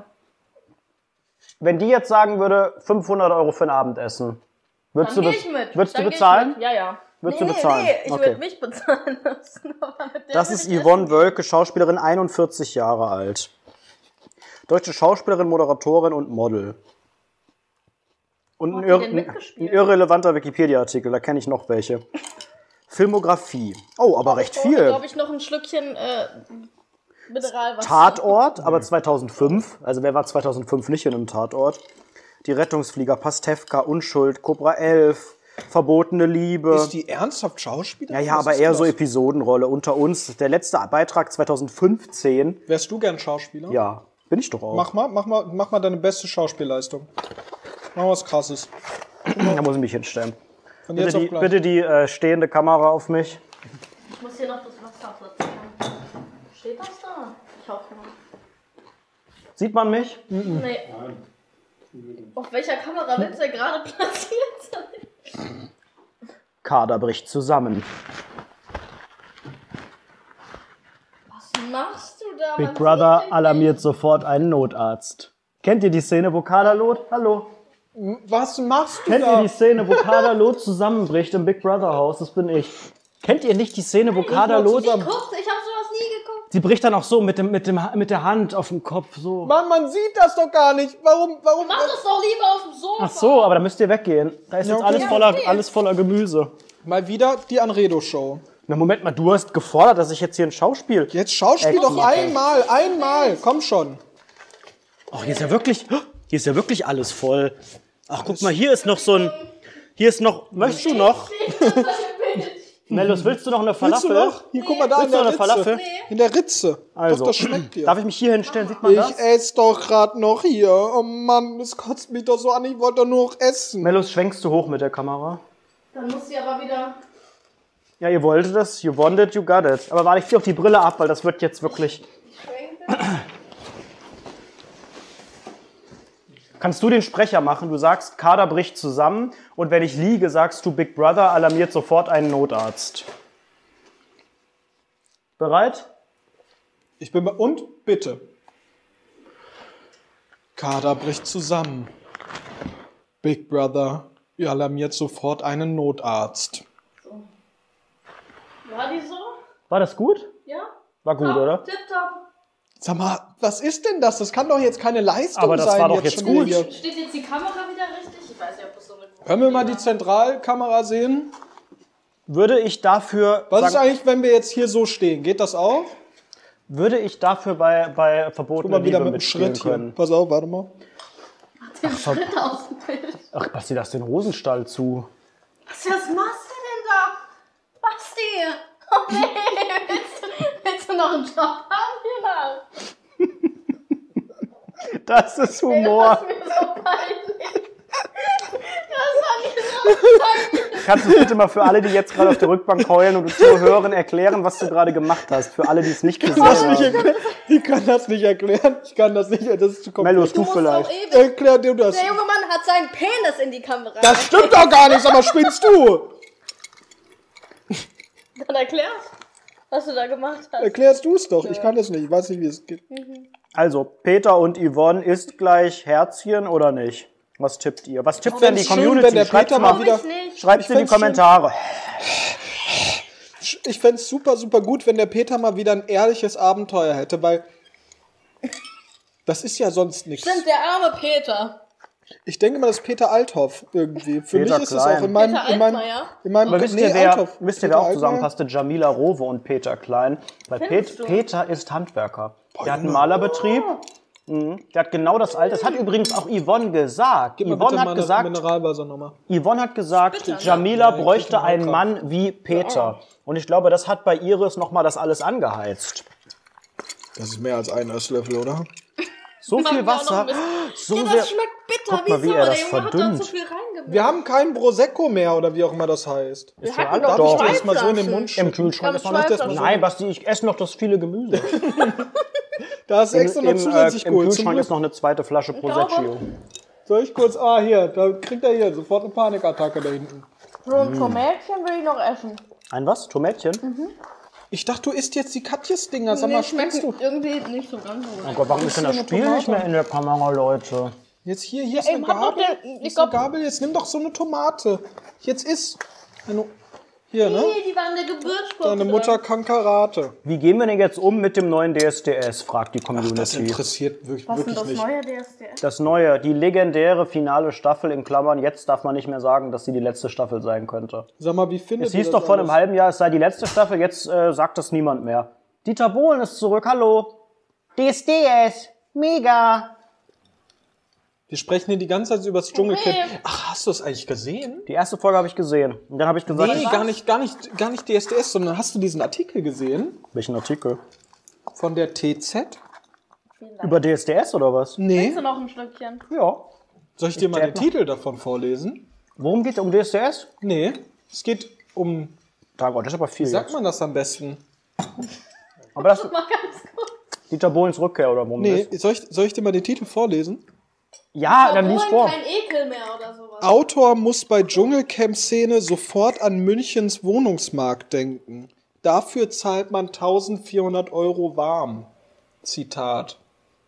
[SPEAKER 2] Wenn die jetzt sagen würde, fünfhundert Euro für ein Abendessen, würdest
[SPEAKER 6] Dann
[SPEAKER 2] du,
[SPEAKER 6] gehe
[SPEAKER 2] bez
[SPEAKER 6] ich mit.
[SPEAKER 2] würdest
[SPEAKER 6] Dann
[SPEAKER 2] du
[SPEAKER 6] geh ich
[SPEAKER 2] bezahlen?
[SPEAKER 6] mit. Ja, ja.
[SPEAKER 2] Würdest Würdest
[SPEAKER 6] nee,
[SPEAKER 2] du bezahlen?
[SPEAKER 6] nee, ich
[SPEAKER 2] Okay.
[SPEAKER 6] würde mich bezahlen lassen. Aber mit der
[SPEAKER 2] Das
[SPEAKER 6] würde
[SPEAKER 2] ist
[SPEAKER 6] ich
[SPEAKER 2] Yvonne Wölke, Schauspielerin, einundvierzig Jahre alt. Deutsche Schauspielerin, Moderatorin und Model. Und
[SPEAKER 6] Wo
[SPEAKER 2] ein,
[SPEAKER 6] hat die
[SPEAKER 2] irre
[SPEAKER 6] denn
[SPEAKER 2] ein
[SPEAKER 6] mitgespielt?
[SPEAKER 2] irrelevanter Wikipedia-Artikel, da kenne ich noch welche. Filmografie. Oh, aber recht viel.
[SPEAKER 6] glaube ich, noch ein Schlückchen äh, Mineralwasser.
[SPEAKER 2] Tatort, aber zweitausendfünf. Also wer war zweitausendfünf nicht in einem Tatort? Die Rettungsflieger, Pastewka, Unschuld, Cobra elf, Verbotene Liebe.
[SPEAKER 3] Ist die ernsthaft Schauspielerin?
[SPEAKER 2] Ja, ja,
[SPEAKER 3] Was
[SPEAKER 2] aber
[SPEAKER 3] ist
[SPEAKER 2] eher
[SPEAKER 3] das?
[SPEAKER 2] so Episodenrolle unter uns. Der letzte Beitrag zweitausendfünfzehn.
[SPEAKER 3] Wärst du gern Schauspieler?
[SPEAKER 2] Ja, bin ich doch auch.
[SPEAKER 3] Mach mal, mach mal, mach mal deine beste Schauspielleistung. Mach mal was Krasses.
[SPEAKER 2] Da muss ich mich hinstellen.
[SPEAKER 3] Von
[SPEAKER 2] Bitte
[SPEAKER 3] jetzt auf
[SPEAKER 2] die,
[SPEAKER 3] gleich.
[SPEAKER 2] bitte die äh, stehende Kamera auf mich.
[SPEAKER 6] Ich muss hier noch das Wasser platzieren. Steht das da? Ich hoffe mal.
[SPEAKER 2] Sieht man mich?
[SPEAKER 6] Nee. Auf welcher Kamera willst du denn gerade platziert sein?
[SPEAKER 2] Kader bricht zusammen.
[SPEAKER 6] Was machst du da?
[SPEAKER 2] Big
[SPEAKER 6] Man
[SPEAKER 2] Brother
[SPEAKER 6] sieht dich
[SPEAKER 2] alarmiert sofort einen Notarzt. Kennt ihr die Szene, wo Kader Loth... Hallo?
[SPEAKER 3] Was machst du
[SPEAKER 2] Kennt
[SPEAKER 3] da?
[SPEAKER 2] ihr die Szene, wo Kader Loth zusammenbricht im Big Brother Haus? Das bin ich. Kennt ihr nicht die Szene, wo Kader Loth...
[SPEAKER 6] nicht. Guckt, ich habe sowas nie geguckt.
[SPEAKER 2] Sie bricht dann auch so mit, dem, mit, dem, mit der Hand auf dem Kopf so.
[SPEAKER 3] Mann, man sieht das doch gar nicht. Warum, warum?
[SPEAKER 6] Mach das doch lieber auf dem Sofa.
[SPEAKER 2] Ach so, aber da müsst ihr weggehen. Da ist
[SPEAKER 3] Ja,
[SPEAKER 2] jetzt
[SPEAKER 3] okay.
[SPEAKER 2] alles
[SPEAKER 6] Ja,
[SPEAKER 2] voller,
[SPEAKER 6] okay.
[SPEAKER 2] alles voller Gemüse.
[SPEAKER 3] Mal wieder die Anredo-Show.
[SPEAKER 2] Na Moment mal, du hast gefordert, dass ich jetzt hier ein Schauspiel...
[SPEAKER 3] Jetzt Schauspiel
[SPEAKER 2] Ey,
[SPEAKER 3] doch
[SPEAKER 2] komm.
[SPEAKER 3] einmal, einmal. Komm schon.
[SPEAKER 2] Ach, hier ist ja wirklich... Hier ist ja wirklich alles voll. Ach, guck mal, hier ist noch so ein... Hier ist noch... Möchtest du noch? Mellus, willst du noch eine
[SPEAKER 3] Willst
[SPEAKER 2] Falafel?
[SPEAKER 3] du noch? Hier, guck mal da in
[SPEAKER 2] Willst du
[SPEAKER 3] der
[SPEAKER 2] noch eine
[SPEAKER 3] Ritze.
[SPEAKER 2] Falafel?
[SPEAKER 3] In der Ritze.
[SPEAKER 2] Also,
[SPEAKER 3] Doch, das schmeckt dir.
[SPEAKER 2] darf ich mich hier hinstellen? Sieht man
[SPEAKER 3] Ich
[SPEAKER 2] das?
[SPEAKER 3] esse doch gerade noch hier. Oh Mann, das kotzt mich doch so an. Ich wollte doch nur noch essen.
[SPEAKER 2] Mellus, schwenkst du hoch mit der Kamera?
[SPEAKER 6] Dann muss sie aber wieder...
[SPEAKER 2] Ja, ihr wolltet das. You wanted, you got it. Aber warte, ich zieh auch die Brille ab, weil das wird jetzt wirklich... Kannst du den Sprecher machen? Du sagst, Kader bricht zusammen. Und wenn ich liege, sagst du, Big Brother alarmiert sofort einen Notarzt. Bereit?
[SPEAKER 3] Ich bin bei... Und bitte. Kader bricht zusammen. Big Brother alarmiert sofort einen Notarzt.
[SPEAKER 6] War die so?
[SPEAKER 2] War das gut?
[SPEAKER 6] Ja?
[SPEAKER 2] War gut,
[SPEAKER 6] Top,
[SPEAKER 2] oder?
[SPEAKER 6] Tipptopp.
[SPEAKER 3] Sag mal, was ist denn das? Das kann doch jetzt keine Leistung
[SPEAKER 2] Aber das
[SPEAKER 3] sein.
[SPEAKER 2] war doch jetzt
[SPEAKER 3] schon wieder
[SPEAKER 2] gut.
[SPEAKER 3] hier.
[SPEAKER 6] Steht jetzt die Kamera wieder richtig? Ich weiß nicht, ob das so eine gute
[SPEAKER 3] Können wir mal
[SPEAKER 6] Idee
[SPEAKER 3] die
[SPEAKER 6] war.
[SPEAKER 3] Zentralkamera sehen?
[SPEAKER 2] Würde ich dafür...
[SPEAKER 3] Was ist
[SPEAKER 2] sagen-
[SPEAKER 3] eigentlich, wenn wir jetzt hier so stehen? Geht das auch?
[SPEAKER 2] Würde ich dafür bei, bei
[SPEAKER 3] Guck
[SPEAKER 2] Verbotene
[SPEAKER 3] mal wieder
[SPEAKER 2] Liebe
[SPEAKER 3] mit dem
[SPEAKER 2] mitspielen
[SPEAKER 3] Schritt hier.
[SPEAKER 2] können?
[SPEAKER 3] Pass auf, warte mal.
[SPEAKER 6] Den Schritt aus dem Bild.
[SPEAKER 2] Ach, Basti, lass den Hosenstall zu.
[SPEAKER 6] Was, was machst du denn da? Basti! Oh nee, willst du, willst du noch einen Job haben hier nach?
[SPEAKER 2] Das ist
[SPEAKER 6] Das
[SPEAKER 2] Humor.
[SPEAKER 6] ist mir so peinlich. Das war mir so peinlich.
[SPEAKER 2] Kannst du bitte mal für alle, die jetzt gerade auf der Rückbank heulen und zuhören, erklären, was du gerade gemacht hast? Für alle, die es nicht gesehen
[SPEAKER 3] Lass mich
[SPEAKER 2] haben.
[SPEAKER 3] erklären. Ich kann das nicht erklären. Ich kann das nicht. Das ist zu
[SPEAKER 2] Mellus,
[SPEAKER 3] komplex.
[SPEAKER 2] du
[SPEAKER 6] musst
[SPEAKER 2] vielleicht.
[SPEAKER 6] auch ewig.
[SPEAKER 3] Erklär dir das.
[SPEAKER 6] Der junge Mann hat seinen Penis in die Kamera.
[SPEAKER 3] Das stimmt doch gar nicht, aber spinnst du?
[SPEAKER 6] Dann erklär, was du da gemacht hast.
[SPEAKER 3] Erklärst du es doch. Ich kann das nicht. Ich weiß nicht, wie es geht.
[SPEAKER 2] Also, Peter und Yvonne ist gleich Herzchen oder nicht? Was tippt ihr? Was tippt denn die
[SPEAKER 3] fänd's schön,
[SPEAKER 2] Community?
[SPEAKER 3] wenn der
[SPEAKER 2] Schreibt's
[SPEAKER 3] Peter
[SPEAKER 2] mal,
[SPEAKER 3] mal wieder-
[SPEAKER 6] Ich nicht.
[SPEAKER 2] schreibt's
[SPEAKER 3] Ich
[SPEAKER 2] in die
[SPEAKER 3] fänd's schön.
[SPEAKER 2] Kommentare.
[SPEAKER 3] Ich fände es super, super gut, wenn der Peter mal wieder ein ehrliches Abenteuer hätte, weil das ist ja sonst nichts.
[SPEAKER 6] Stimmt, der arme Peter.
[SPEAKER 3] Ich denke mal, das ist Peter Althoff irgendwie. Für
[SPEAKER 2] Peter
[SPEAKER 3] mich ist es
[SPEAKER 2] Klein.
[SPEAKER 3] auch in meinem...
[SPEAKER 6] Peter
[SPEAKER 3] in meinem,
[SPEAKER 6] Altmaier?
[SPEAKER 3] in meinem
[SPEAKER 2] Aber wisst
[SPEAKER 3] nee,
[SPEAKER 2] ihr, wer,
[SPEAKER 3] Althoff.
[SPEAKER 2] wisst ihr,
[SPEAKER 3] Peter
[SPEAKER 2] wer auch
[SPEAKER 3] Altmaier?
[SPEAKER 2] zusammenpasste? Jamila Rowe und Peter Klein. Weil
[SPEAKER 6] Findest
[SPEAKER 2] Pet,
[SPEAKER 6] du?
[SPEAKER 2] Peter ist Handwerker. Der hat einen
[SPEAKER 3] Junge.
[SPEAKER 2] Malerbetrieb. Mhm. Der hat genau das Alter. Das hat übrigens auch Yvonne gesagt.
[SPEAKER 3] Gib mir
[SPEAKER 2] Yvonne
[SPEAKER 3] bitte
[SPEAKER 2] hat
[SPEAKER 3] mal eine
[SPEAKER 2] gesagt,
[SPEAKER 3] Mineralwasser nochmal.
[SPEAKER 2] Yvonne hat gesagt,
[SPEAKER 6] Bitter, ne?
[SPEAKER 2] Jamila
[SPEAKER 3] Ja, ich
[SPEAKER 2] bräuchte
[SPEAKER 3] krieg
[SPEAKER 2] einen
[SPEAKER 3] einen
[SPEAKER 2] Mann wie Peter. Und ich glaube, das hat bei Iris nochmal das alles angeheizt.
[SPEAKER 3] Das ist mehr als ein Esslöffel, oder?
[SPEAKER 2] So
[SPEAKER 6] Machen
[SPEAKER 2] viel
[SPEAKER 6] wir auch noch
[SPEAKER 2] Wasser.
[SPEAKER 6] ein bisschen-
[SPEAKER 2] So
[SPEAKER 6] ja,
[SPEAKER 2] sehr.
[SPEAKER 6] das schmeckt bitter.
[SPEAKER 2] Guck mal, wie
[SPEAKER 6] Wieso?
[SPEAKER 2] er das
[SPEAKER 6] Der Junge hat da
[SPEAKER 2] verdünnt.
[SPEAKER 6] zu viel reingemischt.
[SPEAKER 3] Wir haben kein Prosecco mehr, oder wie auch immer das heißt.
[SPEAKER 6] Wir
[SPEAKER 2] ja
[SPEAKER 6] hatten
[SPEAKER 2] alle-
[SPEAKER 6] doch
[SPEAKER 2] doch.
[SPEAKER 3] Darf ich das mal so in den
[SPEAKER 6] Flaschen.
[SPEAKER 3] Mund
[SPEAKER 2] Im
[SPEAKER 3] schütten?
[SPEAKER 2] Kühlschrank ist noch
[SPEAKER 6] Ganz
[SPEAKER 2] nicht das.
[SPEAKER 6] Fleisch-
[SPEAKER 2] Nein, Basti, ich esse noch das viele Gemüse.
[SPEAKER 3] Da hast du extra noch
[SPEAKER 2] Im, äh,
[SPEAKER 3] zusätzlich
[SPEAKER 2] Im
[SPEAKER 3] geholt. Zum
[SPEAKER 2] Kühlschrank
[SPEAKER 3] Glück.
[SPEAKER 2] ist noch eine zweite Flasche Prosecco.
[SPEAKER 3] Soll ich kurz... Ah, hier. Da kriegt er hier sofort eine Panikattacke da hinten.
[SPEAKER 6] So ein Tomätchen will ich noch essen.
[SPEAKER 2] Ein was? Tomätchen?
[SPEAKER 3] Ich dachte, du isst jetzt die Katjes-Dinger. Sag
[SPEAKER 6] Nee,
[SPEAKER 3] mal,
[SPEAKER 6] schmeckt
[SPEAKER 3] spinnst du?
[SPEAKER 6] irgendwie nicht so ganz so
[SPEAKER 2] Oh
[SPEAKER 6] gut.
[SPEAKER 2] Gott, warum ist denn das
[SPEAKER 3] eine
[SPEAKER 2] Spiel nicht mehr in der Kamera, Leute?
[SPEAKER 3] Jetzt hier, hier ist
[SPEAKER 6] ey,
[SPEAKER 3] eine
[SPEAKER 6] hab doch
[SPEAKER 3] Gabel.
[SPEAKER 6] den-
[SPEAKER 3] Hier
[SPEAKER 6] ich
[SPEAKER 3] ist eine
[SPEAKER 6] glaub-
[SPEAKER 3] Gabel. Jetzt nimm doch so eine Tomate. Jetzt isst. Eine, Hier, ne?
[SPEAKER 6] Nee, die waren der Geburtssprung.
[SPEAKER 3] Deine Mutter kann Karate.
[SPEAKER 2] Wie gehen wir denn jetzt um mit dem neuen D S D S, fragt die
[SPEAKER 3] Ach,
[SPEAKER 2] Community.
[SPEAKER 3] das interessiert wirklich,
[SPEAKER 6] Was ist
[SPEAKER 3] wirklich
[SPEAKER 6] denn das
[SPEAKER 3] nicht.
[SPEAKER 6] neue D S D S?
[SPEAKER 2] Das neue, die legendäre finale Staffel in Klammern. Jetzt darf man nicht mehr sagen, dass sie die letzte Staffel sein könnte.
[SPEAKER 3] Sag mal, wie findet
[SPEAKER 2] Es
[SPEAKER 3] ihr
[SPEAKER 2] hieß
[SPEAKER 3] das
[SPEAKER 2] doch vor einem
[SPEAKER 3] alles?
[SPEAKER 2] halben Jahr, es sei die letzte Staffel. Jetzt äh, sagt das niemand mehr. Dieter Bohlen ist zurück. Hallo. D S D S. Mega.
[SPEAKER 3] Wir sprechen hier die ganze Zeit über das Dschungelcamp.
[SPEAKER 6] Okay.
[SPEAKER 3] Ach, hast du es eigentlich gesehen?
[SPEAKER 2] Die erste Folge habe ich gesehen. Und dann habe ich gesagt,
[SPEAKER 3] Nee,
[SPEAKER 2] ich,
[SPEAKER 3] gar nicht, gar nicht, gar nicht D S D S, sondern hast du diesen Artikel gesehen?
[SPEAKER 2] welchen Artikel?
[SPEAKER 3] Von der T Z?
[SPEAKER 2] Über D S D S oder was?
[SPEAKER 3] Nee.
[SPEAKER 6] Willst du noch ein Stückchen?
[SPEAKER 2] Ja.
[SPEAKER 3] Soll ich dir mal
[SPEAKER 2] Ich
[SPEAKER 3] den
[SPEAKER 2] noch.
[SPEAKER 3] Titel davon vorlesen?
[SPEAKER 2] Worum geht es? Um D S D S?
[SPEAKER 3] Nee. Es geht um,
[SPEAKER 2] Da, Gott, das ist aber viel
[SPEAKER 3] wie sagt
[SPEAKER 2] jetzt.
[SPEAKER 3] man das am besten?
[SPEAKER 2] Aber das
[SPEAKER 6] Mal ganz kurz.
[SPEAKER 2] Dieter Bohlens Rückkehr oder worum
[SPEAKER 3] Nee,
[SPEAKER 2] geht's?
[SPEAKER 3] soll ich, soll ich dir mal den Titel vorlesen?
[SPEAKER 2] Ja, dann lies
[SPEAKER 6] Obwohl
[SPEAKER 2] vor.
[SPEAKER 6] kein Ekel mehr oder sowas.
[SPEAKER 3] Autor muss bei Dschungelcamp-Szene sofort an Münchens Wohnungsmarkt denken. Dafür zahlt man eintausendvierhundert Euro warm. Zitat.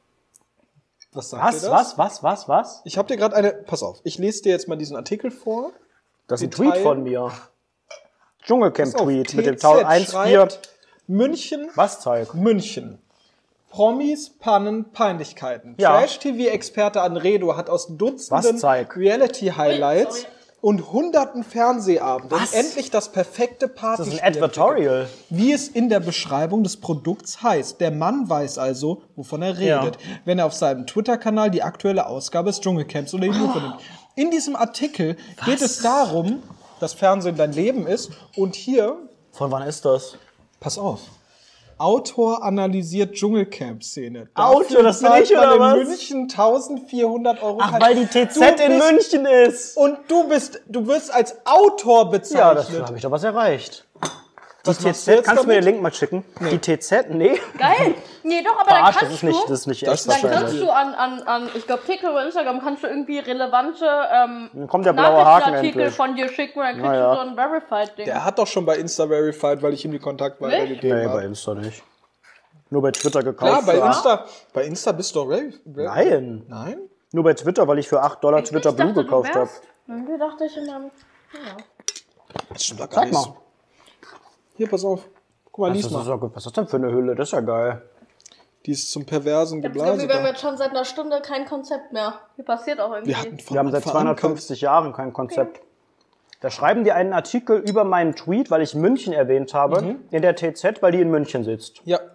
[SPEAKER 3] Was sagt ihr
[SPEAKER 2] Was,
[SPEAKER 3] das?
[SPEAKER 2] was, was, was, was?
[SPEAKER 3] Ich habe dir gerade eine... Pass auf, ich lese dir jetzt mal diesen Artikel vor.
[SPEAKER 2] Das ist ein
[SPEAKER 3] Detail-
[SPEAKER 2] Tweet von mir.
[SPEAKER 3] Pass auf,
[SPEAKER 2] Dschungelcamp-Tweet mit dem
[SPEAKER 3] T Z
[SPEAKER 2] Tau eins vier.
[SPEAKER 3] schreibt, München,
[SPEAKER 2] Was, Zeig?
[SPEAKER 3] München. Promis, Pannen, Peinlichkeiten.
[SPEAKER 2] Ja.
[SPEAKER 3] Trash-T V-Experte Anredo hat aus Dutzenden
[SPEAKER 2] Was, zeig?
[SPEAKER 3] Reality-Highlights
[SPEAKER 6] Sorry.
[SPEAKER 3] und hunderten Fernsehabenden
[SPEAKER 2] Was?
[SPEAKER 3] endlich das perfekte
[SPEAKER 2] Das
[SPEAKER 3] Partyspiel
[SPEAKER 2] ist ein Advertorial.
[SPEAKER 3] entwickelt. Wie es in der Beschreibung des Produkts heißt. Der Mann weiß also, wovon er redet,
[SPEAKER 2] Ja.
[SPEAKER 3] wenn er auf seinem Twitter-Kanal die aktuelle Ausgabe des Dschungelcamps unter die Lupe nimmt. In diesem Artikel geht es darum, dass Fernsehen dein Leben ist und hier,
[SPEAKER 2] Von wann ist das?
[SPEAKER 3] pass auf, Autor analysiert Dschungelcamp-Szene.
[SPEAKER 2] Autor,
[SPEAKER 3] Dafür
[SPEAKER 2] das bin
[SPEAKER 3] zahlt
[SPEAKER 2] ich, oder
[SPEAKER 3] man
[SPEAKER 2] was?
[SPEAKER 3] in München eintausendvierhundert Euro.
[SPEAKER 2] Ach, weil die T Z
[SPEAKER 3] Du
[SPEAKER 2] in
[SPEAKER 3] bist-
[SPEAKER 2] München ist.
[SPEAKER 3] Und du bist, du wirst als Autor
[SPEAKER 2] Ja, das
[SPEAKER 3] bezeichnet.
[SPEAKER 2] habe ich doch was erreicht. Die
[SPEAKER 3] Was machst du
[SPEAKER 2] T Z,
[SPEAKER 3] jetzt
[SPEAKER 2] kannst du mir den
[SPEAKER 3] damit?
[SPEAKER 2] Link mal schicken? Die T Z? Nee.
[SPEAKER 6] Geil. Nee, doch, aber dann
[SPEAKER 2] Verarscht,
[SPEAKER 6] kannst
[SPEAKER 2] das ist
[SPEAKER 6] du...
[SPEAKER 2] nicht, das ist nicht
[SPEAKER 3] Das
[SPEAKER 2] echt
[SPEAKER 3] ist
[SPEAKER 6] Dann
[SPEAKER 2] wahrscheinlich.
[SPEAKER 6] kannst du an, an, an ich glaube, TikTok oder Instagram kannst du irgendwie relevante ähm,
[SPEAKER 2] Dann kommt der blaue Haken
[SPEAKER 6] Nachrichtenartikel
[SPEAKER 2] endlich.
[SPEAKER 6] von dir schicken und dann kriegst
[SPEAKER 2] Naja.
[SPEAKER 6] du so ein Verified-Ding.
[SPEAKER 3] Der hat doch schon bei Insta verified, weil ich ihm die Kontakt weitergegeben
[SPEAKER 2] Nee, bei
[SPEAKER 3] habe.
[SPEAKER 2] Insta nicht. Nur bei Twitter gekauft.
[SPEAKER 3] Klar, bei
[SPEAKER 2] für acht-
[SPEAKER 3] Insta, bei Insta bist du doch very, very
[SPEAKER 2] Nein.
[SPEAKER 3] Nein?
[SPEAKER 2] Nur bei Twitter, weil ich für acht Dollar Twitter
[SPEAKER 6] ich dachte,
[SPEAKER 2] Blue
[SPEAKER 6] du
[SPEAKER 2] gekauft habe.
[SPEAKER 6] wärst- Irgendwie dachte ich immer... Ja.
[SPEAKER 3] Das stimmt doch gar
[SPEAKER 2] Sag
[SPEAKER 3] nicht.
[SPEAKER 2] mal.
[SPEAKER 3] Hier, pass auf. Guck mal,
[SPEAKER 2] Was
[SPEAKER 3] lies
[SPEAKER 2] ist,
[SPEAKER 3] mal.
[SPEAKER 2] das doch- was ist das denn für eine Hülle? Das ist ja geil.
[SPEAKER 3] Die ist zum perversen
[SPEAKER 6] Ich hab das Gefühl,
[SPEAKER 3] Geblase.
[SPEAKER 6] wir haben
[SPEAKER 3] da.
[SPEAKER 6] jetzt schon seit einer Stunde kein Konzept mehr. Hier passiert auch irgendwie.
[SPEAKER 3] Wir hatten von
[SPEAKER 2] Wir haben seit
[SPEAKER 3] Anfang an
[SPEAKER 2] zweihundertfünfzig Jahren kein Konzept. Da schreiben die einen Artikel über meinen Tweet, weil ich München erwähnt habe,
[SPEAKER 3] Mhm.
[SPEAKER 2] in der T Z, weil die in München sitzt.
[SPEAKER 3] kein- Ja.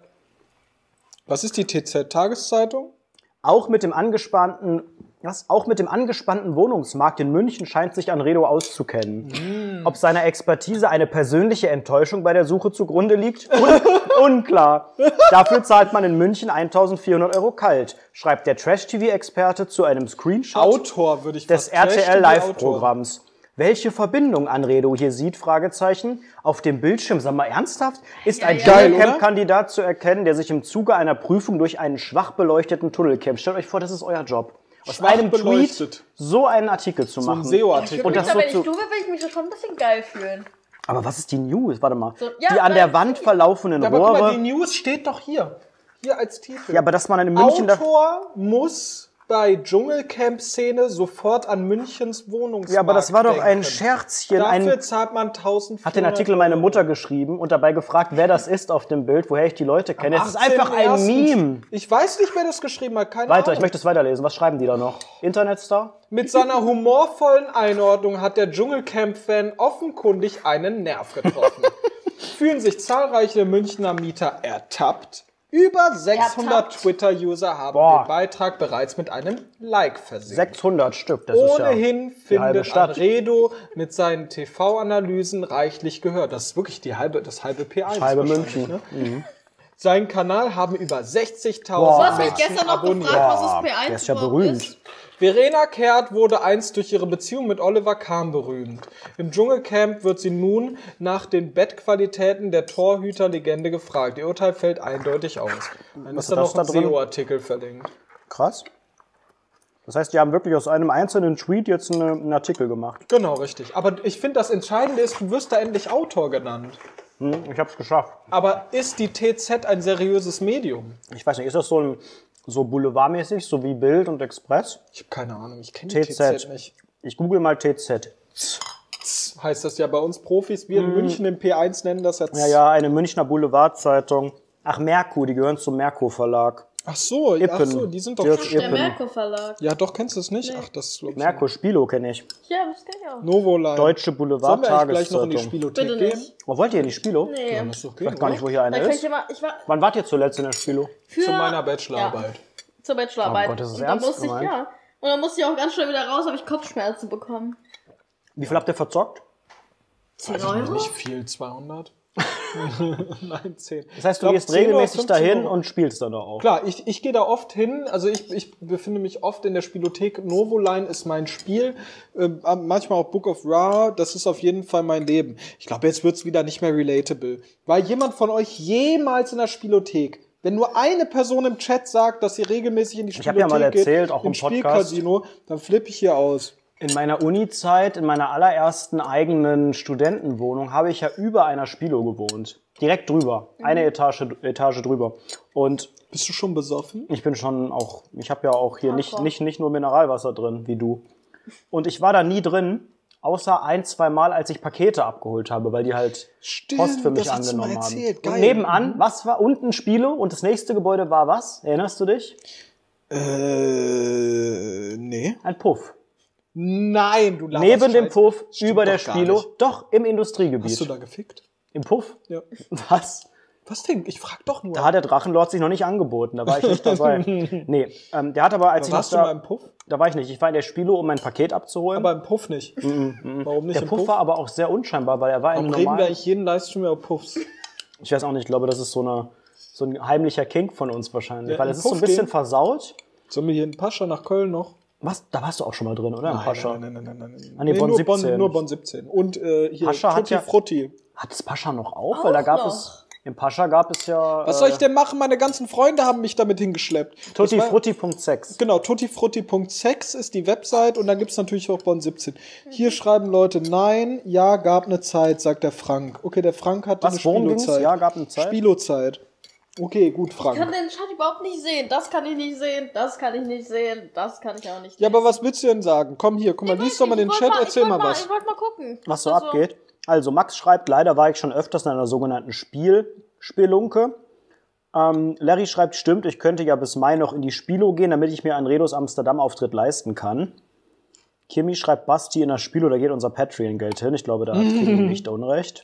[SPEAKER 3] Was ist die T Z-Tageszeitung?
[SPEAKER 2] Auch mit dem angespannten, was? Auch mit dem angespannten Wohnungsmarkt in München scheint sich Anredo auszukennen. Ob seiner Expertise eine persönliche Enttäuschung bei der Suche zugrunde liegt? Un unklar. Dafür zahlt man in München eintausendvierhundert Euro kalt, schreibt der Trash-T V-Experte zu einem Screenshot
[SPEAKER 3] Autor, würde ich
[SPEAKER 2] des
[SPEAKER 3] fast
[SPEAKER 2] R T L
[SPEAKER 3] Trash-T
[SPEAKER 2] Live-Programms. Welche Verbindung Anredo hier sieht, Fragezeichen, auf dem Bildschirm, sag mal ernsthaft, ist ein
[SPEAKER 6] ja.
[SPEAKER 3] Geil,
[SPEAKER 2] Dschungelcamp-Kandidat zu erkennen, der sich im Zuge einer Prüfung durch einen schwach beleuchteten Tunnel kämpft. Stellt euch vor, das ist euer Job. Aus
[SPEAKER 3] Schwach
[SPEAKER 2] einem Tweet
[SPEAKER 3] beleuchtet.
[SPEAKER 2] so einen Artikel zu
[SPEAKER 3] So
[SPEAKER 2] machen.
[SPEAKER 3] ein S E O-Artikel.
[SPEAKER 2] Und das so
[SPEAKER 6] wenn ich
[SPEAKER 2] zu,
[SPEAKER 6] du wäre, würde ich mich schon ein bisschen geil fühlen.
[SPEAKER 2] aber was ist die News? Warte mal.
[SPEAKER 6] So, ja,
[SPEAKER 2] die an
[SPEAKER 6] weil-
[SPEAKER 2] der Wand verlaufenden
[SPEAKER 3] Ja, aber guck mal, die
[SPEAKER 2] Rohre.
[SPEAKER 3] News steht doch hier. Hier als Titel.
[SPEAKER 2] Ja, aber dass man in München da,
[SPEAKER 3] Autor muss bei Dschungelcamp-Szene sofort an Münchens Wohnungsmarkt
[SPEAKER 2] ja, aber das war doch ein
[SPEAKER 3] denken.
[SPEAKER 2] Scherzchen.
[SPEAKER 3] Dafür
[SPEAKER 2] Ein,
[SPEAKER 3] zahlt man eintausendvierhundert
[SPEAKER 2] hat den Artikel meine Mutter geschrieben und dabei gefragt, wer das ist auf dem Bild, woher ich die Leute kenne. Es ist einfach ein
[SPEAKER 3] achtzehnten
[SPEAKER 2] Meme.
[SPEAKER 3] Ich weiß nicht, wer das geschrieben hat. Keine
[SPEAKER 2] Weiter,
[SPEAKER 3] Ahnung.
[SPEAKER 2] ich möchte es weiterlesen. Was schreiben die da noch? Internetstar?
[SPEAKER 3] Mit seiner humorvollen Einordnung hat der Dschungelcamp-Fan offenkundig einen Nerv getroffen. Fühlen sich zahlreiche Münchner Mieter ertappt. Über sechshundert
[SPEAKER 6] Ertappt.
[SPEAKER 3] Twitter-User haben
[SPEAKER 2] Boah.
[SPEAKER 3] den Beitrag bereits mit einem Like versehen.
[SPEAKER 2] sechshundert Stück, das ist ja
[SPEAKER 3] Ohnehin
[SPEAKER 2] die halbe
[SPEAKER 3] findet
[SPEAKER 2] Stadt.
[SPEAKER 3] Anredo mit seinen T V-Analysen reichlich gehört. Das ist wirklich die halbe, das halbe P eins.
[SPEAKER 2] Halbe
[SPEAKER 3] wahrscheinlich,
[SPEAKER 2] München.
[SPEAKER 3] Ne? Seinen Kanal haben über
[SPEAKER 2] Boah.
[SPEAKER 3] sechzigtausend
[SPEAKER 6] Du hast mich
[SPEAKER 3] Menschen
[SPEAKER 6] gestern noch
[SPEAKER 3] abonniert.
[SPEAKER 6] gefragt, was ist P eins
[SPEAKER 2] der ist ja
[SPEAKER 6] überhaupt
[SPEAKER 2] berühmt.
[SPEAKER 6] ist.
[SPEAKER 3] Verena Kehrt wurde einst durch ihre Beziehung mit Oliver Kahn berühmt. Im Dschungelcamp wird sie nun nach den Bettqualitäten der Torhüterlegende gefragt. Ihr Urteil fällt eindeutig aus. Dann
[SPEAKER 2] Was
[SPEAKER 3] ist da
[SPEAKER 2] ist
[SPEAKER 3] noch
[SPEAKER 2] das
[SPEAKER 3] ein
[SPEAKER 2] da drin?
[SPEAKER 3] S E O-Artikel verlinkt.
[SPEAKER 2] Krass. Das heißt, die haben wirklich aus einem einzelnen Tweet jetzt eine, einen Artikel gemacht.
[SPEAKER 3] Genau, richtig. Aber ich finde, das Entscheidende ist, du wirst da endlich Autor genannt.
[SPEAKER 2] Hm, ich hab's geschafft.
[SPEAKER 3] Aber ist die T Z ein seriöses Medium?
[SPEAKER 2] Ich weiß nicht, ist das so ein so boulevardmäßig, so wie Bild und Express?
[SPEAKER 3] Ich habe keine Ahnung, ich kenne die
[SPEAKER 2] T
[SPEAKER 3] T
[SPEAKER 2] Z.
[SPEAKER 3] Z nicht.
[SPEAKER 2] Ich google mal T Z.
[SPEAKER 3] heißt das ja bei uns Profis. Wir in
[SPEAKER 2] Mhm.
[SPEAKER 3] München im P eins nennen das jetzt.
[SPEAKER 2] Ja, ja, eine Münchner Boulevardzeitung. Ach, Merkur, die gehören zum Merkur Verlag.
[SPEAKER 3] Ach so,
[SPEAKER 2] Ippen.
[SPEAKER 3] ach so, die sind doch...
[SPEAKER 2] Dirk
[SPEAKER 6] Der
[SPEAKER 2] Ippen.
[SPEAKER 6] Merkur Verlag.
[SPEAKER 3] Ja, doch, kennst du es nicht? Ach, das ist... glaub ich,
[SPEAKER 2] Merkur, Spilo kenne ich.
[SPEAKER 6] Ja, das kenn ich auch.
[SPEAKER 3] Novoline.
[SPEAKER 2] Deutsche
[SPEAKER 3] Sollen wir eigentlich gleich noch in die
[SPEAKER 2] Boulevard-Tageszeitung.
[SPEAKER 3] Spielothek
[SPEAKER 6] Bitte
[SPEAKER 3] gehen?
[SPEAKER 6] nicht.
[SPEAKER 2] Oh, wollt ihr in die Spilo?
[SPEAKER 6] Nee.
[SPEAKER 3] Ja, muss doch
[SPEAKER 2] Ich
[SPEAKER 3] gehen,
[SPEAKER 2] weiß gar nicht, wo
[SPEAKER 3] oder?
[SPEAKER 2] hier eine
[SPEAKER 6] Da kann ich
[SPEAKER 2] ist.
[SPEAKER 6] immer, ich war
[SPEAKER 2] Wann wart ihr zuletzt in der Spilo?
[SPEAKER 6] für,
[SPEAKER 3] Zu meiner Bachelorarbeit.
[SPEAKER 6] Ja, zur Bachelorarbeit.
[SPEAKER 2] Oh Gott, das ist
[SPEAKER 6] und dann
[SPEAKER 2] ernst
[SPEAKER 6] musste ich,
[SPEAKER 2] gemeint?
[SPEAKER 6] ja. Und dann musste ich auch ganz schnell wieder raus, habe ich Kopfschmerzen bekommen.
[SPEAKER 2] Wie viel habt ihr verzockt?
[SPEAKER 6] zehn
[SPEAKER 3] Also
[SPEAKER 6] Euro?
[SPEAKER 3] nicht viel, zweihundert. Nein, zehn.
[SPEAKER 2] Das heißt, du
[SPEAKER 3] Ich glaub,
[SPEAKER 2] gehst
[SPEAKER 3] zehn oder
[SPEAKER 2] regelmäßig
[SPEAKER 3] fünfzehn
[SPEAKER 2] dahin
[SPEAKER 3] Euro.
[SPEAKER 2] und spielst dann da auch.
[SPEAKER 3] Klar, ich, ich gehe da oft hin, also ich, ich befinde mich oft in der Spielothek. Novoline ist mein Spiel, äh, manchmal auch Book of Ra, das ist auf jeden Fall mein Leben. Ich glaube, jetzt wird's wieder nicht mehr relatable. War jemand von euch jemals in der Spielothek? Wenn nur eine Person im Chat sagt, dass sie regelmäßig in die
[SPEAKER 2] Ich hab ja
[SPEAKER 3] Spielothek
[SPEAKER 2] mal erzählt,
[SPEAKER 3] geht,
[SPEAKER 2] auch im
[SPEAKER 3] im
[SPEAKER 2] Podcast.
[SPEAKER 3] Spielcasino, dann flippe ich hier aus.
[SPEAKER 2] In meiner Uni-Zeit, in meiner allerersten eigenen Studentenwohnung, habe ich ja über einer Spilo gewohnt. Direkt drüber. Eine Etage, Etage drüber. Und
[SPEAKER 3] Bist du schon besoffen?
[SPEAKER 2] ich bin schon auch, ich habe ja auch hier nicht,
[SPEAKER 6] Hardcore.
[SPEAKER 2] nicht, nicht nur Mineralwasser drin, wie du. Und ich war da nie drin, außer ein, zwei Mal, als ich Pakete abgeholt habe, weil die halt
[SPEAKER 3] Stimmt,
[SPEAKER 2] Post für mich
[SPEAKER 3] das hast du mal
[SPEAKER 2] angenommen haben.
[SPEAKER 3] erzählt.
[SPEAKER 2] Und
[SPEAKER 3] Geil.
[SPEAKER 2] nebenan, was war unten Spilo und das nächste Gebäude war was? Erinnerst du dich?
[SPEAKER 3] Äh, nee.
[SPEAKER 2] Ein Puff.
[SPEAKER 3] Nein, du laberst
[SPEAKER 2] Neben dem
[SPEAKER 3] Scheiße.
[SPEAKER 2] Puff,
[SPEAKER 3] Stimmt
[SPEAKER 2] über der
[SPEAKER 3] doch gar
[SPEAKER 2] Spilo,
[SPEAKER 3] nicht.
[SPEAKER 2] doch im Industriegebiet.
[SPEAKER 3] Hast du da gefickt?
[SPEAKER 2] Im Puff?
[SPEAKER 3] Ja.
[SPEAKER 2] Was?
[SPEAKER 3] Was denn? Ich frag doch nur.
[SPEAKER 2] Da hat der Drachenlord sich noch nicht angeboten, da war ich nicht dabei. Nee, ähm, der hat aber, als ich noch
[SPEAKER 3] Warst du mal
[SPEAKER 2] da,
[SPEAKER 3] im Puff?
[SPEAKER 2] da war ich nicht. Ich war in der Spilo, um mein Paket abzuholen.
[SPEAKER 3] Aber im Puff nicht. Warum nicht
[SPEAKER 2] der
[SPEAKER 3] im
[SPEAKER 2] Puff
[SPEAKER 3] Puff?
[SPEAKER 2] war aber auch sehr unscheinbar, weil er war
[SPEAKER 3] Warum
[SPEAKER 2] im
[SPEAKER 3] reden wir
[SPEAKER 2] normalen...
[SPEAKER 3] eigentlich jeden Livestream über Puffs?
[SPEAKER 2] Ich weiß auch nicht, ich glaube, das ist so, eine, so ein heimlicher Kink von uns wahrscheinlich,
[SPEAKER 3] Ja,
[SPEAKER 2] weil
[SPEAKER 3] im
[SPEAKER 2] es ist so ein
[SPEAKER 3] Puff
[SPEAKER 2] bisschen
[SPEAKER 3] gehen?
[SPEAKER 2] versaut.
[SPEAKER 3] Sollen wir hier in Pascha nach Köln noch?
[SPEAKER 2] Was? Da warst du auch schon mal drin, oder? Im Pascha.
[SPEAKER 3] Nein, nein, nein, nein, nein.
[SPEAKER 2] Ah, nee, Bonn
[SPEAKER 3] nur,
[SPEAKER 2] siebzehn.
[SPEAKER 3] Bonn, nur Bonn siebzehn. Und äh, hier,
[SPEAKER 2] Pascha hat
[SPEAKER 3] Tutti
[SPEAKER 2] ja-
[SPEAKER 3] Frutti.
[SPEAKER 2] Hat das Pascha noch auf? Weil da gab
[SPEAKER 6] noch.
[SPEAKER 2] es... Im Pascha gab es ja...
[SPEAKER 3] Was soll ich denn machen? Meine ganzen Freunde haben mich damit hingeschleppt. Das war-
[SPEAKER 2] Tuttifrutti Punkt sechs.
[SPEAKER 3] Genau, tuttifrutti Punkt sex ist die Website und dann gibt's natürlich auch Bonn siebzehn. Hier schreiben Leute, nein, ja, gab eine Zeit, sagt der Frank. Okay, der Frank hatte
[SPEAKER 2] Was,
[SPEAKER 3] eine
[SPEAKER 2] worum ging's?
[SPEAKER 3] Spielozeit.
[SPEAKER 2] Ja, gab eine Zeit?
[SPEAKER 3] Spielozeit. Okay, gut,
[SPEAKER 6] Ich kann
[SPEAKER 3] Frank.
[SPEAKER 6] den Chat überhaupt nicht sehen. Das kann ich nicht sehen, das kann ich nicht sehen, das kann ich auch nicht
[SPEAKER 3] Ja,
[SPEAKER 6] sehen.
[SPEAKER 3] aber was willst du denn sagen? Komm hier, guck mal, lies doch mal den
[SPEAKER 6] Ich
[SPEAKER 3] Chat,
[SPEAKER 6] wollt
[SPEAKER 3] erzähl
[SPEAKER 6] ich
[SPEAKER 3] mal
[SPEAKER 6] wollt
[SPEAKER 3] was.
[SPEAKER 6] Ich wollte mal gucken.
[SPEAKER 2] Was so
[SPEAKER 6] Also,
[SPEAKER 2] abgeht. Also Max schreibt, leider war ich schon öfters in einer sogenannten Spiel-Spelunke. Ähm, Larry schreibt, stimmt, ich könnte ja bis Mai noch in die Spilo gehen, damit ich mir einen Redos Amsterdam-Auftritt leisten kann. Kimi schreibt, Basti in der Spilo, da geht unser Patreon-Geld hin. Ich glaube, da hat Kimi nicht unrecht.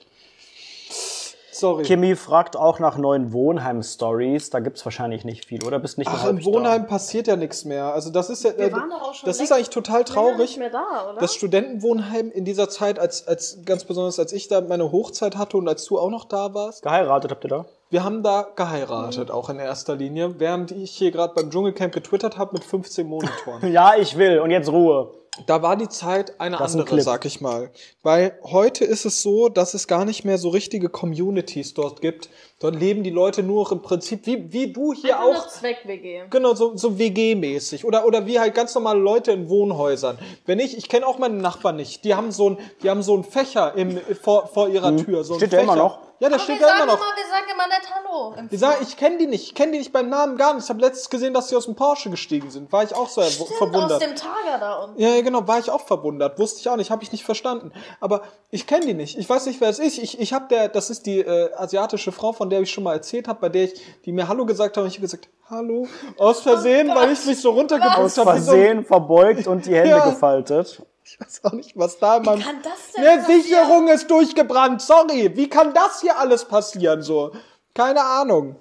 [SPEAKER 3] Sorry.
[SPEAKER 2] Kimi fragt auch nach neuen Wohnheim-Stories. Da gibt's wahrscheinlich nicht viel, oder? Bist nicht mehr
[SPEAKER 3] Ach, im
[SPEAKER 2] häufig
[SPEAKER 3] Wohnheim passiert ja nichts mehr. Also das ist ja,
[SPEAKER 6] Wir
[SPEAKER 3] äh,
[SPEAKER 6] waren doch auch schon
[SPEAKER 3] das ist
[SPEAKER 6] länger-
[SPEAKER 3] eigentlich total
[SPEAKER 6] länger
[SPEAKER 3] traurig.
[SPEAKER 6] nicht mehr da, oder?
[SPEAKER 3] Das Studentenwohnheim in dieser Zeit, als, als ganz besonders als ich da meine Hochzeit hatte und als du auch noch da warst,
[SPEAKER 2] da. Geheiratet habt ihr da?
[SPEAKER 3] wir haben da geheiratet, auch in erster Linie, während ich hier gerade beim Dschungelcamp getwittert habe mit fünfzehn Monitoren.
[SPEAKER 2] Ja, ich will. Und jetzt Ruhe.
[SPEAKER 3] Da war die Zeit eine
[SPEAKER 2] Das ist ein
[SPEAKER 3] andere,
[SPEAKER 2] Clip.
[SPEAKER 3] sag ich mal. Weil heute ist es so, dass es gar nicht mehr so richtige Communities dort gibt. Dort leben die Leute nur noch im Prinzip, wie, wie du hier
[SPEAKER 6] Einfach
[SPEAKER 3] auch.
[SPEAKER 6] eine Zweck-W G.
[SPEAKER 3] Genau, so, so W G-mäßig. Oder, oder wie halt ganz normale Leute in Wohnhäusern. Wenn ich, ich kenne auch meine Nachbarn nicht, die haben so ein, die haben so einen Fächer im, vor, vor ihrer Tür. So ein
[SPEAKER 2] Mhm. Steht der
[SPEAKER 3] Fächer.
[SPEAKER 2] immer noch?
[SPEAKER 3] Ja, der
[SPEAKER 6] Aber
[SPEAKER 3] steht
[SPEAKER 6] wir
[SPEAKER 3] da
[SPEAKER 6] sagen
[SPEAKER 3] immer noch.
[SPEAKER 6] immer, wir sagen immer nett Hallo. im
[SPEAKER 3] Die sagen, ich kenne die nicht, ich kenne die nicht beim Namen gar nicht. Ich habe letztens gesehen, dass sie aus dem Porsche gestiegen sind. War ich auch so
[SPEAKER 6] Stimmt,
[SPEAKER 3] verwundert.
[SPEAKER 6] aus dem Tager da unten.
[SPEAKER 3] Ja, ja, genau, war ich auch verwundert. Wusste ich auch nicht, habe ich nicht verstanden. Aber ich kenne die nicht. Ich weiß nicht, wer es ist. Ich, ich habe der, das ist die äh, asiatische Frau, von der ich schon mal erzählt habe, bei der ich, die mir Hallo gesagt hat und ich habe gesagt, Hallo. Aus Versehen,
[SPEAKER 6] Oh
[SPEAKER 3] weil
[SPEAKER 6] Gott.
[SPEAKER 3] ich mich so runtergebeugt
[SPEAKER 2] Aus
[SPEAKER 3] habe. wie so ein-
[SPEAKER 2] Versehen verbeugt und die Hände
[SPEAKER 3] Ja.
[SPEAKER 2] gefaltet.
[SPEAKER 3] Ich weiß auch nicht, was da in meinem...
[SPEAKER 6] Kann das denn
[SPEAKER 3] Eine
[SPEAKER 6] passieren?
[SPEAKER 3] Sicherung ist durchgebrannt, sorry. Wie kann das hier alles passieren so? Keine Ahnung.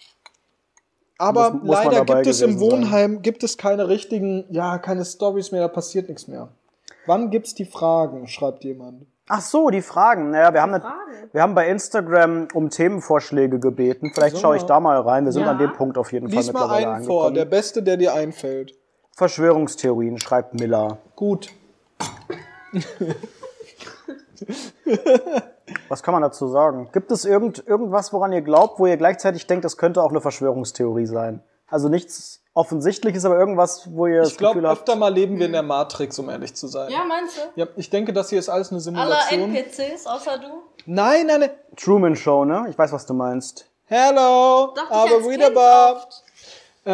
[SPEAKER 3] Aber
[SPEAKER 2] Muss- muss man
[SPEAKER 3] leider
[SPEAKER 2] dabei
[SPEAKER 3] gibt es im
[SPEAKER 2] gewesen sein.
[SPEAKER 3] Wohnheim, gibt es keine richtigen, ja, keine Storys mehr, da passiert nichts mehr. Wann gibt's die Fragen, schreibt jemand.
[SPEAKER 2] Ach so, die Fragen. Naja, wir haben, eine,
[SPEAKER 6] Fragen?
[SPEAKER 2] wir haben bei Instagram um Themenvorschläge gebeten. Vielleicht
[SPEAKER 3] So.
[SPEAKER 2] schaue ich da mal rein. Wir sind
[SPEAKER 6] Ja.
[SPEAKER 2] an dem Punkt auf jeden Fall
[SPEAKER 3] Lies mal
[SPEAKER 2] mittlerweile
[SPEAKER 3] einen vor,
[SPEAKER 2] angekommen.
[SPEAKER 3] der Beste, der dir einfällt.
[SPEAKER 2] Verschwörungstheorien, schreibt Miller.
[SPEAKER 3] Gut.
[SPEAKER 2] Was kann man dazu sagen? Gibt es irgend, irgendwas, woran ihr glaubt, wo ihr gleichzeitig denkt, das könnte auch eine Verschwörungstheorie sein? Also nichts Offensichtliches, aber irgendwas, wo ihr das
[SPEAKER 3] Ich glaube,
[SPEAKER 2] Gefühl habt...
[SPEAKER 3] öfter mal leben wir in der Matrix, um ehrlich zu sein.
[SPEAKER 6] Ja, meinst du?
[SPEAKER 3] Ja, ich denke, das hier ist alles eine
[SPEAKER 6] Aller
[SPEAKER 3] Simulation.
[SPEAKER 6] N P Cs, außer du?
[SPEAKER 3] Nein, nein, nein.
[SPEAKER 2] Truman Show, ne? Ich weiß, was du meinst.
[SPEAKER 3] Hello,
[SPEAKER 6] Dachte ich
[SPEAKER 3] aber
[SPEAKER 6] als
[SPEAKER 3] wieder
[SPEAKER 6] Kind
[SPEAKER 3] da.
[SPEAKER 6] oft.
[SPEAKER 3] Ähm,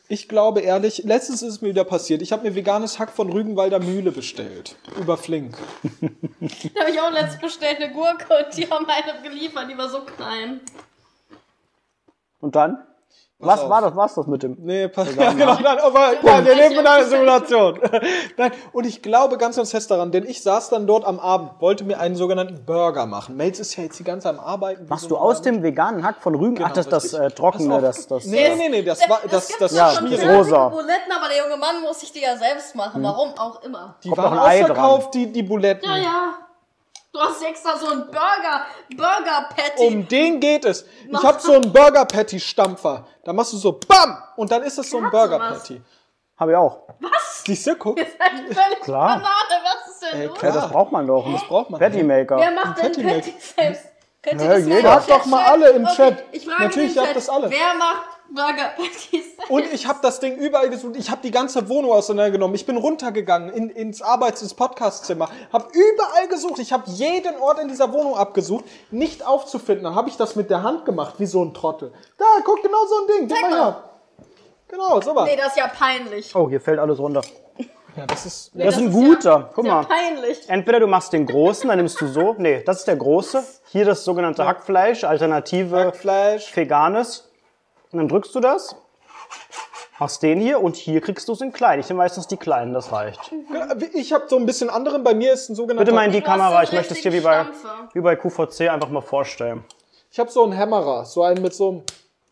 [SPEAKER 3] Ich glaube ehrlich, letztens ist es mir wieder passiert. Ich habe mir veganes Hack von Rügenwalder Mühle bestellt. Über Flink.
[SPEAKER 6] Da habe ich auch letztens bestellt, eine Gurke, und die haben eine geliefert, die war so klein.
[SPEAKER 2] Und dann?
[SPEAKER 3] Pass
[SPEAKER 2] Was
[SPEAKER 3] auf.
[SPEAKER 2] war das? Was das mit dem?
[SPEAKER 3] Nee, pass ja, genau, nein, aber ja, wir leben in einer Simulation. Nein, und ich glaube ganz, ganz fest daran, denn ich saß dann dort am Abend, wollte mir einen sogenannten Burger machen. Melz ist ja jetzt die ganze Zeit am Arbeiten.
[SPEAKER 2] Machst du aus dem veganen Hack von Rügen?
[SPEAKER 3] Genau,
[SPEAKER 2] Ach, das, das
[SPEAKER 3] richtig.
[SPEAKER 2] äh, Trockene,
[SPEAKER 3] Pass
[SPEAKER 2] das,
[SPEAKER 3] auf.
[SPEAKER 2] das...
[SPEAKER 3] Nee, nee, nee, das war, das,
[SPEAKER 6] gibt
[SPEAKER 3] das,
[SPEAKER 6] doch
[SPEAKER 2] ja,
[SPEAKER 6] schon
[SPEAKER 2] das
[SPEAKER 6] fertige
[SPEAKER 2] rosa.
[SPEAKER 6] Buletten, aber der junge Mann muss sich die ja selbst machen. Warum auch immer.
[SPEAKER 3] die
[SPEAKER 2] Kommt
[SPEAKER 3] waren
[SPEAKER 2] noch ein Ei
[SPEAKER 3] ausverkauft, die, die Buletten.
[SPEAKER 6] Ja, ja. Du hast extra so einen Burger, Burger-Patty.
[SPEAKER 3] Um den geht es. Ich habe so einen Burger-Patty-Stampfer. Da machst du so BAM! Und dann ist das so ein
[SPEAKER 6] Hat sowas.
[SPEAKER 3] Burger-Patty.
[SPEAKER 2] Habe ich auch.
[SPEAKER 3] Siehst du, guck.
[SPEAKER 6] Ihr seid völlig
[SPEAKER 2] Klar.
[SPEAKER 6] Banane, was ist denn
[SPEAKER 3] Ey,
[SPEAKER 6] los?
[SPEAKER 2] Ja, das braucht man doch.
[SPEAKER 3] Das braucht man.
[SPEAKER 2] Patty Maker.
[SPEAKER 6] Wer macht denn
[SPEAKER 3] Patty
[SPEAKER 6] Patty selbst? Könnt ihr
[SPEAKER 2] Ja,
[SPEAKER 6] das mal
[SPEAKER 2] jeder.
[SPEAKER 6] im
[SPEAKER 3] Frag doch
[SPEAKER 6] Chat
[SPEAKER 3] mal
[SPEAKER 6] schreiben?
[SPEAKER 3] alle im
[SPEAKER 6] Okay,
[SPEAKER 3] Chat.
[SPEAKER 6] Ich frage
[SPEAKER 3] Natürlich,
[SPEAKER 6] im
[SPEAKER 3] ihr habt
[SPEAKER 6] Chat,
[SPEAKER 3] das alle.
[SPEAKER 6] Wer macht Burger Patties?
[SPEAKER 3] Und ich habe das Ding überall gesucht. Ich habe die ganze Wohnung auseinandergenommen. Ich bin runtergegangen in, ins Arbeits-, ins Podcastzimmer. Habe überall gesucht. Ich habe jeden Ort in dieser Wohnung abgesucht. Nicht aufzufinden. Dann habe ich das mit der Hand gemacht, wie so ein Trottel. Da, guck, genau so ein Ding. Gib
[SPEAKER 6] Zeig
[SPEAKER 3] mal her. Genau, so was.
[SPEAKER 6] Nee, das ist ja peinlich.
[SPEAKER 2] Oh, hier fällt alles runter.
[SPEAKER 3] Ja, das ist...
[SPEAKER 2] Das ist ein
[SPEAKER 6] ist
[SPEAKER 2] guter.
[SPEAKER 6] Ja,
[SPEAKER 2] Guck
[SPEAKER 6] ist ja
[SPEAKER 2] mal.
[SPEAKER 6] peinlich.
[SPEAKER 2] Entweder du machst den großen, dann nimmst du so. Nee, das ist der große. Hier das sogenannte Hackfleisch, Alternative
[SPEAKER 3] Hackfleisch.
[SPEAKER 2] Veganes. Und dann drückst du das. Machst den hier und hier kriegst du es in klein. Ich nehme meistens die kleinen, das reicht.
[SPEAKER 3] Ich habe so ein bisschen anderen. Bei mir ist ein sogenannter...
[SPEAKER 2] Bitte mal in die
[SPEAKER 6] Du hast so
[SPEAKER 2] Kamera.
[SPEAKER 6] einen
[SPEAKER 2] Ich möchte es dir wie
[SPEAKER 6] richtigen
[SPEAKER 2] bei,
[SPEAKER 6] Stampfer.
[SPEAKER 2] wie bei Q V C einfach mal vorstellen.
[SPEAKER 3] Ich habe so einen Hämmerer. So einen mit so einem...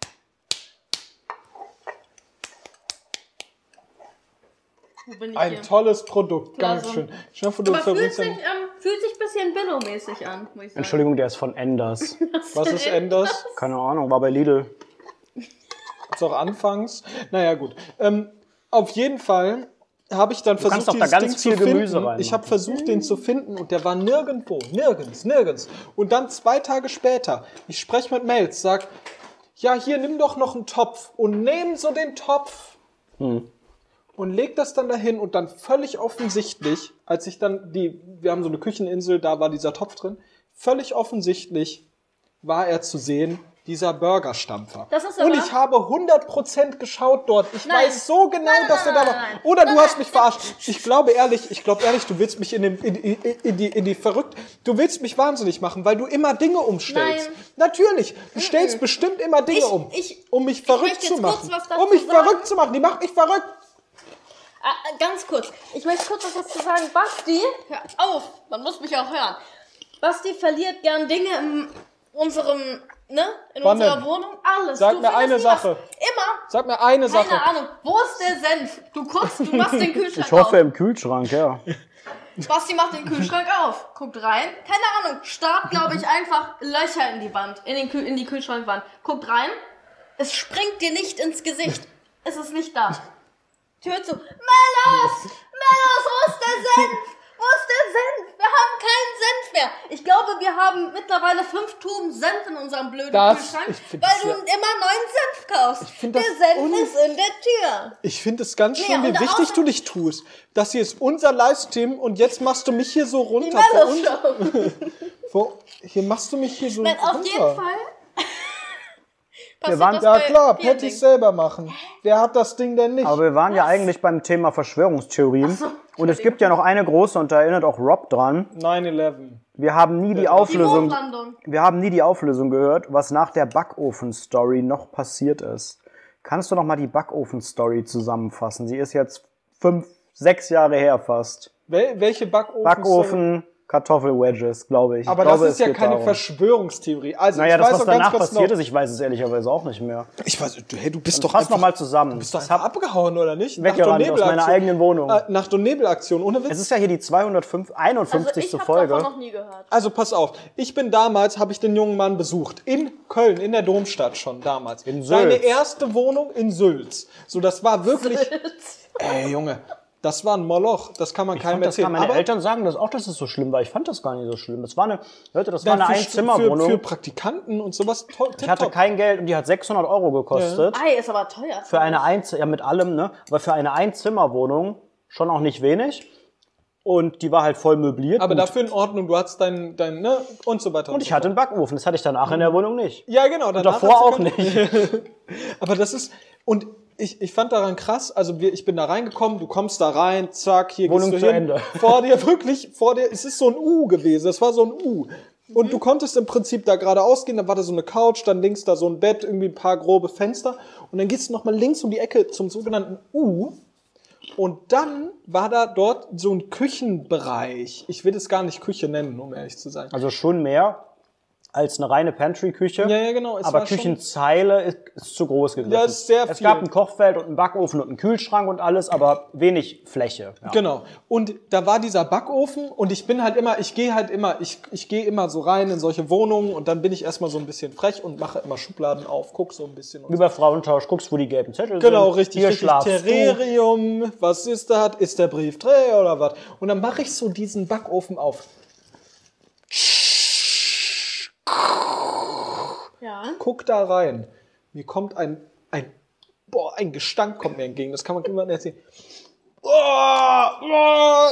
[SPEAKER 6] Wo bin ich
[SPEAKER 3] Ein
[SPEAKER 6] hier?
[SPEAKER 3] tolles Produkt.
[SPEAKER 6] Klasse.
[SPEAKER 3] Ganz schön. Schnell vor, du
[SPEAKER 6] Aber fühlt
[SPEAKER 3] verbringst
[SPEAKER 6] sich,
[SPEAKER 3] ein-
[SPEAKER 6] ähm, fühlt sich ein bisschen Billo-mäßig an, muss ich sagen.
[SPEAKER 2] Entschuldigung, der ist von Enders.
[SPEAKER 3] Was ist Enders?
[SPEAKER 2] Keine Ahnung, war bei Lidl.
[SPEAKER 3] Ist auch anfangs. Naja, gut. Ähm, auf jeden Fall habe ich dann
[SPEAKER 2] kannst
[SPEAKER 3] versucht,
[SPEAKER 2] doch da
[SPEAKER 3] dieses
[SPEAKER 2] ganz
[SPEAKER 3] Ding
[SPEAKER 2] viel
[SPEAKER 3] zu
[SPEAKER 2] Gemüse
[SPEAKER 3] finden.
[SPEAKER 2] reinmachen.
[SPEAKER 3] Ich habe versucht, den zu finden und der war nirgendwo. Nirgends, nirgends. Und dann zwei Tage später, ich spreche mit Melz, sag, ja, hier, nimm doch noch einen Topf. Und nehm so den Topf.
[SPEAKER 2] Hm.
[SPEAKER 3] Und leg das dann dahin und dann völlig offensichtlich, als ich dann die, wir haben so eine Kücheninsel, da war dieser Topf drin, völlig offensichtlich war er zu sehen, dieser Burgerstampfer.
[SPEAKER 6] Das ist
[SPEAKER 3] und
[SPEAKER 6] aber-
[SPEAKER 3] ich habe hundert Prozent geschaut dort. Ich
[SPEAKER 6] Nein.
[SPEAKER 3] weiß so genau,
[SPEAKER 6] Nein,
[SPEAKER 3] dass er
[SPEAKER 6] nein,
[SPEAKER 3] da war.
[SPEAKER 6] nein, nein.
[SPEAKER 3] Oder
[SPEAKER 6] Nein,
[SPEAKER 3] du hast
[SPEAKER 6] nein.
[SPEAKER 3] mich verarscht. Ich glaube ehrlich, ich glaube ehrlich, du willst mich in, den, in, in, in, die, in die verrückt, du willst mich wahnsinnig machen, weil du immer Dinge umstellst.
[SPEAKER 6] Nein.
[SPEAKER 3] Natürlich, du stellst bestimmt immer Dinge
[SPEAKER 6] Ich-
[SPEAKER 3] um,
[SPEAKER 6] ich-
[SPEAKER 3] um mich
[SPEAKER 6] ich
[SPEAKER 3] verrückt
[SPEAKER 6] möchte
[SPEAKER 3] zu
[SPEAKER 6] jetzt kurz
[SPEAKER 3] machen.
[SPEAKER 6] was dazu
[SPEAKER 3] Um mich
[SPEAKER 6] sagen.
[SPEAKER 3] verrückt zu machen. Die macht mich verrückt.
[SPEAKER 6] Ah, ganz kurz. Ich möchte kurz was dazu sagen. Basti, hör auf. Man muss mich auch hören. Basti verliert gern Dinge in unserem, ne? In
[SPEAKER 3] Wann
[SPEAKER 6] unserer
[SPEAKER 3] denn?
[SPEAKER 6] Wohnung. Alles.
[SPEAKER 3] Sag
[SPEAKER 6] Du
[SPEAKER 3] mir
[SPEAKER 6] findest
[SPEAKER 3] eine
[SPEAKER 6] nie
[SPEAKER 3] Sache.
[SPEAKER 6] Was. Immer.
[SPEAKER 3] Sag mir eine
[SPEAKER 6] Keine
[SPEAKER 3] Sache.
[SPEAKER 6] Ahnung. Wo ist der Senf? Du guckst, du machst den Kühlschrank
[SPEAKER 2] Ich hoffe
[SPEAKER 6] auf.
[SPEAKER 2] im Kühlschrank, ja.
[SPEAKER 6] Basti macht den Kühlschrank auf. Guckt rein. Keine Ahnung. Starrt, glaube ich, einfach Löcher in die Wand. In, den Kühl in die Kühlschrankwand. Guckt rein. Es springt dir nicht ins Gesicht. Es ist nicht da. Tür zu. Melos! Melos, wo ist der Senf? Wo ist der Senf? Wir haben keinen Senf mehr. Ich glaube, wir haben mittlerweile fünf Tuben Senf in unserem blöden
[SPEAKER 3] Das-
[SPEAKER 6] Kühlschrank,
[SPEAKER 3] ich find
[SPEAKER 6] weil
[SPEAKER 3] das
[SPEAKER 6] du
[SPEAKER 3] ja-
[SPEAKER 6] immer neuen Senf kaufst.
[SPEAKER 3] find
[SPEAKER 6] Der
[SPEAKER 3] das
[SPEAKER 6] Senf
[SPEAKER 3] un-
[SPEAKER 6] ist in der Tür.
[SPEAKER 3] Ich finde es ganz
[SPEAKER 6] Nee,
[SPEAKER 3] schön, wie
[SPEAKER 6] und
[SPEAKER 3] wichtig
[SPEAKER 6] außer-
[SPEAKER 3] du dich tust. Das hier ist unser Livestream und jetzt machst du mich hier so
[SPEAKER 6] Die
[SPEAKER 3] runter. Vor uns,
[SPEAKER 6] Melos-Show.
[SPEAKER 3] vor, hier machst du mich hier so
[SPEAKER 6] Nein,
[SPEAKER 3] runter.
[SPEAKER 6] auf jeden Fall. Passiert
[SPEAKER 2] waren-
[SPEAKER 6] das
[SPEAKER 3] Ja
[SPEAKER 6] bei
[SPEAKER 3] klar,
[SPEAKER 6] vielen
[SPEAKER 3] Patties
[SPEAKER 6] Dingen.
[SPEAKER 3] selber machen. Wer hat das Ding denn nicht?
[SPEAKER 2] Aber wir waren ja eigentlich beim Thema Verschwörungstheorien.
[SPEAKER 6] so,
[SPEAKER 2] Und es gibt ja noch eine große, und da erinnert auch Rob dran.
[SPEAKER 3] neun elf.
[SPEAKER 2] Wir haben nie die
[SPEAKER 6] Die
[SPEAKER 2] Auflösung,
[SPEAKER 6] Mondlandung.
[SPEAKER 2] wir haben nie die Auflösung gehört, was nach der Backofen-Story noch passiert ist. Kannst du noch mal die Backofen-Story zusammenfassen? Sie ist jetzt fünf, sechs Jahre her fast.
[SPEAKER 3] Wel welche Backofen?
[SPEAKER 2] Backofen, Kartoffelwedges, glaube ich.
[SPEAKER 3] Aber
[SPEAKER 2] ich glaube,
[SPEAKER 3] das ist
[SPEAKER 2] es
[SPEAKER 3] ja
[SPEAKER 2] geht
[SPEAKER 3] keine
[SPEAKER 2] darum.
[SPEAKER 3] Verschwörungstheorie. Also
[SPEAKER 2] Naja,
[SPEAKER 3] ich
[SPEAKER 2] das,
[SPEAKER 3] weiß
[SPEAKER 2] was
[SPEAKER 3] noch ganz
[SPEAKER 2] danach
[SPEAKER 3] kurz
[SPEAKER 2] passiert
[SPEAKER 3] noch,
[SPEAKER 2] ist, ich weiß es ehrlicherweise auch nicht mehr.
[SPEAKER 3] Ich weiß, du, hey, du bist doch
[SPEAKER 2] Fass
[SPEAKER 3] einfach,
[SPEAKER 2] noch mal zusammen.
[SPEAKER 3] du bist doch
[SPEAKER 2] Ich
[SPEAKER 3] einfach
[SPEAKER 2] hab
[SPEAKER 3] abgehauen, oder nicht?
[SPEAKER 2] weggerannt aus meiner eigenen Wohnung.
[SPEAKER 3] Äh, Nacht- und Nebelaktion, ohne Witz.
[SPEAKER 2] Es ist ja hier die zweihunderteinundfünfzigste
[SPEAKER 6] Also ich habe
[SPEAKER 2] Folge.
[SPEAKER 6] davon noch nie gehört.
[SPEAKER 3] Also pass auf, ich bin damals, habe ich den jungen Mann besucht, in Köln, in der Domstadt schon damals.
[SPEAKER 2] In Sülz.
[SPEAKER 3] Seine erste Wohnung in Sülz. So, das war wirklich, ey Junge, das war ein Moloch, das kann man
[SPEAKER 2] Ich
[SPEAKER 3] keinem
[SPEAKER 2] fand das
[SPEAKER 3] erzählen.
[SPEAKER 2] gar, meine
[SPEAKER 3] Aber
[SPEAKER 2] Eltern sagen das auch, dass es so schlimm war. Ich fand das gar nicht so schlimm. Das war eine, Leute, das war
[SPEAKER 3] dann
[SPEAKER 2] eine
[SPEAKER 3] für,
[SPEAKER 2] Einzimmerwohnung.
[SPEAKER 3] für, für Praktikanten und sowas, toll,
[SPEAKER 2] Ich hatte
[SPEAKER 3] tipptopp.
[SPEAKER 2] kein Geld und die hat sechshundert Euro gekostet.
[SPEAKER 6] Ei, ist aber teuer.
[SPEAKER 2] Für eine Einz ja mit allem, ne? Aber für eine Einzimmerwohnung schon auch nicht wenig. Und die war halt voll möbliert.
[SPEAKER 3] Aber
[SPEAKER 2] gut.
[SPEAKER 3] dafür in Ordnung, du hattest dein, dein, ne, und so weiter.
[SPEAKER 2] Und ich hatte einen Backofen. Das hatte ich danach in der Wohnung nicht.
[SPEAKER 3] Ja, genau.
[SPEAKER 2] Und
[SPEAKER 3] danach
[SPEAKER 2] davor
[SPEAKER 3] hat
[SPEAKER 2] auch
[SPEAKER 3] sie
[SPEAKER 2] nicht.
[SPEAKER 3] Aber das ist, und ich, ich fand daran krass, also wir, ich bin da reingekommen, du kommst da rein, zack, hier
[SPEAKER 2] Wohnung
[SPEAKER 3] gehst du
[SPEAKER 2] zu
[SPEAKER 3] hin.
[SPEAKER 2] Ende.
[SPEAKER 3] Vor dir, wirklich, vor dir, es ist so ein U gewesen, es war so ein U. Und du konntest im Prinzip da geradeaus gehen, dann war da so eine Couch, dann links da so ein Bett, irgendwie ein paar grobe Fenster. Und dann gehst du nochmal links um die Ecke zum sogenannten U. Und dann war da dort so ein Küchenbereich. Ich will es gar nicht Küche nennen, um ehrlich zu sein.
[SPEAKER 2] Also schon mehr als eine reine Pantry-Küche.
[SPEAKER 3] Ja, ja, genau. Es
[SPEAKER 2] aber
[SPEAKER 3] war schon-
[SPEAKER 2] Küchenzeile ist, ist zu groß gegriffen.
[SPEAKER 3] Ja, ist sehr
[SPEAKER 2] es
[SPEAKER 3] viel.
[SPEAKER 2] gab ein Kochfeld und einen Backofen und einen Kühlschrank und alles, aber wenig Fläche. Ja.
[SPEAKER 3] Genau. Und da war dieser Backofen und ich bin halt immer, ich gehe halt immer, ich, ich gehe immer so rein in solche Wohnungen und dann bin ich erstmal so ein bisschen frech und mache immer Schubladen auf, guck so ein bisschen. Und
[SPEAKER 2] Über Frauentausch, guckst, wo die gelben Zettel
[SPEAKER 3] genau,
[SPEAKER 2] sind.
[SPEAKER 3] richtig,
[SPEAKER 2] Hier
[SPEAKER 3] richtig.
[SPEAKER 2] schlafst du.
[SPEAKER 3] Terrarium, was ist das? Ist der Briefträger oder was? Und dann mache ich so diesen Backofen auf.
[SPEAKER 6] Ja.
[SPEAKER 3] Guck da rein. Mir kommt ein, ein, boah, ein Gestank kommt mir entgegen. Das kann man niemandem erzählen. Oh, oh,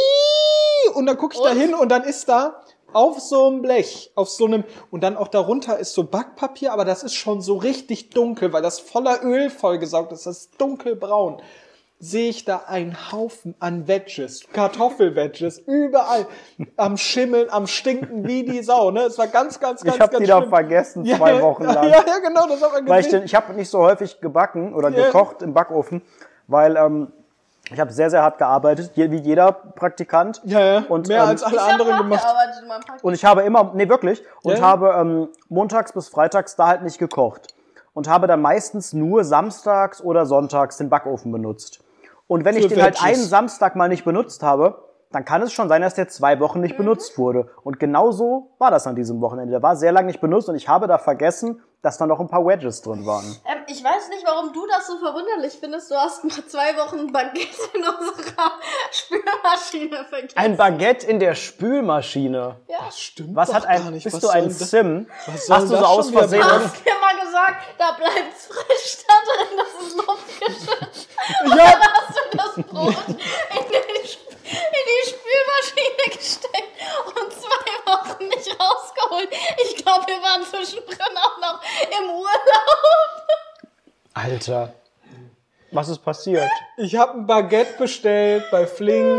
[SPEAKER 3] ii. Und dann gucke ich da hin und dann ist da auf so einem Blech, auf so einem, und dann auch darunter ist so Backpapier, aber das ist schon so richtig dunkel, weil das voller Öl vollgesaugt ist. Das ist dunkelbraun. Sehe ich da einen Haufen an Wedges, Kartoffelwedges, überall am Schimmeln, am Stinken wie die Sau. Ne? Es war ganz, ganz, ganz,
[SPEAKER 2] Ich habe
[SPEAKER 3] ganz
[SPEAKER 2] die da
[SPEAKER 3] schlimm.
[SPEAKER 2] vergessen,
[SPEAKER 3] Ja,
[SPEAKER 2] zwei Wochen lang.
[SPEAKER 3] Ja, ja, genau, das hat man
[SPEAKER 2] Weil ich,
[SPEAKER 3] gesehen.
[SPEAKER 2] den, ich habe nicht so häufig gebacken oder
[SPEAKER 3] Ja.
[SPEAKER 2] gekocht im Backofen, weil ähm, ich habe sehr, sehr hart gearbeitet, je- wie jeder Praktikant.
[SPEAKER 3] Ja, ja,
[SPEAKER 2] Und,
[SPEAKER 3] mehr
[SPEAKER 2] ähm,
[SPEAKER 3] als alle
[SPEAKER 6] Ich habe
[SPEAKER 3] anderen gemacht.
[SPEAKER 6] nachgearbeitet in meinem Praktikum.
[SPEAKER 2] Und ich habe immer, nee wirklich, und
[SPEAKER 3] Ja.
[SPEAKER 2] habe ähm, montags bis freitags da halt nicht gekocht. Und habe dann meistens nur samstags oder sonntags den Backofen benutzt. Und wenn ich
[SPEAKER 3] Für
[SPEAKER 2] den halt
[SPEAKER 3] Veggies.
[SPEAKER 2] einen Samstag mal nicht benutzt habe, dann kann es schon sein, dass der zwei Wochen nicht benutzt wurde. Und genau so war das an diesem Wochenende. Der war sehr lange nicht benutzt und ich habe da vergessen, dass da noch ein paar Wedges drin waren.
[SPEAKER 6] Ähm, ich weiß nicht, warum du das so verwunderlich findest. Du hast mal zwei Wochen Baguette in unserer Spülmaschine vergessen.
[SPEAKER 2] Ein Baguette in der Spülmaschine.
[SPEAKER 6] Ja.
[SPEAKER 3] Das stimmt
[SPEAKER 2] Was
[SPEAKER 3] doch
[SPEAKER 2] hat ein,
[SPEAKER 3] gar nicht.
[SPEAKER 2] bist
[SPEAKER 3] Was
[SPEAKER 2] du
[SPEAKER 3] soll
[SPEAKER 2] ein
[SPEAKER 3] das-
[SPEAKER 2] Sim?
[SPEAKER 3] was soll
[SPEAKER 2] Hast du so
[SPEAKER 3] das
[SPEAKER 2] aus
[SPEAKER 3] schon wieder
[SPEAKER 2] Versehen...
[SPEAKER 3] bedeuten?
[SPEAKER 6] Hast dir mal gesagt, da bleibt's frisch da drin, das ist luftgeschützt.
[SPEAKER 3] Ja,
[SPEAKER 6] Hast du das Brot in die, Sp- in die Spülmaschine gesteckt und zwei Wochen nicht rausgeholt. Ich glaube, wir waren zwischendrin auch noch im Urlaub.
[SPEAKER 2] Alter, was ist passiert?
[SPEAKER 3] ich habe ein Baguette bestellt bei Flink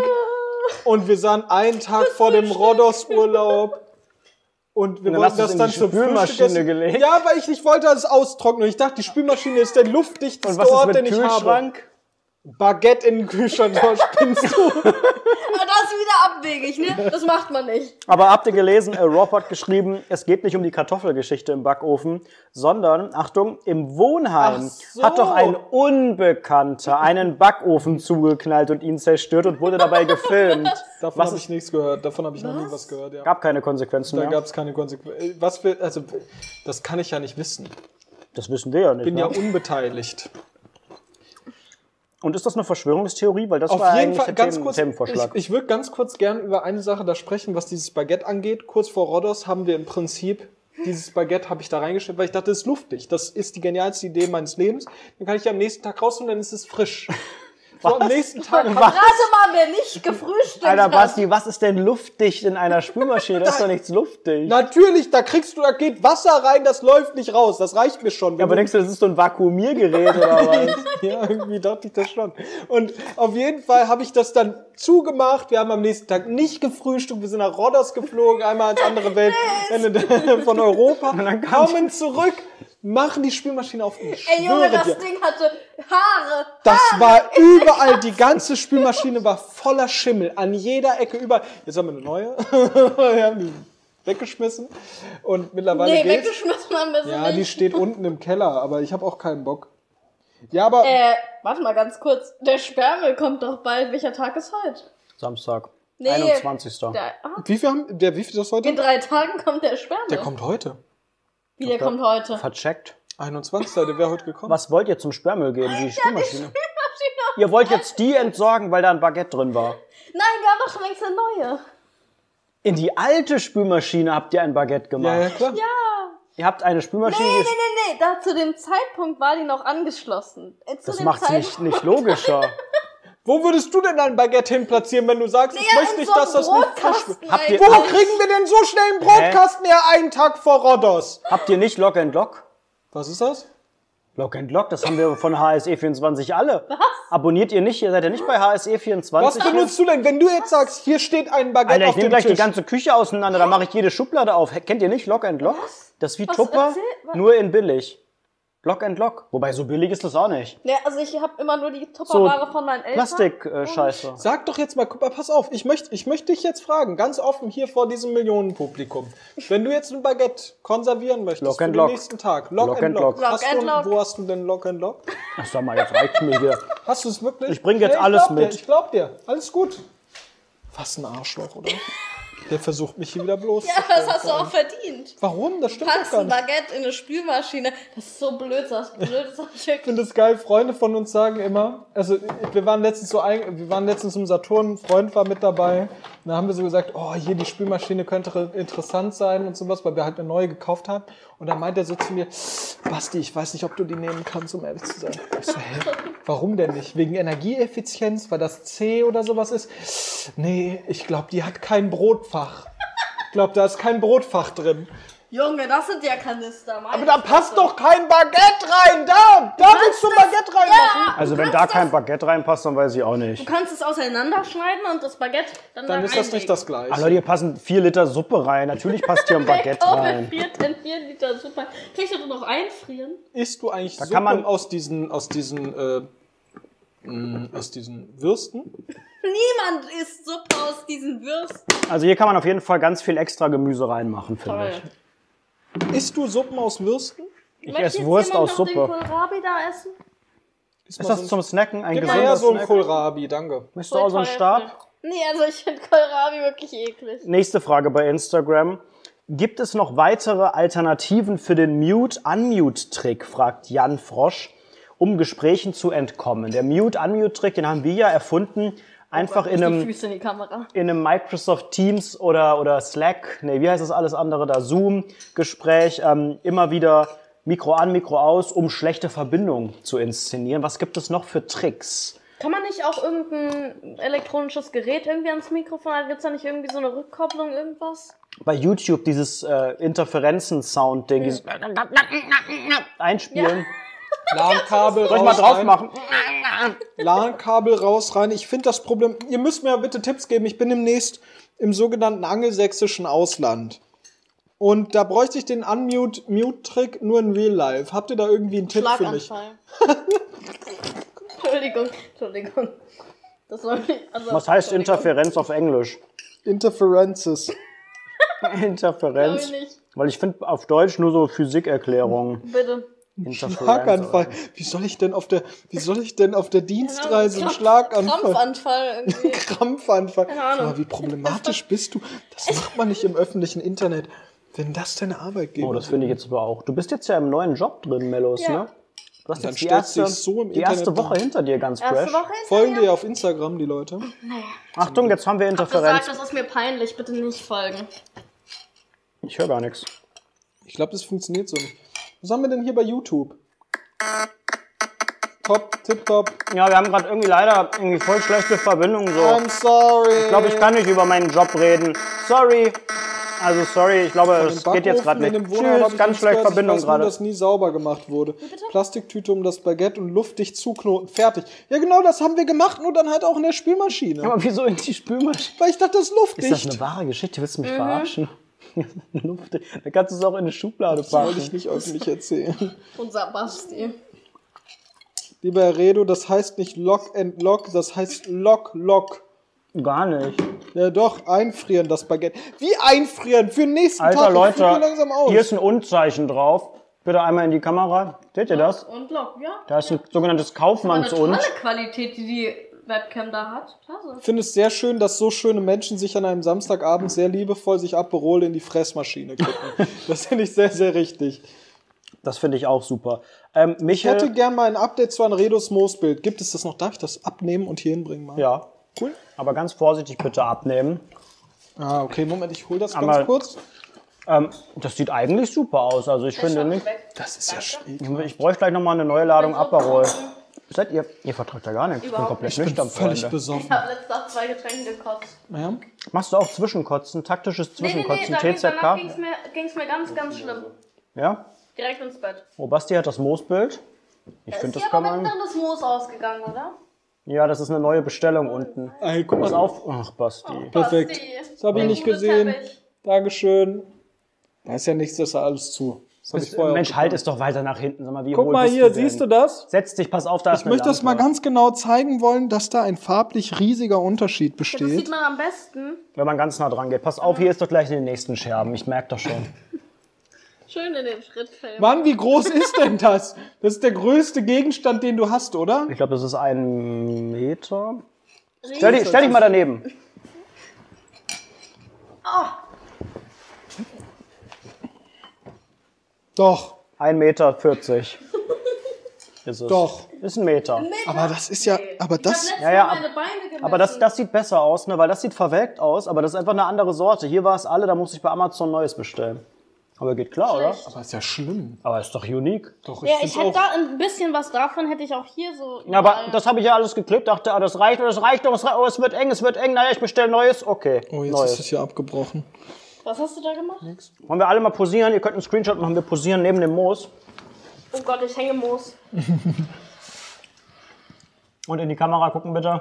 [SPEAKER 3] und wir sahen einen Tag vor dem Rhodos-Urlaub und wir
[SPEAKER 2] Und dann
[SPEAKER 3] wollten
[SPEAKER 2] hast du
[SPEAKER 3] das
[SPEAKER 2] es in
[SPEAKER 3] dann
[SPEAKER 2] die
[SPEAKER 3] zum
[SPEAKER 2] Spülmaschine
[SPEAKER 3] Frühstück essen.
[SPEAKER 2] gelegt?
[SPEAKER 3] Ja, weil ich nicht wollte, dass es austrocknet. Und ich dachte, die Spülmaschine ist der
[SPEAKER 2] Und
[SPEAKER 3] luftdichteste
[SPEAKER 2] was ist
[SPEAKER 3] Ort,
[SPEAKER 2] mit
[SPEAKER 3] den ich habe.
[SPEAKER 2] Kühlschrank?
[SPEAKER 3] Baguette in den Kühlschrank, da spinnst du.
[SPEAKER 6] Aber das ist wieder abwegig, ne? Das macht man nicht.
[SPEAKER 2] Aber habt ihr gelesen, äh, Rob hat geschrieben, es geht nicht um die Kartoffelgeschichte im Backofen, sondern, Achtung, im Wohnheim
[SPEAKER 3] Ach so.
[SPEAKER 2] hat doch ein Unbekannter einen Backofen zugeknallt und ihn zerstört und wurde dabei gefilmt.
[SPEAKER 3] Davon
[SPEAKER 2] Was
[SPEAKER 3] habe
[SPEAKER 2] ist-
[SPEAKER 3] ich nichts gehört. Davon habe ich noch nie was gehört. Ja.
[SPEAKER 2] Gab keine Konsequenzen
[SPEAKER 3] Da
[SPEAKER 2] mehr.
[SPEAKER 3] gab es keine Konsequenzen. Was für, also, das kann ich ja nicht wissen.
[SPEAKER 2] Das wissen wir ja nicht.
[SPEAKER 3] Bin ja
[SPEAKER 2] Ne?
[SPEAKER 3] unbeteiligt.
[SPEAKER 2] Und ist das eine Verschwörungstheorie? Weil das
[SPEAKER 3] Auf
[SPEAKER 2] war
[SPEAKER 3] jeden
[SPEAKER 2] eigentlich
[SPEAKER 3] Fall
[SPEAKER 2] der
[SPEAKER 3] ganz
[SPEAKER 2] Themen
[SPEAKER 3] kurz.
[SPEAKER 2] Themenvorschlag.
[SPEAKER 3] Ich, ich würde ganz kurz gern über eine Sache da sprechen, was dieses Baguette angeht. Kurz vor Rhodos haben wir im Prinzip dieses Baguette habe ich da reingestellt, weil ich dachte, das ist luftig. Das ist die genialste Idee meines Lebens. Dann kann ich am nächsten Tag raus und dann ist es frisch. So, am nächsten Tag
[SPEAKER 6] Rate mal, wer nicht gefrühstückt
[SPEAKER 2] Alter,
[SPEAKER 6] hat.
[SPEAKER 2] Basti, was ist denn luftdicht in einer Spülmaschine? Das ist doch nichts luftdicht.
[SPEAKER 3] Natürlich, da kriegst du, da geht Wasser rein, das läuft nicht raus. Das reicht mir schon.
[SPEAKER 2] Ja, aber denkst du, das ist so ein Vakuumiergerät oder was?
[SPEAKER 3] Ja, irgendwie dachte ich das schon. Und auf jeden Fall habe ich das dann zugemacht. Wir haben am nächsten Tag nicht gefrühstückt. Wir sind nach Rhodos geflogen, einmal ins andere Weltende von Europa.
[SPEAKER 2] dann kam-
[SPEAKER 3] Kommen zurück, machen die Spülmaschine auf. Ich
[SPEAKER 6] Ey Junge,
[SPEAKER 3] schwöre
[SPEAKER 6] das
[SPEAKER 3] dir,
[SPEAKER 6] Ding hatte Haare.
[SPEAKER 3] das war überall, die ganze Spülmaschine war voller Schimmel. An jeder Ecke, überall. Jetzt haben wir eine neue. Wir haben die weggeschmissen. Und mittlerweile
[SPEAKER 6] Nee,
[SPEAKER 3] geht's.
[SPEAKER 6] weggeschmissen haben wir sie
[SPEAKER 3] Ja, die
[SPEAKER 6] nicht.
[SPEAKER 3] steht unten im Keller, aber ich habe auch keinen Bock. Ja, aber
[SPEAKER 6] Äh, warte mal ganz kurz. Der Sperrmüll kommt doch bald. Welcher Tag ist heute?
[SPEAKER 2] Samstag.
[SPEAKER 6] Nee.
[SPEAKER 2] einundzwanzigster
[SPEAKER 6] Der, ah,
[SPEAKER 3] wie viel haben der wie viel ist das heute?
[SPEAKER 6] in drei Tagen kommt der Sperrmüll.
[SPEAKER 3] Der kommt heute.
[SPEAKER 6] Wie, der kommt heute?
[SPEAKER 2] Vercheckt.
[SPEAKER 3] einundzwanzigster Der wäre heute gekommen.
[SPEAKER 2] Was wollt ihr zum Sperrmüll geben? Die Spülmaschine. Ihr wollt jetzt die entsorgen, weil da ein Baguette drin war.
[SPEAKER 6] Nein, wir haben doch schon längst eine neue.
[SPEAKER 2] In die alte Spülmaschine habt ihr ein Baguette gemacht.
[SPEAKER 3] Ja, ja, klar.
[SPEAKER 6] Ja.
[SPEAKER 2] Ihr habt eine
[SPEAKER 6] Nee,
[SPEAKER 2] Spülmaschine.
[SPEAKER 6] nee,
[SPEAKER 2] die-
[SPEAKER 6] nee, nee. Da zu dem Zeitpunkt war die noch angeschlossen. Äh, Zu
[SPEAKER 2] Das
[SPEAKER 6] dem
[SPEAKER 2] macht's nicht,
[SPEAKER 6] Zeitpunkt-
[SPEAKER 2] nicht logischer.
[SPEAKER 3] Wo würdest du denn dein Baguette hin platzieren, wenn du sagst, ich
[SPEAKER 6] Ja,
[SPEAKER 3] möchte
[SPEAKER 6] in
[SPEAKER 3] nicht,
[SPEAKER 6] so einem
[SPEAKER 3] dass das nicht frisch
[SPEAKER 6] Brotkasten
[SPEAKER 3] wird?
[SPEAKER 2] Habt ihr-
[SPEAKER 3] Wo
[SPEAKER 6] eigentlich.
[SPEAKER 3] kriegen wir denn so schnell einen Brotkasten her einen Tag vor Rhodos?
[SPEAKER 2] Habt ihr nicht Lock and Lock?
[SPEAKER 3] Was ist das?
[SPEAKER 2] Lock and Lock, das haben wir von H S E vierundzwanzig alle. Was? Abonniert ihr nicht? Ihr seid ja nicht bei H S E vierundzwanzig.
[SPEAKER 3] Was benutzt du denn, wenn du jetzt sagst, hier steht ein Baguette
[SPEAKER 2] Alter, ich
[SPEAKER 3] auf
[SPEAKER 2] nehme
[SPEAKER 3] dem
[SPEAKER 2] gleich
[SPEAKER 3] Tisch?
[SPEAKER 2] die ganze Küche auseinander, da mache ich jede Schublade auf. Kennt ihr nicht Lock and Lock?
[SPEAKER 6] Was?
[SPEAKER 2] Das ist wie
[SPEAKER 6] Was
[SPEAKER 2] Tupper,
[SPEAKER 6] erzähl- was?
[SPEAKER 2] nur in billig. Lock and Lock. Wobei, so billig ist das auch nicht.
[SPEAKER 6] Ja, also ich habe immer nur die Tupperware von meinen Eltern.
[SPEAKER 2] Plastik-Scheiße.
[SPEAKER 3] Sag doch jetzt mal, guck mal, pass auf, ich möchte ich möchte dich jetzt fragen, ganz offen hier vor diesem Millionenpublikum. Wenn du jetzt ein Baguette konservieren möchtest
[SPEAKER 2] Lock
[SPEAKER 3] für
[SPEAKER 2] and
[SPEAKER 3] den
[SPEAKER 2] Lock.
[SPEAKER 3] nächsten Tag, Lock,
[SPEAKER 2] Lock
[SPEAKER 3] and
[SPEAKER 2] and
[SPEAKER 3] Lock.
[SPEAKER 2] Lock.
[SPEAKER 3] Hast
[SPEAKER 6] Lock
[SPEAKER 3] du,
[SPEAKER 6] and Lock.
[SPEAKER 3] Wo hast du denn Lock and Lock?
[SPEAKER 2] Ach, sag mal, jetzt reicht's mir hier.
[SPEAKER 3] Hast du es wirklich?
[SPEAKER 2] Ich bring jetzt
[SPEAKER 3] Ja,
[SPEAKER 2] alles
[SPEAKER 3] glaub
[SPEAKER 2] mit.
[SPEAKER 3] Dir, ich glaub dir, alles gut. Was ein Arschloch, oder? Der versucht mich hier wieder bloßzustellen.
[SPEAKER 6] Ja, das hast du auch verdient.
[SPEAKER 3] Warum? Das
[SPEAKER 6] Du
[SPEAKER 3] stimmt doch
[SPEAKER 6] packst
[SPEAKER 3] gar
[SPEAKER 6] ein
[SPEAKER 3] nicht.
[SPEAKER 6] Baguette in eine Spülmaschine. Das ist so blöd, das ist blöd, das ist
[SPEAKER 3] Ich finde es geil, Freunde von uns sagen immer, also wir waren letztens so ein, wir waren letztens im Saturn, ein Freund war mit dabei, und da haben wir so gesagt, oh, hier die Spülmaschine könnte interessant sein und sowas, weil wir halt eine neue gekauft haben. Und dann meint er so zu mir, Basti, ich weiß nicht, ob du die nehmen kannst, um ehrlich zu sein. Ich so, hä? Warum denn nicht? Wegen Energieeffizienz, weil das C oder sowas ist? Nee, ich glaube, die hat kein Brotfach. Ich glaube, da ist kein Brotfach drin.
[SPEAKER 6] Junge, das sind ja Kanister.
[SPEAKER 3] Aber da passt doch kein Baguette rein! Da! Da willst du ein Baguette reinmachen!
[SPEAKER 6] Ja,
[SPEAKER 2] Also
[SPEAKER 6] du
[SPEAKER 2] wenn da
[SPEAKER 6] kannst
[SPEAKER 2] kein
[SPEAKER 6] das,
[SPEAKER 2] Baguette reinpasst, dann weiß ich auch
[SPEAKER 6] Du
[SPEAKER 2] nicht.
[SPEAKER 6] kannst es auseinanderschneiden und das Baguette dann,
[SPEAKER 3] Dann
[SPEAKER 6] da
[SPEAKER 3] ist das nicht das Gleiche.
[SPEAKER 2] Aber Leute, hier passen vier Liter Suppe rein. Natürlich passt hier ein Baguette
[SPEAKER 6] Oh,
[SPEAKER 2] rein.
[SPEAKER 6] vier, vier Liter Super. Kriegst du noch einfrieren?
[SPEAKER 3] Isst du eigentlich
[SPEAKER 2] Da
[SPEAKER 3] Suppe
[SPEAKER 2] kann man-
[SPEAKER 3] aus diesen, aus diesen, äh, mh, aus diesen Würsten?
[SPEAKER 6] Niemand isst Suppe aus diesen Würsten.
[SPEAKER 2] Also hier kann man auf jeden Fall ganz viel extra Gemüse reinmachen, finde
[SPEAKER 6] Toll.
[SPEAKER 2] ich.
[SPEAKER 3] Isst du Suppen aus Würsten?
[SPEAKER 2] Ich
[SPEAKER 6] Möchte
[SPEAKER 2] esse
[SPEAKER 6] jetzt
[SPEAKER 2] Wurst
[SPEAKER 6] jemand
[SPEAKER 2] aus
[SPEAKER 6] noch
[SPEAKER 2] Suppe.
[SPEAKER 6] den Kohlrabi da essen?
[SPEAKER 3] Ist
[SPEAKER 2] Ist das zum Snacken ein
[SPEAKER 3] Gib mal
[SPEAKER 2] gesunder
[SPEAKER 3] her so einen
[SPEAKER 2] Snack?
[SPEAKER 3] Kohlrabi, danke.
[SPEAKER 2] Möchtest du auch so einen Stab?
[SPEAKER 6] Nee, also ich finde Kohlrabi wirklich eklig.
[SPEAKER 2] Nächste Frage bei Instagram. Gibt es noch weitere Alternativen für den Mute-Unmute-Trick, fragt Jan Frosch, um Gesprächen zu entkommen. Der Mute-Unmute-Trick, den haben wir ja erfunden, einfach in
[SPEAKER 6] Die
[SPEAKER 2] einem,
[SPEAKER 6] Füße in die Kamera.
[SPEAKER 2] in einem Microsoft Teams oder, oder Slack, nee, wie heißt das alles andere da, Zoom-Gespräch, ähm, immer wieder Mikro an, Mikro aus, um schlechte Verbindungen zu inszenieren. Was gibt es noch für Tricks?
[SPEAKER 6] Kann man nicht auch irgendein elektronisches Gerät irgendwie ans Mikrofon halten? Gibt's da nicht irgendwie so eine Rückkopplung, irgendwas?
[SPEAKER 2] Bei YouTube dieses äh, Interferenzen-Sound-Ding, dieses Einspielen.
[SPEAKER 3] LAN-Kabel
[SPEAKER 2] Soll ich mal
[SPEAKER 3] raus,
[SPEAKER 2] drauf
[SPEAKER 3] rein.
[SPEAKER 2] machen?
[SPEAKER 3] LAN-Kabel raus, rein. Ich finde das Problem, ihr müsst mir bitte Tipps geben. Ich bin demnächst im sogenannten angelsächsischen Ausland. Und da bräuchte ich den Unmute-Mute-Trick nur in Real Life. Habt ihr da irgendwie einen Tipp für mich?
[SPEAKER 6] Schlaganfall. Entschuldigung, Entschuldigung. Das soll nicht, also,
[SPEAKER 2] Was heißt
[SPEAKER 6] Entschuldigung.
[SPEAKER 2] Interferenz auf Englisch?
[SPEAKER 3] Interferences.
[SPEAKER 2] Interferenz.
[SPEAKER 6] Glaub ich nicht.
[SPEAKER 2] Weil ich finde auf Deutsch nur so Physikerklärungen.
[SPEAKER 6] Bitte.
[SPEAKER 2] Interferenz.
[SPEAKER 3] Schlaganfall. Wie soll ich denn auf der, wie soll ich denn auf der Dienstreise einen
[SPEAKER 6] Krampf-
[SPEAKER 3] Schlaganfall?
[SPEAKER 6] Krampfanfall irgendwie.
[SPEAKER 3] Krampfanfall.
[SPEAKER 6] Keine Ahnung.
[SPEAKER 3] Sag mal, wie problematisch bist du? Das macht man nicht im öffentlichen Internet. Wenn das deine Arbeitgeber
[SPEAKER 2] Oh, das finde ich jetzt aber auch. Du bist jetzt ja im neuen Job drin, Melos,
[SPEAKER 6] Ja.
[SPEAKER 2] ne? Du hast
[SPEAKER 3] Dann
[SPEAKER 2] jetzt die
[SPEAKER 3] stellst du
[SPEAKER 2] erste,
[SPEAKER 3] dich so im
[SPEAKER 2] die erste
[SPEAKER 3] Internet
[SPEAKER 2] Woche
[SPEAKER 3] dar.
[SPEAKER 2] hinter dir ganz
[SPEAKER 6] Erste
[SPEAKER 2] fresh.
[SPEAKER 6] Woche ist
[SPEAKER 3] Folgen dir ja auf Instagram, die Leute.
[SPEAKER 2] Achtung, jetzt haben wir
[SPEAKER 6] Gesagt,
[SPEAKER 2] Interferenz.
[SPEAKER 6] das ist mir peinlich, bitte nicht folgen.
[SPEAKER 2] Ich höre gar nichts.
[SPEAKER 3] Ich glaube, das funktioniert so nicht. Was haben wir denn hier bei YouTube? Top, tipptopp.
[SPEAKER 2] Ja, wir haben gerade irgendwie leider irgendwie voll schlechte Verbindung so.
[SPEAKER 3] I'm sorry.
[SPEAKER 2] Ich glaube, ich kann nicht über meinen Job reden. Sorry. Also sorry, ich glaube,
[SPEAKER 3] Von
[SPEAKER 2] es
[SPEAKER 3] dem
[SPEAKER 2] geht jetzt gerade
[SPEAKER 3] Backofen
[SPEAKER 2] nicht.
[SPEAKER 3] in dem Wohnheim hab
[SPEAKER 2] Tschüss,
[SPEAKER 3] ich
[SPEAKER 2] ganz
[SPEAKER 3] nichts
[SPEAKER 2] schlecht
[SPEAKER 3] gehört.
[SPEAKER 2] Verbindung
[SPEAKER 3] Ich weiß nur,
[SPEAKER 2] gerade.
[SPEAKER 3] dass nie sauber gemacht wurde. Plastiktüte um das Baguette und luftdicht zuknoten. Fertig. Ja, genau, das haben wir gemacht, nur dann halt auch in der Spülmaschine.
[SPEAKER 2] Aber wieso in die Spülmaschine?
[SPEAKER 3] Weil ich dachte, das ist luftdicht.
[SPEAKER 2] Ist das eine wahre Geschichte? Willst du mich verarschen? Luft. Da kannst du es auch in eine Schublade
[SPEAKER 3] Das wollte
[SPEAKER 2] packen.
[SPEAKER 3] ich nicht öffentlich erzählen.
[SPEAKER 6] Unser Basti.
[SPEAKER 3] Lieber Herr Redo, das heißt nicht Lock and Lock, das heißt Lock Lock.
[SPEAKER 2] Gar nicht.
[SPEAKER 3] Ja doch, einfrieren das Baguette. Wie einfrieren? Für den nächsten
[SPEAKER 2] Alter
[SPEAKER 3] Tag. Ich flippe
[SPEAKER 2] Leute,
[SPEAKER 3] langsam aus.
[SPEAKER 2] hier ist ein Und-Zeichen drauf. Bitte einmal in die Kamera. Seht ihr das?
[SPEAKER 6] Und Lock, ja.
[SPEAKER 2] Da ist ein sogenanntes
[SPEAKER 6] Eine
[SPEAKER 2] Kaufmanns-Und.
[SPEAKER 6] tolle Qualität, die die Webcam da hat. Klasse.
[SPEAKER 3] Ich finde es sehr schön, dass so schöne Menschen sich an einem Samstagabend sehr liebevoll sich Aperol in die Fressmaschine kippen. Das finde ich sehr, sehr richtig.
[SPEAKER 2] Das finde ich auch super. Ähm,
[SPEAKER 3] Ich
[SPEAKER 2] Michael,
[SPEAKER 3] hätte gern mal ein Update zu Anredos Moosbild. Gibt es das noch? Darf ich das abnehmen und hier hinbringen mal?
[SPEAKER 2] ja,
[SPEAKER 3] Cool.
[SPEAKER 2] aber ganz vorsichtig bitte abnehmen.
[SPEAKER 3] Ah, okay, Moment, ich hole das
[SPEAKER 2] Aber-
[SPEAKER 3] ganz kurz.
[SPEAKER 2] Ähm, das sieht eigentlich super aus. Also ich finde nicht.
[SPEAKER 3] Das ist ja schwierig.
[SPEAKER 2] Ich bräuchte gleich nochmal eine neue Ladung Aperol. Seid ihr? Ihr vertragt ja gar nichts. Ich bin
[SPEAKER 6] Überhaupt
[SPEAKER 2] komplett
[SPEAKER 3] Ich bin
[SPEAKER 2] nüchtern,
[SPEAKER 3] völlig
[SPEAKER 2] Freunde.
[SPEAKER 3] besoffen.
[SPEAKER 6] Ich habe letztens auch zwei Getränke gekotzt.
[SPEAKER 3] Ja.
[SPEAKER 2] Machst du auch Zwischenkotzen? Taktisches
[SPEAKER 6] Nee, nee, nee,
[SPEAKER 2] Zwischenkotzen?
[SPEAKER 6] da ging's, danach
[SPEAKER 2] T Z K?
[SPEAKER 6] ging es mir, ging's mir ganz, ganz schlimm.
[SPEAKER 2] Ja?
[SPEAKER 6] Direkt ins Bett.
[SPEAKER 2] Oh, Basti hat das Moosbild. Ich
[SPEAKER 6] Da
[SPEAKER 2] finde,
[SPEAKER 6] ist
[SPEAKER 2] das
[SPEAKER 6] hier
[SPEAKER 2] kann
[SPEAKER 6] aber
[SPEAKER 2] man...
[SPEAKER 6] mittendrin das Moos ausgegangen, oder?
[SPEAKER 2] Ja, das ist eine neue Bestellung unten.
[SPEAKER 3] Ey, guck
[SPEAKER 2] Pass
[SPEAKER 3] mal.
[SPEAKER 2] auf. Ach, Basti.
[SPEAKER 3] Perfekt.
[SPEAKER 6] Basti.
[SPEAKER 3] Das habe ich
[SPEAKER 6] Der
[SPEAKER 3] nicht
[SPEAKER 6] gute
[SPEAKER 3] gesehen.
[SPEAKER 6] Teppich.
[SPEAKER 3] Dankeschön. Da ist ja nichts, das ist ja alles zu. Das hab ich vorher
[SPEAKER 2] Mensch,
[SPEAKER 3] auch
[SPEAKER 2] halt
[SPEAKER 3] getan.
[SPEAKER 2] es doch weiter nach hinten. Sag mal, wie
[SPEAKER 3] Guck
[SPEAKER 2] hohl
[SPEAKER 3] mal
[SPEAKER 2] bist
[SPEAKER 3] hier,
[SPEAKER 2] du denn?
[SPEAKER 3] siehst du das?
[SPEAKER 2] Setz dich, pass auf, da ist
[SPEAKER 3] Ich
[SPEAKER 2] eine
[SPEAKER 3] möchte das mal
[SPEAKER 2] Lampe.
[SPEAKER 3] ganz genau zeigen wollen, dass da ein farblich riesiger Unterschied
[SPEAKER 6] Ja, das sieht
[SPEAKER 3] besteht.
[SPEAKER 6] man am besten.
[SPEAKER 2] Wenn man ganz nah dran geht. Pass auf, hier ist doch gleich in den nächsten Scherben. Ich merke das schon.
[SPEAKER 6] Schön in den Schrittfilm.
[SPEAKER 3] Mann, wie groß ist denn das? Das ist der größte Gegenstand, den du hast, oder?
[SPEAKER 2] Ich glaube, das ist ein Meter. Stell dich, stell dich mal daneben.
[SPEAKER 3] Doch,
[SPEAKER 2] ein Meter vierzig. Ist es.
[SPEAKER 3] doch.
[SPEAKER 2] Ist ein Meter.
[SPEAKER 3] Aber das ist ja, aber
[SPEAKER 6] Ich hab
[SPEAKER 3] das,
[SPEAKER 6] letztes
[SPEAKER 2] Ja, ja,
[SPEAKER 6] Mal
[SPEAKER 2] ab-
[SPEAKER 6] meine Beine gemessen.
[SPEAKER 2] Aber das, das sieht besser aus, ne? Weil das sieht verwelkt aus, aber das ist einfach eine andere Sorte. Hier war es alle, da muss ich bei Amazon Neues bestellen. Aber geht klar, oder?
[SPEAKER 6] Schlecht.
[SPEAKER 3] aber ist ja schlimm.
[SPEAKER 2] Aber ist doch unique.
[SPEAKER 3] Doch,
[SPEAKER 6] Ja,
[SPEAKER 3] find's
[SPEAKER 6] ich hätte
[SPEAKER 3] auch-
[SPEAKER 6] da ein bisschen was davon, hätte ich auch hier so.
[SPEAKER 2] Ja, aber
[SPEAKER 6] überall.
[SPEAKER 2] das habe ich ja alles geklebt, dachte, ah, das reicht, das reicht doch, das reicht, oh, es wird eng, es wird eng, naja, ich bestelle Neues, okay.
[SPEAKER 3] Oh, jetzt
[SPEAKER 2] Neues.
[SPEAKER 3] ist es hier abgebrochen.
[SPEAKER 6] Was hast du da gemacht?
[SPEAKER 2] Wollen wir alle mal posieren? Ihr könnt einen Screenshot machen, wir posieren neben dem Moos.
[SPEAKER 6] Oh Gott, ich hänge Moos.
[SPEAKER 2] Und in die Kamera gucken, bitte.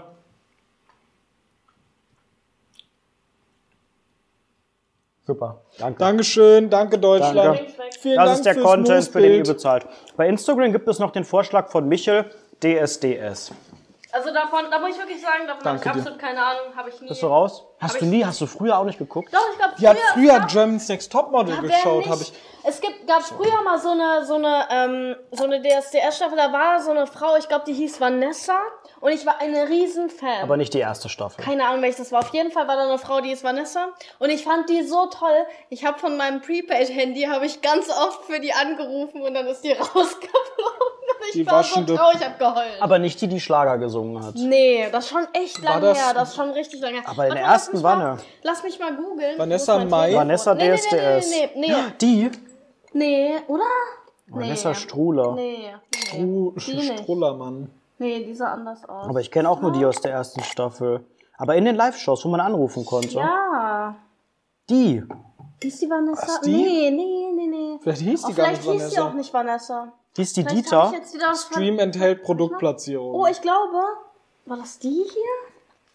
[SPEAKER 2] Super, danke.
[SPEAKER 3] Dankeschön, danke Deutschland.
[SPEAKER 2] Danke.
[SPEAKER 3] Vielen
[SPEAKER 2] Das
[SPEAKER 3] Dank
[SPEAKER 2] ist der
[SPEAKER 3] fürs
[SPEAKER 2] Content, für den ihr
[SPEAKER 3] Moosbild.
[SPEAKER 2] bezahlt. Bei Instagram gibt es noch den Vorschlag von Michel, D S D S.
[SPEAKER 6] Also davon, da muss ich wirklich sagen, davon habe ich
[SPEAKER 3] Danke dir.
[SPEAKER 6] absolut keine Ahnung, habe ich nie.
[SPEAKER 2] Bist du raus? Hast
[SPEAKER 6] Hab
[SPEAKER 2] du
[SPEAKER 6] ich-
[SPEAKER 2] nie, hast du früher auch nicht geguckt?
[SPEAKER 6] Doch, ich glaube
[SPEAKER 3] Die hat früher
[SPEAKER 6] gab-
[SPEAKER 3] Germany's Next Topmodel
[SPEAKER 6] Ja, wer
[SPEAKER 3] geschaut,
[SPEAKER 6] nicht?
[SPEAKER 3] habe ich.
[SPEAKER 6] Es gibt, gab früher mal so eine, so eine, ähm, so eine D S D S-Staffel, da war so eine Frau, ich glaube, die hieß Vanessa und ich war eine riesen Fan.
[SPEAKER 2] Aber nicht die erste Staffel.
[SPEAKER 6] Keine Ahnung, welches das war. Auf jeden Fall war da eine Frau, die ist Vanessa. Und ich fand die so toll. Ich habe von meinem Prepaid-Handy habe ich ganz oft für die angerufen und dann ist die rausgeflogen. Ich
[SPEAKER 3] Die
[SPEAKER 6] war so
[SPEAKER 3] waschende-
[SPEAKER 6] traurig, ich hab geheult.
[SPEAKER 2] Aber nicht die, die Schlager gesungen hat.
[SPEAKER 6] Nee, das ist schon echt
[SPEAKER 3] War
[SPEAKER 6] lange
[SPEAKER 3] das-
[SPEAKER 6] her. Das ist schon richtig lange her.
[SPEAKER 2] Aber in der
[SPEAKER 6] Warte mal, lass
[SPEAKER 2] ersten
[SPEAKER 6] mich mal-
[SPEAKER 2] Wanne.
[SPEAKER 6] Lass mich mal googeln.
[SPEAKER 3] Vanessa
[SPEAKER 6] Wo ist mein
[SPEAKER 3] Mai?
[SPEAKER 6] Telefon?
[SPEAKER 2] Vanessa
[SPEAKER 6] nee, nee,
[SPEAKER 2] D S D S.
[SPEAKER 6] Nee, nee, nee,
[SPEAKER 2] Die?
[SPEAKER 6] nee. Nee, oder?
[SPEAKER 2] Vanessa
[SPEAKER 6] nee.
[SPEAKER 2] Struhler.
[SPEAKER 6] Nee, nee.
[SPEAKER 3] Uh,
[SPEAKER 6] Die nicht.
[SPEAKER 3] Strullermann.
[SPEAKER 6] Nee, die sah anders aus.
[SPEAKER 2] Aber ich kenne auch nur die aus der ersten Staffel. Aber in den Live-Shows, wo man anrufen konnte.
[SPEAKER 6] Ja.
[SPEAKER 2] Die.
[SPEAKER 6] Hieß die Vanessa?
[SPEAKER 3] Was, die?
[SPEAKER 6] Nee, nee, nee, nee.
[SPEAKER 3] Vielleicht hieß die
[SPEAKER 6] Oh,
[SPEAKER 3] gar
[SPEAKER 6] vielleicht
[SPEAKER 3] nicht
[SPEAKER 6] hieß die auch
[SPEAKER 3] Vanessa.
[SPEAKER 6] nicht Vanessa.
[SPEAKER 2] Die ist die
[SPEAKER 6] Vielleicht
[SPEAKER 2] Dieter.
[SPEAKER 6] hab ich jetzt wieder was von-
[SPEAKER 3] Stream enthält Produktplatzierung.
[SPEAKER 6] Oh, ich glaube. War das die hier?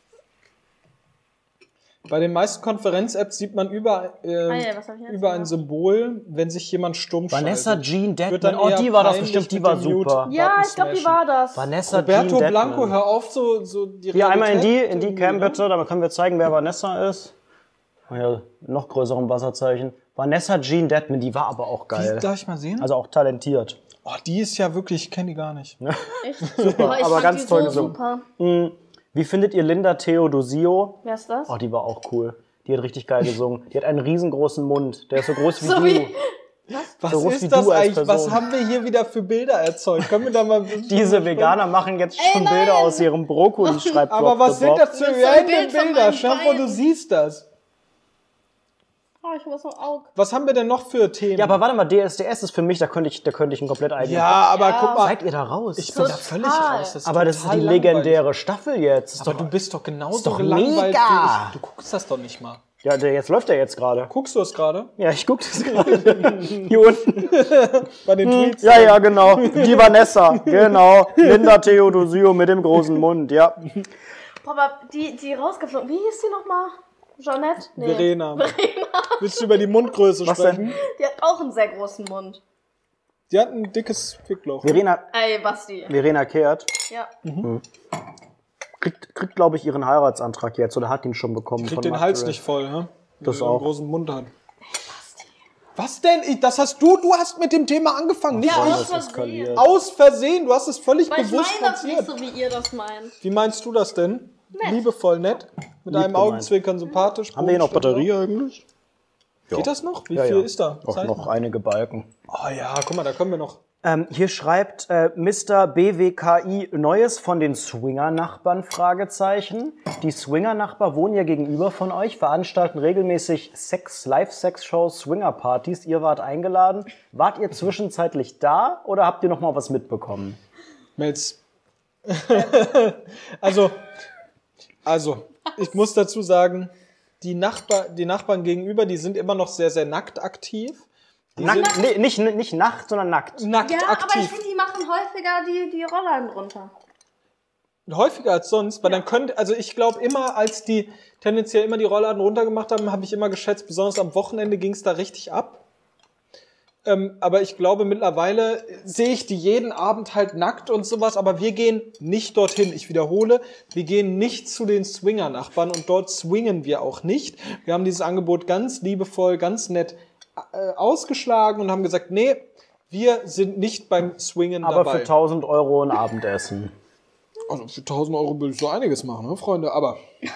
[SPEAKER 3] Bei den meisten Konferenz-Apps sieht man über, äh,
[SPEAKER 6] Ah ja, was hab ich jetzt
[SPEAKER 3] über ein
[SPEAKER 6] gemacht?
[SPEAKER 3] Symbol, wenn sich jemand stumm
[SPEAKER 2] Vanessa
[SPEAKER 3] schaltet.
[SPEAKER 2] Jean
[SPEAKER 3] Wird dann
[SPEAKER 2] Deadman. Oh,
[SPEAKER 3] eher
[SPEAKER 2] die war das
[SPEAKER 3] peinlich
[SPEAKER 2] bestimmt. Die
[SPEAKER 3] mit
[SPEAKER 2] war
[SPEAKER 3] dem
[SPEAKER 2] super.
[SPEAKER 3] Mute.
[SPEAKER 6] Ja,
[SPEAKER 3] Button
[SPEAKER 6] ich glaube, die
[SPEAKER 3] smashen.
[SPEAKER 6] war das.
[SPEAKER 2] Vanessa
[SPEAKER 3] Roberto
[SPEAKER 2] Jean Deadman.
[SPEAKER 3] Blanco, hör auf, so, so die
[SPEAKER 2] Hier einmal in die,
[SPEAKER 3] Realität
[SPEAKER 2] in die
[SPEAKER 3] irgendwie,
[SPEAKER 2] Cam
[SPEAKER 3] ne?
[SPEAKER 2] bitte, damit können wir zeigen, wer Vanessa ist. Oh ja, noch größerem Wasserzeichen. Vanessa Jean Deadman, die war aber auch geil.
[SPEAKER 3] Die, darf ich mal sehen?
[SPEAKER 2] Also auch talentiert.
[SPEAKER 3] Oh, die ist ja wirklich, ich kenne die gar nicht.
[SPEAKER 6] Echt? Super, ich
[SPEAKER 2] aber
[SPEAKER 6] fand
[SPEAKER 2] ganz
[SPEAKER 6] die
[SPEAKER 2] toll
[SPEAKER 6] so
[SPEAKER 2] gesungen.
[SPEAKER 6] super.
[SPEAKER 2] Wie findet ihr Linda Theodosio?
[SPEAKER 6] Wer ist das?
[SPEAKER 2] Oh, die war auch cool. Die hat richtig geil gesungen. Die hat einen riesengroßen Mund. Der ist so groß wie
[SPEAKER 6] So
[SPEAKER 2] du.
[SPEAKER 6] wie-
[SPEAKER 3] Was
[SPEAKER 2] So groß wie
[SPEAKER 3] ist das
[SPEAKER 2] du als
[SPEAKER 3] eigentlich? Was
[SPEAKER 2] Person.
[SPEAKER 3] haben wir hier wieder für Bilder erzeugt? Können wir da mal...
[SPEAKER 2] Diese Veganer machen jetzt schon
[SPEAKER 6] nein!
[SPEAKER 2] Bilder aus ihrem Brokkoli-Schreibblock.
[SPEAKER 3] Aber was sind das für
[SPEAKER 6] Das ist so ein
[SPEAKER 3] random
[SPEAKER 6] Bild von
[SPEAKER 3] Bilder?
[SPEAKER 6] meinem
[SPEAKER 3] Stell dir vor, du
[SPEAKER 6] Bein.
[SPEAKER 3] siehst das.
[SPEAKER 6] Oh, ich muss so ein Auge.
[SPEAKER 3] Was haben wir denn noch für Themen?
[SPEAKER 2] Ja, aber warte mal, D S D S ist für mich, da könnte ich, da könnte ich einen komplett eigenen.
[SPEAKER 3] Ja, aber
[SPEAKER 6] Ja.
[SPEAKER 3] guck mal.
[SPEAKER 2] Seid ihr da raus?
[SPEAKER 3] Ich bin da
[SPEAKER 6] Total.
[SPEAKER 3] völlig raus. Das ist
[SPEAKER 2] aber das ist
[SPEAKER 3] total
[SPEAKER 2] die
[SPEAKER 3] langweilig.
[SPEAKER 2] legendäre Staffel jetzt. Ist
[SPEAKER 3] Aber
[SPEAKER 2] doch,
[SPEAKER 3] du bist doch genauso
[SPEAKER 2] Ist doch
[SPEAKER 3] gelangweilt
[SPEAKER 2] mega.
[SPEAKER 3] wie ich. Du guckst das doch nicht mal.
[SPEAKER 2] ja, der, jetzt läuft der jetzt gerade.
[SPEAKER 3] Guckst du es gerade?
[SPEAKER 2] Ja, ich guck das gerade. Hier unten.
[SPEAKER 3] Bei den Tweets?
[SPEAKER 2] Ja, ja, genau. Die Vanessa. Genau. Linda Theodosio mit dem großen Mund, ja.
[SPEAKER 6] Boah, aber die, die rausgeflogen. Wie hieß die nochmal? Jeanette? Nee.
[SPEAKER 3] Verena. Willst du über die Mundgröße
[SPEAKER 2] Was
[SPEAKER 3] sprechen?
[SPEAKER 2] denn?
[SPEAKER 6] Die hat auch einen sehr großen Mund.
[SPEAKER 3] Die hat ein dickes Fickloch.
[SPEAKER 2] Verena,
[SPEAKER 6] Ey, Basti.
[SPEAKER 2] Verena Kehrt
[SPEAKER 6] Ja.
[SPEAKER 2] kriegt, kriegt glaube ich, ihren Heiratsantrag jetzt oder hat ihn schon bekommen.
[SPEAKER 3] Kriegt
[SPEAKER 2] von
[SPEAKER 3] den
[SPEAKER 2] Mark
[SPEAKER 3] Hals
[SPEAKER 2] Durrell.
[SPEAKER 3] nicht voll, ne?
[SPEAKER 2] Das
[SPEAKER 3] Weil er
[SPEAKER 2] auch.
[SPEAKER 3] einen großen Mund hat. Was denn? Ich, das hast du, du hast mit dem Thema angefangen, nicht
[SPEAKER 6] Ja,
[SPEAKER 3] ich.
[SPEAKER 6] aus
[SPEAKER 2] Das
[SPEAKER 6] Versehen.
[SPEAKER 2] eskaliert.
[SPEAKER 3] Aus Versehen, du hast es völlig
[SPEAKER 6] Weil ich
[SPEAKER 3] bewusst
[SPEAKER 6] meine das nicht
[SPEAKER 3] platziert.
[SPEAKER 6] so, wie ihr das meint.
[SPEAKER 3] Wie meinst du das denn? Liebevoll, nett? Mit
[SPEAKER 2] Lieb
[SPEAKER 3] einem
[SPEAKER 2] gemeint.
[SPEAKER 3] Augenzwinkern, sympathisch.
[SPEAKER 2] Haben wir hier noch
[SPEAKER 3] bodenständig.
[SPEAKER 2] Batterie eigentlich?
[SPEAKER 3] Geht das noch? Wie
[SPEAKER 2] Ja,
[SPEAKER 3] viel
[SPEAKER 2] ja.
[SPEAKER 3] ist da?
[SPEAKER 2] Auch
[SPEAKER 3] Zeig
[SPEAKER 2] noch
[SPEAKER 3] mal.
[SPEAKER 2] einige Balken.
[SPEAKER 3] Oh ja, guck mal, da können wir noch.
[SPEAKER 2] Ähm, hier schreibt äh, Mister B W K I Neues von den Swinger-Nachbarn, Fragezeichen. Die Swinger-Nachbar wohnen ja gegenüber von euch, veranstalten regelmäßig Sex, Live-Sex-Shows, Swinger-Partys. Ihr wart eingeladen. Wart ihr zwischenzeitlich da oder habt ihr noch mal was mitbekommen?
[SPEAKER 3] Melz. also, also, ich muss dazu sagen, die, Nachbar, die Nachbarn gegenüber, die sind immer noch sehr, sehr nackt aktiv.
[SPEAKER 2] Nackt, nee, nicht, nicht nackt, sondern nackt.
[SPEAKER 3] Nackt
[SPEAKER 6] Ja, aber ich
[SPEAKER 3] aktiv.
[SPEAKER 6] finde, die machen häufiger die, die Rollladen runter.
[SPEAKER 3] Häufiger als sonst, weil dann könnte, also ich glaube immer, als die tendenziell immer die Rollladen runtergemacht haben, habe ich immer geschätzt, besonders am Wochenende ging es da richtig ab. Ähm, aber ich glaube, mittlerweile sehe ich die jeden Abend halt nackt und sowas, aber wir gehen nicht dorthin. Ich wiederhole, wir gehen nicht zu den Swinger-Nachbarn und dort swingen wir auch nicht. Wir haben dieses Angebot ganz liebevoll, ganz nett äh, ausgeschlagen und haben gesagt, nee, wir sind nicht beim Swingen
[SPEAKER 2] Aber
[SPEAKER 3] dabei.
[SPEAKER 2] für tausend Euro ein Abendessen.
[SPEAKER 3] Also für tausend Euro will ich so einiges machen, ne, Freunde, aber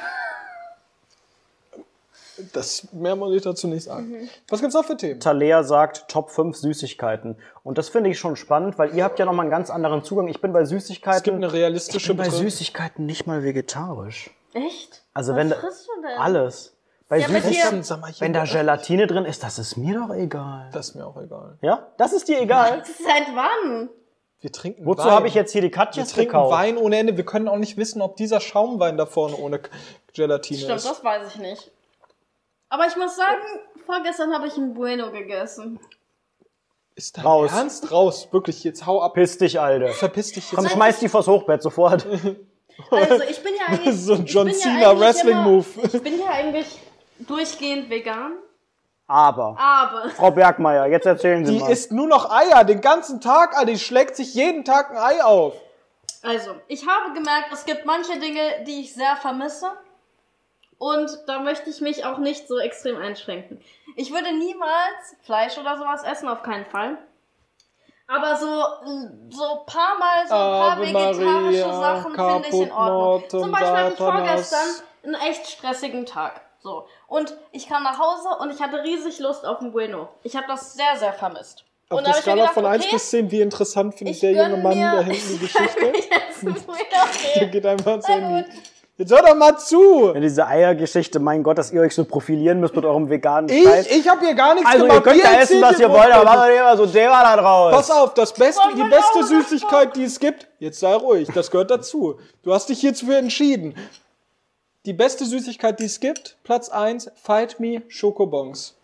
[SPEAKER 3] das mehr muss ich dazu nicht sagen.
[SPEAKER 6] Mhm.
[SPEAKER 3] Was gibt's noch für Themen?
[SPEAKER 2] Talea sagt Top fünf Süßigkeiten. Und das finde ich schon spannend, weil ihr habt ja nochmal einen ganz anderen Zugang. Ich bin bei Süßigkeiten.
[SPEAKER 3] Es gibt eine realistische
[SPEAKER 2] ich bin bei
[SPEAKER 3] Betrachtung.
[SPEAKER 2] Süßigkeiten nicht mal vegetarisch.
[SPEAKER 6] Echt?
[SPEAKER 2] Also
[SPEAKER 6] Was
[SPEAKER 2] wenn da,
[SPEAKER 6] frisst du denn?
[SPEAKER 2] alles. Bei
[SPEAKER 6] Ja, bei dir-
[SPEAKER 2] Süßigkeiten,
[SPEAKER 3] Sag mal, hier-
[SPEAKER 2] wenn da Gelatine drin ist, das ist mir doch egal.
[SPEAKER 3] Das ist mir auch egal.
[SPEAKER 2] Ja? Das ist dir egal.
[SPEAKER 6] Seit wann?
[SPEAKER 3] Wir trinken
[SPEAKER 2] Wozu
[SPEAKER 3] Wein.
[SPEAKER 2] habe ich jetzt hier die
[SPEAKER 3] Wir
[SPEAKER 2] Katjes
[SPEAKER 3] trinken
[SPEAKER 2] gekauft?
[SPEAKER 3] Wein ohne Ende. Wir können auch nicht wissen, ob dieser Schaumwein da vorne ohne K- Gelatine
[SPEAKER 6] Stimmt,
[SPEAKER 3] ist.
[SPEAKER 6] das weiß ich nicht. Aber ich muss sagen, vorgestern habe ich ein Bueno gegessen.
[SPEAKER 3] Ist dein
[SPEAKER 2] Raus.
[SPEAKER 3] Ernst? Raus. Wirklich, jetzt hau ab.
[SPEAKER 2] Piss dich, Alter.
[SPEAKER 3] Verpiss dich jetzt.
[SPEAKER 2] Komm, schmeiß die vors Hochbett sofort.
[SPEAKER 6] Also ich bin ja eigentlich...
[SPEAKER 3] So ein
[SPEAKER 6] ich
[SPEAKER 3] John
[SPEAKER 6] bin ja
[SPEAKER 3] Cena
[SPEAKER 6] eigentlich
[SPEAKER 3] Wrestling-Move.
[SPEAKER 6] immer- Ich bin ja eigentlich durchgehend vegan,
[SPEAKER 2] Aber,
[SPEAKER 6] aber...
[SPEAKER 2] Frau Bergmeier, jetzt erzählen Sie
[SPEAKER 3] Die
[SPEAKER 2] mal.
[SPEAKER 3] isst nur noch Eier den ganzen Tag, Alter. Die schlägt sich jeden Tag ein Ei auf.
[SPEAKER 6] Also, ich habe gemerkt, es gibt manche Dinge, die ich sehr vermisse. Und da möchte ich mich auch nicht so extrem einschränken. Ich würde niemals Fleisch oder sowas essen, auf keinen Fall. Aber so, so ein paar Mal so ein paar
[SPEAKER 3] Ave
[SPEAKER 6] vegetarische
[SPEAKER 3] Maria,
[SPEAKER 6] Sachen finde ich in
[SPEAKER 3] caput
[SPEAKER 6] Ordnung.
[SPEAKER 3] mortem
[SPEAKER 6] Zum Beispiel hatte ich
[SPEAKER 3] Satanas.
[SPEAKER 6] vorgestern einen echt stressigen Tag. So. Und ich kam nach Hause und ich hatte riesig Lust auf ein Bueno. Ich habe das sehr, sehr vermisst.
[SPEAKER 3] Auf
[SPEAKER 6] und
[SPEAKER 3] der
[SPEAKER 6] da hab ich mir
[SPEAKER 3] Skala
[SPEAKER 6] gedacht,
[SPEAKER 3] von eins
[SPEAKER 6] okay,
[SPEAKER 3] bis zehn, wie interessant findet
[SPEAKER 6] ich
[SPEAKER 3] der junge
[SPEAKER 6] gönn
[SPEAKER 3] Mann
[SPEAKER 6] mir-
[SPEAKER 3] da hinten die Geschichte?
[SPEAKER 6] jetzt ein Bueno,
[SPEAKER 3] Der
[SPEAKER 6] okay.
[SPEAKER 3] geht einfach ans
[SPEAKER 6] Na
[SPEAKER 3] Handy.
[SPEAKER 6] gut.
[SPEAKER 3] Jetzt hör doch mal zu!
[SPEAKER 2] Ja, diese Eiergeschichte, mein Gott, dass ihr euch so profilieren müsst mit eurem veganen
[SPEAKER 3] Ich,
[SPEAKER 2] Scheiß.
[SPEAKER 3] ich hab hier gar nichts
[SPEAKER 2] Also
[SPEAKER 3] gemacht.
[SPEAKER 2] ihr könnt
[SPEAKER 3] Ihr
[SPEAKER 2] ja essen,
[SPEAKER 3] erzählt
[SPEAKER 2] was
[SPEAKER 3] hier
[SPEAKER 2] ihr wollt, aber
[SPEAKER 3] Bullshit.
[SPEAKER 2] macht doch nicht immer so Thema da draus.
[SPEAKER 3] Pass auf, das Beste,
[SPEAKER 6] Wollen
[SPEAKER 3] die
[SPEAKER 6] wir
[SPEAKER 3] beste
[SPEAKER 6] auch
[SPEAKER 3] Süßigkeit, die es gibt, jetzt sei ruhig, das gehört dazu. Du hast dich hierfür entschieden. Die beste Süßigkeit, die es gibt, Platz eins, Fight Me Schokobons.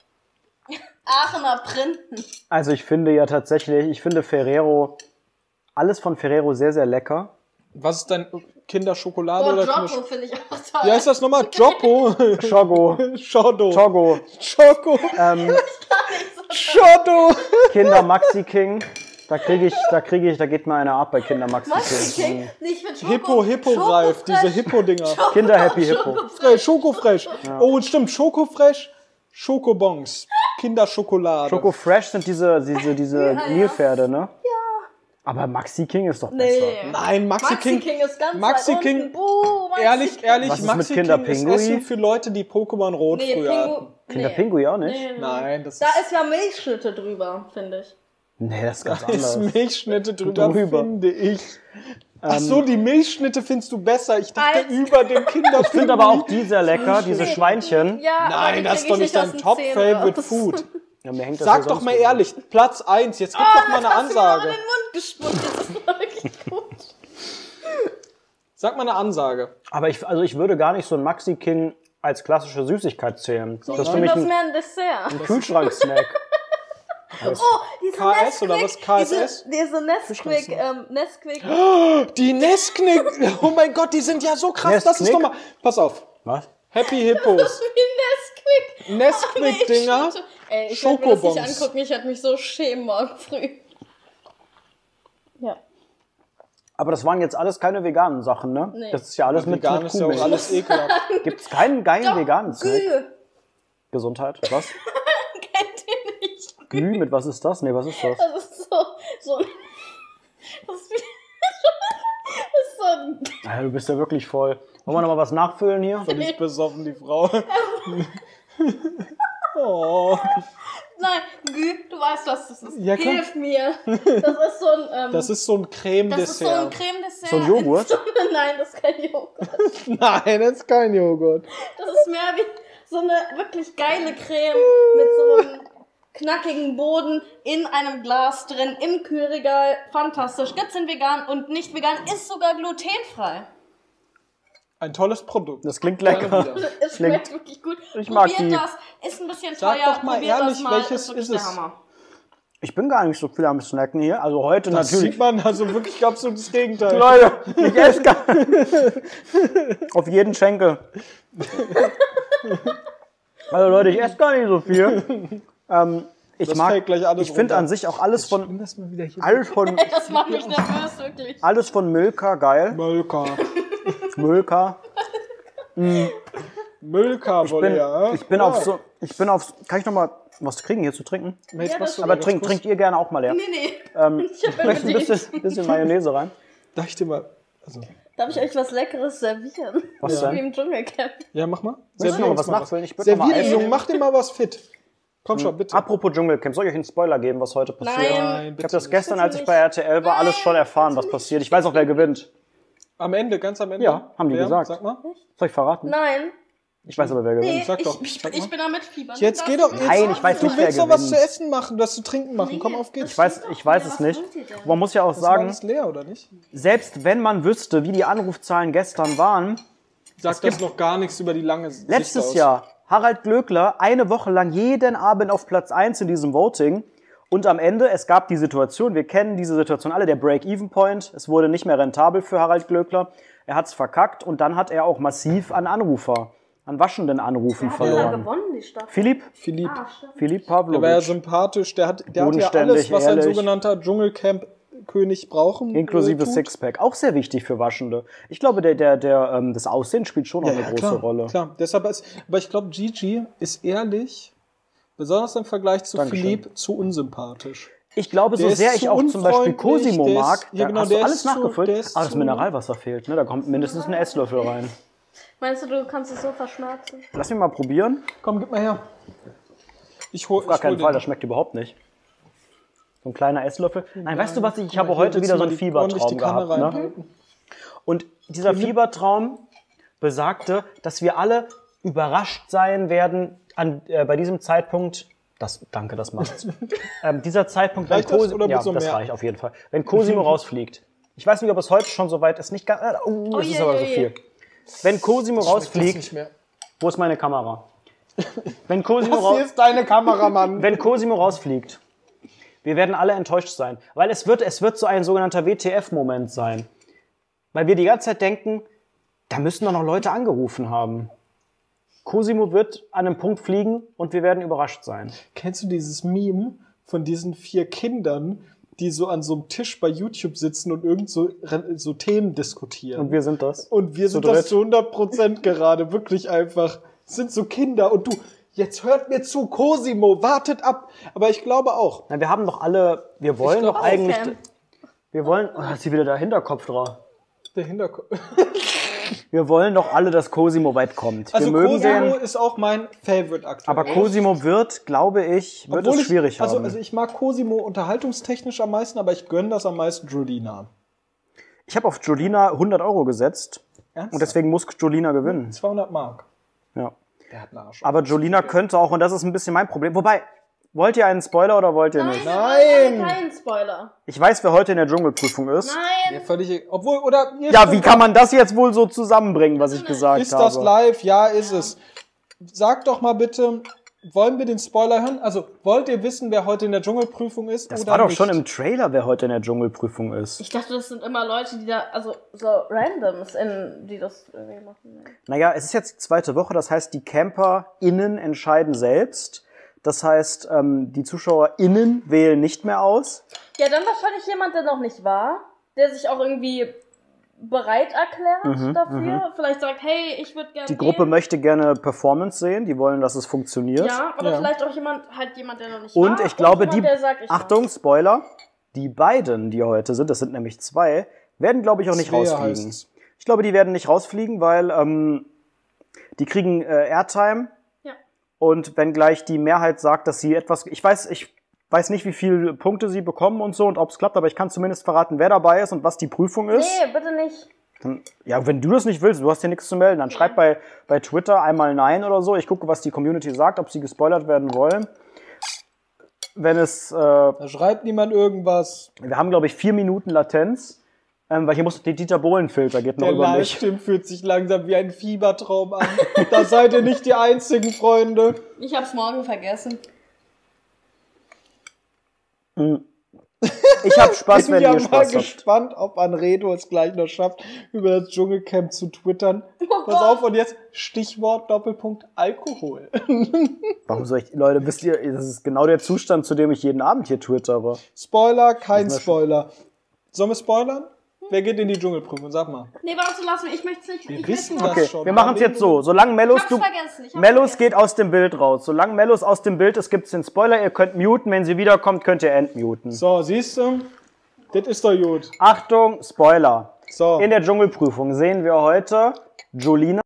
[SPEAKER 6] Aachener Printen.
[SPEAKER 2] Also ich finde ja tatsächlich, ich finde Ferrero, alles von Ferrero sehr, sehr lecker.
[SPEAKER 3] Was ist dein Kinderschokolade
[SPEAKER 6] Oh,
[SPEAKER 3] oder
[SPEAKER 6] Jocko
[SPEAKER 3] Kinder
[SPEAKER 6] finde ich auch toll.
[SPEAKER 3] Wie heißt das nochmal? Jocko?
[SPEAKER 2] Schogo,
[SPEAKER 3] Schodo.
[SPEAKER 2] Chogo,
[SPEAKER 3] Schoko.
[SPEAKER 2] ähm,
[SPEAKER 3] Schodo.
[SPEAKER 2] Kinder Maxi King. Da kriege ich, da kriege ich, da geht mir einer ab bei Kinder Maxi
[SPEAKER 6] Was?
[SPEAKER 2] King.
[SPEAKER 6] Okay. Nee, ich find Schoko,
[SPEAKER 3] Hippo, Hippo-Reif, diese
[SPEAKER 6] Schokofresh.
[SPEAKER 3] Hippo-Dinger.
[SPEAKER 6] Schoko-
[SPEAKER 2] Kinder Happy Hippo.
[SPEAKER 6] Schokofresh.
[SPEAKER 3] Fresh, Schokofresh. Oh, stimmt, Schokofresh, Schokobons. Kinderschokolade.
[SPEAKER 2] Schoko Fresh sind diese, diese, diese
[SPEAKER 6] Ja, ja.
[SPEAKER 2] Nilpferde, ne? Ja. Aber Maxi King ist doch besser.
[SPEAKER 6] Nee.
[SPEAKER 3] Nein, Maxi,
[SPEAKER 6] Maxi
[SPEAKER 3] King.
[SPEAKER 6] King ist ganz
[SPEAKER 3] Maxi
[SPEAKER 6] weit
[SPEAKER 3] King.
[SPEAKER 6] unten. Buh, Maxi
[SPEAKER 3] Ehrlich,
[SPEAKER 6] King.
[SPEAKER 3] ehrlich,
[SPEAKER 2] Was ist
[SPEAKER 3] Maxi
[SPEAKER 2] mit Kinder
[SPEAKER 3] King ist
[SPEAKER 2] Pinguin?
[SPEAKER 3] Essen für Leute, die Pokémon Rot
[SPEAKER 6] Nee,
[SPEAKER 3] früher
[SPEAKER 6] Pingu.
[SPEAKER 3] hatten.
[SPEAKER 2] Kinder
[SPEAKER 6] Nee.
[SPEAKER 2] Pinguin auch nicht?
[SPEAKER 3] Nein, Nein, das
[SPEAKER 6] Da
[SPEAKER 3] ist,
[SPEAKER 6] ist ja Milchschnitte drüber, finde ich.
[SPEAKER 2] Nee, das ist ganz
[SPEAKER 3] da ist
[SPEAKER 2] anders.
[SPEAKER 3] Milchschnitte drüber,
[SPEAKER 2] Drüber.
[SPEAKER 3] finde ich. Ach so, die Milchschnitte findest du besser. Ich dachte
[SPEAKER 6] Als-
[SPEAKER 3] über den Kinder.
[SPEAKER 2] Ich finde aber auch die sehr lecker, diese
[SPEAKER 6] Nee.
[SPEAKER 2] Schweinchen.
[SPEAKER 6] Ja, aber
[SPEAKER 3] Nein,
[SPEAKER 6] die
[SPEAKER 3] das ist
[SPEAKER 6] krieg
[SPEAKER 3] doch
[SPEAKER 6] ich
[SPEAKER 3] nicht
[SPEAKER 6] aus
[SPEAKER 3] dein
[SPEAKER 6] den
[SPEAKER 3] Top-Favorite
[SPEAKER 6] Zähnen
[SPEAKER 3] Food.
[SPEAKER 6] raus.
[SPEAKER 2] Ja, mir hängt das
[SPEAKER 3] Sag
[SPEAKER 2] hier
[SPEAKER 3] doch
[SPEAKER 2] sonst
[SPEAKER 3] mal
[SPEAKER 2] wo.
[SPEAKER 3] ehrlich, Platz eins. Jetzt gib
[SPEAKER 6] Oh,
[SPEAKER 3] doch mal eine
[SPEAKER 6] das hast du mir aber
[SPEAKER 3] Ansage.
[SPEAKER 6] in den Mund gespuckt. Das ist wirklich gut.
[SPEAKER 3] Sag mal eine Ansage.
[SPEAKER 2] Aber ich, also ich würde gar nicht so ein Maxi King als klassische Süßigkeit zählen. Das
[SPEAKER 6] Ich
[SPEAKER 2] ist für
[SPEAKER 6] finde
[SPEAKER 2] mich
[SPEAKER 6] das
[SPEAKER 2] ein
[SPEAKER 6] mehr ein Dessert.
[SPEAKER 2] Kühlschrank-Snack.
[SPEAKER 6] Oh, diese
[SPEAKER 3] K S
[SPEAKER 6] Nesquik,
[SPEAKER 3] oder was? K S S?
[SPEAKER 6] Diese, diese Nesquik, ähm, Nesquik.
[SPEAKER 3] Die Nesquik. Oh mein Gott, die sind ja so krass. Das ist
[SPEAKER 2] Nesquik?
[SPEAKER 3] doch mal. Pass auf.
[SPEAKER 2] Was?
[SPEAKER 3] Happy Hippos.
[SPEAKER 6] Wie Nesquik.
[SPEAKER 3] Nesquik-Dinger.
[SPEAKER 6] Ach nee, ey, ich werde mir das nicht
[SPEAKER 3] Schokobons.
[SPEAKER 6] angucken. Ich werde mich so schämen morgen früh. Ja.
[SPEAKER 2] Aber das waren jetzt alles keine veganen Sachen, ne?
[SPEAKER 6] Nee.
[SPEAKER 2] Das ist ja alles mit,
[SPEAKER 3] Vegan
[SPEAKER 2] mit
[SPEAKER 3] ist ja auch
[SPEAKER 2] Kuhmilch.
[SPEAKER 3] alles ekelhaft.
[SPEAKER 2] Gibt's keinen geilen
[SPEAKER 6] Doch,
[SPEAKER 2] veganen Snack?
[SPEAKER 6] Gü.
[SPEAKER 2] Gesundheit. Was?
[SPEAKER 6] Kennt ihr nicht?
[SPEAKER 2] Gü, mit was ist das? Nee, was ist das?
[SPEAKER 6] Das ist so, so, das ist wie, das ist so ein,
[SPEAKER 2] Alter, du bist ja wirklich voll. Wollen wir noch mal was nachfüllen hier?
[SPEAKER 3] Völlig besoffen, die Frau. Oh.
[SPEAKER 6] nein, Gü, du weißt, was das ist.
[SPEAKER 3] Ja, klar.
[SPEAKER 6] Hilf mir. Das ist so ein, ähm,
[SPEAKER 3] Das ist so ein
[SPEAKER 6] das ist so
[SPEAKER 3] Creme-Dessert.
[SPEAKER 6] ein Cremedessert.
[SPEAKER 2] So ein Joghurt?
[SPEAKER 6] in So, nein, das ist kein Joghurt.
[SPEAKER 3] Nein, das ist kein Joghurt.
[SPEAKER 6] Das ist mehr wie so eine wirklich geile Creme mit so einem knackigen Boden in einem Glas drin, im Kühlregal. Fantastisch. Gibt's in vegan und nicht vegan, ist sogar glutenfrei.
[SPEAKER 3] Ein tolles Produkt.
[SPEAKER 2] Das klingt
[SPEAKER 3] Gerne
[SPEAKER 2] lecker.
[SPEAKER 3] wieder.
[SPEAKER 6] Es schmeckt wirklich gut.
[SPEAKER 2] Ich mag
[SPEAKER 6] Probiert
[SPEAKER 2] die.
[SPEAKER 6] das. Ist ein bisschen McIntyre,
[SPEAKER 3] doch mal
[SPEAKER 6] probiert
[SPEAKER 3] ehrlich,
[SPEAKER 6] das mal,
[SPEAKER 3] welches
[SPEAKER 6] ist wirklich
[SPEAKER 3] ist
[SPEAKER 6] der
[SPEAKER 3] es?
[SPEAKER 6] Hammer.
[SPEAKER 2] Ich bin gar nicht so viel am Snacken hier. Also heute
[SPEAKER 3] Das
[SPEAKER 2] natürlich.
[SPEAKER 3] sieht man, also wirklich absolut das Gegenteil.
[SPEAKER 2] Leute, ich esse gar auf jeden Schenkel. Also Leute, ich esse gar nicht so viel. Ähm, ich
[SPEAKER 3] Das
[SPEAKER 2] mag,
[SPEAKER 3] fällt gleich alles
[SPEAKER 2] ich finde
[SPEAKER 3] runter.
[SPEAKER 2] an sich auch alles von,
[SPEAKER 3] Lass mal wieder hier.
[SPEAKER 2] alles von,
[SPEAKER 6] Das macht mich nervös, wirklich.
[SPEAKER 2] alles von Milka geil.
[SPEAKER 3] Mölka.
[SPEAKER 2] Milka.
[SPEAKER 3] Mölka
[SPEAKER 2] Ich
[SPEAKER 3] wolle
[SPEAKER 2] bin,
[SPEAKER 3] ja.
[SPEAKER 2] ich bin
[SPEAKER 3] ja.
[SPEAKER 2] auf so, ich bin auf, kann ich noch mal was kriegen hier zu trinken?
[SPEAKER 3] Jetzt
[SPEAKER 6] Ja,
[SPEAKER 3] machst
[SPEAKER 6] das-
[SPEAKER 3] du
[SPEAKER 2] Aber
[SPEAKER 3] ganz
[SPEAKER 2] trinkt,
[SPEAKER 3] kurz.
[SPEAKER 2] trinkt ihr gerne auch mal leer.
[SPEAKER 6] Nee, nee.
[SPEAKER 2] Ähm,
[SPEAKER 6] Ich hab
[SPEAKER 2] vielleicht ein
[SPEAKER 6] bedient.
[SPEAKER 2] bisschen, bisschen Mayonnaise rein.
[SPEAKER 3] Darf ich dir mal. Also,
[SPEAKER 6] Darf ich euch was Leckeres servieren?
[SPEAKER 2] Was
[SPEAKER 6] Wie
[SPEAKER 2] denn?
[SPEAKER 6] im Dschungelcamp.
[SPEAKER 3] ja, mach mal.
[SPEAKER 2] Willst du noch mal
[SPEAKER 3] uns
[SPEAKER 2] was nachfüllen? Ich würd noch
[SPEAKER 3] Servier
[SPEAKER 2] mal
[SPEAKER 3] den
[SPEAKER 2] essen.
[SPEAKER 3] Jungen, mach dir mal was fit. Komm schon, bitte.
[SPEAKER 2] Apropos Dschungelcamp, soll ich euch einen Spoiler geben, was heute passiert?
[SPEAKER 6] Nein.
[SPEAKER 2] Ich habe das gestern, als ich bei R T L war, alles schon erfahren, was passiert. Ich weiß auch, wer gewinnt.
[SPEAKER 3] Am Ende, ganz am Ende?
[SPEAKER 2] Ja, haben die
[SPEAKER 3] Wer?
[SPEAKER 2] gesagt.
[SPEAKER 3] Sag mal.
[SPEAKER 2] Soll ich verraten?
[SPEAKER 6] Nein.
[SPEAKER 2] Ich weiß aber, wer
[SPEAKER 6] Nee,
[SPEAKER 2] gewinnt.
[SPEAKER 3] Sag doch,
[SPEAKER 6] ich, ich,
[SPEAKER 3] sag mal.
[SPEAKER 6] ich bin am Mitfiebern.
[SPEAKER 3] Jetzt
[SPEAKER 6] Das
[SPEAKER 3] geh
[SPEAKER 6] darfst
[SPEAKER 3] doch.
[SPEAKER 6] du
[SPEAKER 3] Jetzt,
[SPEAKER 2] Nein,
[SPEAKER 6] nicht
[SPEAKER 2] ich weiß
[SPEAKER 3] du
[SPEAKER 2] nicht, wer
[SPEAKER 3] willst doch was
[SPEAKER 2] gewinnt.
[SPEAKER 3] zu essen machen, was zu trinken machen. Komm auf geht's.
[SPEAKER 2] Ich weiß, ich weiß es nicht. Man muss ja auch
[SPEAKER 3] Das war
[SPEAKER 2] sagen,
[SPEAKER 3] alles leer, oder nicht?
[SPEAKER 2] selbst wenn man wüsste, wie die Anrufzahlen gestern waren,
[SPEAKER 3] Sagt das noch gar nichts über die lange Sicht
[SPEAKER 2] letztes
[SPEAKER 3] aus.
[SPEAKER 2] Jahr Harald Glöckler eine Woche lang jeden Abend auf Platz eins in diesem Voting. Und am Ende, es gab die Situation, wir kennen diese Situation alle, der Break-Even-Point. Es wurde nicht mehr rentabel für Harald Glöckler. Er hat's verkackt und dann hat er auch massiv an Anrufer, an waschenden Anrufen
[SPEAKER 6] Hat er
[SPEAKER 2] verloren.
[SPEAKER 6] gewonnen, die Staffel?
[SPEAKER 2] Philipp,
[SPEAKER 3] Philipp.
[SPEAKER 6] Ah, stimmt.
[SPEAKER 2] Philipp
[SPEAKER 3] Der war ja
[SPEAKER 2] Pavlovic,
[SPEAKER 3] sympathisch. Der hat, der hat ja
[SPEAKER 2] Bodenständig,
[SPEAKER 3] alles, was ein
[SPEAKER 2] ehrlich.
[SPEAKER 3] sogenannter Dschungelcamp-König brauchen.
[SPEAKER 2] inklusive
[SPEAKER 3] äh, tut.
[SPEAKER 2] Sixpack. Auch sehr wichtig für Waschende. Ich glaube, der, der, der, ähm, das Aussehen spielt schon noch
[SPEAKER 3] Ja,
[SPEAKER 2] eine
[SPEAKER 3] ja,
[SPEAKER 2] große
[SPEAKER 3] klar,
[SPEAKER 2] Rolle.
[SPEAKER 3] Klar, deshalb ist, aber ich glaube, Gigi ist ehrlich, besonders im Vergleich zu
[SPEAKER 2] Dankeschön.
[SPEAKER 3] Philipp, zu unsympathisch.
[SPEAKER 2] Ich glaube, so
[SPEAKER 3] Der ist
[SPEAKER 2] sehr ich
[SPEAKER 3] zu
[SPEAKER 2] auch zum Beispiel
[SPEAKER 3] unfreundlich,
[SPEAKER 2] Cosimo
[SPEAKER 3] der ist-
[SPEAKER 2] mag,
[SPEAKER 3] ja,
[SPEAKER 2] da
[SPEAKER 3] genau,
[SPEAKER 2] hast du
[SPEAKER 3] der
[SPEAKER 2] alles
[SPEAKER 3] ist zu-
[SPEAKER 2] nachgefüllt.
[SPEAKER 3] der ist
[SPEAKER 2] Aber das
[SPEAKER 3] zu-
[SPEAKER 2] Mineralwasser fehlt, ne? Da kommt mindestens ein Esslöffel rein.
[SPEAKER 6] Meinst du, du kannst es so verschmerzen?
[SPEAKER 2] Lass mich mal probieren.
[SPEAKER 3] Komm, gib mal her. Ich hol,
[SPEAKER 2] Auf gar
[SPEAKER 3] ich
[SPEAKER 2] keinen
[SPEAKER 3] hol
[SPEAKER 2] Fall,
[SPEAKER 3] den.
[SPEAKER 2] das schmeckt überhaupt nicht. So ein kleiner Esslöffel. Nein, weißt du was, ich, ich
[SPEAKER 3] Guck
[SPEAKER 2] habe
[SPEAKER 3] mal,
[SPEAKER 2] heute
[SPEAKER 3] hier,
[SPEAKER 2] wieder so
[SPEAKER 3] willst
[SPEAKER 2] einen
[SPEAKER 3] du mal die- ordentlich
[SPEAKER 2] Fiebertraum
[SPEAKER 3] die Kanne
[SPEAKER 2] gehabt. Ne?
[SPEAKER 3] reinhalten?
[SPEAKER 2] Und dieser Fiebertraum besagte, dass wir alle überrascht sein werden an, äh, bei diesem Zeitpunkt. Das, danke, das macht's. ähm, dieser Zeitpunkt, wenn
[SPEAKER 3] Reicht das
[SPEAKER 2] Cosimo,
[SPEAKER 3] oder
[SPEAKER 2] ja,
[SPEAKER 3] willst du
[SPEAKER 2] das
[SPEAKER 3] mehr?
[SPEAKER 2] reicht auf jeden Fall. Wenn Cosimo rausfliegt. Ich weiß nicht, ob es heute schon so weit ist. Nicht ganz, äh, oh, das
[SPEAKER 6] je,
[SPEAKER 2] ist aber so
[SPEAKER 6] je, je.
[SPEAKER 2] viel. Wenn Cosimo
[SPEAKER 3] Schmeckt das
[SPEAKER 2] rausfliegt,
[SPEAKER 3] nicht mehr.
[SPEAKER 2] wo ist meine Kamera? Wenn Cosimo,
[SPEAKER 3] Das
[SPEAKER 2] raus,
[SPEAKER 3] hier ist deine Kameramann.
[SPEAKER 2] wenn Cosimo rausfliegt, wir werden alle enttäuscht sein. Weil es wird, es wird so ein sogenannter W T F-Moment sein. Weil wir die ganze Zeit denken, da müssen doch noch Leute angerufen haben. Cosimo wird an einem Punkt fliegen und wir werden überrascht sein.
[SPEAKER 3] Kennst du dieses Meme von diesen vier Kindern, die so an so einem Tisch bei YouTube sitzen und irgend so, so Themen diskutieren?
[SPEAKER 2] Und wir sind das.
[SPEAKER 3] Und wir
[SPEAKER 2] Zu
[SPEAKER 3] sind das
[SPEAKER 2] dritt.
[SPEAKER 3] zu hundert Prozent gerade. Wirklich einfach. Es sind so Kinder. Und du, jetzt hört mir zu, Cosimo, wartet ab. Aber ich glaube auch.
[SPEAKER 2] Na, wir haben doch alle, wir wollen
[SPEAKER 3] glaub
[SPEAKER 2] doch
[SPEAKER 3] auch,
[SPEAKER 2] eigentlich,
[SPEAKER 6] Cam.
[SPEAKER 2] wir wollen, oh, da ist hier wieder der Hinterkopf drauf.
[SPEAKER 3] Der Hinterkopf.
[SPEAKER 2] Wir wollen doch alle, dass Cosimo weit kommt.
[SPEAKER 3] Also
[SPEAKER 2] wir mögen
[SPEAKER 3] Cosimo
[SPEAKER 2] den,
[SPEAKER 3] ist auch mein Favorite aktuell.
[SPEAKER 2] aber Cosimo wird, glaube ich, wird
[SPEAKER 3] Obwohl
[SPEAKER 2] es
[SPEAKER 3] ich-
[SPEAKER 2] schwierig
[SPEAKER 3] also,
[SPEAKER 2] haben.
[SPEAKER 3] Also ich mag Cosimo unterhaltungstechnisch am meisten, aber ich gönne das am meisten Julina.
[SPEAKER 2] Ich habe auf Jolina hundert Euro gesetzt
[SPEAKER 3] Ernsthaft?
[SPEAKER 2] und deswegen muss Jolina gewinnen.
[SPEAKER 3] zweihundert Mark.
[SPEAKER 2] Ja.
[SPEAKER 3] Der hat einen Arsch.
[SPEAKER 2] Aber Jolina könnte auch, und das ist ein bisschen mein Problem. Wobei, wollt ihr einen Spoiler oder wollt ihr nicht?
[SPEAKER 3] Nein!
[SPEAKER 6] Wir wollen keinen Spoiler.
[SPEAKER 2] Ich weiß, wer heute in der Dschungelprüfung ist.
[SPEAKER 6] Nein.
[SPEAKER 3] Ja, völlig. Obwohl, oder. ihr
[SPEAKER 2] Ja,
[SPEAKER 3] stimmt
[SPEAKER 2] wie kann man das jetzt wohl so zusammenbringen, was ich gesagt
[SPEAKER 3] Ist
[SPEAKER 2] habe?
[SPEAKER 3] das live? Ja, ist es. Sagt doch mal bitte, wollen wir den Spoiler hören? Also, wollt ihr wissen, wer heute in der Dschungelprüfung ist?
[SPEAKER 2] Das
[SPEAKER 3] oder
[SPEAKER 2] war doch
[SPEAKER 3] nicht?
[SPEAKER 2] schon im Trailer, wer heute in der Dschungelprüfung ist.
[SPEAKER 6] Ich dachte, das sind immer Leute, die da, also so Randoms, in, die das irgendwie machen.
[SPEAKER 2] Naja, es ist jetzt die zweite Woche, das heißt, die CamperInnen entscheiden selbst. Das heißt, ähm, die ZuschauerInnen wählen nicht mehr aus.
[SPEAKER 6] Ja, dann wahrscheinlich jemand, der noch nicht war, der sich auch irgendwie bereit erklärt dafür. Vielleicht sagt, hey, ich würde gerne.
[SPEAKER 2] Die Gruppe
[SPEAKER 6] gehen.
[SPEAKER 2] möchte gerne Performance sehen, die wollen, dass es funktioniert.
[SPEAKER 6] Ja, oder
[SPEAKER 3] Ja.
[SPEAKER 6] vielleicht auch jemand, halt jemand, der noch nicht
[SPEAKER 2] Und
[SPEAKER 6] war.
[SPEAKER 2] ich glaube,
[SPEAKER 6] jemand,
[SPEAKER 2] die,
[SPEAKER 6] der sagt, ich
[SPEAKER 2] Achtung, Spoiler, die beiden, die heute sind, das sind nämlich zwei, werden, glaube ich, auch nicht
[SPEAKER 3] Svea heißt
[SPEAKER 2] rausfliegen.
[SPEAKER 3] es.
[SPEAKER 2] Ich glaube, die werden nicht rausfliegen, weil ähm, die kriegen äh, Airtime.
[SPEAKER 6] Ja.
[SPEAKER 2] Und wenn gleich die Mehrheit sagt, dass sie etwas, ich weiß, ich weiß nicht, wie viele Punkte sie bekommen und so und ob es klappt, aber ich kann zumindest verraten, wer dabei ist und was die Prüfung ist.
[SPEAKER 6] Nee, bitte nicht.
[SPEAKER 2] Dann, ja, wenn du das nicht willst, du hast hier nichts zu melden, dann schreib bei, bei Twitter einmal Nein oder so. Ich gucke, was die Community sagt, ob sie gespoilert werden wollen. Wenn es, äh,
[SPEAKER 3] Da schreibt niemand irgendwas.
[SPEAKER 2] wir haben, glaube ich, vier Minuten Latenz. Ähm, weil hier muss der Dieter Bohlen-Filter, geht noch
[SPEAKER 3] Der
[SPEAKER 2] über mich.
[SPEAKER 3] Livestream fühlt sich langsam wie ein Fiebertraum an. Da seid ihr nicht die einzigen, Freunde.
[SPEAKER 6] Ich hab's morgen vergessen.
[SPEAKER 2] Ich hab Spaß,
[SPEAKER 3] Ich
[SPEAKER 2] wenn
[SPEAKER 3] bin ja
[SPEAKER 2] ihr
[SPEAKER 3] mal
[SPEAKER 2] Spaß habt.
[SPEAKER 3] gespannt, ob Anredo es gleich noch schafft, über das Dschungelcamp zu twittern. Pass auf, und jetzt Stichwort Doppelpunkt Alkohol.
[SPEAKER 2] Warum soll ich, Leute, wisst ihr, das ist genau der Zustand, zu dem ich jeden Abend hier twittere.
[SPEAKER 3] Spoiler, kein
[SPEAKER 2] Das ist
[SPEAKER 3] Spoiler. Sollen wir spoilern? Wer geht in die Dschungelprüfung? Sag mal.
[SPEAKER 6] Nee, warte, lass mich, ich möchte es nicht.
[SPEAKER 3] Wir
[SPEAKER 6] ich
[SPEAKER 3] wissen
[SPEAKER 6] möchte-
[SPEAKER 3] das
[SPEAKER 2] Okay,
[SPEAKER 3] schon.
[SPEAKER 2] wir machen es jetzt so. Solange Mellos,
[SPEAKER 6] Ich
[SPEAKER 2] du,
[SPEAKER 6] hab's vergessen, ich hab's
[SPEAKER 2] Mellos
[SPEAKER 6] vergessen.
[SPEAKER 2] geht aus dem Bild raus. Solange Mellos aus dem Bild ist, gibt's den Spoiler. Ihr könnt muten. Wenn sie wiederkommt, könnt ihr entmuten.
[SPEAKER 3] So, siehst du? Das ist doch gut.
[SPEAKER 2] Achtung, Spoiler.
[SPEAKER 3] So.
[SPEAKER 2] In der Dschungelprüfung sehen wir heute Jolina.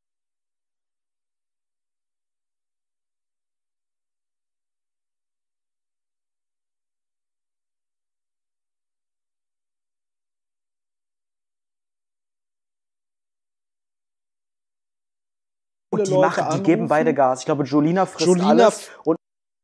[SPEAKER 2] Und die,
[SPEAKER 3] Leute
[SPEAKER 2] machen, die geben
[SPEAKER 3] anrufen.
[SPEAKER 2] beide Gas. Ich glaube, Jolina frisst
[SPEAKER 3] Jolina
[SPEAKER 2] alles. Und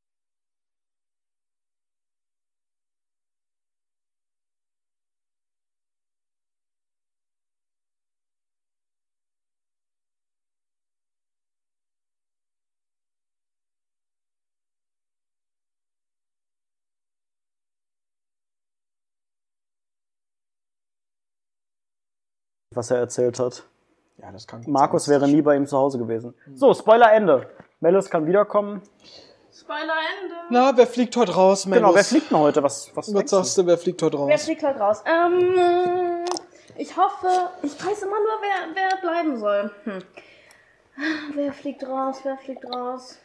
[SPEAKER 2] was er erzählt hat.
[SPEAKER 3] Ja, das kann gut
[SPEAKER 2] Markus
[SPEAKER 3] sein.
[SPEAKER 2] wäre nie bei ihm zu Hause gewesen. So, Spoiler Ende. Mellos kann wiederkommen.
[SPEAKER 6] Spoiler Ende.
[SPEAKER 3] Na, wer fliegt heute raus, Mensch?
[SPEAKER 2] Genau, wer fliegt denn heute? Was, was,
[SPEAKER 3] Was
[SPEAKER 2] denkst
[SPEAKER 3] sagst du, wer fliegt heute
[SPEAKER 6] Wer
[SPEAKER 3] raus?
[SPEAKER 6] fliegt halt raus? Ähm, ich hoffe, ich weiß immer nur, wer, wer bleiben soll. Hm. Wer fliegt raus? Wer fliegt raus?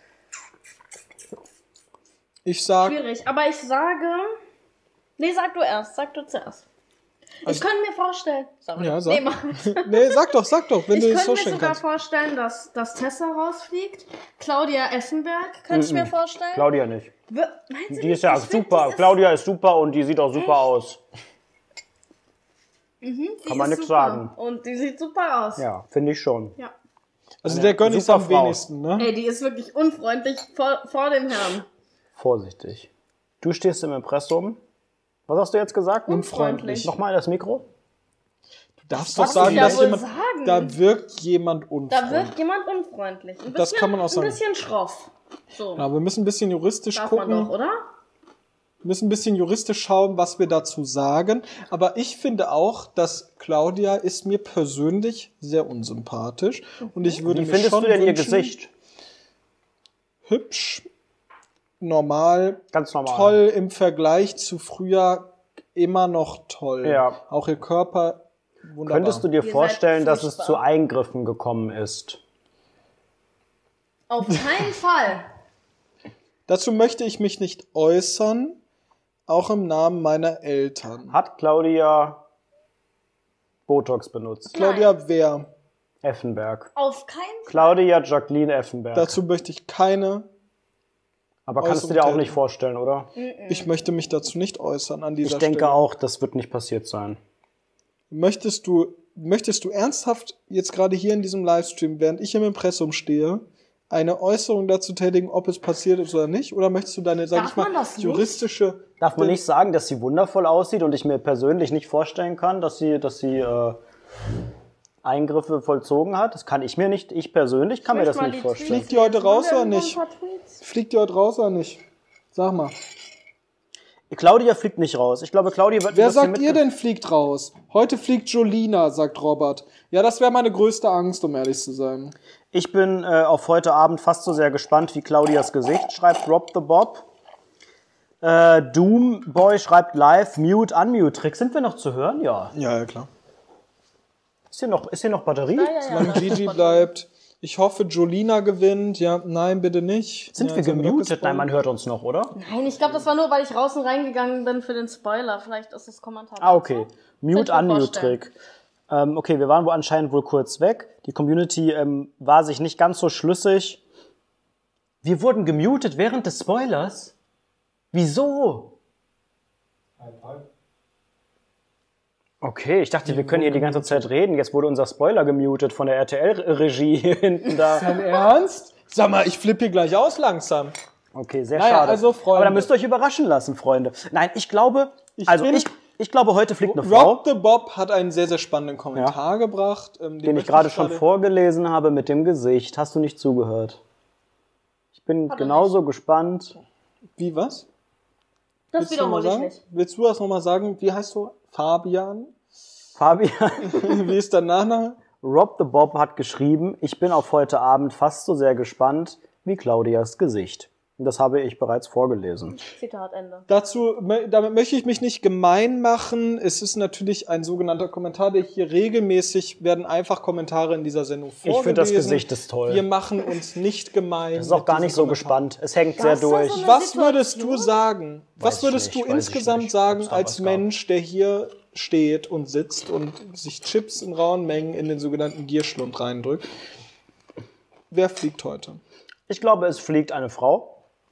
[SPEAKER 3] Ich sag,
[SPEAKER 6] Schwierig, aber ich sage. Nee, sag du erst, sag du zuerst. Ich könnte mir vorstellen. Sorry.
[SPEAKER 3] Ja, sag.
[SPEAKER 6] Nee, mach
[SPEAKER 3] nee, sag doch, sag doch, wenn
[SPEAKER 6] Ich
[SPEAKER 3] du dir das
[SPEAKER 6] könnte mir
[SPEAKER 3] vorstellen
[SPEAKER 6] sogar
[SPEAKER 3] kannst.
[SPEAKER 6] vorstellen, dass, dass Tessa rausfliegt. Claudia Effenberg, könnte ich mir vorstellen.
[SPEAKER 2] du? Claudia nicht.
[SPEAKER 6] Wir- Meinst du
[SPEAKER 2] Die
[SPEAKER 6] nicht?
[SPEAKER 2] ist ja
[SPEAKER 6] Ich find,
[SPEAKER 2] super.
[SPEAKER 6] die ist-
[SPEAKER 2] Claudia ist super und die sieht auch super aus.
[SPEAKER 6] die
[SPEAKER 2] kann man
[SPEAKER 6] ist
[SPEAKER 2] nix
[SPEAKER 6] super.
[SPEAKER 2] sagen.
[SPEAKER 6] Und die sieht super aus.
[SPEAKER 2] Ja, finde ich schon.
[SPEAKER 6] Ja.
[SPEAKER 3] Also der gönnt es
[SPEAKER 2] super
[SPEAKER 3] am
[SPEAKER 2] Frau.
[SPEAKER 3] wenigsten, ne?
[SPEAKER 6] Ey, die ist wirklich unfreundlich vor, vor dem Herrn.
[SPEAKER 2] Vorsichtig. Du stehst im Impressum. Was hast du jetzt gesagt?
[SPEAKER 6] Unfreundlich.
[SPEAKER 2] Nochmal in das Mikro.
[SPEAKER 3] Du darfst doch
[SPEAKER 6] Was
[SPEAKER 3] sagen,
[SPEAKER 6] ich ja
[SPEAKER 3] dass
[SPEAKER 6] wohl
[SPEAKER 3] jemand,
[SPEAKER 6] sagen.
[SPEAKER 3] da wirkt jemand
[SPEAKER 6] Da
[SPEAKER 3] unfreundlich.
[SPEAKER 6] wird jemand unfreundlich. Ein bisschen,
[SPEAKER 3] Das kann man auch sagen.
[SPEAKER 6] Ein bisschen schroff. So.
[SPEAKER 3] Ja, wir müssen ein bisschen juristisch
[SPEAKER 6] Darf
[SPEAKER 3] gucken.
[SPEAKER 6] man doch, oder?
[SPEAKER 3] Wir müssen ein bisschen juristisch schauen, was wir dazu sagen. Aber ich finde auch, dass Claudia ist mir persönlich sehr unsympathisch. Und ich würde
[SPEAKER 2] Wie
[SPEAKER 3] mir
[SPEAKER 2] findest
[SPEAKER 3] schon
[SPEAKER 2] du denn ihr
[SPEAKER 3] wünschen,
[SPEAKER 2] Gesicht?
[SPEAKER 3] Hübsch, normal,
[SPEAKER 2] Ganz normal.
[SPEAKER 3] toll im Vergleich zu früher, immer noch toll.
[SPEAKER 2] Ja.
[SPEAKER 3] Auch ihr Körper, wunderbar.
[SPEAKER 2] Könntest du dir
[SPEAKER 6] Ihr
[SPEAKER 2] vorstellen,
[SPEAKER 6] seid
[SPEAKER 2] dass es
[SPEAKER 6] furchtbar.
[SPEAKER 2] zu Eingriffen gekommen ist?
[SPEAKER 6] Auf keinen Fall.
[SPEAKER 3] Dazu möchte ich mich nicht äußern, auch im Namen meiner Eltern.
[SPEAKER 2] Hat Claudia Botox benutzt?
[SPEAKER 3] Claudia, wer?
[SPEAKER 2] Effenberg.
[SPEAKER 6] Auf keinen Fall.
[SPEAKER 2] Claudia Jacqueline Effenberg.
[SPEAKER 3] Dazu möchte ich keine,
[SPEAKER 2] Aber kannst du dir auch
[SPEAKER 3] Äußerung
[SPEAKER 2] nicht vorstellen, oder?
[SPEAKER 3] ich möchte mich dazu nicht äußern an dieser
[SPEAKER 2] Ich denke
[SPEAKER 3] Stelle.
[SPEAKER 2] auch, das wird nicht passiert sein.
[SPEAKER 3] Möchtest du, möchtest du ernsthaft jetzt gerade hier in diesem Livestream, während ich im Impressum stehe, eine Äußerung dazu tätigen, ob es passiert ist oder nicht? Oder möchtest du deine, sag
[SPEAKER 6] Darf
[SPEAKER 3] ich mal,
[SPEAKER 6] man das nicht?
[SPEAKER 3] juristische...
[SPEAKER 2] Darf man nicht sagen, dass sie wundervoll aussieht und ich mir persönlich nicht vorstellen kann, dass sie, dass sie äh, Eingriffe vollzogen hat? Das kann ich mir nicht, ich persönlich kann mir das
[SPEAKER 6] Mal
[SPEAKER 2] nicht
[SPEAKER 6] die
[SPEAKER 2] vorstellen.
[SPEAKER 6] Tweets
[SPEAKER 3] Fliegt die heute
[SPEAKER 6] lesen.
[SPEAKER 3] raus
[SPEAKER 6] Haben wir
[SPEAKER 3] oder
[SPEAKER 6] irgendwo
[SPEAKER 3] nicht?
[SPEAKER 6] ein paar Tweets?
[SPEAKER 3] Fliegt die heute raus oder nicht? Sag mal.
[SPEAKER 2] Claudia fliegt nicht raus. Ich glaube, Claudia wird
[SPEAKER 3] Wer
[SPEAKER 2] ein bisschen
[SPEAKER 3] sagt ihr
[SPEAKER 2] mitge-
[SPEAKER 3] denn fliegt raus? Heute fliegt Jolina, sagt Robert. Ja, das wäre meine größte Angst, um ehrlich zu sein.
[SPEAKER 2] Ich bin äh, auf heute Abend fast so sehr gespannt wie Claudias Gesicht, schreibt Rob the Bob. Äh, Doomboy schreibt live, Mute, Unmute Trick. Sind wir noch zu hören? Ja.
[SPEAKER 3] Ja, ja, klar.
[SPEAKER 2] Ist hier noch, ist hier noch Batterie?
[SPEAKER 6] Ja, ja, ja.
[SPEAKER 3] Solange Gigi bleibt. Ich hoffe, Jolina gewinnt. Ja, nein, bitte nicht.
[SPEAKER 2] Sind
[SPEAKER 3] ja,
[SPEAKER 2] wir
[SPEAKER 3] jetzt haben doch
[SPEAKER 2] gemutet?
[SPEAKER 3] gespoilt.
[SPEAKER 2] Nein, man hört uns noch, oder?
[SPEAKER 6] Nein, ich glaube, das war nur, weil ich raus und reingegangen bin für den Spoiler. Vielleicht ist das Kommentar.
[SPEAKER 2] Ah, okay. Mute,
[SPEAKER 6] ich mir
[SPEAKER 2] Unmute
[SPEAKER 6] vorstellen.
[SPEAKER 2] Trick. Ähm, okay, wir waren wohl anscheinend wohl kurz weg. Die Community ähm, war sich nicht ganz so schlüssig. Wir wurden gemutet während des Spoilers? Wieso? Okay, ich dachte, wir können hier die ganze Zeit reden. Jetzt wurde unser Spoiler gemutet von der R T L-Regie hier hinten da.
[SPEAKER 3] Dein Ernst? Sag mal, ich flippe hier gleich aus langsam.
[SPEAKER 2] Okay, sehr
[SPEAKER 3] Naja,
[SPEAKER 2] schade.
[SPEAKER 3] also, Freunde.
[SPEAKER 2] Aber da müsst ihr euch überraschen lassen, Freunde. Nein, ich glaube,
[SPEAKER 3] Ich
[SPEAKER 2] also
[SPEAKER 3] bin,
[SPEAKER 2] ich, Ich glaube, heute fliegt eine Frau,
[SPEAKER 3] Rob the Bob hat einen sehr, sehr spannenden Kommentar
[SPEAKER 2] Ja.
[SPEAKER 3] gebracht. Ähm,
[SPEAKER 2] den ich gerade schon vorgelesen habe mit dem Gesicht. Hast du nicht zugehört? Ich bin
[SPEAKER 6] Hat er
[SPEAKER 2] genauso gespannt.
[SPEAKER 3] Wie, was?
[SPEAKER 6] Das
[SPEAKER 3] Willst du noch mal
[SPEAKER 6] wiederhole ich
[SPEAKER 3] sagen?
[SPEAKER 6] nicht.
[SPEAKER 3] Willst du das nochmal sagen? Wie heißt du? Fabian?
[SPEAKER 2] Fabian,
[SPEAKER 3] Wie ist dein Nachname?
[SPEAKER 2] Rob the Bob hat geschrieben, ich bin auf heute Abend fast so sehr gespannt wie Claudias Gesicht. Und das habe ich bereits vorgelesen.
[SPEAKER 6] Zitat Ende.
[SPEAKER 3] Dazu, damit möchte ich mich nicht gemein machen. Es ist natürlich ein sogenannter Kommentar, der hier regelmäßig werden einfach Kommentare in dieser Sendung vorgelesen.
[SPEAKER 2] Ich finde das Gesicht ist toll.
[SPEAKER 3] Wir machen uns nicht gemein.
[SPEAKER 2] Es ist auch
[SPEAKER 3] mit
[SPEAKER 2] gar
[SPEAKER 3] diesem
[SPEAKER 2] nicht so
[SPEAKER 3] Kommentar.
[SPEAKER 2] gespannt. Es hängt
[SPEAKER 6] Gab's
[SPEAKER 2] sehr
[SPEAKER 6] da so
[SPEAKER 2] durch.
[SPEAKER 6] eine-
[SPEAKER 3] Was würdest du
[SPEAKER 6] Situation?
[SPEAKER 3] sagen?
[SPEAKER 2] Weiß
[SPEAKER 3] Was
[SPEAKER 2] ich
[SPEAKER 3] würdest
[SPEAKER 2] nicht,
[SPEAKER 3] du
[SPEAKER 2] weiß ich
[SPEAKER 3] insgesamt
[SPEAKER 2] nicht,
[SPEAKER 3] sagen
[SPEAKER 2] ob's da
[SPEAKER 3] als
[SPEAKER 2] was gab.
[SPEAKER 3] Mensch, der hier steht und sitzt und sich Chips in rauen Mengen in den sogenannten Gierschlund reindrückt? Wer fliegt heute?
[SPEAKER 2] Ich glaube, es fliegt eine Frau.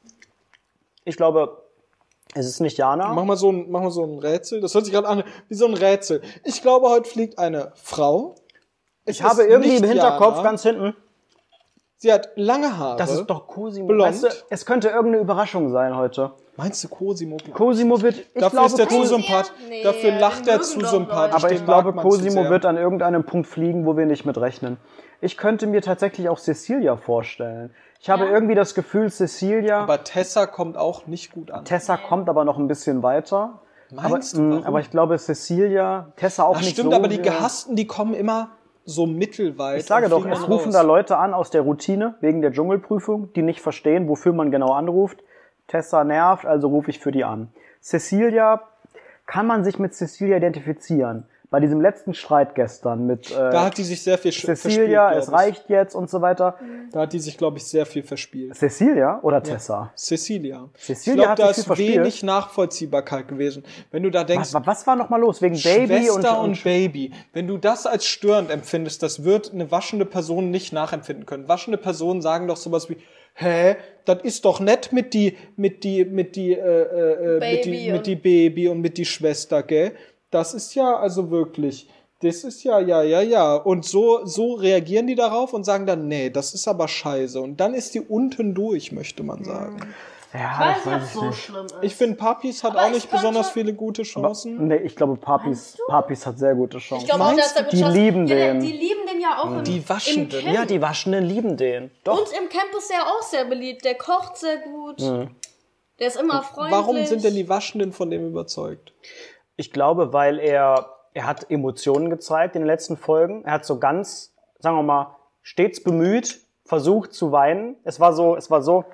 [SPEAKER 2] Ich glaube, es ist nicht Jana.
[SPEAKER 3] Mach mal so ein, mach mal so ein Rätsel. Das hört sich gerade an wie so ein Rätsel. Ich glaube, heute fliegt eine Frau. Es
[SPEAKER 2] Ich habe
[SPEAKER 3] ist
[SPEAKER 2] irgendwie
[SPEAKER 3] nicht
[SPEAKER 2] im Hinterkopf
[SPEAKER 3] Jana.
[SPEAKER 2] ganz hinten,
[SPEAKER 3] Sie hat lange Haare.
[SPEAKER 2] das ist doch Cosimo.
[SPEAKER 3] Blond.
[SPEAKER 2] Weißt du, es könnte irgendeine Überraschung sein heute.
[SPEAKER 3] Meinst du Cosimo?
[SPEAKER 2] Cosimo wird, ich
[SPEAKER 3] Dafür
[SPEAKER 2] glaube,
[SPEAKER 3] ist er zu
[SPEAKER 2] Cos-
[SPEAKER 3] sympathisch.
[SPEAKER 6] Nee,
[SPEAKER 3] Dafür lacht
[SPEAKER 6] den
[SPEAKER 3] er
[SPEAKER 6] mögen
[SPEAKER 3] zu
[SPEAKER 6] doch
[SPEAKER 3] sympathisch.
[SPEAKER 6] Leute.
[SPEAKER 2] aber
[SPEAKER 3] Den
[SPEAKER 2] ich glaube,
[SPEAKER 3] mag man zu
[SPEAKER 2] Cosimo
[SPEAKER 3] sehr.
[SPEAKER 2] wird an irgendeinem Punkt fliegen, wo wir nicht mit rechnen. Ich könnte mir tatsächlich auch Cecilia vorstellen. Ich habe
[SPEAKER 6] Ja.
[SPEAKER 2] irgendwie das Gefühl, Cecilia,
[SPEAKER 3] Aber Tessa kommt auch nicht gut an.
[SPEAKER 2] Tessa kommt aber noch ein bisschen weiter.
[SPEAKER 3] Meinst
[SPEAKER 2] aber,
[SPEAKER 3] du,
[SPEAKER 2] mh,
[SPEAKER 3] warum?
[SPEAKER 2] aber ich glaube, Cecilia, Tessa auch
[SPEAKER 3] Ach,
[SPEAKER 2] nicht
[SPEAKER 3] stimmt,
[SPEAKER 2] so.
[SPEAKER 3] aber die
[SPEAKER 2] sehr.
[SPEAKER 3] Gehassten, die kommen immer so mittelweit.
[SPEAKER 2] Ich sage
[SPEAKER 3] und
[SPEAKER 2] doch,
[SPEAKER 3] fliegen
[SPEAKER 2] es
[SPEAKER 3] dann
[SPEAKER 2] rufen
[SPEAKER 3] raus.
[SPEAKER 2] da Leute an aus der Routine wegen der Dschungelprüfung, die nicht verstehen, wofür man genau anruft. Tessa nervt, also rufe ich für die an. Cecilia, kann man sich mit Cecilia identifizieren? Bei diesem letzten Streit gestern mit äh,
[SPEAKER 3] Da hat die sich sehr viel sch-
[SPEAKER 2] Cecilia,
[SPEAKER 3] verspielt,
[SPEAKER 2] es
[SPEAKER 3] glaub ich.
[SPEAKER 2] reicht jetzt und so weiter.
[SPEAKER 3] Da hat die sich, glaube ich, sehr viel verspielt.
[SPEAKER 2] Cecilia oder Tessa?
[SPEAKER 3] Cecilia.
[SPEAKER 2] Cecilia
[SPEAKER 3] ich
[SPEAKER 2] hat
[SPEAKER 3] glaube, da
[SPEAKER 2] sich
[SPEAKER 3] ist
[SPEAKER 2] viel verspielt.
[SPEAKER 3] wenig Nachvollziehbarkeit gewesen. Wenn du da denkst,
[SPEAKER 2] Was, was war noch mal los? Wegen Baby und,
[SPEAKER 3] Schwester und,
[SPEAKER 2] und
[SPEAKER 3] Baby. Wenn du das als störend empfindest, das wird eine waschende Person nicht nachempfinden können. Waschende Personen sagen doch sowas wie, hä, das ist doch nett mit die, mit die, mit die, äh, äh, mit
[SPEAKER 6] Baby
[SPEAKER 3] die, mit
[SPEAKER 6] und-
[SPEAKER 3] die Baby und mit die Schwester, gell? Das ist ja also wirklich, das ist ja, ja, ja, ja. Und so, so reagieren die darauf und sagen dann, nee, das ist aber scheiße. Und dann ist die unten durch, möchte man sagen.
[SPEAKER 2] ja,
[SPEAKER 6] Ich weiß
[SPEAKER 2] das
[SPEAKER 6] nicht, ob
[SPEAKER 2] weiß ich
[SPEAKER 6] so
[SPEAKER 2] nicht.
[SPEAKER 6] schlimm ist.
[SPEAKER 3] Ich finde, Papis hat
[SPEAKER 6] Aber
[SPEAKER 3] auch
[SPEAKER 6] ich
[SPEAKER 3] nicht
[SPEAKER 6] könnte-
[SPEAKER 3] besonders viele gute Chancen.
[SPEAKER 2] Nee, ich glaube, Papis, Papis hat sehr gute Chancen.
[SPEAKER 6] Ich glaube auch,
[SPEAKER 3] Meinst
[SPEAKER 6] dass der
[SPEAKER 3] du,
[SPEAKER 6] gute
[SPEAKER 2] die
[SPEAKER 6] Chance-
[SPEAKER 2] lieben
[SPEAKER 6] ja, der-
[SPEAKER 2] den?
[SPEAKER 6] Die lieben den ja auch im,
[SPEAKER 3] Die waschen
[SPEAKER 6] im
[SPEAKER 3] den.
[SPEAKER 6] Camp.
[SPEAKER 2] Ja, die Waschenden lieben den. Doch.
[SPEAKER 6] Und im Camp ist er auch sehr beliebt. Der kocht sehr gut. Der ist immer freundlich.
[SPEAKER 3] Warum sind denn die Waschenden von dem überzeugt?
[SPEAKER 2] Ich glaube, weil er, er hat Emotionen gezeigt in den letzten Folgen. Er hat so ganz, sagen wir mal, stets bemüht, versucht zu weinen. Es war so, es war so,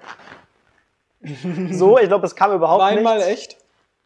[SPEAKER 2] so, ich glaube, es kam überhaupt
[SPEAKER 3] Wein mal
[SPEAKER 2] nichts.
[SPEAKER 3] echt?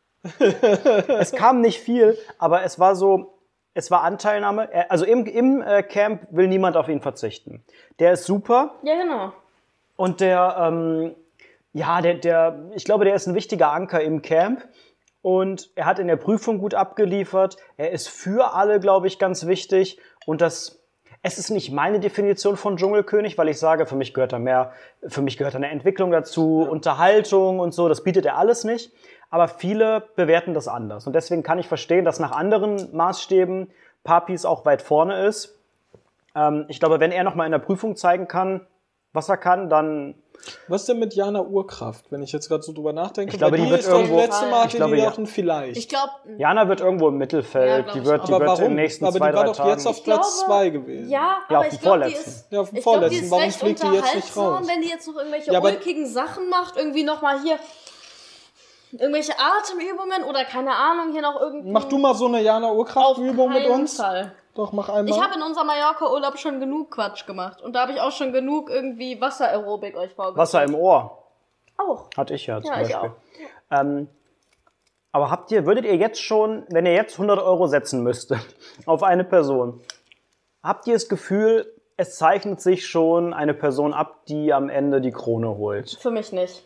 [SPEAKER 2] Es kam nicht viel, aber es war so, es war Anteilnahme. Er, also im, im äh, Camp will niemand auf ihn verzichten. Der ist super
[SPEAKER 6] Ja, genau.
[SPEAKER 2] und der, ähm, ja, der, der, ich glaube, der ist ein wichtiger Anker im Camp. Und er hat in der Prüfung gut abgeliefert. Er ist für alle, glaube ich, ganz wichtig. Und das, es ist nicht meine Definition von Dschungelkönig, weil ich sage, für mich gehört da mehr, für mich gehört da eine Entwicklung dazu, Unterhaltung und so. Das bietet er alles nicht. Aber viele bewerten das anders. Und deswegen kann ich verstehen, dass nach anderen Maßstäben Papis auch weit vorne ist. Ähm, ich glaube, wenn er noch mal in der Prüfung zeigen kann, was er kann, dann
[SPEAKER 3] Was denn mit Jana Urkraft, wenn ich jetzt gerade so drüber nachdenke?
[SPEAKER 2] Ich glaube,
[SPEAKER 3] Weil
[SPEAKER 2] die wird
[SPEAKER 3] ist doch
[SPEAKER 2] irgendwo-
[SPEAKER 3] letzte Mal
[SPEAKER 2] ich
[SPEAKER 3] hatte
[SPEAKER 2] glaube,
[SPEAKER 3] die
[SPEAKER 2] ja.
[SPEAKER 3] doch ein Vielleicht.
[SPEAKER 6] Ich glaube,
[SPEAKER 2] Jana wird irgendwo im Mittelfeld.
[SPEAKER 6] Ja, glaub
[SPEAKER 2] die
[SPEAKER 6] ich
[SPEAKER 2] wird,
[SPEAKER 6] auch.
[SPEAKER 2] die
[SPEAKER 3] aber
[SPEAKER 2] wird in
[SPEAKER 3] warum?
[SPEAKER 2] den nächsten
[SPEAKER 3] aber
[SPEAKER 2] zwei,
[SPEAKER 3] die war
[SPEAKER 2] drei
[SPEAKER 3] doch
[SPEAKER 2] Tagen.
[SPEAKER 3] jetzt auf
[SPEAKER 6] ich
[SPEAKER 3] Platz
[SPEAKER 6] glaube,
[SPEAKER 3] zwei gewesen.
[SPEAKER 6] Ja,
[SPEAKER 2] Ja,
[SPEAKER 6] aber
[SPEAKER 2] auf
[SPEAKER 6] ich
[SPEAKER 2] dem
[SPEAKER 6] glaube, die
[SPEAKER 2] Vorletzten.
[SPEAKER 6] ist,
[SPEAKER 3] Ja, auf dem
[SPEAKER 6] ich glaub, die
[SPEAKER 3] Vorletzten.
[SPEAKER 6] ist
[SPEAKER 3] Warum
[SPEAKER 6] recht
[SPEAKER 3] fliegt die jetzt nicht
[SPEAKER 6] unterhaltsam,
[SPEAKER 3] raus?
[SPEAKER 6] wenn die jetzt noch irgendwelche
[SPEAKER 3] Ja, aber-
[SPEAKER 6] ulkigen Sachen macht, irgendwie nochmal hier irgendwelche Atemübungen oder keine Ahnung, hier noch irgendwie.
[SPEAKER 3] Mach du mal so eine Jana Urkraft-Übung mit uns.
[SPEAKER 6] Fall.
[SPEAKER 3] Doch, mach einmal.
[SPEAKER 6] Ich habe in unserem Mallorca-Urlaub schon genug Quatsch gemacht. Und da habe ich auch schon genug irgendwie Wasser-Aerobik euch vorgestellt.
[SPEAKER 2] Wasser im Ohr.
[SPEAKER 6] Auch.
[SPEAKER 2] Hatte ich ja zum
[SPEAKER 6] Ja, ich
[SPEAKER 2] Beispiel.
[SPEAKER 6] auch.
[SPEAKER 2] Ähm, aber habt ihr, würdet ihr jetzt schon, wenn ihr jetzt hundert Euro setzen müsstet auf eine Person, habt ihr das Gefühl, es zeichnet sich schon eine Person ab, die am Ende die Krone holt?
[SPEAKER 6] Für mich nicht.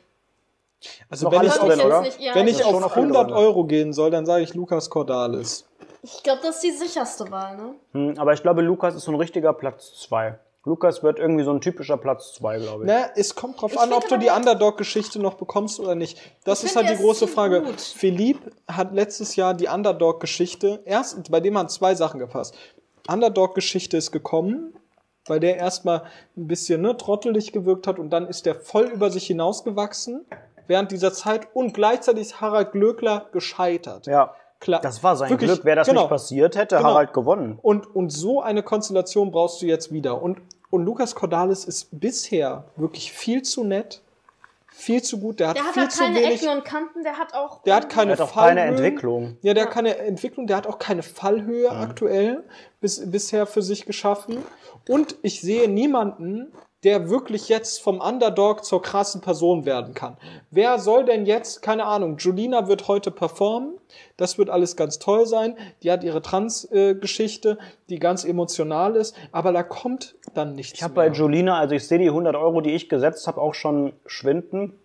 [SPEAKER 3] also
[SPEAKER 2] noch
[SPEAKER 3] wenn
[SPEAKER 2] alles
[SPEAKER 3] ich,
[SPEAKER 2] drin,
[SPEAKER 3] auf,
[SPEAKER 2] oder?
[SPEAKER 6] Nicht, ja,
[SPEAKER 3] wenn
[SPEAKER 6] ich
[SPEAKER 3] ich
[SPEAKER 2] ist schon
[SPEAKER 3] auf
[SPEAKER 2] noch viel
[SPEAKER 3] hundert
[SPEAKER 2] drin.
[SPEAKER 3] Euro gehen soll, dann sage ich Lukas Cordalis.
[SPEAKER 6] Ich glaube, das ist die sicherste Wahl, ne?
[SPEAKER 2] Hm, aber ich glaube, Lukas ist so ein richtiger Platz zwei. Lukas wird irgendwie so ein typischer Platz zwei, glaube ich.
[SPEAKER 3] Na, es kommt drauf
[SPEAKER 6] Ich
[SPEAKER 3] an, ob
[SPEAKER 6] finde
[SPEAKER 3] du die
[SPEAKER 6] aber-
[SPEAKER 3] Underdog-Geschichte noch bekommst oder nicht. Das
[SPEAKER 6] Ich
[SPEAKER 3] ist
[SPEAKER 6] finde,
[SPEAKER 3] halt die
[SPEAKER 6] er ist
[SPEAKER 3] große
[SPEAKER 6] zu
[SPEAKER 3] Frage.
[SPEAKER 6] gut.
[SPEAKER 3] Philippe hat letztes Jahr die Underdog-Geschichte, erst, bei dem haben zwei Sachen gepasst. Underdog-Geschichte ist gekommen, weil der erstmal ein bisschen ne, trottelig gewirkt hat und dann ist der voll über sich hinausgewachsen während dieser Zeit und gleichzeitig ist Harald Glöckler gescheitert.
[SPEAKER 2] Ja.
[SPEAKER 3] klar.
[SPEAKER 2] Das war sein
[SPEAKER 3] Wirklich,
[SPEAKER 2] Glück. Wäre das
[SPEAKER 3] genau.
[SPEAKER 2] nicht passiert, hätte
[SPEAKER 3] Genau.
[SPEAKER 2] Harald gewonnen.
[SPEAKER 3] Und, und so eine Konstellation brauchst du jetzt wieder. Und, und Lukas Cordalis ist bisher wirklich viel zu nett, viel zu gut. Der hat,
[SPEAKER 6] Der hat
[SPEAKER 3] viel
[SPEAKER 6] halt
[SPEAKER 3] zu
[SPEAKER 6] keine
[SPEAKER 3] wenig.
[SPEAKER 6] Ecken und Kanten, der hat auch.
[SPEAKER 3] Der hat keine
[SPEAKER 2] Er hat auch keine
[SPEAKER 3] Fallhöhen.
[SPEAKER 2] Entwicklung.
[SPEAKER 3] Ja, der hat keine Entwicklung, der hat auch keine Fallhöhe
[SPEAKER 2] Mhm.
[SPEAKER 3] aktuell bis, bisher für sich geschaffen. Und ich sehe niemanden, der wirklich jetzt vom Underdog zur krassen Person werden kann. Wer soll denn jetzt, keine Ahnung, Julina wird heute performen, das wird alles ganz toll sein, die hat ihre Trans-Geschichte, die ganz emotional ist, aber da kommt dann nichts
[SPEAKER 2] Ich habe
[SPEAKER 3] mehr.
[SPEAKER 2] bei Julina, also ich sehe die hundert Euro, die ich gesetzt habe, auch schon schwinden.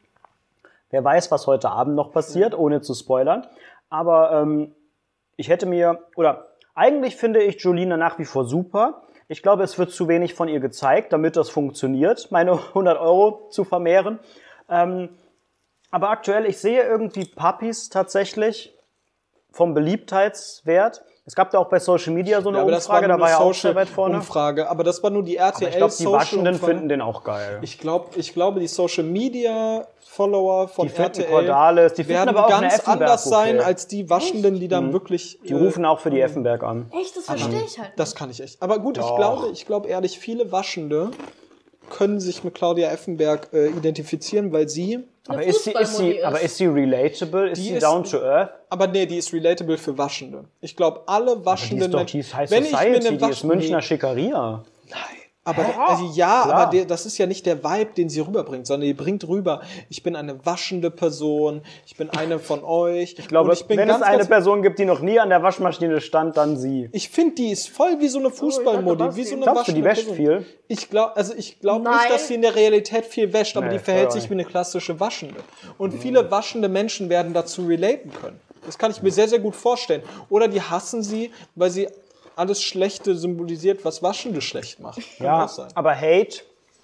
[SPEAKER 2] Wer weiß, was heute Abend noch passiert, ohne zu spoilern. Aber ähm, ich hätte mir, oder eigentlich finde ich Julina nach wie vor super. Ich glaube, es wird zu wenig von ihr gezeigt, damit das funktioniert, meine hundert Euro zu vermehren. Ähm, aber aktuell, ich sehe irgendwie Puppies tatsächlich vom Beliebtheitswert. Es gab da auch bei Social Media so eine
[SPEAKER 3] Ja, aber das
[SPEAKER 2] Umfrage,
[SPEAKER 3] nur
[SPEAKER 2] da war
[SPEAKER 3] eine
[SPEAKER 2] ja auch sehr
[SPEAKER 3] Social
[SPEAKER 2] weit vorne.
[SPEAKER 3] Umfrage, aber das war nur die R T
[SPEAKER 2] Aber
[SPEAKER 3] L
[SPEAKER 2] ich glaube, die
[SPEAKER 3] Social
[SPEAKER 2] Waschenden
[SPEAKER 3] Umfrage.
[SPEAKER 2] finden den auch geil.
[SPEAKER 3] Ich glaube, ich glaube, die Social Media Follower von
[SPEAKER 2] Die
[SPEAKER 3] R
[SPEAKER 2] finden
[SPEAKER 3] T L
[SPEAKER 2] Cordalis, die finden
[SPEAKER 3] werden
[SPEAKER 2] aber auch eine
[SPEAKER 3] ganz
[SPEAKER 2] Effenberg
[SPEAKER 3] anders sein
[SPEAKER 2] okay.
[SPEAKER 3] als die Waschenden, die dann wirklich.
[SPEAKER 2] Die rufen auch für die Effenberg an.
[SPEAKER 6] Echt, das verstehe ich halt.
[SPEAKER 3] Das kann ich echt. Aber gut, ich
[SPEAKER 2] Doch.
[SPEAKER 3] glaube, ich glaube ehrlich, viele Waschende können sich mit Claudia Effenberg äh, identifizieren, weil sie.
[SPEAKER 2] Aber ist, sie, ist
[SPEAKER 6] Fußballmutti
[SPEAKER 2] sie,
[SPEAKER 6] ist.
[SPEAKER 2] aber ist sie relatable? Ist
[SPEAKER 3] Die
[SPEAKER 2] sie
[SPEAKER 3] ist-
[SPEAKER 2] down to earth?
[SPEAKER 3] Aber nee, die ist relatable für Waschende. Ich glaube, alle
[SPEAKER 2] Die
[SPEAKER 3] waschenden
[SPEAKER 2] ist doch
[SPEAKER 3] Menschen-
[SPEAKER 2] die ist High
[SPEAKER 3] wenn ich mir
[SPEAKER 2] Society,
[SPEAKER 3] eine
[SPEAKER 2] die ist
[SPEAKER 3] Wasch-
[SPEAKER 2] Münchner
[SPEAKER 3] nee,
[SPEAKER 2] Schickeria.
[SPEAKER 3] aber also ja,
[SPEAKER 2] Klar.
[SPEAKER 3] aber der, das ist ja nicht der Vibe, den sie rüberbringt, sondern die bringt rüber, ich bin eine waschende Person, ich bin eine von euch.
[SPEAKER 2] Ich glaube,
[SPEAKER 3] und ich bin
[SPEAKER 2] wenn
[SPEAKER 3] ganz,
[SPEAKER 2] es eine
[SPEAKER 3] ganz,
[SPEAKER 2] Person gibt, die noch nie an der Waschmaschine stand, dann sie.
[SPEAKER 3] ich finde, die ist voll wie so eine Fußballmodi,
[SPEAKER 6] dachte,
[SPEAKER 3] wie so eine
[SPEAKER 2] Glaubst du, die
[SPEAKER 3] waschende
[SPEAKER 2] wäscht
[SPEAKER 3] Person.
[SPEAKER 2] viel?
[SPEAKER 3] Ich glaube, also ich glaube
[SPEAKER 6] Nein.
[SPEAKER 3] nicht, dass sie in der Realität viel wäscht, aber
[SPEAKER 2] Nee,
[SPEAKER 3] die verhält
[SPEAKER 2] voll
[SPEAKER 3] sich
[SPEAKER 2] nicht.
[SPEAKER 3] wie eine klassische Waschende. Und viele waschende Menschen werden dazu relaten können. Das kann ich mir sehr, sehr gut vorstellen. Oder die hassen sie, weil sie alles Schlechte symbolisiert, was Waschende schlecht macht. Kann
[SPEAKER 2] Ja,
[SPEAKER 3] auch sein.
[SPEAKER 2] aber Hate,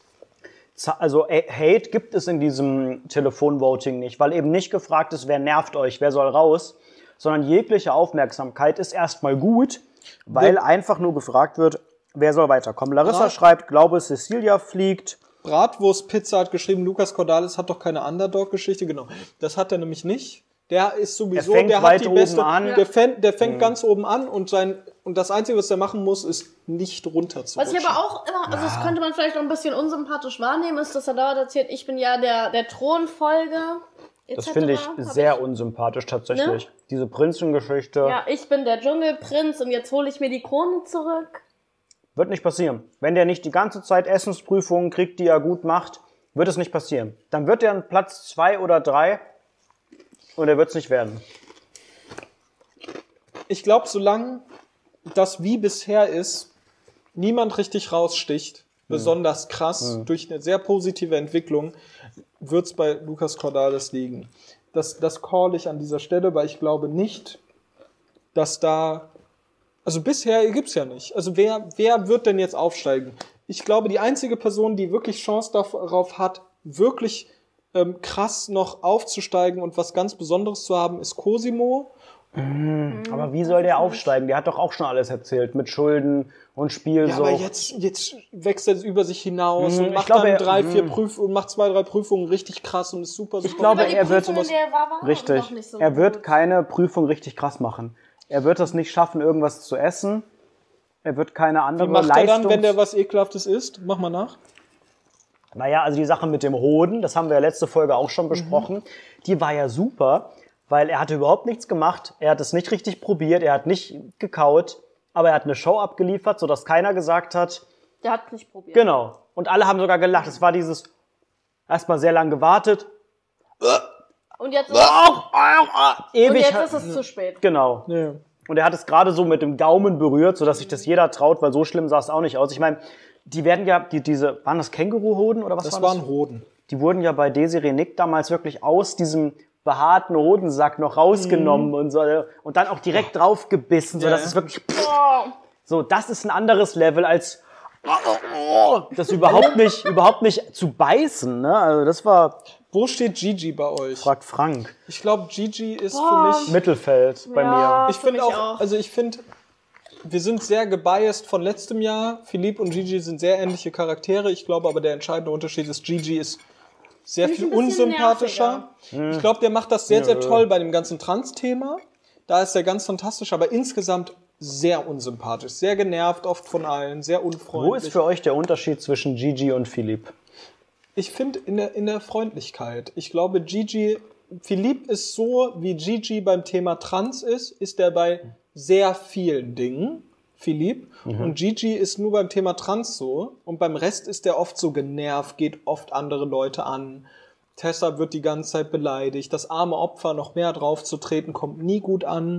[SPEAKER 2] za- also äh, Hate gibt es in diesem Telefonvoting nicht, weil eben nicht gefragt ist, wer nervt euch, wer soll raus, sondern jegliche Aufmerksamkeit ist erstmal gut, weil
[SPEAKER 3] Wir-
[SPEAKER 2] einfach nur gefragt wird, wer soll weiterkommen. Larissa
[SPEAKER 3] Ja.
[SPEAKER 2] schreibt, glaube Cecilia fliegt.
[SPEAKER 3] Bratwurst-Pizza hat geschrieben, Lukas Cordalis hat doch keine Underdog-Geschichte. Genau, das hat er nämlich nicht. Der ist sowieso,
[SPEAKER 2] Er fängt
[SPEAKER 3] der
[SPEAKER 2] weit
[SPEAKER 3] hat die
[SPEAKER 2] oben
[SPEAKER 3] beste,
[SPEAKER 2] an. Mhm.
[SPEAKER 3] der, fängt, der fängt ganz oben an und sein und das Einzige, was er machen muss, ist nicht runter zu
[SPEAKER 6] Was ich
[SPEAKER 3] rutschen.
[SPEAKER 6] aber auch immer, also das könnte man vielleicht auch ein bisschen unsympathisch wahrnehmen, ist, dass er dauernd erzählt, ich bin ja der, der Thronfolger. et
[SPEAKER 2] Das
[SPEAKER 6] cetera.
[SPEAKER 2] finde ich
[SPEAKER 6] Hab
[SPEAKER 2] sehr unsympathisch tatsächlich.
[SPEAKER 6] Ne?
[SPEAKER 2] Diese Prinzengeschichte
[SPEAKER 6] Ja, ich bin der Dschungelprinz und jetzt hole ich mir die Krone zurück.
[SPEAKER 2] wird nicht passieren. Wenn der nicht die ganze Zeit Essensprüfungen kriegt, die er gut macht, wird es nicht passieren. Dann wird er an Platz zwei oder drei und er wird es nicht werden.
[SPEAKER 3] Ich glaube, solange das wie bisher ist, niemand richtig raussticht, besonders krass, durch eine sehr positive Entwicklung, wird es bei Lukas Cordalis liegen. Das, das call ich an dieser Stelle, weil ich glaube nicht, dass da, also bisher gibt's ja nicht. Also wer, wer wird denn jetzt aufsteigen? Ich glaube, die einzige Person, die wirklich Chance darauf hat, wirklich ähm, krass noch aufzusteigen und was ganz Besonderes zu haben, ist Cosimo.
[SPEAKER 2] Aber wie soll der aufsteigen? Der hat doch auch schon alles erzählt mit Schulden und Spielsucht.
[SPEAKER 3] Ja, aber jetzt, jetzt wächst er über sich hinaus
[SPEAKER 2] Mhm,
[SPEAKER 3] und
[SPEAKER 2] ich
[SPEAKER 3] macht
[SPEAKER 2] glaube,
[SPEAKER 3] dann
[SPEAKER 2] er-
[SPEAKER 3] drei, vier
[SPEAKER 2] mhm.
[SPEAKER 3] Prüfungen und macht zwei, drei Prüfungen richtig krass und ist super, super.
[SPEAKER 2] glaube,
[SPEAKER 6] Aber die
[SPEAKER 2] er wird
[SPEAKER 6] Prüfung, in
[SPEAKER 2] sowas-
[SPEAKER 6] der er war, war
[SPEAKER 2] Richtig.
[SPEAKER 6] doch nicht so
[SPEAKER 2] Er wird
[SPEAKER 6] gut.
[SPEAKER 2] keine Prüfung richtig krass machen. Er wird es nicht schaffen, irgendwas zu essen. Er wird keine andere
[SPEAKER 3] Wie macht er
[SPEAKER 2] Leistung.
[SPEAKER 3] dann, wenn der was Ekelhaftes isst? Mach mal nach.
[SPEAKER 2] Naja, also die Sache mit dem Hoden, das haben wir ja letzte Folge auch schon besprochen, die war ja super, weil er hatte überhaupt nichts gemacht, er hat es nicht richtig probiert, er hat nicht gekaut, aber er hat eine Show abgeliefert, sodass keiner gesagt hat,
[SPEAKER 6] Der hat nicht probiert.
[SPEAKER 2] genau. Und alle haben sogar gelacht. Es war dieses, erstmal sehr lang gewartet,
[SPEAKER 6] Und jetzt ist, es,
[SPEAKER 2] ewig.
[SPEAKER 6] und jetzt ist es zu spät.
[SPEAKER 2] Genau.
[SPEAKER 3] Ja.
[SPEAKER 2] Und er hat es gerade so mit dem Gaumen berührt, sodass sich das jeder traut, weil so schlimm sah es auch nicht aus. Ich meine, die werden ja, die, diese, waren das Känguruhoden oder was
[SPEAKER 3] Das
[SPEAKER 2] waren
[SPEAKER 3] waren Hoden.
[SPEAKER 2] Die wurden ja bei Desiree Nick damals wirklich aus diesem behaarten Hodensack noch rausgenommen und so und dann auch direkt drauf gebissen, so
[SPEAKER 3] Ja,
[SPEAKER 2] dass
[SPEAKER 3] ja.
[SPEAKER 2] es wirklich
[SPEAKER 6] Oh.
[SPEAKER 2] so, das ist ein anderes Level als das überhaupt nicht überhaupt nicht zu beißen, ne? Also das war,
[SPEAKER 3] Wo steht Gigi bei euch?
[SPEAKER 2] fragt Frank,
[SPEAKER 3] Ich glaube, Gigi ist
[SPEAKER 6] Boah.
[SPEAKER 3] für mich.
[SPEAKER 2] Mittelfeld bei
[SPEAKER 6] Ja.
[SPEAKER 2] mir.
[SPEAKER 3] Ich
[SPEAKER 6] für
[SPEAKER 3] finde
[SPEAKER 6] mich
[SPEAKER 3] auch,
[SPEAKER 6] auch.
[SPEAKER 3] also ich finde, wir sind sehr gebiased von letztem Jahr. Philippe und Gigi sind sehr ähnliche Charaktere. Ich glaube aber, der entscheidende Unterschied ist, Gigi ist sehr
[SPEAKER 6] Finde ich
[SPEAKER 3] viel
[SPEAKER 6] ein bisschen
[SPEAKER 3] unsympathischer. Ich glaube, der macht das sehr, sehr toll bei dem ganzen Trans-Thema. Da ist er ganz fantastisch, aber insgesamt sehr unsympathisch, sehr genervt oft von allen, sehr unfreundlich.
[SPEAKER 2] Wo ist für euch der Unterschied zwischen Gigi und Philipp?
[SPEAKER 3] Ich finde in der, in der Freundlichkeit. Ich glaube, Gigi, Philipp ist so, wie Gigi beim Thema Trans ist, ist er bei sehr vielen Dingen, Philipp. Mhm. Und Gigi ist nur beim Thema Trans so. Und beim Rest ist er oft so genervt, geht oft andere Leute an. Tessa wird die ganze Zeit beleidigt. Das arme Opfer noch mehr drauf zu treten, kommt nie gut an.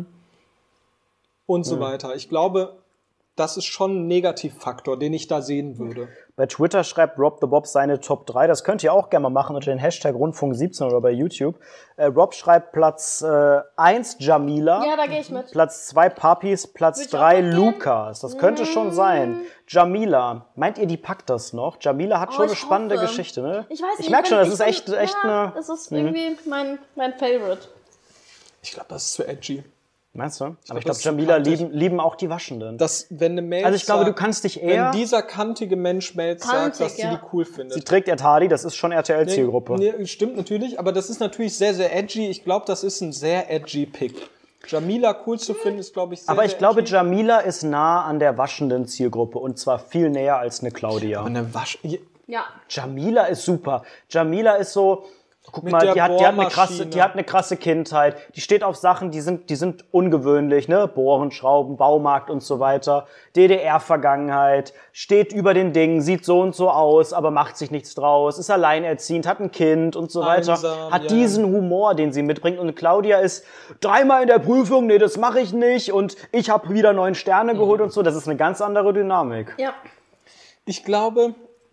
[SPEAKER 3] Und so mhm. weiter. Ich glaube, das ist schon ein Negativfaktor, den ich da sehen würde.
[SPEAKER 2] Bei Twitter schreibt Rob the Bob seine Top drei. Das könnt ihr auch gerne mal machen unter den Hashtag Rundfunk siebzehn oder bei YouTube. Äh, Rob schreibt Platz äh, eins Jamila.
[SPEAKER 6] Ja, da gehe ich mit.
[SPEAKER 2] Platz zwei Papis, Platz drei Lukas. Das könnte mm. schon sein. Jamila, meint ihr, die packt das noch? Jamila hat
[SPEAKER 6] oh,
[SPEAKER 2] schon eine
[SPEAKER 6] ich
[SPEAKER 2] spannende
[SPEAKER 6] hoffe.
[SPEAKER 2] Geschichte, ne?
[SPEAKER 6] Ich weiß nicht.
[SPEAKER 2] Ich merke schon, das
[SPEAKER 6] ich
[SPEAKER 2] ist echt,
[SPEAKER 6] bin,
[SPEAKER 2] echt
[SPEAKER 6] ja,
[SPEAKER 2] eine...
[SPEAKER 6] Das ist irgendwie mhm. mein, mein Favorite.
[SPEAKER 3] Ich glaube, das ist zu edgy.
[SPEAKER 2] Meinst du? Aber
[SPEAKER 3] glaub,
[SPEAKER 2] ich glaube, Jamila lieben, lieben auch die Waschenden.
[SPEAKER 3] Das, wenn eine Mail
[SPEAKER 2] also ich glaube,
[SPEAKER 3] sagt,
[SPEAKER 2] du kannst dich eher...
[SPEAKER 3] Wenn dieser kantige Mensch Mails
[SPEAKER 6] Kantig,
[SPEAKER 3] sagt, dass
[SPEAKER 6] ja.
[SPEAKER 3] sie die cool findet.
[SPEAKER 2] Sie trägt Ed Hardy, das ist schon R T L-Zielgruppe.
[SPEAKER 3] Nee, nee, stimmt natürlich, aber das ist natürlich sehr, sehr edgy. Ich glaube, das ist ein sehr edgy Pick. Jamila cool zu finden, ist, glaube ich, sehr,
[SPEAKER 2] Aber ich
[SPEAKER 3] sehr
[SPEAKER 2] glaube,
[SPEAKER 3] edgy.
[SPEAKER 2] Jamila ist nah an der waschenden Zielgruppe und zwar viel näher als eine Claudia.
[SPEAKER 3] Aber eine Wasch...
[SPEAKER 6] Ja.
[SPEAKER 2] Jamila ist super. Jamila ist so... Guck
[SPEAKER 3] Mit
[SPEAKER 2] mal,
[SPEAKER 3] der
[SPEAKER 2] die hat, die, hat eine krasse,
[SPEAKER 3] Bohrmaschine.
[SPEAKER 2] die hat eine krasse Kindheit. Die steht auf Sachen, die sind, die sind ungewöhnlich, ne? Bohren, Schrauben, Baumarkt und so weiter. D D R-Vergangenheit, steht über den Dingen, sieht so und so aus, aber macht sich nichts draus, ist alleinerziehend, hat ein Kind und so weiter.
[SPEAKER 3] Einsam,
[SPEAKER 2] hat
[SPEAKER 3] ja.
[SPEAKER 2] diesen Humor, den sie mitbringt. Und Claudia ist dreimal in der Prüfung, nee, das mache ich nicht. Und ich habe wieder neun Sterne geholt und so. Das ist eine ganz andere Dynamik.
[SPEAKER 6] Ja.
[SPEAKER 3] Ich glaube...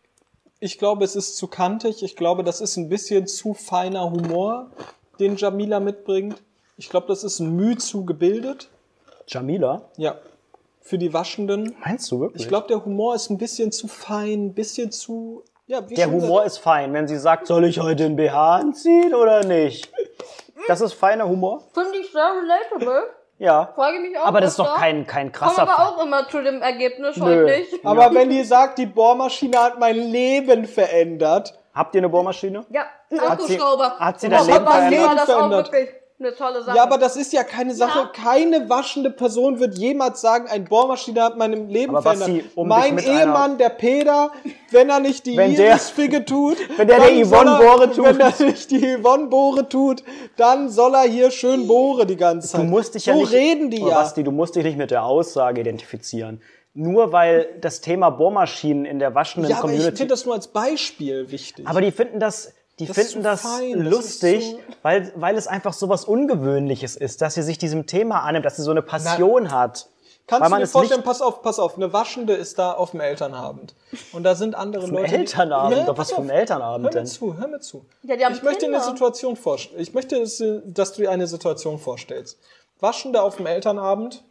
[SPEAKER 3] Ich glaube, es ist zu kantig. Ich glaube, das ist ein bisschen zu feiner Humor, den Jamila mitbringt. Ich glaube, das ist ein Mühe zu gebildet.
[SPEAKER 2] Jamila?
[SPEAKER 3] Ja. Für die Waschenden.
[SPEAKER 2] Meinst du wirklich?
[SPEAKER 3] Ich glaube, der Humor ist ein bisschen zu fein, ein bisschen zu... Ja, wie
[SPEAKER 2] Der
[SPEAKER 3] schon
[SPEAKER 2] Humor
[SPEAKER 3] gesagt-
[SPEAKER 2] ist fein, wenn sie sagt, soll ich heute den B H anziehen oder nicht? Das ist feiner Humor?
[SPEAKER 6] Finde ich sehr relatable.
[SPEAKER 2] Ja.
[SPEAKER 6] Frage mich auch.
[SPEAKER 2] Aber das ist
[SPEAKER 6] öfter.
[SPEAKER 2] doch kein, kein
[SPEAKER 6] Komm
[SPEAKER 2] krasser
[SPEAKER 6] aber
[SPEAKER 2] Fall.
[SPEAKER 6] auch immer zu dem Ergebnis,
[SPEAKER 2] Nö.
[SPEAKER 6] heute nicht.
[SPEAKER 3] Aber wenn die sagt, die Bohrmaschine hat mein Leben verändert,
[SPEAKER 2] Habt ihr eine Bohrmaschine?
[SPEAKER 6] Ja, ein
[SPEAKER 2] Hat sie-
[SPEAKER 6] Akkuschrauber.
[SPEAKER 2] hat sie
[SPEAKER 6] Und
[SPEAKER 2] dein
[SPEAKER 6] das
[SPEAKER 2] Leben
[SPEAKER 6] war
[SPEAKER 2] verändert?
[SPEAKER 6] das auch
[SPEAKER 3] Verändert.
[SPEAKER 6] wirklich eine tolle Sache.
[SPEAKER 3] ja, aber das ist ja keine Sache.
[SPEAKER 6] Ja.
[SPEAKER 3] Keine waschende Person wird jemals sagen, ein Bohrmaschine hat mein Leben
[SPEAKER 2] Aber Basti,
[SPEAKER 3] verändert.
[SPEAKER 2] um dich
[SPEAKER 3] mein
[SPEAKER 2] mit
[SPEAKER 3] Ehemann,
[SPEAKER 2] einer-
[SPEAKER 3] der Peter, wenn er nicht die
[SPEAKER 2] Wenn der-
[SPEAKER 3] Iris-Figge tut,
[SPEAKER 2] wenn der
[SPEAKER 3] dann
[SPEAKER 2] der Yvonne
[SPEAKER 3] soll er-
[SPEAKER 2] Bohre tut.
[SPEAKER 3] Wenn er nicht die Yvonne Bohre tut, dann soll er hier schön bohre die ganze Zeit.
[SPEAKER 2] Du musst dich
[SPEAKER 3] so
[SPEAKER 2] ja nicht,
[SPEAKER 3] reden die
[SPEAKER 2] Oh,
[SPEAKER 3] ja.
[SPEAKER 2] Basti, du musst dich nicht mit der Aussage identifizieren. Nur weil das Thema Bohrmaschinen in der waschenden
[SPEAKER 3] Ja, aber ich
[SPEAKER 2] Community...
[SPEAKER 3] finde das nur als Beispiel wichtig.
[SPEAKER 2] Aber die finden das, die
[SPEAKER 3] Das ist
[SPEAKER 2] finden
[SPEAKER 3] so
[SPEAKER 2] das
[SPEAKER 3] fein, das
[SPEAKER 2] lustig,
[SPEAKER 3] ist so-
[SPEAKER 2] weil, weil es einfach so was Ungewöhnliches ist, dass sie sich diesem Thema annimmt, dass sie so eine Passion hat.
[SPEAKER 3] Kannst
[SPEAKER 2] weil
[SPEAKER 3] du
[SPEAKER 2] man
[SPEAKER 3] dir
[SPEAKER 2] es
[SPEAKER 3] vorstellen,
[SPEAKER 2] nicht
[SPEAKER 3] pass auf, pass auf, eine Waschende ist da auf dem Elternabend. Und da sind andere
[SPEAKER 2] vom
[SPEAKER 3] Leute. die-
[SPEAKER 2] Elternabend.
[SPEAKER 3] Ja,
[SPEAKER 2] Doch was
[SPEAKER 3] pass
[SPEAKER 2] vom
[SPEAKER 3] auf.
[SPEAKER 2] Elternabend
[SPEAKER 3] Hör
[SPEAKER 2] denn?
[SPEAKER 3] mir zu, hör mir zu.
[SPEAKER 6] Ja, die haben
[SPEAKER 3] ich möchte
[SPEAKER 6] Kinder.
[SPEAKER 3] eine Situation vorstellen. Ich möchte, dass du dir eine Situation vorstellst. Waschende auf dem Elternabend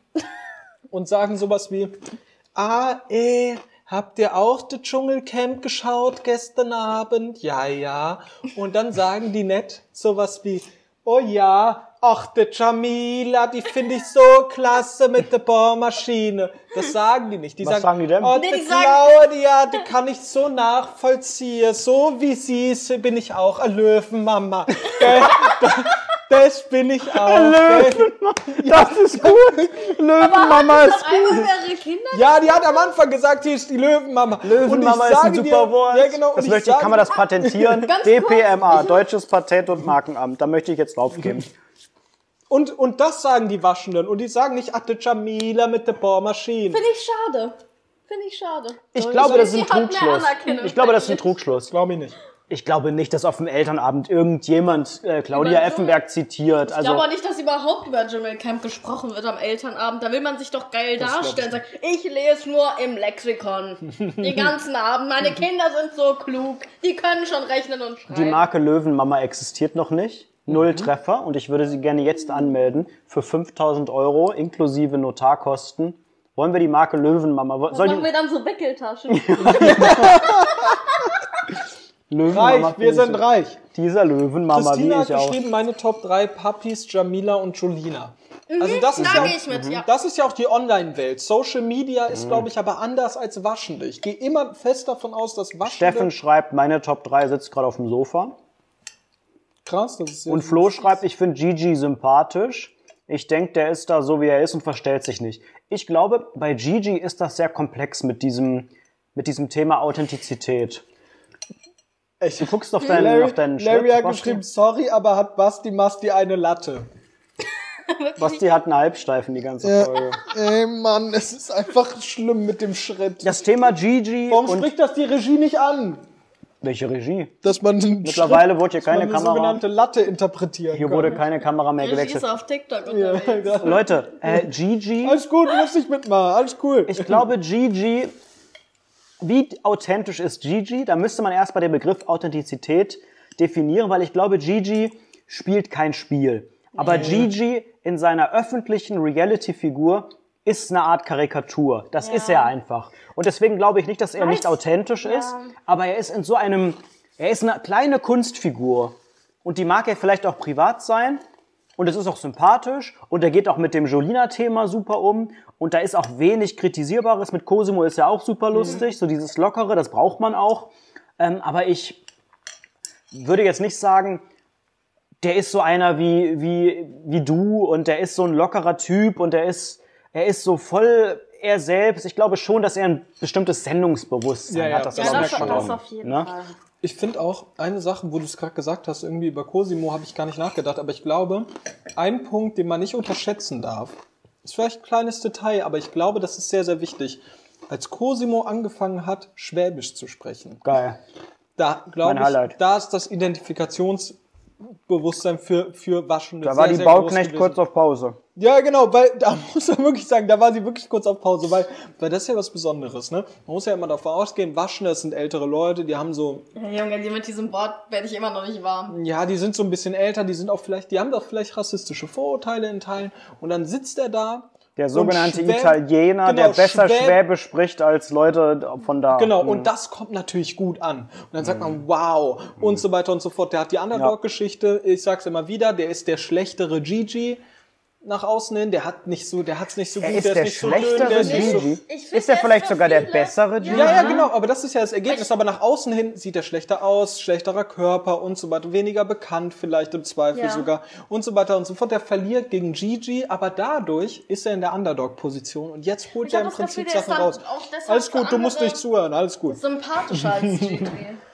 [SPEAKER 3] und sagen sowas wie, ah, eh, habt ihr auch das Dschungelcamp geschaut gestern Abend? Ja, ja. Und dann sagen die nett sowas wie, oh ja, ach, die Jamila, die finde ich so klasse mit der Bohrmaschine. Das sagen die nicht. Die
[SPEAKER 2] Was sagen die denn?
[SPEAKER 3] Oh,
[SPEAKER 6] Nee,
[SPEAKER 3] die
[SPEAKER 6] die sagen-
[SPEAKER 3] Claudia, die kann ich so nachvollziehen. So wie sie ist, bin ich auch eine Löwenmama. Gell? Das bin ich auch. Gell?
[SPEAKER 2] Das ist gut. Löwenmama ist
[SPEAKER 6] Doch einmal mehrere Kinder?
[SPEAKER 3] Ja, die hat am Anfang gesagt, hier ist die Löwenmama.
[SPEAKER 2] Löwenmama
[SPEAKER 3] Und ich
[SPEAKER 2] ist ein
[SPEAKER 3] sage
[SPEAKER 2] super
[SPEAKER 3] dir,
[SPEAKER 2] Wort.
[SPEAKER 3] Ja, genau.
[SPEAKER 2] Das
[SPEAKER 3] und
[SPEAKER 2] möchte ich,
[SPEAKER 3] sage,
[SPEAKER 2] kann man das patentieren?
[SPEAKER 6] Ganz
[SPEAKER 2] D P M A,
[SPEAKER 6] kurz, ich-
[SPEAKER 2] Deutsches Patent- und Markenamt. Da möchte ich jetzt draufgeben.
[SPEAKER 3] Und, und das sagen die Waschenden. Und die sagen nicht, ach, die Jamila mit der Bohrmaschine.
[SPEAKER 6] Finde ich schade. Finde ich schade.
[SPEAKER 2] Ich glaube, das ist ein
[SPEAKER 6] Sie hat mehr
[SPEAKER 2] Trugschluss.
[SPEAKER 6] Anerkennung
[SPEAKER 2] Ich glaube, das ist ein
[SPEAKER 6] verdient.
[SPEAKER 2] Trugschluss.
[SPEAKER 3] Glaube ich nicht.
[SPEAKER 2] Ich glaube nicht, dass auf dem Elternabend irgendjemand äh, Claudia
[SPEAKER 6] Über-
[SPEAKER 2] Effenberg zitiert.
[SPEAKER 6] Ich
[SPEAKER 2] Also
[SPEAKER 6] glaube auch nicht, dass überhaupt über Dschungelcamp gesprochen wird am Elternabend. Da will man sich doch geil
[SPEAKER 3] glaub
[SPEAKER 6] darstellen. Sagen, ich lese nur im Lexikon. Den ganzen Abend. Meine Kinder sind so klug. Die können schon rechnen und schreiben.
[SPEAKER 2] die Marke Löwenmama existiert noch nicht. Null
[SPEAKER 3] Mhm.
[SPEAKER 2] Treffer. Und ich würde sie gerne jetzt anmelden für fünftausend Euro inklusive Notarkosten. Wollen wir die Marke Löwenmama?
[SPEAKER 6] Was
[SPEAKER 2] Soll
[SPEAKER 6] machen
[SPEAKER 2] die
[SPEAKER 6] wir dann so Wickeltaschen?
[SPEAKER 2] Löwenmama
[SPEAKER 3] Reich, wir
[SPEAKER 2] finde ich
[SPEAKER 3] sind
[SPEAKER 2] so-
[SPEAKER 3] reich.
[SPEAKER 2] Dieser Löwenmama,
[SPEAKER 3] Christina
[SPEAKER 2] wie
[SPEAKER 3] hat
[SPEAKER 2] ich auch.
[SPEAKER 3] geschrieben, meine Top drei Papis, Jamila und Jolina. Also das ist,
[SPEAKER 6] Da
[SPEAKER 3] ja,
[SPEAKER 6] gehe ich mit, ja.
[SPEAKER 3] das ist ja auch die Online-Welt. Social Media
[SPEAKER 2] Mhm.
[SPEAKER 3] ist, glaube ich, aber anders als Waschende. Ich gehe immer fest davon aus, dass Waschende...
[SPEAKER 2] Steffen schreibt, meine Top drei sitzt gerade auf dem Sofa.
[SPEAKER 3] Krass, das ist ja
[SPEAKER 2] Und Flo schreibt, ich finde Gigi sympathisch. Ich denke, der ist da so, wie er ist und verstellt sich nicht. Ich glaube, bei Gigi ist das sehr komplex mit diesem, mit diesem Thema Authentizität.
[SPEAKER 3] Ich,
[SPEAKER 2] Du guckst auf deinen,
[SPEAKER 3] Larry,
[SPEAKER 2] auf deinen
[SPEAKER 3] Larry
[SPEAKER 2] Schritt,
[SPEAKER 3] hat
[SPEAKER 2] Basti.
[SPEAKER 3] geschrieben, sorry, aber hat Basti Masti eine Latte.
[SPEAKER 2] Basti hat einen Halbsteifen die ganze Folge.
[SPEAKER 3] Ey, Mann, es ist einfach schlimm mit dem Schritt.
[SPEAKER 2] Das Thema Gigi
[SPEAKER 3] Warum
[SPEAKER 2] und...
[SPEAKER 3] spricht das die Regie nicht an?
[SPEAKER 2] Welche Regie?
[SPEAKER 3] Dass man einen
[SPEAKER 2] Mittlerweile
[SPEAKER 3] Schritt,
[SPEAKER 2] wurde hier
[SPEAKER 3] dass man
[SPEAKER 2] keine
[SPEAKER 3] eine
[SPEAKER 2] Kamera...
[SPEAKER 3] sogenannte Latte interpretieren
[SPEAKER 2] Hier
[SPEAKER 3] kann.
[SPEAKER 2] wurde keine Kamera mehr
[SPEAKER 6] Regie ist
[SPEAKER 2] gewechselt.
[SPEAKER 6] auf TikTok
[SPEAKER 3] Ja,
[SPEAKER 6] unterwegs.
[SPEAKER 3] ja.
[SPEAKER 2] Leute, äh, Gigi...
[SPEAKER 3] Alles gut, muss nicht mitmachen, alles cool.
[SPEAKER 2] Ich glaube, Gigi... Wie authentisch ist Gigi? Da müsste man erst bei dem Begriff Authentizität definieren, weil ich glaube, Gigi spielt kein Spiel. Aber Gigi in seiner öffentlichen Reality-Figur ist eine Art Karikatur. Das
[SPEAKER 6] Ja.
[SPEAKER 2] ist er einfach. Und deswegen glaube ich nicht, dass er nicht
[SPEAKER 6] Weiß-
[SPEAKER 2] authentisch ist,
[SPEAKER 6] ja.
[SPEAKER 2] aber er ist in so einem, er ist eine kleine Kunstfigur. Und die mag er vielleicht auch privat sein. Und es ist auch sympathisch. Und er geht auch mit dem Jolina-Thema super um. Und da ist auch wenig Kritisierbares. Mit Cosimo ist ja auch super lustig. So dieses Lockere, das braucht man auch. Ähm, aber ich würde jetzt nicht sagen, der ist so einer wie, wie, wie du und der ist so ein lockerer Typ und der ist, er ist so voll er selbst. Ich glaube schon, dass er ein bestimmtes Sendungsbewusstsein
[SPEAKER 3] Ja, ja.
[SPEAKER 2] hat. Das
[SPEAKER 3] Ja,
[SPEAKER 6] Ja,
[SPEAKER 2] glaube
[SPEAKER 6] das,
[SPEAKER 2] ich schon.
[SPEAKER 6] das auf jeden
[SPEAKER 2] Ne?
[SPEAKER 6] Fall.
[SPEAKER 3] Ich finde auch, eine Sache, wo du es gerade gesagt hast, irgendwie über Cosimo habe ich gar nicht nachgedacht, aber ich glaube, ein Punkt, den man nicht unterschätzen darf, ist vielleicht ein kleines Detail, aber ich glaube, das ist sehr, sehr wichtig. Als Cosimo angefangen hat, Schwäbisch zu sprechen,
[SPEAKER 2] Geil.
[SPEAKER 3] da glaube
[SPEAKER 2] Mein Highlight.
[SPEAKER 3] ich, da ist das Identifikationsbewusstsein für, für Waschende
[SPEAKER 2] Da war
[SPEAKER 3] sehr,
[SPEAKER 2] die
[SPEAKER 3] sehr groß
[SPEAKER 2] Bauknecht
[SPEAKER 3] gewesen.
[SPEAKER 2] kurz auf Pause.
[SPEAKER 3] Ja, genau, weil da muss man wirklich sagen, da war sie wirklich kurz auf Pause, weil, weil das ist ja was Besonderes, ne? Man muss ja immer davon ausgehen, Waschende, das sind ältere Leute, die haben so,
[SPEAKER 6] Ja, Junge, die mit diesem Wort werde ich immer noch nicht warm.
[SPEAKER 3] ja, die sind so ein bisschen älter, die sind auch vielleicht, die haben doch vielleicht rassistische Vorurteile in Teilen und dann sitzt er da.
[SPEAKER 2] Der
[SPEAKER 3] und
[SPEAKER 2] sogenannte
[SPEAKER 3] Schwäb-
[SPEAKER 2] Italiener,
[SPEAKER 3] genau,
[SPEAKER 2] der besser
[SPEAKER 3] Schwäb-
[SPEAKER 2] Schwäbisch spricht als Leute von da.
[SPEAKER 3] Genau,
[SPEAKER 2] Mhm.
[SPEAKER 3] und das kommt natürlich gut an. Und dann sagt man, wow, und so weiter und so fort. Der hat die Underdog-Geschichte, ich sag's immer wieder, der ist der schlechtere Gigi nach außen hin, der hat nicht so, der hat's nicht so
[SPEAKER 2] Er
[SPEAKER 3] gut,
[SPEAKER 2] ist
[SPEAKER 3] der
[SPEAKER 2] der
[SPEAKER 3] ist nicht so dünn,
[SPEAKER 2] schlechtere
[SPEAKER 3] der ist nicht so,
[SPEAKER 2] Gigi.
[SPEAKER 6] Ich find,
[SPEAKER 2] Ist er
[SPEAKER 6] der
[SPEAKER 2] vielleicht
[SPEAKER 6] ist für
[SPEAKER 2] sogar der
[SPEAKER 6] viele-
[SPEAKER 2] bessere Gigi?
[SPEAKER 3] Ja, ja, genau, aber das ist ja das Ergebnis. Aber nach außen hin sieht er schlechter aus, schlechterer Körper und so weiter, weniger bekannt vielleicht im Zweifel
[SPEAKER 6] Ja.
[SPEAKER 3] sogar und so weiter und so fort. Der verliert gegen Gigi, aber dadurch ist er in der Underdog-Position und jetzt holt
[SPEAKER 6] Ich
[SPEAKER 3] er
[SPEAKER 6] hab
[SPEAKER 3] im
[SPEAKER 6] das Gefühl,
[SPEAKER 3] Prinzip
[SPEAKER 6] der ist
[SPEAKER 3] Sachen
[SPEAKER 6] dann
[SPEAKER 3] raus.
[SPEAKER 6] auch deshalb
[SPEAKER 3] Alles
[SPEAKER 6] für
[SPEAKER 3] gut, du musst
[SPEAKER 6] andere
[SPEAKER 3] nicht zuhören, alles gut.
[SPEAKER 6] sympathischer als Gigi.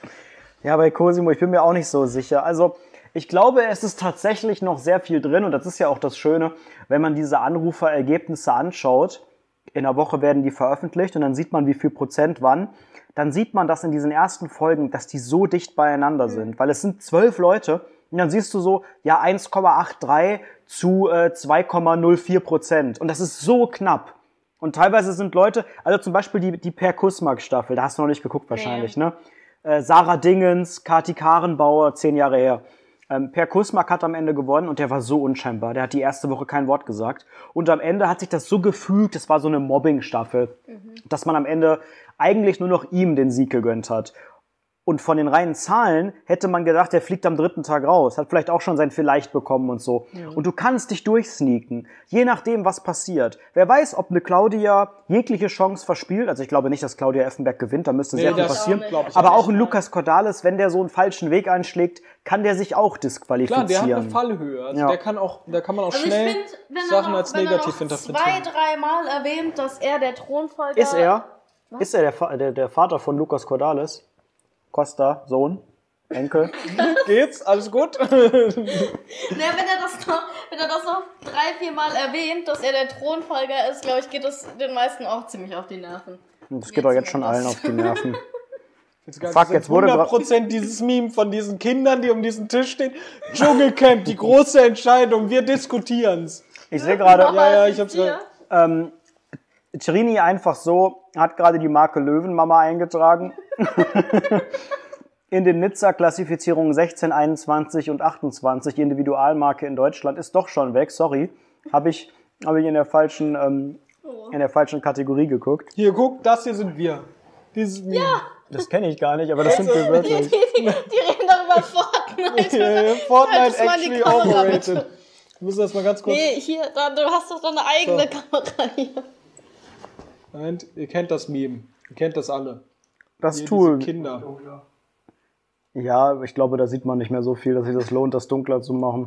[SPEAKER 2] Ja, bei Cosimo, ich bin mir auch nicht so sicher. Also, ich glaube, es ist tatsächlich noch sehr viel drin und das ist ja auch das Schöne, wenn man diese Anruferergebnisse anschaut. In der Woche werden die veröffentlicht und dann sieht man, wie viel Prozent wann. Dann sieht man, dass in diesen ersten Folgen, dass die so dicht beieinander sind, weil es sind zwölf Leute und dann siehst du so, ja, eins Komma dreiundachtzig zu äh, zwei Komma null vier Prozent und das ist so knapp. Und teilweise sind Leute, also zum Beispiel die, die Per Kussmark-Staffel, da hast du noch nicht geguckt wahrscheinlich, ne? Äh, Sarah Dingens, Kati Karenbauer, zehn Jahre her. Ähm, Per Kussmark hat am Ende gewonnen und der war so unscheinbar. Der hat die erste Woche kein Wort gesagt. Und am Ende hat sich das so gefügt, das war so eine Mobbing-Staffel, dass man am Ende eigentlich nur noch ihm den Sieg gegönnt hat. Und von den reinen Zahlen hätte man gedacht, der fliegt am dritten Tag raus. Hat vielleicht auch schon sein Vielleicht bekommen und so. Und du kannst dich durchsneaken, je nachdem, was passiert. Wer weiß, ob eine Claudia jegliche Chance verspielt. Also ich glaube nicht, dass Claudia Effenberg gewinnt, da müsste sehr viel
[SPEAKER 3] das
[SPEAKER 2] passieren.
[SPEAKER 3] glaub ich
[SPEAKER 2] Aber
[SPEAKER 3] auch
[SPEAKER 2] auch ein Lukas Cordalis, wenn der so einen falschen Weg einschlägt, kann der sich auch
[SPEAKER 3] Klar,
[SPEAKER 2] disqualifizieren.
[SPEAKER 3] der hat eine Fallhöhe. Also
[SPEAKER 2] Ja.
[SPEAKER 3] der kann auch, da kann man auch
[SPEAKER 6] Also ich
[SPEAKER 3] schnell
[SPEAKER 6] finde, wenn er
[SPEAKER 3] Sachen
[SPEAKER 6] noch,
[SPEAKER 3] als
[SPEAKER 6] wenn er
[SPEAKER 3] negativ
[SPEAKER 6] noch
[SPEAKER 3] interpretieren.
[SPEAKER 6] zwei, dreimal erwähnt, dass er der Thronfolger
[SPEAKER 2] Ist er? Ist er der, Fa- der, der Vater von Lukas Cordalis? Costa, Sohn, Enkel?
[SPEAKER 3] Geht's? Alles gut?
[SPEAKER 6] Ne, wenn er das noch, wenn er das noch drei, vier Mal erwähnt, dass er der Thronfolger ist, glaube ich, geht das den meisten auch ziemlich auf die Nerven.
[SPEAKER 2] Das geht doch jetzt schon allen auf die Nerven.
[SPEAKER 3] Fuck,
[SPEAKER 2] Fuck, jetzt wurde
[SPEAKER 3] hundert Prozent dieses Meme von diesen Kindern, die um diesen Tisch stehen. Dschungelcamp, die große Entscheidung, wir diskutieren's.
[SPEAKER 2] Ich sehe gerade,
[SPEAKER 3] Ja, ja, ich hab's
[SPEAKER 6] hier.
[SPEAKER 2] ähm, Chirini einfach so, hat gerade die Marke Löwenmama eingetragen. In den Nizza-Klassifizierungen sechzehn, einundzwanzig und achtundzwanzig, Individualmarke in Deutschland, ist doch schon weg, sorry. Habe ich, hab ich in der falschen, ähm, in der falschen Kategorie geguckt.
[SPEAKER 3] Hier, guck, das hier sind wir. Dieses Meme. Ja.
[SPEAKER 2] Das kenne ich gar nicht, aber das sind wir wirklich.
[SPEAKER 6] Die reden doch über Fortnite.
[SPEAKER 3] Fortnite
[SPEAKER 6] Halt's mal in die
[SPEAKER 3] actually
[SPEAKER 6] Kamera,
[SPEAKER 3] overrated.
[SPEAKER 6] bitte.
[SPEAKER 3] Wir müssen das mal ganz kurz...
[SPEAKER 6] Nee, hier, da, du hast doch deine eigene
[SPEAKER 3] So.
[SPEAKER 6] Kamera hier.
[SPEAKER 3] Nein, ihr kennt das Meme. Ihr kennt das alle.
[SPEAKER 2] Das
[SPEAKER 3] Hier,
[SPEAKER 2] Tool.
[SPEAKER 3] diese Kinder.
[SPEAKER 2] Ja, ich glaube, da sieht man nicht mehr so viel, dass sich das lohnt, das dunkler zu machen.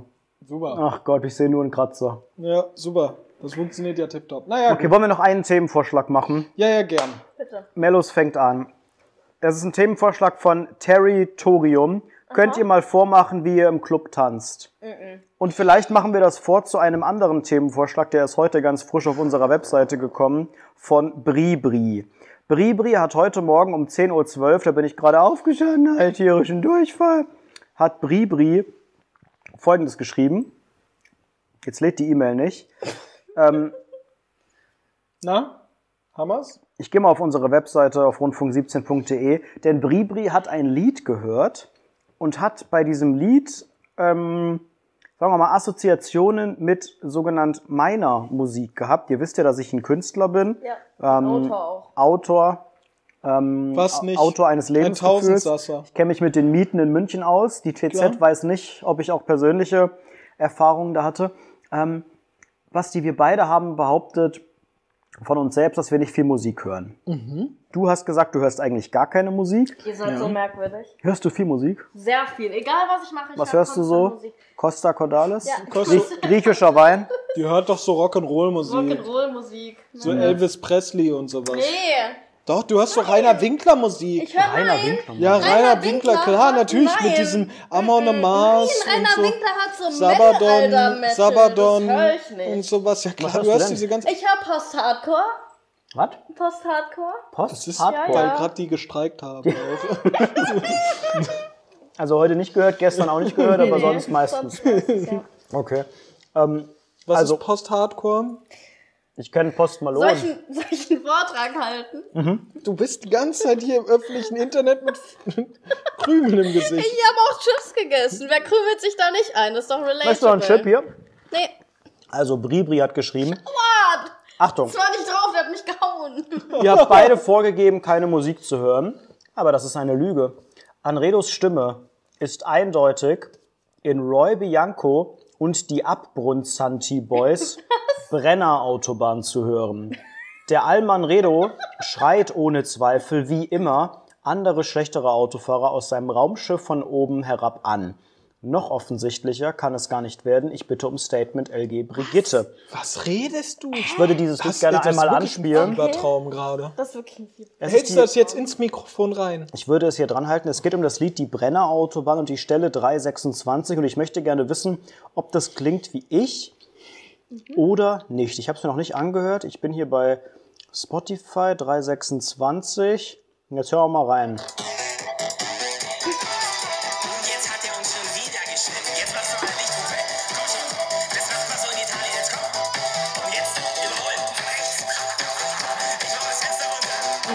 [SPEAKER 3] Super.
[SPEAKER 2] Ach Gott, ich sehe nur einen Kratzer.
[SPEAKER 3] Ja, super. Das funktioniert ja tipptopp. Naja,
[SPEAKER 2] Okay,
[SPEAKER 3] gut.
[SPEAKER 2] wollen wir noch einen Themenvorschlag machen?
[SPEAKER 3] Ja, ja, gern.
[SPEAKER 6] Bitte.
[SPEAKER 2] Mellos fängt an. Das ist ein Themenvorschlag von Territorium. Könnt ihr mal vormachen, wie ihr im Club tanzt? Und vielleicht machen wir das vor zu einem anderen Themenvorschlag, der ist heute ganz frisch auf unserer Webseite gekommen, von Bribri. Bribri hat heute Morgen um zehn Uhr zwölf, da bin ich gerade aufgestanden, halt tierischen Durchfall, hat Bribri Folgendes geschrieben. Jetzt lädt die E-Mail nicht. Ähm,
[SPEAKER 3] Na, Hammers?
[SPEAKER 2] Ich gehe mal auf unsere Webseite auf rundfunk siebzehn punkt de, denn Bribri hat ein Lied gehört und hat bei diesem Lied, ähm, sagen wir mal, Assoziationen mit sogenannt meiner Musik gehabt. Ihr wisst ja, dass ich ein Künstler bin.
[SPEAKER 6] Ja,
[SPEAKER 2] ähm,
[SPEAKER 6] Autor auch.
[SPEAKER 2] Autor, ähm,
[SPEAKER 3] Was nicht?
[SPEAKER 2] Autor eines
[SPEAKER 3] Ein
[SPEAKER 2] Lebensgefühls.
[SPEAKER 3] Tausendsasser.
[SPEAKER 2] Ich kenne mich mit den Mieten in München aus. Die T Z
[SPEAKER 3] Klar.
[SPEAKER 2] weiß nicht, ob ich auch persönliche Erfahrungen da hatte. Ähm, Basti, wir beide haben behauptet von uns selbst, dass wir nicht viel Musik hören.
[SPEAKER 3] Mhm.
[SPEAKER 2] Du hast gesagt, du hörst eigentlich gar keine Musik.
[SPEAKER 6] Ihr seid so merkwürdig.
[SPEAKER 2] Hörst du viel Musik?
[SPEAKER 6] Sehr viel. Egal, was ich mache, ich
[SPEAKER 2] Was
[SPEAKER 6] hör
[SPEAKER 2] hörst du
[SPEAKER 6] konstant
[SPEAKER 2] so?
[SPEAKER 6] Musik.
[SPEAKER 2] Costa Cordalis?
[SPEAKER 6] Ja.
[SPEAKER 3] Costa-
[SPEAKER 2] Griechischer Wein?
[SPEAKER 3] Die hört doch so Rock'n'Roll-Musik.
[SPEAKER 6] Rock'n'Roll-Musik.
[SPEAKER 3] So Elvis Presley und sowas.
[SPEAKER 6] Nee.
[SPEAKER 3] Doch, du hast doch Rainer Winkler Musik.
[SPEAKER 6] Ich höre
[SPEAKER 2] Rainer
[SPEAKER 6] nein.
[SPEAKER 2] Winkler.
[SPEAKER 3] Ja, Rainer,
[SPEAKER 6] Rainer
[SPEAKER 3] Winkler,
[SPEAKER 6] Winkler
[SPEAKER 3] klar,
[SPEAKER 6] hat-
[SPEAKER 3] natürlich
[SPEAKER 6] nein.
[SPEAKER 3] mit diesem Amon Mars
[SPEAKER 6] Nein, Rainer
[SPEAKER 3] und so.
[SPEAKER 6] Winkler hat so
[SPEAKER 3] Sabadon,
[SPEAKER 6] Metal-Alter-Metal.
[SPEAKER 3] Sabadon
[SPEAKER 6] Das hör ich nicht.
[SPEAKER 3] und sowas. Ja klar,
[SPEAKER 2] Was hörst
[SPEAKER 3] du
[SPEAKER 2] du
[SPEAKER 3] hast
[SPEAKER 2] denn?
[SPEAKER 3] diese ganze...
[SPEAKER 6] Ich höre Post-Hardcore.
[SPEAKER 2] Was?
[SPEAKER 6] Post-Hardcore.
[SPEAKER 2] Post?
[SPEAKER 3] Das ist,
[SPEAKER 2] Hardcore?
[SPEAKER 3] weil
[SPEAKER 6] ja.
[SPEAKER 3] gerade die gestreikt haben. Auch.
[SPEAKER 2] Also heute nicht gehört, gestern auch nicht gehört, aber
[SPEAKER 6] Nee,
[SPEAKER 2] sonst meistens.
[SPEAKER 6] sonst meistens, ja.
[SPEAKER 2] Okay. Ähm,
[SPEAKER 3] Was
[SPEAKER 2] Also-
[SPEAKER 3] ist Post-Hardcore?
[SPEAKER 2] ich kenne Post
[SPEAKER 6] Soll
[SPEAKER 2] Malone.
[SPEAKER 6] ich, einen- soll ich einen Vortrag halten?
[SPEAKER 3] Du bist die ganze Zeit hier im öffentlichen Internet mit Krümeln im Gesicht.
[SPEAKER 6] Ich habe auch Chips gegessen. Wer krümelt sich da nicht ein? Das ist doch relatable.
[SPEAKER 2] Weißt du noch einen Chip hier?
[SPEAKER 6] Nee.
[SPEAKER 2] Also Bribri hat geschrieben.
[SPEAKER 6] What?
[SPEAKER 2] Achtung,
[SPEAKER 6] Das war nicht drauf, der hat mich gehauen.
[SPEAKER 2] ihr habt beide vorgegeben, keine Musik zu hören. Aber das ist eine Lüge. Anredos Stimme ist eindeutig in Roy Bianco und die Abbrunzanti Boys Brennerautobahn zu hören. Der Almanredo schreit ohne Zweifel, wie immer, andere schlechtere Autofahrer aus seinem Raumschiff von oben herab an. Noch offensichtlicher kann es gar nicht werden. Ich bitte um Statement L G Brigitte.
[SPEAKER 3] Was redest du?
[SPEAKER 2] Ich würde dieses Lied gerne
[SPEAKER 3] das ist
[SPEAKER 2] einmal
[SPEAKER 3] wirklich
[SPEAKER 2] anspielen.
[SPEAKER 3] Ein Übertraum gerade.
[SPEAKER 6] Das ist wirklich ein Lied.
[SPEAKER 2] Es ist
[SPEAKER 3] Hältst
[SPEAKER 2] die-
[SPEAKER 3] du das jetzt ins Mikrofon rein?
[SPEAKER 2] Ich würde es hier dran halten. Es geht um das Lied Die Brennerautobahn und die Stelle drei sechsundzwanzig. Und ich möchte gerne wissen, ob das klingt wie ich oder nicht. Ich habe es mir noch nicht angehört. Ich bin hier bei Spotify drei sechsundzwanzig. Und jetzt hören wir mal rein.
[SPEAKER 7] Jetzt hat er uns schon wieder geschnitten. Jetzt machst du mal Licht und weg. Komm schon. Das macht man so in Italien. Jetzt komm. Und jetzt überholen. Rechts. Ich mach das Fenster runter.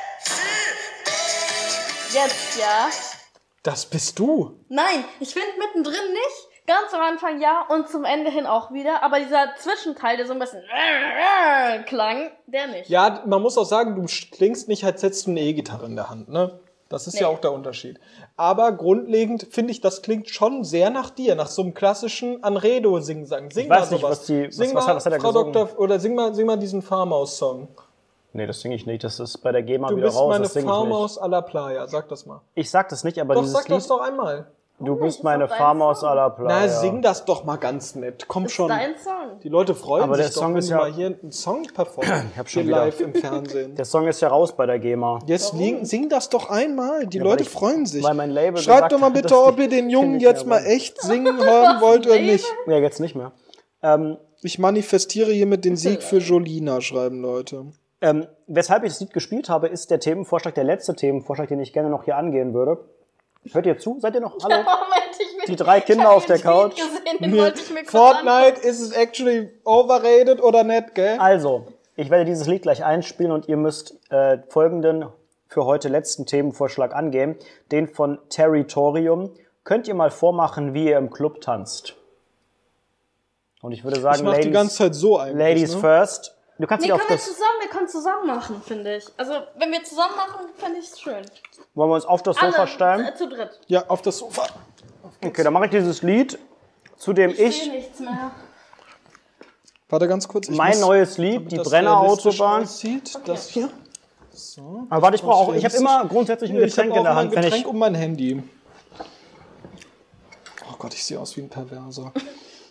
[SPEAKER 6] Jetzt, ja.
[SPEAKER 3] Das bist du.
[SPEAKER 6] Nein, ich finde mittendrin nicht. Ganz am Anfang ja und zum Ende hin auch wieder. Aber dieser Zwischenteil, der so ein bisschen klang, der nicht.
[SPEAKER 3] Ja, man muss auch sagen, du klingst nicht, als hättest du eine E-Gitarre in der Hand, ne? Das ist ja
[SPEAKER 6] Nee.
[SPEAKER 3] auch der Unterschied. Aber grundlegend finde ich, das klingt schon sehr nach dir, nach so einem klassischen Anredo-Singsang. Sing
[SPEAKER 2] Ich
[SPEAKER 3] mal
[SPEAKER 2] weiß nicht,
[SPEAKER 3] sowas.
[SPEAKER 2] was die- was-
[SPEAKER 3] sing
[SPEAKER 2] was
[SPEAKER 3] mal,
[SPEAKER 2] hat- was hat er
[SPEAKER 3] Frau
[SPEAKER 2] gesungen?
[SPEAKER 3] Doktor, oder sing mal, sing mal diesen Farmhaus-Song.
[SPEAKER 2] Nee, das singe ich nicht. Das ist bei der GEMA
[SPEAKER 3] Du
[SPEAKER 2] wieder
[SPEAKER 3] bist
[SPEAKER 2] raus.
[SPEAKER 3] meine
[SPEAKER 2] Das singe ich nicht.
[SPEAKER 3] Farmhaus à la Playa, sag das mal.
[SPEAKER 2] Ich sag das nicht, aber
[SPEAKER 3] Doch,
[SPEAKER 2] dieses
[SPEAKER 3] sag das
[SPEAKER 2] Lied.
[SPEAKER 3] doch einmal.
[SPEAKER 2] Du bist
[SPEAKER 6] ist
[SPEAKER 2] meine
[SPEAKER 6] doch dein
[SPEAKER 2] Farmhaus
[SPEAKER 6] Song.
[SPEAKER 2] à la Playa.
[SPEAKER 3] Na, sing das doch mal ganz nett. Komm
[SPEAKER 6] Das ist
[SPEAKER 3] schon.
[SPEAKER 6] dein Song.
[SPEAKER 3] Die Leute freuen
[SPEAKER 2] Aber der
[SPEAKER 3] sich doch,
[SPEAKER 2] Song
[SPEAKER 3] wenn
[SPEAKER 2] ist
[SPEAKER 3] die
[SPEAKER 2] ja-
[SPEAKER 3] mal hier einen Song performen.
[SPEAKER 2] hab schon
[SPEAKER 3] hier
[SPEAKER 2] wieder-
[SPEAKER 3] live im Fernsehen.
[SPEAKER 2] Der Song ist ja raus bei der GEMA.
[SPEAKER 3] Jetzt sing, sing das doch einmal. Die
[SPEAKER 2] Ja, weil
[SPEAKER 3] Leute
[SPEAKER 2] ich-
[SPEAKER 3] freuen sich.
[SPEAKER 2] weil mein Label
[SPEAKER 3] Schreibt
[SPEAKER 2] gesagt
[SPEAKER 3] doch mal
[SPEAKER 2] hat,
[SPEAKER 3] bitte,
[SPEAKER 2] dass die-
[SPEAKER 3] ob ihr den Jungen
[SPEAKER 2] Kenn ich
[SPEAKER 3] jetzt
[SPEAKER 2] ja,
[SPEAKER 3] mal
[SPEAKER 2] Mann.
[SPEAKER 3] echt singen hören wollt oder nicht.
[SPEAKER 2] Ja, jetzt nicht mehr. Ähm,
[SPEAKER 3] Ich manifestiere hiermit den Sieg für Jolina, schreiben Leute.
[SPEAKER 2] ähm, weshalb ich das Lied gespielt habe, ist der Themenvorschlag, der letzte Themenvorschlag, den ich gerne noch hier angehen würde. Hört ihr zu? Seid ihr noch? Hallo?
[SPEAKER 6] Moment, ich will,
[SPEAKER 2] Die drei Kinder
[SPEAKER 6] ich hab
[SPEAKER 2] auf der
[SPEAKER 6] den Tweet
[SPEAKER 2] Couch.
[SPEAKER 6] Gesehen, den wollte ich mir kurz
[SPEAKER 3] Fortnite, ist es actually overrated oder nicht, gell?
[SPEAKER 2] Also, ich werde dieses Lied gleich einspielen und ihr müsst äh, folgenden für heute letzten Themenvorschlag angehen. Den von Territorium. Könnt ihr mal vormachen, wie ihr im Club tanzt? Und ich würde sagen,
[SPEAKER 3] Ich mach die ganze Zeit so eigentlich.
[SPEAKER 2] Ladies
[SPEAKER 3] ne?
[SPEAKER 2] first. Du kannst
[SPEAKER 6] Nee,
[SPEAKER 2] dich auf
[SPEAKER 6] können wir
[SPEAKER 2] das,
[SPEAKER 6] zusammen, wir können zusammen machen, finde ich. Also, wenn wir zusammen machen, finde ich es schön.
[SPEAKER 2] wollen wir uns auf das Sofa
[SPEAKER 6] Alle,
[SPEAKER 2] stellen?
[SPEAKER 6] äh, zu dritt.
[SPEAKER 3] Ja, auf das Sofa.
[SPEAKER 2] Okay, dann mache ich dieses Lied, zu dem
[SPEAKER 6] Ich sehe
[SPEAKER 2] ich,
[SPEAKER 6] nichts mehr.
[SPEAKER 3] Warte ganz kurz. Ich
[SPEAKER 2] mein
[SPEAKER 3] muss,
[SPEAKER 2] neues Lied,
[SPEAKER 3] damit
[SPEAKER 2] die
[SPEAKER 3] das
[SPEAKER 2] Brennerautobahn.
[SPEAKER 3] realistisch aussieht, das hier. So.
[SPEAKER 2] Aber warte, ich brauche auch, ich habe
[SPEAKER 3] realistisch.
[SPEAKER 2] immer grundsätzlich ein
[SPEAKER 3] Ich
[SPEAKER 2] Getränk
[SPEAKER 3] habe
[SPEAKER 2] in der
[SPEAKER 3] auch mein
[SPEAKER 2] Hand, wenn
[SPEAKER 3] Getränk
[SPEAKER 2] ich,
[SPEAKER 3] um mein Handy. Oh Gott, ich sehe aus wie ein Perverser.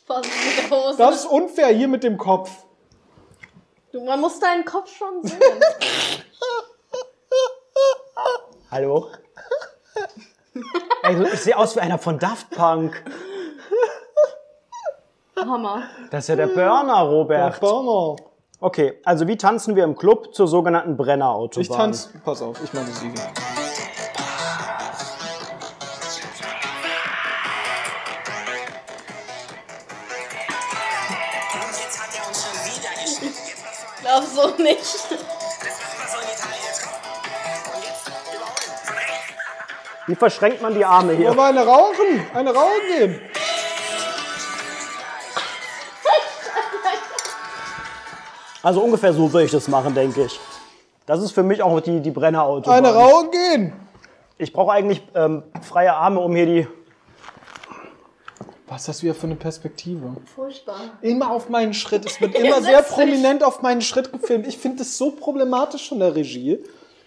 [SPEAKER 6] Vorsicht mit der Hose.
[SPEAKER 3] Das ist unfair hier mit dem Kopf.
[SPEAKER 6] Du, man muss deinen Kopf schon sehen.
[SPEAKER 2] Hallo? Ey, ich sehe aus wie einer von Daft Punk.
[SPEAKER 6] Hammer.
[SPEAKER 2] Das ist ja der Burner, Robert.
[SPEAKER 3] Der Burner.
[SPEAKER 2] Okay, also wie tanzen wir im Club zur sogenannten Brennerautobahn?
[SPEAKER 3] Ich tanze, pass auf, ich mache Musik.
[SPEAKER 7] Jetzt hat er uns schon wieder geschnitten. Jetzt was soll
[SPEAKER 6] Glaub so nicht.
[SPEAKER 7] das machen wir so in Italien. Jetzt komm. Und jetzt überholen. Von rechts.
[SPEAKER 2] Wie verschränkt man die Arme hier?
[SPEAKER 3] Wollen wir eine rauchen? Eine rauchen gehen?
[SPEAKER 2] Also ungefähr so würde ich das machen, denke ich. Das ist für mich auch die, die Brennerautobahn.
[SPEAKER 3] Eine rauchen gehen?
[SPEAKER 2] Ich brauche eigentlich ähm, freie Arme, um hier die...
[SPEAKER 3] Was ist das wieder für eine Perspektive?
[SPEAKER 6] Furchtbar.
[SPEAKER 3] Immer auf meinen Schritt. Es wird
[SPEAKER 6] Ihr
[SPEAKER 3] immer
[SPEAKER 6] setzt
[SPEAKER 3] sehr
[SPEAKER 6] dich.
[SPEAKER 3] prominent auf meinen Schritt gefilmt. Ich finde das so problematisch von der Regie.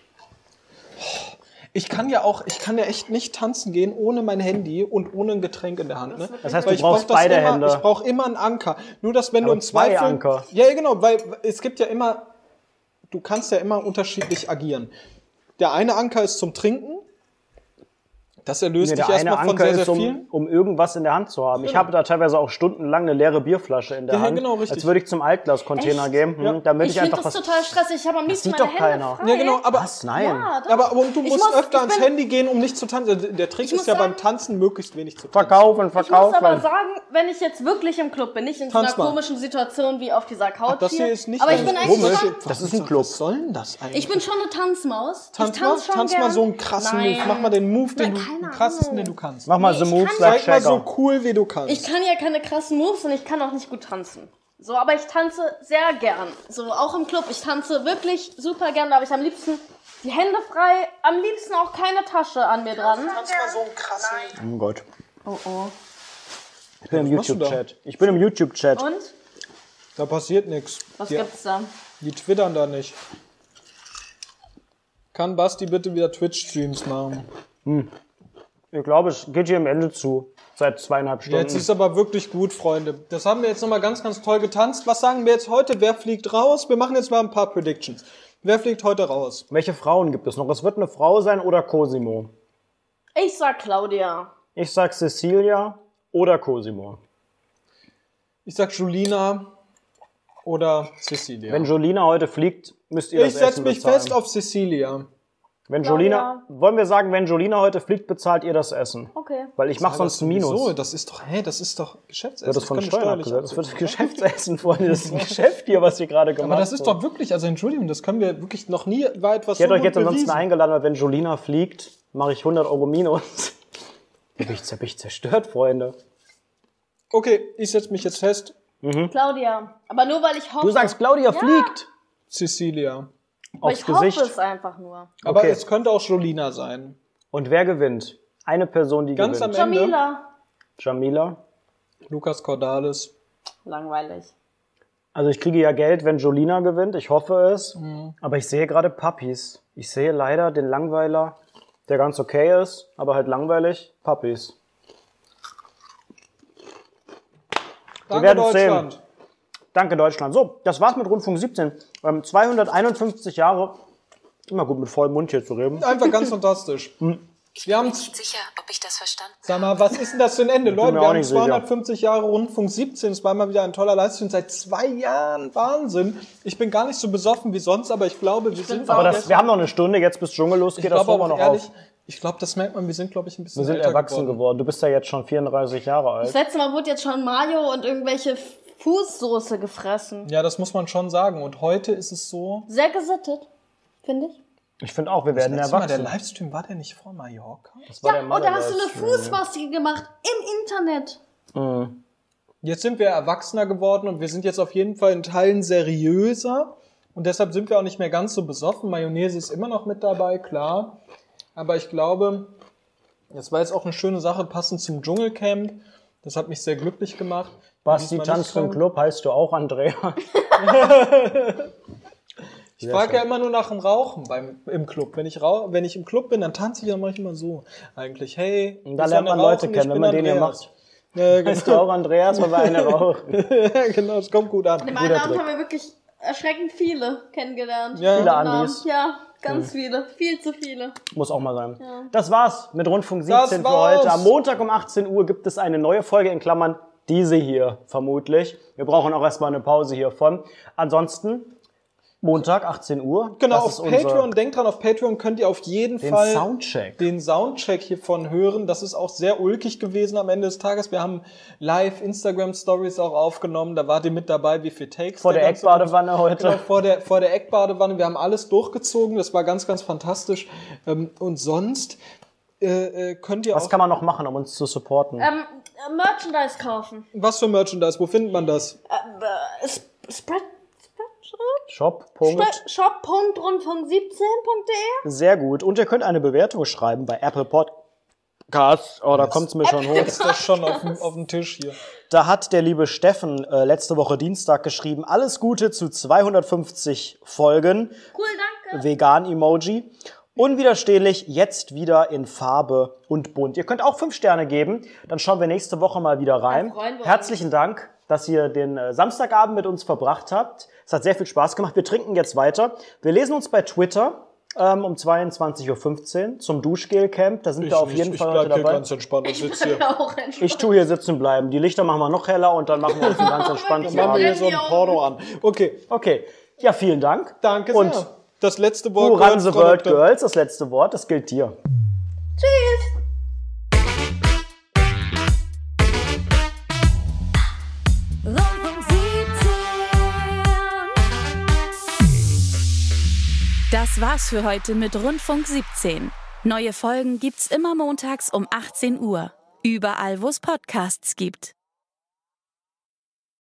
[SPEAKER 3] Ich kann ja auch, ich kann ja echt nicht tanzen gehen ohne mein Handy und ohne ein Getränk in der Hand. Ne?
[SPEAKER 2] Das heißt,
[SPEAKER 3] Weil
[SPEAKER 2] du
[SPEAKER 3] ich
[SPEAKER 2] brauchst
[SPEAKER 3] brauch das
[SPEAKER 2] beide
[SPEAKER 3] immer,
[SPEAKER 2] Hände.
[SPEAKER 3] Ich brauche immer einen Anker. Nur, dass wenn
[SPEAKER 2] Aber
[SPEAKER 3] du im
[SPEAKER 2] zwei
[SPEAKER 3] Zweifel...
[SPEAKER 2] Anker.
[SPEAKER 3] Ja, ja, genau, weil es gibt ja immer... Du kannst ja immer unterschiedlich agieren. Der eine Anker ist zum Trinken. Das erlöst
[SPEAKER 2] Nee,
[SPEAKER 3] dich
[SPEAKER 2] der eine
[SPEAKER 3] erstmal von
[SPEAKER 2] Anker
[SPEAKER 3] sehr, sehr
[SPEAKER 2] ist, um,
[SPEAKER 3] vielen.
[SPEAKER 2] um irgendwas in der Hand zu haben. Ich
[SPEAKER 3] Genau.
[SPEAKER 2] habe da teilweise auch stundenlang eine leere Bierflasche in der
[SPEAKER 3] Ja, ja,
[SPEAKER 2] Hand.
[SPEAKER 3] genau, richtig.
[SPEAKER 2] Als würde ich zum Altglas-Container
[SPEAKER 6] Echt?
[SPEAKER 2] gehen, hm,
[SPEAKER 3] Ja.
[SPEAKER 2] damit
[SPEAKER 6] Ich
[SPEAKER 2] ich,
[SPEAKER 6] finde
[SPEAKER 2] einfach
[SPEAKER 6] das
[SPEAKER 2] was...
[SPEAKER 6] total stressig. Ich habe am liebsten
[SPEAKER 2] sieht
[SPEAKER 6] meine
[SPEAKER 2] doch
[SPEAKER 6] Hände
[SPEAKER 2] keiner.
[SPEAKER 6] frei.
[SPEAKER 3] Ja, genau, aber...
[SPEAKER 2] Was? Nein.
[SPEAKER 6] Ja, doch.
[SPEAKER 3] Aber und du
[SPEAKER 6] Ich
[SPEAKER 3] musst
[SPEAKER 6] muss-
[SPEAKER 3] öfter
[SPEAKER 6] ich
[SPEAKER 3] ans
[SPEAKER 6] bin-
[SPEAKER 3] Handy gehen, um nicht zu tanzen. Der Trick
[SPEAKER 6] Ich
[SPEAKER 3] ist
[SPEAKER 6] muss
[SPEAKER 3] ja
[SPEAKER 6] sagen-
[SPEAKER 3] beim Tanzen möglichst wenig zu tanzen.
[SPEAKER 2] Verkaufen,
[SPEAKER 6] Ich muss
[SPEAKER 2] verkaufen.
[SPEAKER 6] aber sagen, wenn ich jetzt wirklich im Club bin, nicht in so einer
[SPEAKER 3] Tanz mal.
[SPEAKER 6] komischen Situation wie auf dieser Couch
[SPEAKER 3] Das hier
[SPEAKER 6] hier,
[SPEAKER 3] ist nicht
[SPEAKER 6] aber ich
[SPEAKER 3] dein-
[SPEAKER 6] bin eigentlich
[SPEAKER 2] Komisch.
[SPEAKER 6] schon,
[SPEAKER 2] Das ist ein Club.
[SPEAKER 3] Was soll denn das eigentlich?
[SPEAKER 6] ich bin schon eine Tanzmaus.
[SPEAKER 3] Tanz
[SPEAKER 6] ich
[SPEAKER 3] mal,
[SPEAKER 6] tanz schon
[SPEAKER 3] tanz
[SPEAKER 6] gern.
[SPEAKER 3] mal so einen krassen
[SPEAKER 6] Nein.
[SPEAKER 3] Move. Mach mal den Move, den
[SPEAKER 6] Nein,
[SPEAKER 3] du,
[SPEAKER 6] keine
[SPEAKER 3] den krassesten,
[SPEAKER 6] Ahnung.
[SPEAKER 3] den du kannst.
[SPEAKER 2] Mach mal
[SPEAKER 6] Nee,
[SPEAKER 2] so
[SPEAKER 6] ich
[SPEAKER 2] Moves
[SPEAKER 6] kann-
[SPEAKER 2] like
[SPEAKER 3] Zeig mal so
[SPEAKER 2] Shagger.
[SPEAKER 3] cool, wie du kannst.
[SPEAKER 6] Ich kann ja keine krassen Moves und ich kann auch nicht gut tanzen. So, aber ich tanze sehr gern. So, auch im Club. Ich tanze wirklich super gern. Da habe ich am liebsten die Hände frei, am liebsten auch keine Tasche an mir dran.
[SPEAKER 3] Tanz mal so einen krassen...
[SPEAKER 2] Oh Gott.
[SPEAKER 6] Oh oh.
[SPEAKER 2] Ich bin im
[SPEAKER 3] machst du da?
[SPEAKER 2] YouTube-Chat. Ich bin im YouTube-Chat.
[SPEAKER 6] Und?
[SPEAKER 3] Da passiert nichts.
[SPEAKER 6] Was
[SPEAKER 3] Die,
[SPEAKER 6] gibt's da?
[SPEAKER 3] die twittern da nicht. Kann Basti bitte wieder Twitch-Streams machen?
[SPEAKER 2] Ich glaube, es geht hier am Ende zu. Seit zweieinhalb Stunden.
[SPEAKER 3] Jetzt ist aber wirklich gut, Freunde. Das haben wir jetzt nochmal ganz, ganz toll getanzt. Was sagen wir jetzt heute? Wer fliegt raus? Wir machen jetzt mal ein paar Predictions. Wer fliegt heute raus?
[SPEAKER 2] Welche Frauen gibt es noch? Es wird eine Frau sein oder Cosimo.
[SPEAKER 6] Ich sag Claudia.
[SPEAKER 2] Ich sag Cecilia oder Cosimo.
[SPEAKER 3] Ich sag Julina oder Cecilia.
[SPEAKER 2] Wenn Jolina heute fliegt, müsst ihr
[SPEAKER 3] ich
[SPEAKER 2] das
[SPEAKER 3] setze
[SPEAKER 2] Essen
[SPEAKER 3] mich
[SPEAKER 2] bezahlen.
[SPEAKER 3] fest auf Cecilia.
[SPEAKER 2] Wenn
[SPEAKER 6] Claudia.
[SPEAKER 2] Jolina, wollen wir sagen, wenn Jolina heute fliegt, bezahlt ihr das Essen.
[SPEAKER 6] Okay.
[SPEAKER 2] Weil ich mache sonst ein Minus.
[SPEAKER 3] So, das ist doch, hä, das ist doch Geschäftsessen.
[SPEAKER 2] Wird das von
[SPEAKER 3] können wir
[SPEAKER 2] Steuern
[SPEAKER 3] steuerlich
[SPEAKER 2] abgesetzt? Das wird
[SPEAKER 3] absetzen.
[SPEAKER 2] Geschäftsessen, Freunde. Das ist ein Geschäft hier, was ihr gerade gemacht
[SPEAKER 3] Aber
[SPEAKER 2] habt.
[SPEAKER 3] das ist doch wirklich, also Entschuldigung, das können wir wirklich noch nie, war etwas
[SPEAKER 2] Ich hätte
[SPEAKER 3] so
[SPEAKER 2] euch
[SPEAKER 3] gut
[SPEAKER 2] jetzt ansonsten
[SPEAKER 3] bewiesen.
[SPEAKER 2] eingeladen, weil wenn Jolina fliegt, mache ich hundert Euro Minus. Da bin ich, da bin ich zerstört, Freunde.
[SPEAKER 3] Okay, ich setze mich jetzt fest.
[SPEAKER 6] Claudia. Aber nur weil ich hoffe.
[SPEAKER 2] Du sagst, Claudia fliegt.
[SPEAKER 3] Cecilia.
[SPEAKER 6] aber
[SPEAKER 2] Aufs
[SPEAKER 6] ich hoffe
[SPEAKER 2] Gesicht.
[SPEAKER 6] es einfach nur.
[SPEAKER 3] Aber
[SPEAKER 2] Okay.
[SPEAKER 3] es könnte auch Jolina sein.
[SPEAKER 2] Und wer gewinnt? Eine Person, die
[SPEAKER 3] Ganz
[SPEAKER 2] gewinnt.
[SPEAKER 3] am Ende.
[SPEAKER 6] Jamila.
[SPEAKER 2] Jamila.
[SPEAKER 3] Lukas Cordalis.
[SPEAKER 6] Langweilig.
[SPEAKER 2] Also ich kriege ja Geld, wenn Jolina gewinnt. Ich hoffe es.
[SPEAKER 3] Mhm.
[SPEAKER 2] Aber ich sehe gerade Puppies. Ich sehe leider den Langweiler, der ganz okay ist, aber halt langweilig. Puppies.
[SPEAKER 3] Danke,
[SPEAKER 2] werden sehen.
[SPEAKER 3] Deutschland.
[SPEAKER 2] Danke, Deutschland. So, das war's mit Rundfunk siebzehn. Ähm, zweihunderteinundfünfzig Jahre. Immer gut, mit vollem Mund hier zu reden.
[SPEAKER 3] Einfach ganz fantastisch.
[SPEAKER 5] Ich
[SPEAKER 3] Wir
[SPEAKER 5] bin mir
[SPEAKER 3] haben's-
[SPEAKER 5] nicht sicher, ob ich das verstanden
[SPEAKER 3] Sag mal, was ist denn das für ein Ende? Leute,
[SPEAKER 2] mir
[SPEAKER 3] wir
[SPEAKER 2] auch
[SPEAKER 3] haben
[SPEAKER 2] nicht sicher.
[SPEAKER 3] zweihundertfünfzig Jahre Rundfunk siebzehn. Es war mal wieder ein toller Livestream. Seit zwei Jahren. Wahnsinn. Ich bin gar nicht so besoffen wie sonst, aber ich glaube, wir sind...
[SPEAKER 2] Aber das, wir haben noch eine Stunde, jetzt bis Dschungel
[SPEAKER 3] ich
[SPEAKER 2] losgeht, das
[SPEAKER 3] glaube
[SPEAKER 2] holen wir
[SPEAKER 3] auch
[SPEAKER 2] noch
[SPEAKER 3] ehrlich,
[SPEAKER 2] auf.
[SPEAKER 3] ich glaube, das merkt man, wir sind, glaube ich, ein bisschen
[SPEAKER 2] Wir sind
[SPEAKER 3] älter
[SPEAKER 2] erwachsen geworden.
[SPEAKER 3] geworden.
[SPEAKER 2] Du bist ja jetzt schon vierunddreißig Jahre
[SPEAKER 6] Das
[SPEAKER 2] alt.
[SPEAKER 6] letzte Mal wurde jetzt schon Mayo und irgendwelche Fußsoße gefressen.
[SPEAKER 3] Ja, das muss man schon sagen. Und heute ist es so...
[SPEAKER 6] Sehr gesittet, finde ich.
[SPEAKER 2] Ich finde auch, wir werden
[SPEAKER 3] Letztes Mal, der
[SPEAKER 2] erwachsen.
[SPEAKER 3] Livestream, war der nicht vor Mallorca?
[SPEAKER 2] Das war
[SPEAKER 6] Ja,
[SPEAKER 2] der
[SPEAKER 6] und da hast du eine
[SPEAKER 2] Maler-Livestream.
[SPEAKER 6] Fußmaske gemacht im Internet.
[SPEAKER 3] Jetzt sind wir erwachsener geworden und wir sind jetzt auf jeden Fall in Teilen seriöser. Und deshalb sind wir auch nicht mehr ganz so besoffen. Mayonnaise ist immer noch mit dabei, klar. Aber ich glaube, das war jetzt auch eine schöne Sache, passend zum Dschungelcamp. Das hat mich sehr glücklich gemacht.
[SPEAKER 2] Basti
[SPEAKER 3] Diesmal nicht
[SPEAKER 2] tanzt im
[SPEAKER 3] krank.
[SPEAKER 2] Club, heißt du auch Andrea?
[SPEAKER 3] Ich frage ja immer nur nach dem Rauchen beim, im Club. Wenn ich, rauch, wenn ich im Club bin, dann tanze ich, dann mache ich immer so. Eigentlich, hey,
[SPEAKER 2] Und da
[SPEAKER 3] willst du
[SPEAKER 2] lernt man
[SPEAKER 3] eine
[SPEAKER 2] Leute
[SPEAKER 3] rauchen?
[SPEAKER 2] kennen,
[SPEAKER 3] Ich
[SPEAKER 2] wenn
[SPEAKER 3] bin
[SPEAKER 2] man den hier
[SPEAKER 3] Andreas.
[SPEAKER 2] macht.
[SPEAKER 3] Ja, genau.
[SPEAKER 2] Weißt du auch, Andreas, weil wir eine rauchen?
[SPEAKER 3] Genau, es kommt gut an.
[SPEAKER 6] In
[SPEAKER 2] Guter
[SPEAKER 6] meinem Abend
[SPEAKER 2] Trick.
[SPEAKER 6] haben wir wirklich erschreckend viele kennengelernt.
[SPEAKER 3] Ja.
[SPEAKER 2] Viele
[SPEAKER 6] Namen.
[SPEAKER 2] Andis.
[SPEAKER 6] Ja, ganz viele. Viel zu viele.
[SPEAKER 2] Muss auch mal sein.
[SPEAKER 6] Ja.
[SPEAKER 2] Das war's mit Rundfunk siebzehn für
[SPEAKER 3] war's.
[SPEAKER 2] heute. Am Montag um achtzehn Uhr gibt es eine neue Folge, in Klammern diese hier vermutlich. Wir brauchen auch erstmal eine Pause hiervon. Ansonsten Montag achtzehn Uhr.
[SPEAKER 3] Genau,
[SPEAKER 2] Das
[SPEAKER 3] auf
[SPEAKER 2] ist unser-
[SPEAKER 3] Patreon, denkt dran, auf Patreon könnt ihr auf jeden
[SPEAKER 2] Den
[SPEAKER 3] Fall
[SPEAKER 2] Soundcheck.
[SPEAKER 3] den Soundcheck hiervon hören. Das ist auch sehr ulkig gewesen am Ende des Tages. Wir haben live Instagram-Stories auch aufgenommen. Da wart ihr mit dabei, wie viel Takes.
[SPEAKER 2] Vor der
[SPEAKER 3] ganze-
[SPEAKER 2] Eckbadewanne heute.
[SPEAKER 3] Genau, vor der, vor der Eckbadewanne. Wir haben alles durchgezogen. Das war ganz, ganz fantastisch. Ähm, Und sonst äh, äh, könnt ihr
[SPEAKER 2] Was
[SPEAKER 3] auch...
[SPEAKER 2] kann man noch machen, um uns zu supporten?
[SPEAKER 6] Ähm, äh, Merchandise kaufen.
[SPEAKER 3] Was für Merchandise? Wo findet man das?
[SPEAKER 6] Äh, Sp- Spread...
[SPEAKER 2] Shop. Punkt.
[SPEAKER 6] shop punkt rundfunk siebzehn punkt de.
[SPEAKER 2] Sehr gut. Und ihr könnt eine Bewertung schreiben bei Apple Podcasts. Oh, da kommt's mir schon hoch.
[SPEAKER 3] Ist das schon auf dem, auf dem Tisch hier?
[SPEAKER 2] Da hat der liebe Steffen äh, letzte Woche Dienstag geschrieben, alles Gute zu zweihundertfünfzig Folgen.
[SPEAKER 6] Cool, danke.
[SPEAKER 2] Vegan-Emoji. Unwiderstehlich, jetzt wieder in Farbe und bunt. Ihr könnt auch fünf Sterne geben, dann schauen wir nächste Woche mal wieder rein.
[SPEAKER 6] Da freuen wir uns.
[SPEAKER 2] Herzlichen Dank, dass ihr den äh, Samstagabend mit uns verbracht habt. Es hat sehr viel Spaß gemacht. Wir trinken jetzt weiter. Wir lesen uns bei Twitter ähm, um zweiundzwanzig Uhr fünfzehn zum Duschgel-Camp. Da sind wir auf jeden
[SPEAKER 3] ich,
[SPEAKER 2] Fall
[SPEAKER 3] ich bleib
[SPEAKER 2] heute
[SPEAKER 3] hier
[SPEAKER 2] dabei.
[SPEAKER 3] ganz entspannt und sitze hier.
[SPEAKER 6] Auch entspannt.
[SPEAKER 2] Ich tu hier sitzen bleiben. Die Lichter machen wir noch heller und dann machen wir uns einen ganz entspannten
[SPEAKER 3] Machen wir hier
[SPEAKER 2] Abend.
[SPEAKER 3] so ein Porno an. Okay,
[SPEAKER 2] Okay, ja, vielen Dank.
[SPEAKER 3] danke
[SPEAKER 2] Und
[SPEAKER 3] sehr. Das letzte Wort.
[SPEAKER 2] du, Run the
[SPEAKER 3] gehört
[SPEAKER 2] World
[SPEAKER 3] Frau Doktor-
[SPEAKER 2] Girls, das letzte Wort, das gilt dir.
[SPEAKER 1] Rundfunk siebzehn. Das war's für heute mit Rundfunk siebzehn. Neue Folgen gibt's immer montags um achtzehn Uhr. Überall, wo es Podcasts gibt.